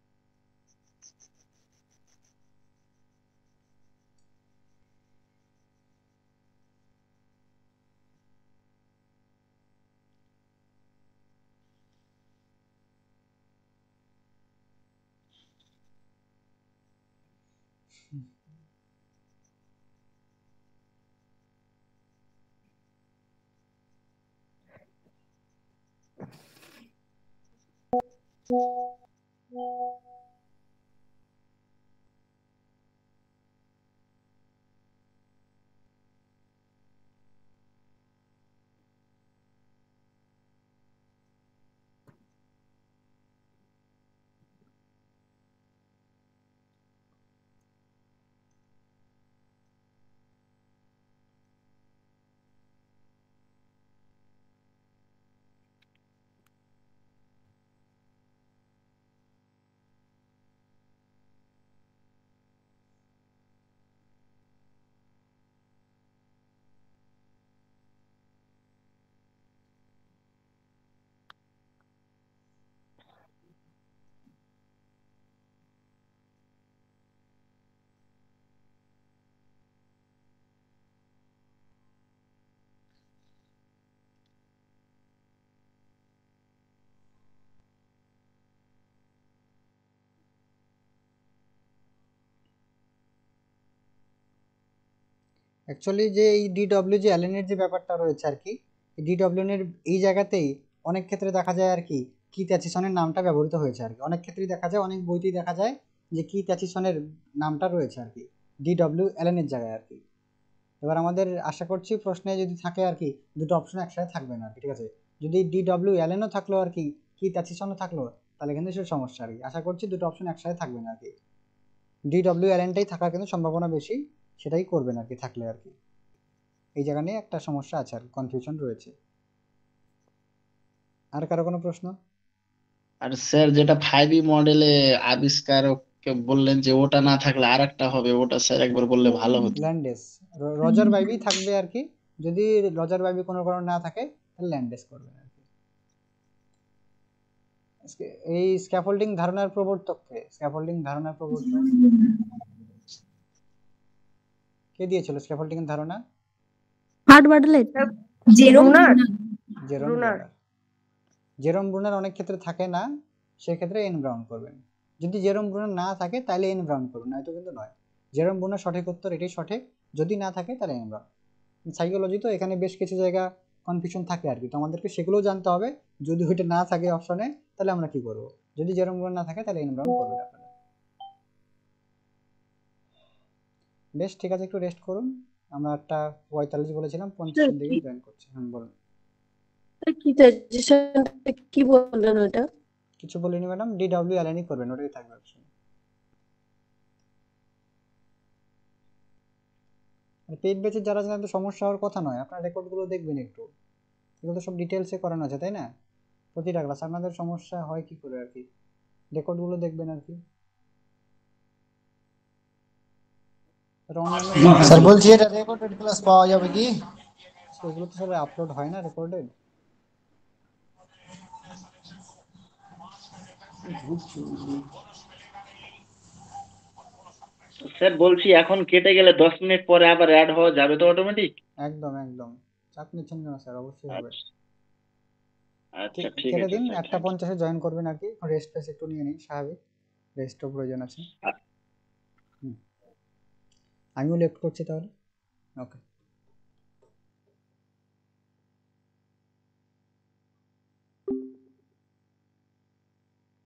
অ্যাকচুয়ালি যে এই ডিডব্লিউ যে অ্যালেনের যে ব্যাপারটা রয়েছে আর কি, ডিডব্লিউ এর এই জায়গাতেই অনেক ক্ষেত্রে দেখা যায় আর কি কিথ অ্যাচিসনের নামটা ব্যবহৃত হয়েছে আর কি। অনেক ক্ষেত্রেই দেখা যায়, অনেক বইতেই দেখা যায় যে কিথ অ্যাচিসনের নামটা রয়েছে আর কি ডিডব্লিউ অ্যালেনের জায়গায় আর কি। এবার আমাদের আশা করছি প্রশ্নে যদি থাকে আর কি দুটো অপশন একসাথে থাকবে না আর কি, ঠিক আছে। যদি DW অ্যালেনও থাকলো আর কি কিথ অ্যাচিসনও থাকলো তাহলে কিন্তু সে সমস্যা আর কি। আশা করছি দুটো অপশন একসাথে থাকবে না আর কি, DW অ্যালেনটাই থাকার কিন্তু সম্ভাবনা বেশি, সেটাই করবেন আর কি থাকলে আর কি। এই জায়গা নিয়ে একটা সমস্যা আছে আর কনফিউশন রয়েছে। আর কারো কোনো প্রশ্ন? আর স্যার যেটা 5E মডেলে আবিষ্কারককে বললেন যে ওটা না থাকলে আরেকটা হবে, ওটা স্যার একবার বললে ভালো হতো। ল্যান্ডেস, রজার বাইবি থাকবে আর কি। যদি রজার বাইবি কোনো কারণে না থাকে তাহলে ল্যান্ডেস করবেন আর কি। এই স্ক্যাফোল্ডিং ধারণার প্রবর্তক কে? স্ক্যাফোল্ডিং ধারণার প্রবর্তক কে দিয়েছিল স্ক্যাফোল্ডিং এর ধারণা? হার্ড Bartlett, Jerome Jerome Bruner. Bruner. Jerome Bruner অনেক ক্ষেত্রে থাকে না, সেক্ষেত্রে এন ব্রাউন করবেন। যদি জেরোম ব্রুনার না থাকে তাহলে এন ব্রাউন করবেন, নয়তো কিন্তু নয়। জেরোম ব্রুনার সঠিক উত্তর, এটাই সঠিক। যদি না থাকে তাহলে এন ব্রাউন। সাইকোলজি তো এখানে বেশ কিছু জায়গা কনফিউশন থাকে আর কি, তো আমাদেরকে সেগুলোও জানতে হবে। যদি ওইটা না থাকে অপশনে তাহলে আমরা কি করব? যদি জেরোম ব্রুনার না থাকে তাহলে এন ব্রাউন করবেন আপনারা। বেশ, ঠিক আছে, একটু রেস্ট করুন। আমরা 8:45 বলেছিলাম, 50 দিকে জয়েন করছি। বলুন। কি সাজেশন কি বললেন ওটা? কিছু বলিনি ম্যাডাম, DW অ্যালাইনই করবেন, ওটাই থাকবে অপশন। পেইড ব্যাচে যারা জানেন তো সমস্যা হওয়ার কথা নয়, আপনারা রেকর্ডগুলো দেখবেন একটু, এগুলো তো সব ডিটেলসে করানো আছে তাই না? প্রতিটা ক্লাস আপনাদের সমস্যা হয় কি করে আর কি, রেকর্ডগুলো দেখবেন আর কি। স্যার বলছি এটা রেকর্ডেড ক্লাস পাওয়া যাবে কি? এগুলো তো সব আপলোড হয় না রেকর্ডেড। স্যার বলছি এখন কেটে গেলে 10 মিনিট পরে আবার অ্যাড হওয়া যাবে তো অটোমেটিক? একদম একদম, চাপ নিচ্ছেন কেন স্যার, অবশ্যই হবে। আচ্ছা ঠিক কেটে আছে দিন, স্যার। 8:50 জয়েন করবেন আর কি। রেস্ট ফেস একটু নিয়ে নিন, স্বাভাবিক, রেস্টও প্রয়োজন আছে। আমিও লেফট করছি তাহলে। ওকে।